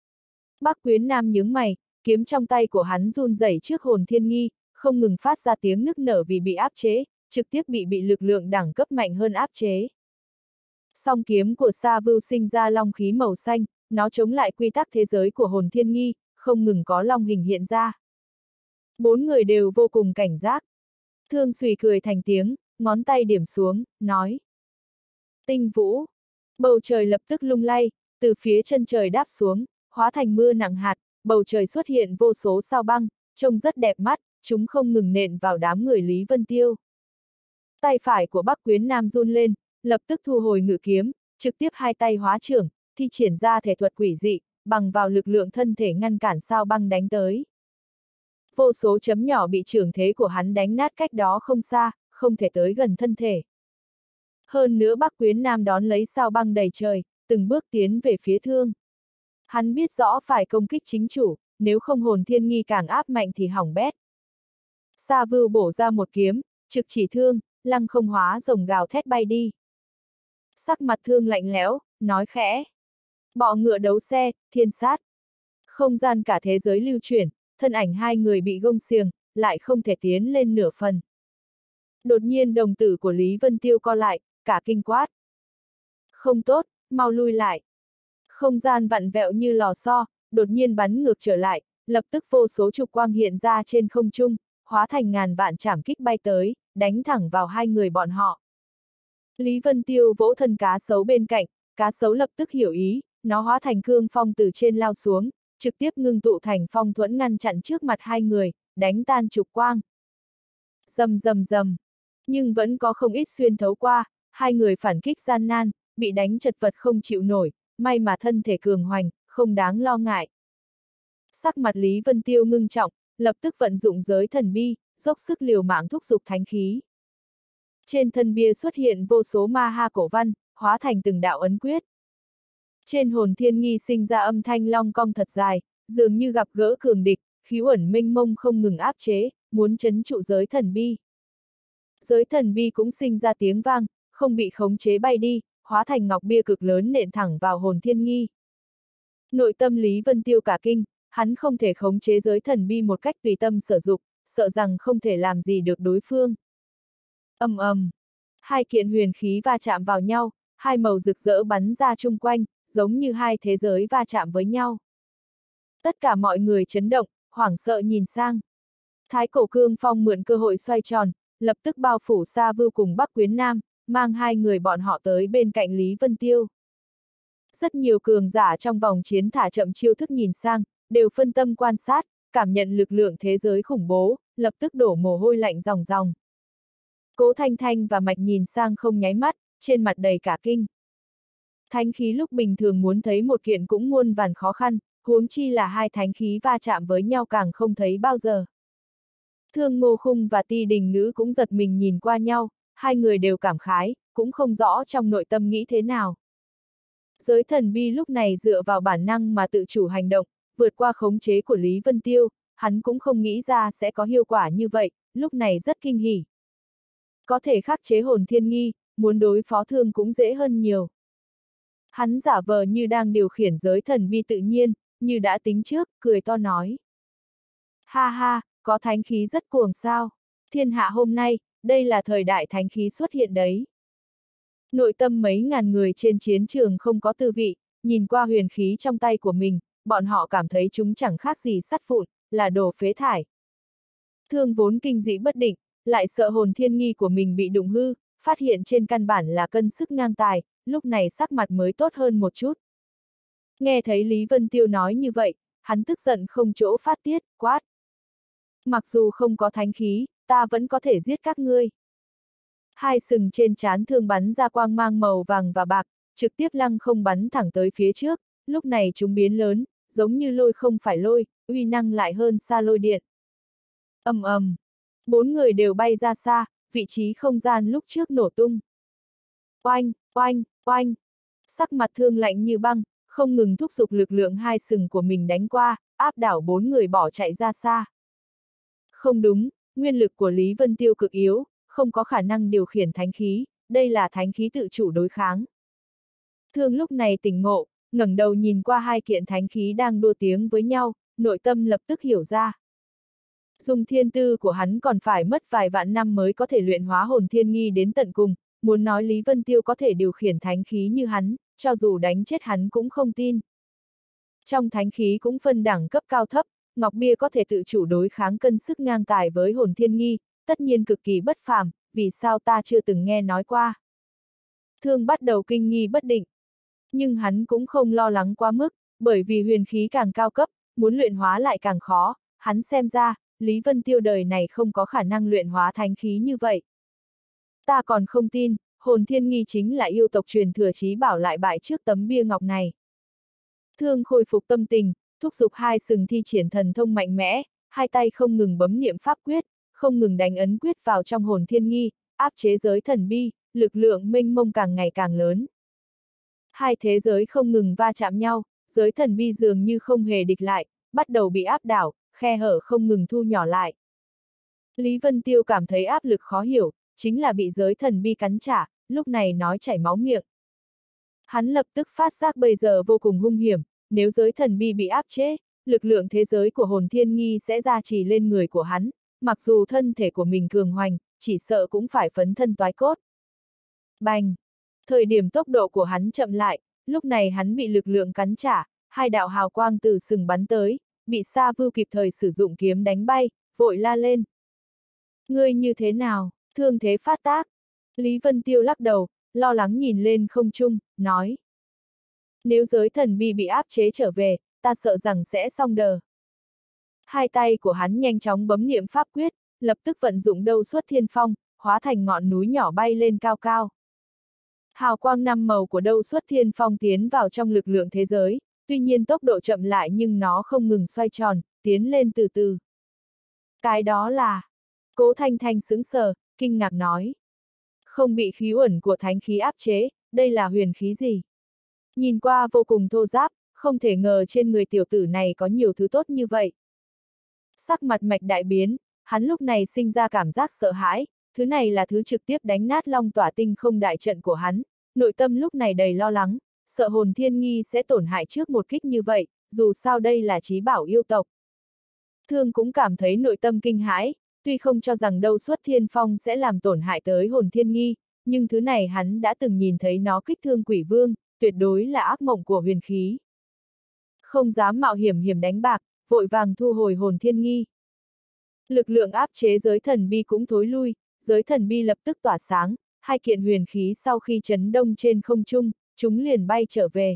Speaker 1: Bắc Quyến Nam nhướng mày, kiếm trong tay của hắn run rẩy trước hồn thiên nghi, không ngừng phát ra tiếng nức nở vì bị áp chế, trực tiếp bị lực lượng đẳng cấp mạnh hơn áp chế. Song kiếm của Sa Vưu sinh ra long khí màu xanh, nó chống lại quy tắc thế giới của hồn thiên nghi, không ngừng có long hình hiện ra. Bốn người đều vô cùng cảnh giác. Thương Xùy cười thành tiếng, ngón tay điểm xuống, nói. Tinh vũ. Bầu trời lập tức lung lay, từ phía chân trời đáp xuống, hóa thành mưa nặng hạt, bầu trời xuất hiện vô số sao băng, trông rất đẹp mắt, chúng không ngừng nện vào đám người Lý Vân Tiêu. Tay phải của Bắc Quyến Nam run lên, lập tức thu hồi ngự kiếm, trực tiếp hai tay hóa trưởng, thi triển ra thể thuật quỷ dị, bằng vào lực lượng thân thể ngăn cản sao băng đánh tới. Vô số chấm nhỏ bị trưởng thế của hắn đánh nát cách đó không xa, không thể tới gần thân thể. Hơn nữa Bắc Quyến Nam đón lấy sao băng đầy trời, từng bước tiến về phía Thương. Hắn biết rõ phải công kích chính chủ, nếu không hồn thiên nghi càng áp mạnh thì hỏng bét. Sa Vưu bổ ra một kiếm, trực chỉ Thương, lăng không hóa rồng gào thét bay đi. Sắc mặt Thương lạnh lẽo, nói khẽ. Bọ ngựa đấu xe, thiên sát. Không gian cả thế giới lưu chuyển, thân ảnh hai người bị gông xiềng, lại không thể tiến lên nửa phần. Đột nhiên đồng tử của Lý Vân Tiêu co lại, cả kinh quát. Không tốt, mau lui lại. Không gian vặn vẹo như lò xo, đột nhiên bắn ngược trở lại, lập tức vô số trục quang hiện ra trên không trung, hóa thành ngàn vạn trảm kích bay tới, đánh thẳng vào hai người bọn họ. Lý Vân Tiêu vỗ thân cá sấu bên cạnh, cá sấu lập tức hiểu ý, nó hóa thành cương phong từ trên lao xuống, trực tiếp ngưng tụ thành phong thuẫn ngăn chặn trước mặt hai người, đánh tan trục quang. Rầm rầm rầm, nhưng vẫn có không ít xuyên thấu qua, hai người phản kích gian nan, bị đánh chật vật không chịu nổi, may mà thân thể cường hoành, không đáng lo ngại. Sắc mặt Lý Vân Tiêu ngưng trọng, lập tức vận dụng giới thần bi, dốc sức liều mạng thúc giục thánh khí. Trên thân bia xuất hiện vô số ma ha cổ văn, hóa thành từng đạo ấn quyết. Trên hồn thiên nghi sinh ra âm thanh long cong thật dài, dường như gặp gỡ cường địch, khí uẩn mênh mông không ngừng áp chế, muốn trấn trụ giới thần bi. Giới thần bi cũng sinh ra tiếng vang, không bị khống chế bay đi, hóa thành ngọc bia cực lớn nện thẳng vào hồn thiên nghi. Nội tâm Lý Vân Tiêu cả kinh, hắn không thể khống chế giới thần bi một cách tùy tâm sở dụng, sợ rằng không thể làm gì được đối phương. Ầm ầm, hai kiện huyền khí va chạm vào nhau, hai màu rực rỡ bắn ra chung quanh, giống như hai thế giới va chạm với nhau. Tất cả mọi người chấn động, hoảng sợ nhìn sang. Thái cổ cương phong mượn cơ hội xoay tròn, lập tức bao phủ Sa Vưu cùng Bắc Quyến Nam, mang hai người bọn họ tới bên cạnh Lý Vân Tiêu. Rất nhiều cường giả trong vòng chiến thả chậm chiêu thức nhìn sang, đều phân tâm quan sát, cảm nhận lực lượng thế giới khủng bố, lập tức đổ mồ hôi lạnh ròng ròng. Cố Thanh Thanh và Mạch nhìn sang không nháy mắt, trên mặt đầy cả kinh. Thánh khí lúc bình thường muốn thấy một kiện cũng muôn vàn khó khăn, huống chi là hai thánh khí va chạm với nhau càng không thấy bao giờ. Thương Ngô Khung và Ti Đình Ngữ cũng giật mình nhìn qua nhau, hai người đều cảm khái, cũng không rõ trong nội tâm nghĩ thế nào. Giới thần bi lúc này dựa vào bản năng mà tự chủ hành động, vượt qua khống chế của Lý Vân Tiêu, hắn cũng không nghĩ ra sẽ có hiệu quả như vậy, lúc này rất kinh hỉ. Có thể khắc chế hồn thiên nghi, muốn đối phó thương cũng dễ hơn nhiều. Hắn giả vờ như đang điều khiển giới thần bi tự nhiên, như đã tính trước, cười to nói. Ha ha, có thánh khí rất cuồng sao, thiên hạ hôm nay, đây là thời đại thánh khí xuất hiện đấy. Nội tâm mấy ngàn người trên chiến trường không có tư vị, nhìn qua huyền khí trong tay của mình, bọn họ cảm thấy chúng chẳng khác gì sắt vụn, là đồ phế thải. Thương vốn kinh dị bất định, lại sợ hồn thiên nghi của mình bị đụng hư, phát hiện trên căn bản là cân sức ngang tài, lúc này sắc mặt mới tốt hơn một chút. Nghe thấy Lý Vân Tiêu nói như vậy, hắn tức giận không chỗ phát tiết, quát. Mặc dù không có thánh khí, ta vẫn có thể giết các ngươi. Hai sừng trên trán thương bắn ra quang mang màu vàng và bạc, trực tiếp lăng không bắn thẳng tới phía trước, lúc này chúng biến lớn, giống như lôi không phải lôi, uy năng lại hơn xa lôi điện. Ầm ầm, bốn người đều bay ra xa, vị trí không gian lúc trước nổ tung. Oanh, oanh, oanh, sắc mặt thương lạnh như băng, không ngừng thúc giục lực lượng hai sừng của mình đánh qua, áp đảo bốn người bỏ chạy ra xa. Không đúng, nguyên lực của Lý Vân Tiêu cực yếu, không có khả năng điều khiển thánh khí, đây là thánh khí tự chủ đối kháng. Thương lúc này tỉnh ngộ, ngẩng đầu nhìn qua hai kiện thánh khí đang đua tiếng với nhau, nội tâm lập tức hiểu ra. Dùng thiên tư của hắn còn phải mất vài vạn năm mới có thể luyện hóa hồn thiên nghi đến tận cùng, muốn nói Lý Vân Tiêu có thể điều khiển thánh khí như hắn, cho dù đánh chết hắn cũng không tin. Trong thánh khí cũng phân đẳng cấp cao thấp, ngọc bia có thể tự chủ đối kháng cân sức ngang tài với hồn thiên nghi, tất nhiên cực kỳ bất phàm, vì sao ta chưa từng nghe nói qua. Thương bắt đầu kinh nghi bất định. Nhưng hắn cũng không lo lắng quá mức, bởi vì huyền khí càng cao cấp, muốn luyện hóa lại càng khó, hắn xem ra, Lý Vân Tiêu đời này không có khả năng luyện hóa thánh khí như vậy. Ta còn không tin, hồn thiên nghi chính là yêu tộc truyền thừa chí bảo lại bại trước tấm bia ngọc này. Thương khôi phục tâm tình, thúc giục hai sừng thi triển thần thông mạnh mẽ, hai tay không ngừng bấm niệm pháp quyết, không ngừng đánh ấn quyết vào trong hồn thiên nghi, áp chế giới thần bi, lực lượng mênh mông càng ngày càng lớn. Hai thế giới không ngừng va chạm nhau, giới thần bi dường như không hề địch lại, bắt đầu bị áp đảo, khe hở không ngừng thu nhỏ lại. Lý Vân Tiêu cảm thấy áp lực khó hiểu, chính là bị giới thần bi cắn trả, lúc này nói chảy máu miệng. Hắn lập tức phát giác bây giờ vô cùng hung hiểm, nếu giới thần bi bị áp chế, lực lượng thế giới của hồn thiên nghi sẽ gia trì lên người của hắn, mặc dù thân thể của mình cường hoành, chỉ sợ cũng phải phấn thân toái cốt. Bành! Thời điểm tốc độ của hắn chậm lại, lúc này hắn bị lực lượng cắn trả, hai đạo hào quang từ sừng bắn tới, bị Sa Vưu kịp thời sử dụng kiếm đánh bay, vội la lên. Ngươi như thế nào, thương thế phát tác? Lý Vân Tiêu lắc đầu, lo lắng nhìn lên không trung, nói. Nếu giới thần bi bị áp chế trở về, ta sợ rằng sẽ xong đờ. Hai tay của hắn nhanh chóng bấm niệm pháp quyết, lập tức vận dụng đâu xuất thiên phong, hóa thành ngọn núi nhỏ bay lên cao cao. Hào quang năm màu của đâu xuất thiên phong tiến vào trong lực lượng thế giới, tuy nhiên tốc độ chậm lại nhưng nó không ngừng xoay tròn, tiến lên từ từ. Cái đó là... Cố Thanh Thanh sững sờ, kinh ngạc nói. Không bị khí uẩn của thánh khí áp chế, đây là huyền khí gì? Nhìn qua vô cùng thô ráp, không thể ngờ trên người tiểu tử này có nhiều thứ tốt như vậy. Sắc mặt Mạch đại biến, hắn lúc này sinh ra cảm giác sợ hãi, thứ này là thứ trực tiếp đánh nát Long Tỏa Tinh Không đại trận của hắn, nội tâm lúc này đầy lo lắng, sợ hồn thiên nghi sẽ tổn hại trước một kích như vậy, dù sao đây là chí bảo yêu tộc. Thương cũng cảm thấy nội tâm kinh hãi, tuy không cho rằng đâu xuất thiên phong sẽ làm tổn hại tới hồn thiên nghi, nhưng thứ này hắn đã từng nhìn thấy nó kích thương quỷ vương, tuyệt đối là ác mộng của huyền khí. Không dám mạo hiểm đánh bạc, vội vàng thu hồi hồn thiên nghi. Lực lượng áp chế giới thần bi cũng thối lui, giới thần bi lập tức tỏa sáng, hai kiện huyền khí sau khi chấn đông trên không trung, chúng liền bay trở về.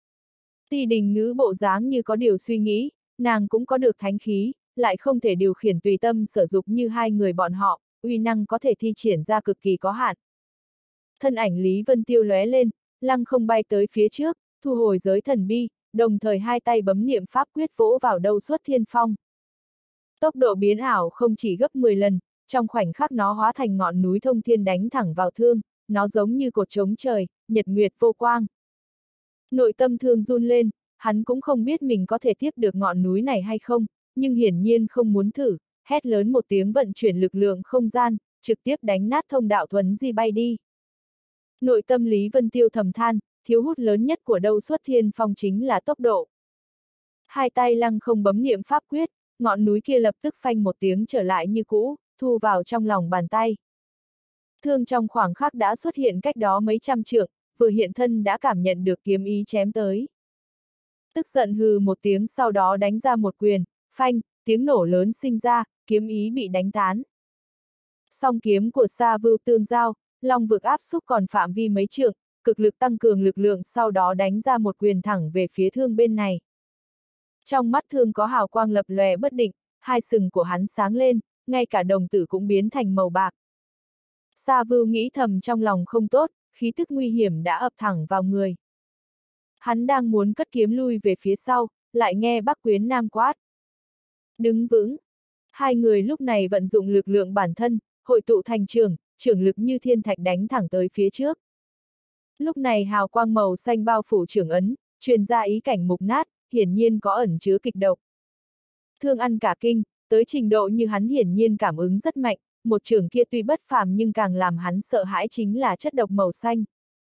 Speaker 1: Ti Đình Ngữ bộ dáng như có điều suy nghĩ, nàng cũng có được thánh khí, lại không thể điều khiển tùy tâm sở dục như hai người bọn họ, uy năng có thể thi triển ra cực kỳ có hạn. Thân ảnh Lý Vân Tiêu lóe lên, lăng không bay tới phía trước, thu hồi giới thần bi, đồng thời hai tay bấm niệm pháp quyết vỗ vào đâu xuất thiên phong. Tốc độ biến ảo không chỉ gấp 10 lần, trong khoảnh khắc nó hóa thành ngọn núi thông thiên đánh thẳng vào Thương, nó giống như cột trống trời, nhật nguyệt vô quang. Nội tâm Thương run lên, hắn cũng không biết mình có thể tiếp được ngọn núi này hay không, nhưng hiển nhiên không muốn thử, hét lớn một tiếng vận chuyển lực lượng không gian, trực tiếp đánh nát thông đạo thuấn di bay đi. Nội tâm Lý Vân Tiêu thầm than, thiếu hụt lớn nhất của đâu xuất thiên phong chính là tốc độ. Hai tay lăng không bấm niệm pháp quyết, ngọn núi kia lập tức phanh một tiếng trở lại như cũ, thu vào trong lòng bàn tay. Thương trong khoảng khắc đã xuất hiện cách đó mấy trăm trượng, vừa hiện thân đã cảm nhận được kiếm ý chém tới. Tức giận hừ một tiếng sau đó đánh ra một quyền, phanh, tiếng nổ lớn sinh ra, kiếm ý bị đánh tán. Song kiếm của Sa Vưu tương giao, long vực áp xúc còn phạm vi mấy trượng, cực lực tăng cường lực lượng sau đó đánh ra một quyền thẳng về phía Thương bên này. Trong mắt Thương có hào quang lập lòe bất định, hai sừng của hắn sáng lên, ngay cả đồng tử cũng biến thành màu bạc. Sa Vưu nghĩ thầm trong lòng không tốt, khí tức nguy hiểm đã ập thẳng vào người. Hắn đang muốn cất kiếm lui về phía sau, lại nghe Bắc Quyến Nam quát. Đứng vững! Hai người lúc này vận dụng lực lượng bản thân, hội tụ thành trưởng lực như thiên thạch đánh thẳng tới phía trước. Lúc này hào quang màu xanh bao phủ trưởng ấn, truyền ra ý cảnh mục nát, hiển nhiên có ẩn chứa kịch độc. Thương ăn cả kinh, tới trình độ như hắn hiển nhiên cảm ứng rất mạnh, một trưởng kia tuy bất phàm nhưng càng làm hắn sợ hãi chính là chất độc màu xanh.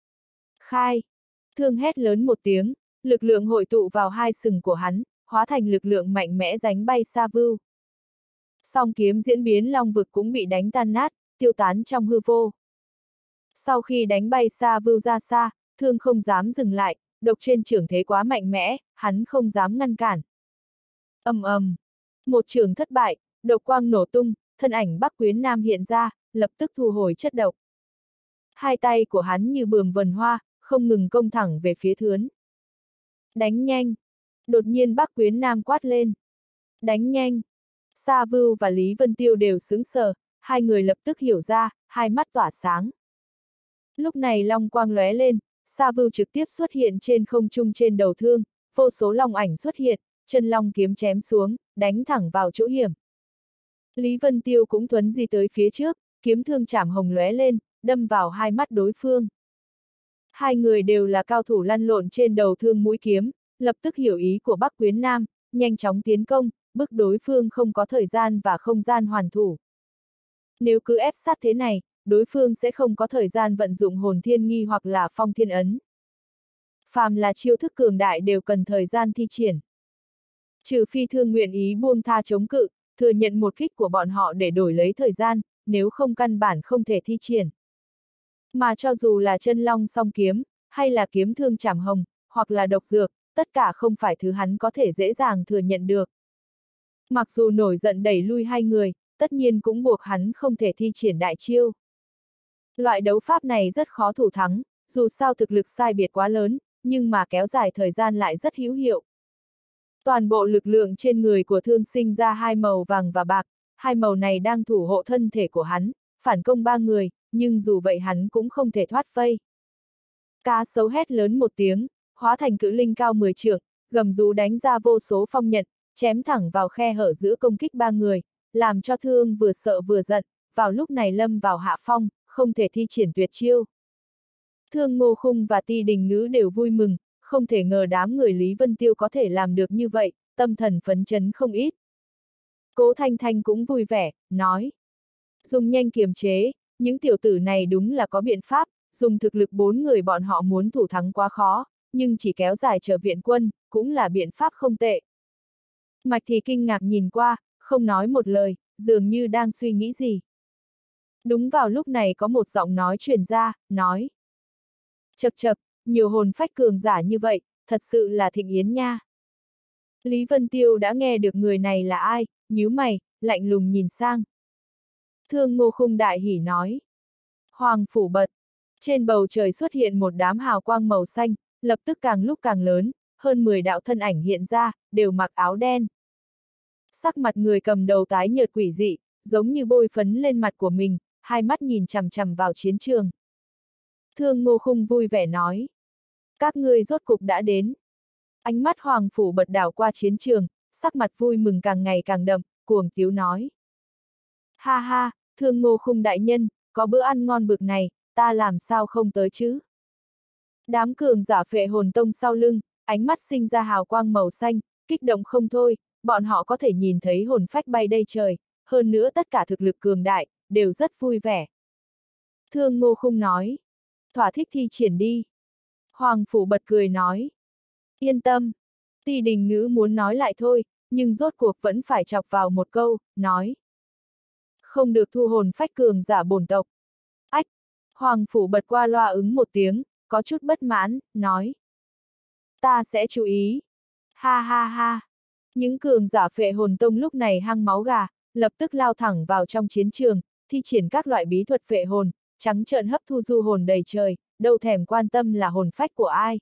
Speaker 1: Khai! Thương hét lớn một tiếng, lực lượng hội tụ vào hai sừng của hắn, hóa thành lực lượng mạnh mẽ đánh bay Sa Vưu. Song kiếm diễn biến long vực cũng bị đánh tan nát, tiêu tán trong hư vô. Sau khi đánh bay Sa Vưu ra xa, Thương không dám dừng lại, độc trên trưởng thế quá mạnh mẽ, hắn không dám ngăn cản. Ầm ầm, một trường thất bại, độc quang nổ tung, thân ảnh Bắc Quyến Nam hiện ra, lập tức thu hồi chất độc. Hai tay của hắn như bườm vần hoa, không ngừng công thẳng về phía Thướn. Đánh nhanh! Đột nhiên Bắc Quyến Nam quát lên. Đánh nhanh! Sa Vưu và Lý Vân Tiêu đều sững sờ, hai người lập tức hiểu ra, hai mắt tỏa sáng. Lúc này long quang lóe lên, Sa Vưu trực tiếp xuất hiện trên không trung trên đầu Thương, vô số long ảnh xuất hiện, chân long kiếm chém xuống, đánh thẳng vào chỗ hiểm. Lý Vân Tiêu cũng thuấn di tới phía trước, kiếm thương chảm hồng lóe lên, đâm vào hai mắt đối phương. Hai người đều là cao thủ lăn lộn trên đầu Thương mũi kiếm, lập tức hiểu ý của Bắc Quyến Nam, nhanh chóng tiến công, bức đối phương không có thời gian và không gian hoàn thủ. Nếu cứ ép sát thế này, đối phương sẽ không có thời gian vận dụng hồn thiên nghi hoặc là phong thiên ấn. Phàm là chiêu thức cường đại đều cần thời gian thi triển. Trừ phi Thương nguyện ý buông tha chống cự, thừa nhận một kích của bọn họ để đổi lấy thời gian, nếu không căn bản không thể thi triển. Mà cho dù là chân long song kiếm, hay là kiếm thương chảm hồng, hoặc là độc dược, tất cả không phải thứ hắn có thể dễ dàng thừa nhận được. Mặc dù nổi giận đẩy lui hai người, tất nhiên cũng buộc hắn không thể thi triển đại chiêu. Loại đấu pháp này rất khó thủ thắng, dù sao thực lực sai biệt quá lớn, nhưng mà kéo dài thời gian lại rất hữu hiệu. Toàn bộ lực lượng trên người của Thương sinh ra hai màu vàng và bạc, hai màu này đang thủ hộ thân thể của hắn, phản công ba người, nhưng dù vậy hắn cũng không thể thoát vây. Cá sấu hét lớn một tiếng, hóa thành cự linh cao 10 trượng, gầm rú đánh ra vô số phong nhận, chém thẳng vào khe hở giữa công kích ba người, làm cho Thương vừa sợ vừa giận, vào lúc này lâm vào hạ phong, không thể thi triển tuyệt chiêu. Thương Ngô Khung và Ti Đình Ngữ đều vui mừng, không thể ngờ đám người Lý Vân Tiêu có thể làm được như vậy, tâm thần phấn chấn không ít. Cố Thanh Thanh cũng vui vẻ, nói. Dùng nhanh kiềm chế, những tiểu tử này đúng là có biện pháp, dùng thực lực 4 người bọn họ muốn thủ thắng quá khó, nhưng chỉ kéo dài chờ viện quân, cũng là biện pháp không tệ. Mạch thì kinh ngạc nhìn qua, không nói một lời, dường như đang suy nghĩ gì. Đúng vào lúc này có một giọng nói truyền ra, nói. Chậc chậc, nhiều hồn phách cường giả như vậy, thật sự là thịnh yến nha. Lý Vân Tiêu đã nghe được người này là ai, nhíu mày, lạnh lùng nhìn sang. Thương Ngô Khung đại hỉ nói. Hoàng phủ bật. Trên bầu trời xuất hiện một đám hào quang màu xanh, lập tức càng lúc càng lớn, hơn 10 đạo thân ảnh hiện ra, đều mặc áo đen. Sắc mặt người cầm đầu tái nhợt quỷ dị, giống như bôi phấn lên mặt của mình, hai mắt nhìn chằm chằm vào chiến trường. Thương Ngô Khung vui vẻ nói. Các ngươi rốt cục đã đến. Ánh mắt Hoàng phủ bật đảo qua chiến trường, sắc mặt vui mừng càng ngày càng đậm, cuồng tiếu nói. Ha ha, Thương Ngô Khung đại nhân, có bữa ăn ngon bực này, ta làm sao không tới chứ? Đám cường giả Phệ Hồn Tông sau lưng, ánh mắt sinh ra hào quang màu xanh, kích động không thôi, bọn họ có thể nhìn thấy hồn phách bay đầy trời, hơn nữa tất cả thực lực cường đại, đều rất vui vẻ. Thương Ngô Khung nói. Thỏa thích thi triển đi. Hoàng phủ bật cười nói. Yên tâm. Ti Đình Ngữ muốn nói lại thôi, nhưng rốt cuộc vẫn phải chọc vào một câu, nói. Không được thu hồn phách cường giả bổn tộc. Ách! Hoàng phủ bật qua loa ứng một tiếng, có chút bất mãn, nói. Ta sẽ chú ý. Ha ha ha! Những cường giả Phệ Hồn Tông lúc này hăng máu gà, lập tức lao thẳng vào trong chiến trường, thi triển các loại bí thuật phệ hồn, trắng trợn hấp thu du hồn đầy trời, đâu thèm quan tâm là hồn phách của ai.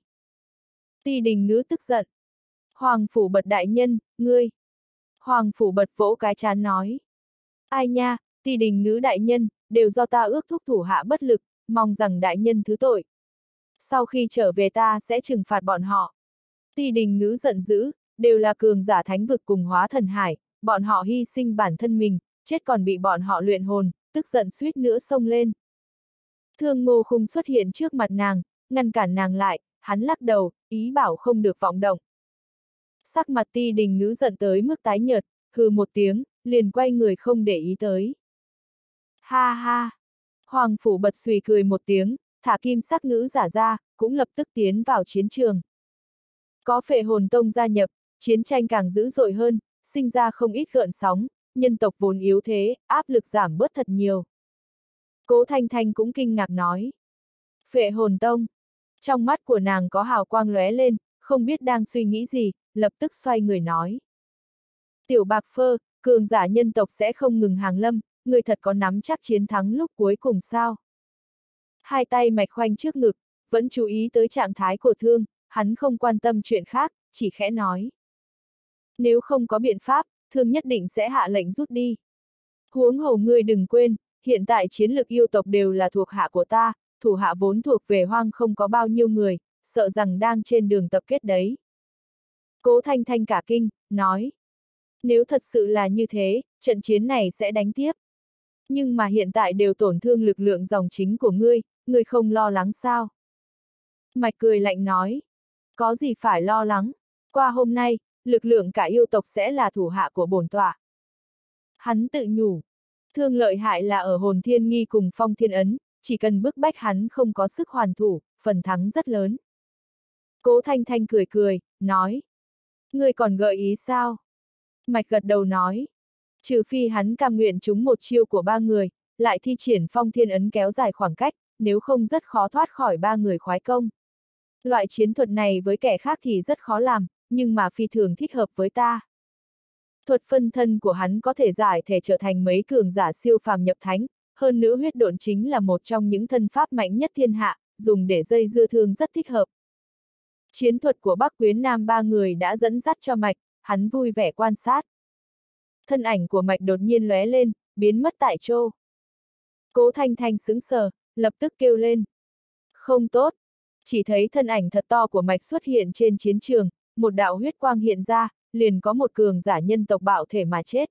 Speaker 1: Ti Đình Ngữ tức giận. Hoàng phủ bật đại nhân, ngươi. Hoàng phủ bật vỗ cái trán nói. Ai nha, Ti Đình Ngữ đại nhân, đều do ta ước thúc thủ hạ bất lực, mong rằng đại nhân thứ tội. Sau khi trở về ta sẽ trừng phạt bọn họ. Ti Đình Ngữ giận dữ, đều là cường giả thánh vực cùng hóa thần hải, bọn họ hy sinh bản thân mình, chết còn bị bọn họ luyện hồn, tức giận suýt nữa xông lên. Thương Ngô Khung xuất hiện trước mặt nàng, ngăn cản nàng lại, hắn lắc đầu, ý bảo không được vọng động. Sắc mặt Ti Đình Ngữ giận tới mức tái nhợt, hừ một tiếng, liền quay người không để ý tới. Ha ha! Hoàng phủ bật xùy cười một tiếng, thả kim sắc ngữ giả ra, cũng lập tức tiến vào chiến trường. Có Phệ Hồn Tông gia nhập, chiến tranh càng dữ dội hơn, sinh ra không ít gợn sóng, nhân tộc vốn yếu thế, áp lực giảm bớt thật nhiều. Cố Thanh Thanh cũng kinh ngạc nói. Phệ Hồn Tông. Trong mắt của nàng có hào quang lóe lên, không biết đang suy nghĩ gì, lập tức xoay người nói. Tiểu Bạc Phơ, cường giả nhân tộc sẽ không ngừng hàng lâm, người thật có nắm chắc chiến thắng lúc cuối cùng sao? Hai tay mạch khoanh trước ngực, vẫn chú ý tới trạng thái của Thương, hắn không quan tâm chuyện khác, chỉ khẽ nói. Nếu không có biện pháp, Thương nhất định sẽ hạ lệnh rút đi. Huống hồ ngươi đừng quên, hiện tại chiến lực yêu tộc đều là thuộc hạ của ta, thủ hạ vốn thuộc về Hoang không có bao nhiêu người, sợ rằng đang trên đường tập kết đấy. Cố Thanh Thanh cả kinh, nói. Nếu thật sự là như thế, trận chiến này sẽ đánh tiếp. Nhưng mà hiện tại đều tổn thương lực lượng dòng chính của ngươi không lo lắng sao? Mạch cười lạnh nói. Có gì phải lo lắng, qua hôm nay, lực lượng cả yêu tộc sẽ là thủ hạ của bổn tọa. Hắn tự nhủ. Thương lợi hại là ở Hồn Thiên Nghi cùng Phong Thiên Ấn, chỉ cần bức bách hắn không có sức hoàn thủ, phần thắng rất lớn. Cố Thanh Thanh cười cười, nói. Ngươi còn gợi ý sao? Mạch gật đầu nói. Trừ phi hắn cam nguyện trúng một chiêu của ba người, lại thi triển Phong Thiên Ấn kéo dài khoảng cách, nếu không rất khó thoát khỏi ba người khoái công. Loại chiến thuật này với kẻ khác thì rất khó làm, nhưng mà phi thường thích hợp với ta. Thuật phân thân của hắn có thể giải thể trở thành mấy cường giả siêu phàm nhập thánh, hơn nữa huyết độn chính là một trong những thân pháp mạnh nhất thiên hạ, dùng để dây dưa thương rất thích hợp. Chiến thuật của Bắc Quyến Nam ba người đã dẫn dắt cho Mạch, hắn vui vẻ quan sát. Thân ảnh của Mạch đột nhiên lóe lên, biến mất tại chỗ. Cố Thanh Thanh sững sờ, lập tức kêu lên. Không tốt. Chỉ thấy thân ảnh thật to của Mạch xuất hiện trên chiến trường, một đạo huyết quang hiện ra, liền có một cường giả nhân tộc bạo thể mà chết.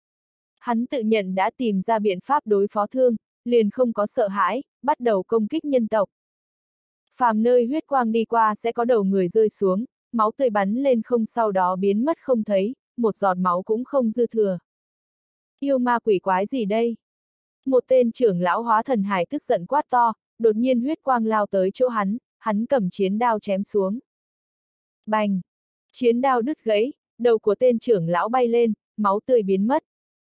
Speaker 1: Hắn tự nhận đã tìm ra biện pháp đối phó thương, liền không có sợ hãi, bắt đầu công kích nhân tộc. Phàm nơi huyết quang đi qua sẽ có đầu người rơi xuống, máu tươi bắn lên không sau đó biến mất không thấy, một giọt máu cũng không dư thừa. Yêu ma quỷ quái gì đây? Một tên trưởng lão hóa thần hải tức giận quát to, đột nhiên huyết quang lao tới chỗ hắn cầm chiến đao chém xuống. Bành! Chiến đao đứt gãy, đầu của tên trưởng lão bay lên, máu tươi biến mất.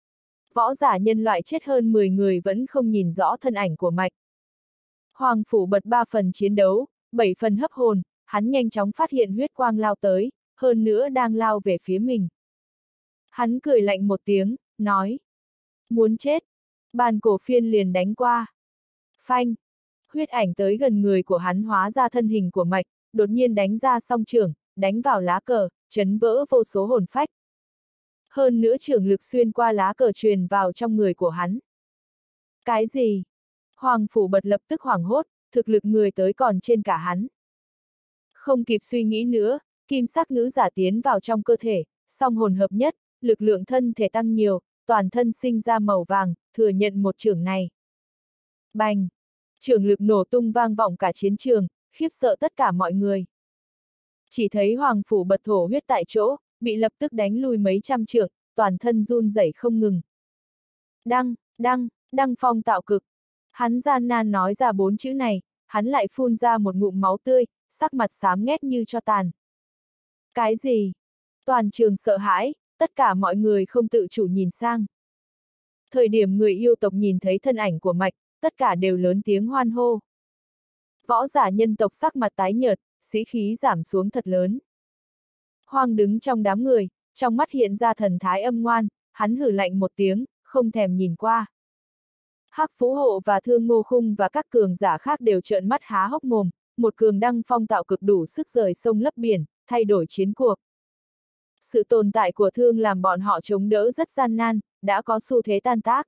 Speaker 1: Võ giả nhân loại chết hơn 10 người vẫn không nhìn rõ thân ảnh của Mạch. Hoàng Phủ bật 3 phần chiến đấu, 7 phần hấp hồn, hắn nhanh chóng phát hiện huyết quang lao tới, hơn nữa đang lao về phía mình. Hắn cười lạnh một tiếng, nói. Muốn chết. Bàn cổ phiên liền đánh qua. Phanh. Huyết ảnh tới gần người của hắn hóa ra thân hình của Mạch, đột nhiên đánh ra song trưởng, đánh vào lá cờ, chấn vỡ vô số hồn phách. Hơn nữa trưởng lực xuyên qua lá cờ truyền vào trong người của hắn. Cái gì? Hoàng Phủ bật lập tức hoảng hốt, thực lực người tới còn trên cả hắn. Không kịp suy nghĩ nữa, kim sắc ngữ giả tiến vào trong cơ thể, song hồn hợp nhất, lực lượng thân thể tăng nhiều, toàn thân sinh ra màu vàng, thừa nhận một chưởng này. Bành! Chưởng lực nổ tung vang vọng cả chiến trường, khiếp sợ tất cả mọi người. Chỉ thấy Hoàng Phủ bật thổ huyết tại chỗ, bị lập tức đánh lui mấy trăm trượng, toàn thân run rẩy không ngừng. Đăng phong tạo cực. Hắn gian nan nói ra 4 chữ này, hắn lại phun ra một ngụm máu tươi, sắc mặt xám nghét như cho tàn. Cái gì? Toàn trường sợ hãi, tất cả mọi người không tự chủ nhìn sang. Thời điểm người yêu tộc nhìn thấy thân ảnh của Mạch, tất cả đều lớn tiếng hoan hô. Võ giả nhân tộc sắc mặt tái nhợt, sĩ khí giảm xuống thật lớn. Hoang đứng trong đám người, trong mắt hiện ra thần thái âm ngoan, hắn hử lạnh một tiếng, không thèm nhìn qua. Hắc Phú Hộ và Thương Ngô Khung và các cường giả khác đều trợn mắt há hốc mồm, một cường đăng phong tạo cực đủ sức rời sông lấp biển, thay đổi chiến cuộc. Sự tồn tại của thương làm bọn họ chống đỡ rất gian nan, đã có xu thế tan tác.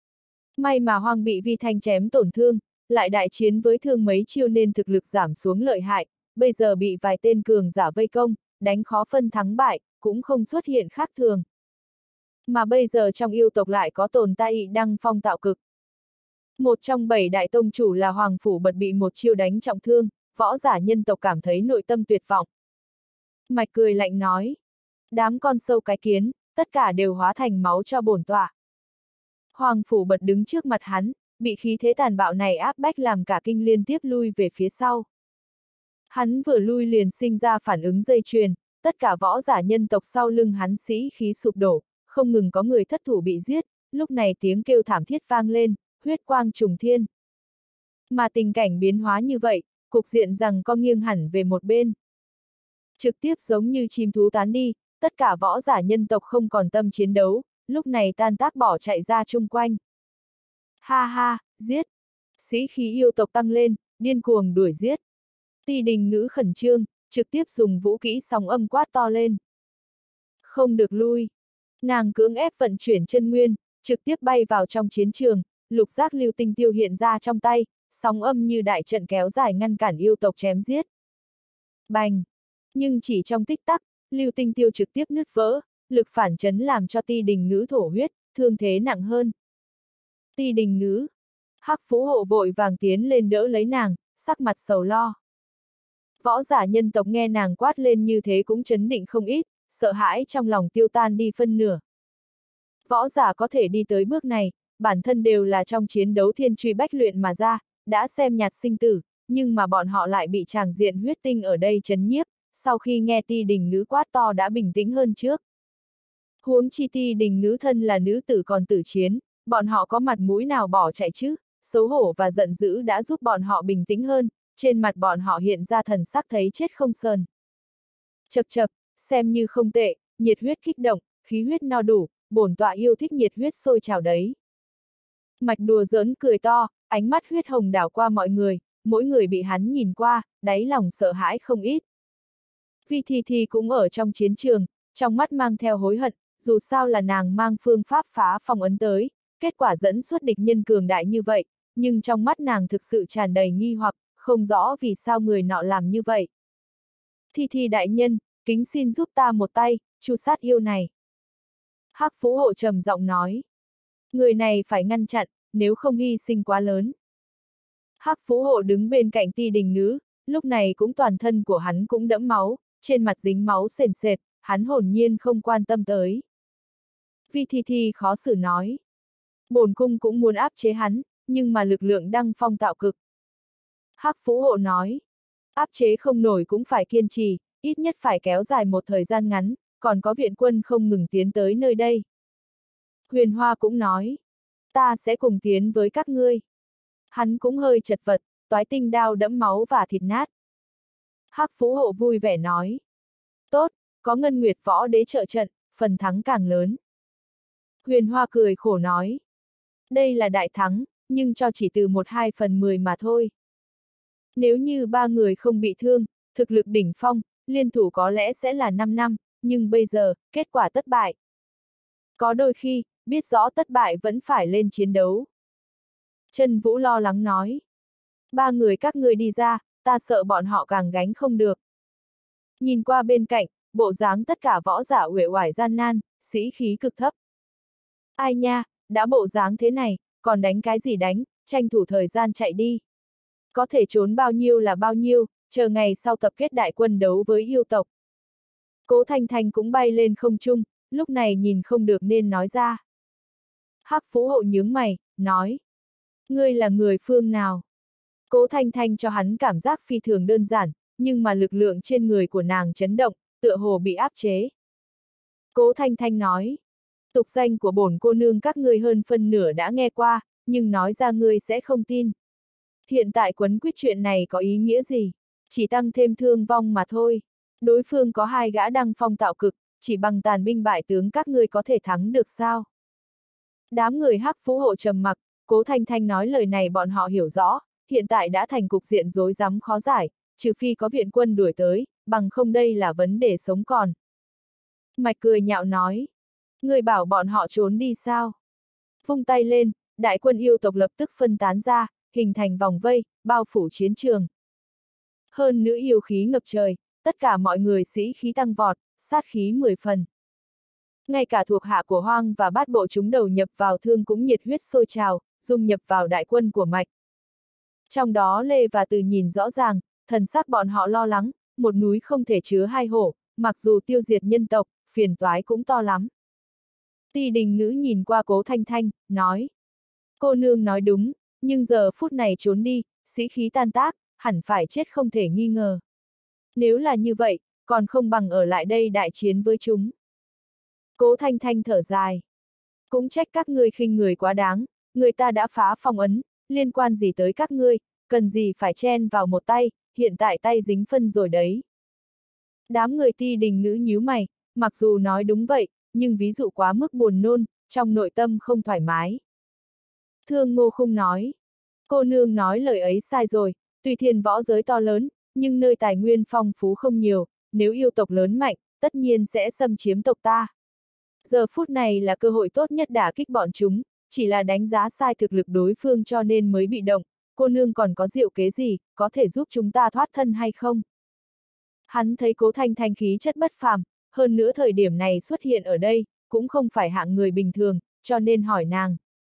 Speaker 1: May mà Hoang bị Vi Thanh chém tổn thương, lại đại chiến với thương mấy chiêu nên thực lực giảm xuống lợi hại, bây giờ bị vài tên cường giả vây công, đánh khó phân thắng bại, cũng không xuất hiện khác thường. Mà bây giờ trong yêu tộc lại có tồn tại đăng phong tạo cực. Một trong 7 đại tông chủ là Hoàng Phủ bật bị một chiêu đánh trọng thương, võ giả nhân tộc cảm thấy nội tâm tuyệt vọng. Mạch cười lạnh nói. Đám con sâu cái kiến, tất cả đều hóa thành máu cho bổn tọa. Hoàng Phủ bật đứng trước mặt hắn, bị khí thế tàn bạo này áp bách làm cả kinh liên tiếp lui về phía sau. Hắn vừa lui liền sinh ra phản ứng dây chuyền, tất cả võ giả nhân tộc sau lưng hắn sĩ khí sụp đổ, không ngừng có người thất thủ bị giết, lúc này tiếng kêu thảm thiết vang lên, huyết quang trùng thiên. Mà tình cảnh biến hóa như vậy, cục diện rằng co nghiêng hẳn về một bên. Trực tiếp giống như chim thú tán đi, tất cả võ giả nhân tộc không còn tâm chiến đấu, lúc này tan tác bỏ chạy ra chung quanh. Ha ha, giết! Sĩ khí yêu tộc tăng lên, điên cuồng đuổi giết. Ti Đình Ngữ khẩn trương, trực tiếp dùng vũ kỹ sóng âm quát to lên. Không được lui. Nàng cưỡng ép vận chuyển chân nguyên, trực tiếp bay vào trong chiến trường, lục giác lưu tinh tiêu hiện ra trong tay, sóng âm như đại trận kéo dài ngăn cản yêu tộc chém giết. Bành! Nhưng chỉ trong tích tắc, lưu tinh tiêu trực tiếp nứt vỡ, lực phản chấn làm cho Ti Đình Ngữ thổ huyết, thương thế nặng hơn. Ti Đình Ngữ! Hắc Phú Hộ vội vàng tiến lên đỡ lấy nàng, sắc mặt sầu lo. Võ giả nhân tộc nghe nàng quát lên như thế cũng chấn định không ít, sợ hãi trong lòng tiêu tan đi phân nửa. Võ giả có thể đi tới bước này, bản thân đều là trong chiến đấu thiên truy bách luyện mà ra, đã xem nhạt sinh tử, nhưng mà bọn họ lại bị tràng diện huyết tinh ở đây chấn nhiếp, sau khi nghe Ti Đình Ngữ quát to đã bình tĩnh hơn trước. Huống chi Ti Đình Ngữ thân là nữ tử còn tử chiến, bọn họ có mặt mũi nào bỏ chạy chứ, xấu hổ và giận dữ đã giúp bọn họ bình tĩnh hơn, trên mặt bọn họ hiện ra thần sắc thấy chết không sờn. Chậc chậc, xem như không tệ, nhiệt huyết kích động, khí huyết no đủ, bổn tọa yêu thích nhiệt huyết sôi trào đấy. Mạch đùa giỡn cười to, ánh mắt huyết hồng đảo qua mọi người, mỗi người bị hắn nhìn qua, đáy lòng sợ hãi không ít. Vi Thi cũng ở trong chiến trường, trong mắt mang theo hối hận, dù sao là nàng mang phương pháp phá phong ấn tới, kết quả dẫn xuất địch nhân cường đại như vậy, nhưng trong mắt nàng thực sự tràn đầy nghi hoặc, không rõ vì sao người nọ làm như vậy. Thi đại nhân, kính xin giúp ta một tay, tru sát yêu này. Hắc Phú Hộ trầm giọng nói. Người này phải ngăn chặn, nếu không hy sinh quá lớn. Hắc Phú Hộ đứng bên cạnh Ti Đình Ngữ, lúc này cũng toàn thân của hắn cũng đẫm máu, trên mặt dính máu sền sệt, hắn hồn nhiên không quan tâm tới. Vi Thi khó xử nói. Bổn cung cũng muốn áp chế hắn, nhưng mà lực lượng đăng phong tạo cực. Hắc Phú Hộ nói. Áp chế không nổi cũng phải kiên trì, ít nhất phải kéo dài một thời gian ngắn, còn có viện quân không ngừng tiến tới nơi đây. Huyền Hoa cũng nói. Ta sẽ cùng tiến với các ngươi. Hắn cũng hơi chật vật, toái tinh đao đẫm máu và thịt nát. Hắc Phú Hộ vui vẻ nói. Tốt, có Ngân Nguyệt Võ Đế trợ trận, phần thắng càng lớn. Huyền Hoa cười khổ nói. Đây là đại thắng, nhưng cho chỉ từ 1/2/10 mà thôi. Nếu như 3 người không bị thương, thực lực đỉnh phong, liên thủ có lẽ sẽ là 5 năm, nhưng bây giờ, kết quả thất bại. Có đôi khi, biết rõ thất bại vẫn phải lên chiến đấu. Trân Vũ lo lắng nói. 3 người các ngươi đi ra, ta sợ bọn họ càng gánh không được. Nhìn qua bên cạnh, bộ dáng tất cả võ giả uể oải gian nan, sĩ khí cực thấp. Ai nha, đã bộ dáng thế này, còn đánh cái gì đánh, tranh thủ thời gian chạy đi. Có thể trốn bao nhiêu là bao nhiêu, chờ ngày sau tập kết đại quân đấu với yêu tộc. Cố Thanh Thanh cũng bay lên không trung, lúc này nhìn không được nên nói ra. Hắc Phú Hộ nhướng mày, nói. Ngươi là người phương nào? Cố Thanh Thanh cho hắn cảm giác phi thường đơn giản, nhưng mà lực lượng trên người của nàng chấn động, tựa hồ bị áp chế. Cố Thanh Thanh nói. Tục danh của bổn cô nương các ngươi hơn phân nửa đã nghe qua, nhưng nói ra ngươi sẽ không tin. Hiện tại quấn quýt chuyện này có ý nghĩa gì? Chỉ tăng thêm thương vong mà thôi. Đối phương có 2 gã đăng phong tạo cực, chỉ bằng tàn binh bại tướng các ngươi có thể thắng được sao? Đám người Hắc Phú Hộ trầm mặc, Cố Thanh Thanh nói lời này bọn họ hiểu rõ, hiện tại đã thành cục diện rối rắm khó giải, trừ phi có viện quân đuổi tới, bằng không đây là vấn đề sống còn. Mạch cười nhạo nói. Người bảo bọn họ trốn đi sao? Vung tay lên, đại quân yêu tộc lập tức phân tán ra, hình thành vòng vây, bao phủ chiến trường. Hơn nữa yêu khí ngập trời, tất cả mọi người sĩ khí tăng vọt, sát khí 10 phần. Ngay cả thuộc hạ của Hoang và Bát Bộ chúng đầu nhập vào thương cũng nhiệt huyết sôi trào, dung nhập vào đại quân của Mạch. Trong đó Lê và Từ nhìn rõ ràng, thần sắc bọn họ lo lắng, một núi không thể chứa 2 hổ, mặc dù tiêu diệt nhân tộc, phiền toái cũng to lắm. Ti Đình Ngữ nhìn qua Cố Thanh Thanh, nói. Cô nương nói đúng, nhưng giờ phút này trốn đi, sĩ khí tan tác, hẳn phải chết không thể nghi ngờ. Nếu là như vậy, còn không bằng ở lại đây đại chiến với chúng. Cố Thanh Thanh thở dài. Cũng trách các ngươi khinh người quá đáng, người ta đã phá phong ấn, liên quan gì tới các ngươi, cần gì phải chen vào một tay, hiện tại tay dính phân rồi đấy. Đám người Ti Đình Ngữ nhíu mày, mặc dù nói đúng vậy, nhưng ví dụ quá mức buồn nôn, trong nội tâm không thoải mái. Thương Ngô Khung nói. Cô nương nói lời ấy sai rồi, tuy thiên võ giới to lớn, nhưng nơi tài nguyên phong phú không nhiều, nếu yêu tộc lớn mạnh, tất nhiên sẽ xâm chiếm tộc ta. Giờ phút này là cơ hội tốt nhất đả kích bọn chúng, chỉ là đánh giá sai thực lực đối phương cho nên mới bị động, cô nương còn có diệu kế gì, có thể giúp chúng ta thoát thân hay không? Hắn thấy Cố Thanh Thanh khí chất bất phàm, hơn nữa thời điểm này xuất hiện ở đây, cũng không phải hạng người bình thường, cho nên hỏi nàng.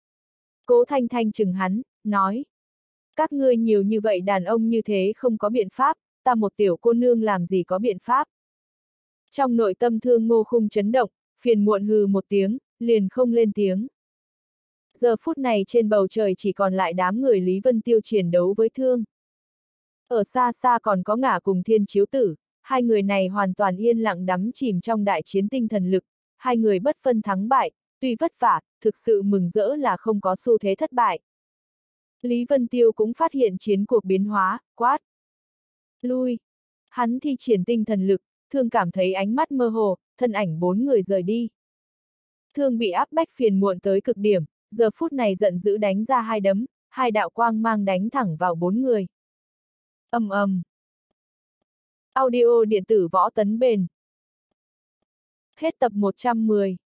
Speaker 1: Cố Thanh Thanh chừng hắn, nói. Các ngươi nhiều như vậy đàn ông như thế không có biện pháp, ta một tiểu cô nương làm gì có biện pháp. Trong nội tâm Thương Ngô Khung chấn động, phiền muộn hừ một tiếng, liền không lên tiếng. Giờ phút này trên bầu trời chỉ còn lại đám người Lý Vân Tiêu chiến đấu với Thương. Ở xa xa còn có Ngả cùng Thiên Chiếu Tử, 2 người này hoàn toàn yên lặng đắm chìm trong đại chiến tinh thần lực, 2 người bất phân thắng bại, tuy vất vả, thực sự mừng rỡ là không có xu thế thất bại. Lý Vân Tiêu cũng phát hiện chiến cuộc biến hóa, quát, Lui. Hắn thi triển tinh thần lực, Thương cảm thấy ánh mắt mơ hồ, thân ảnh 4 người rời đi. Thương bị áp bách phiền muộn tới cực điểm, giờ phút này giận dữ đánh ra 2 đấm, 2 đạo quang mang đánh thẳng vào 4 người. Ầm ầm. Audio điện tử võ tấn bền. Hết tập 110.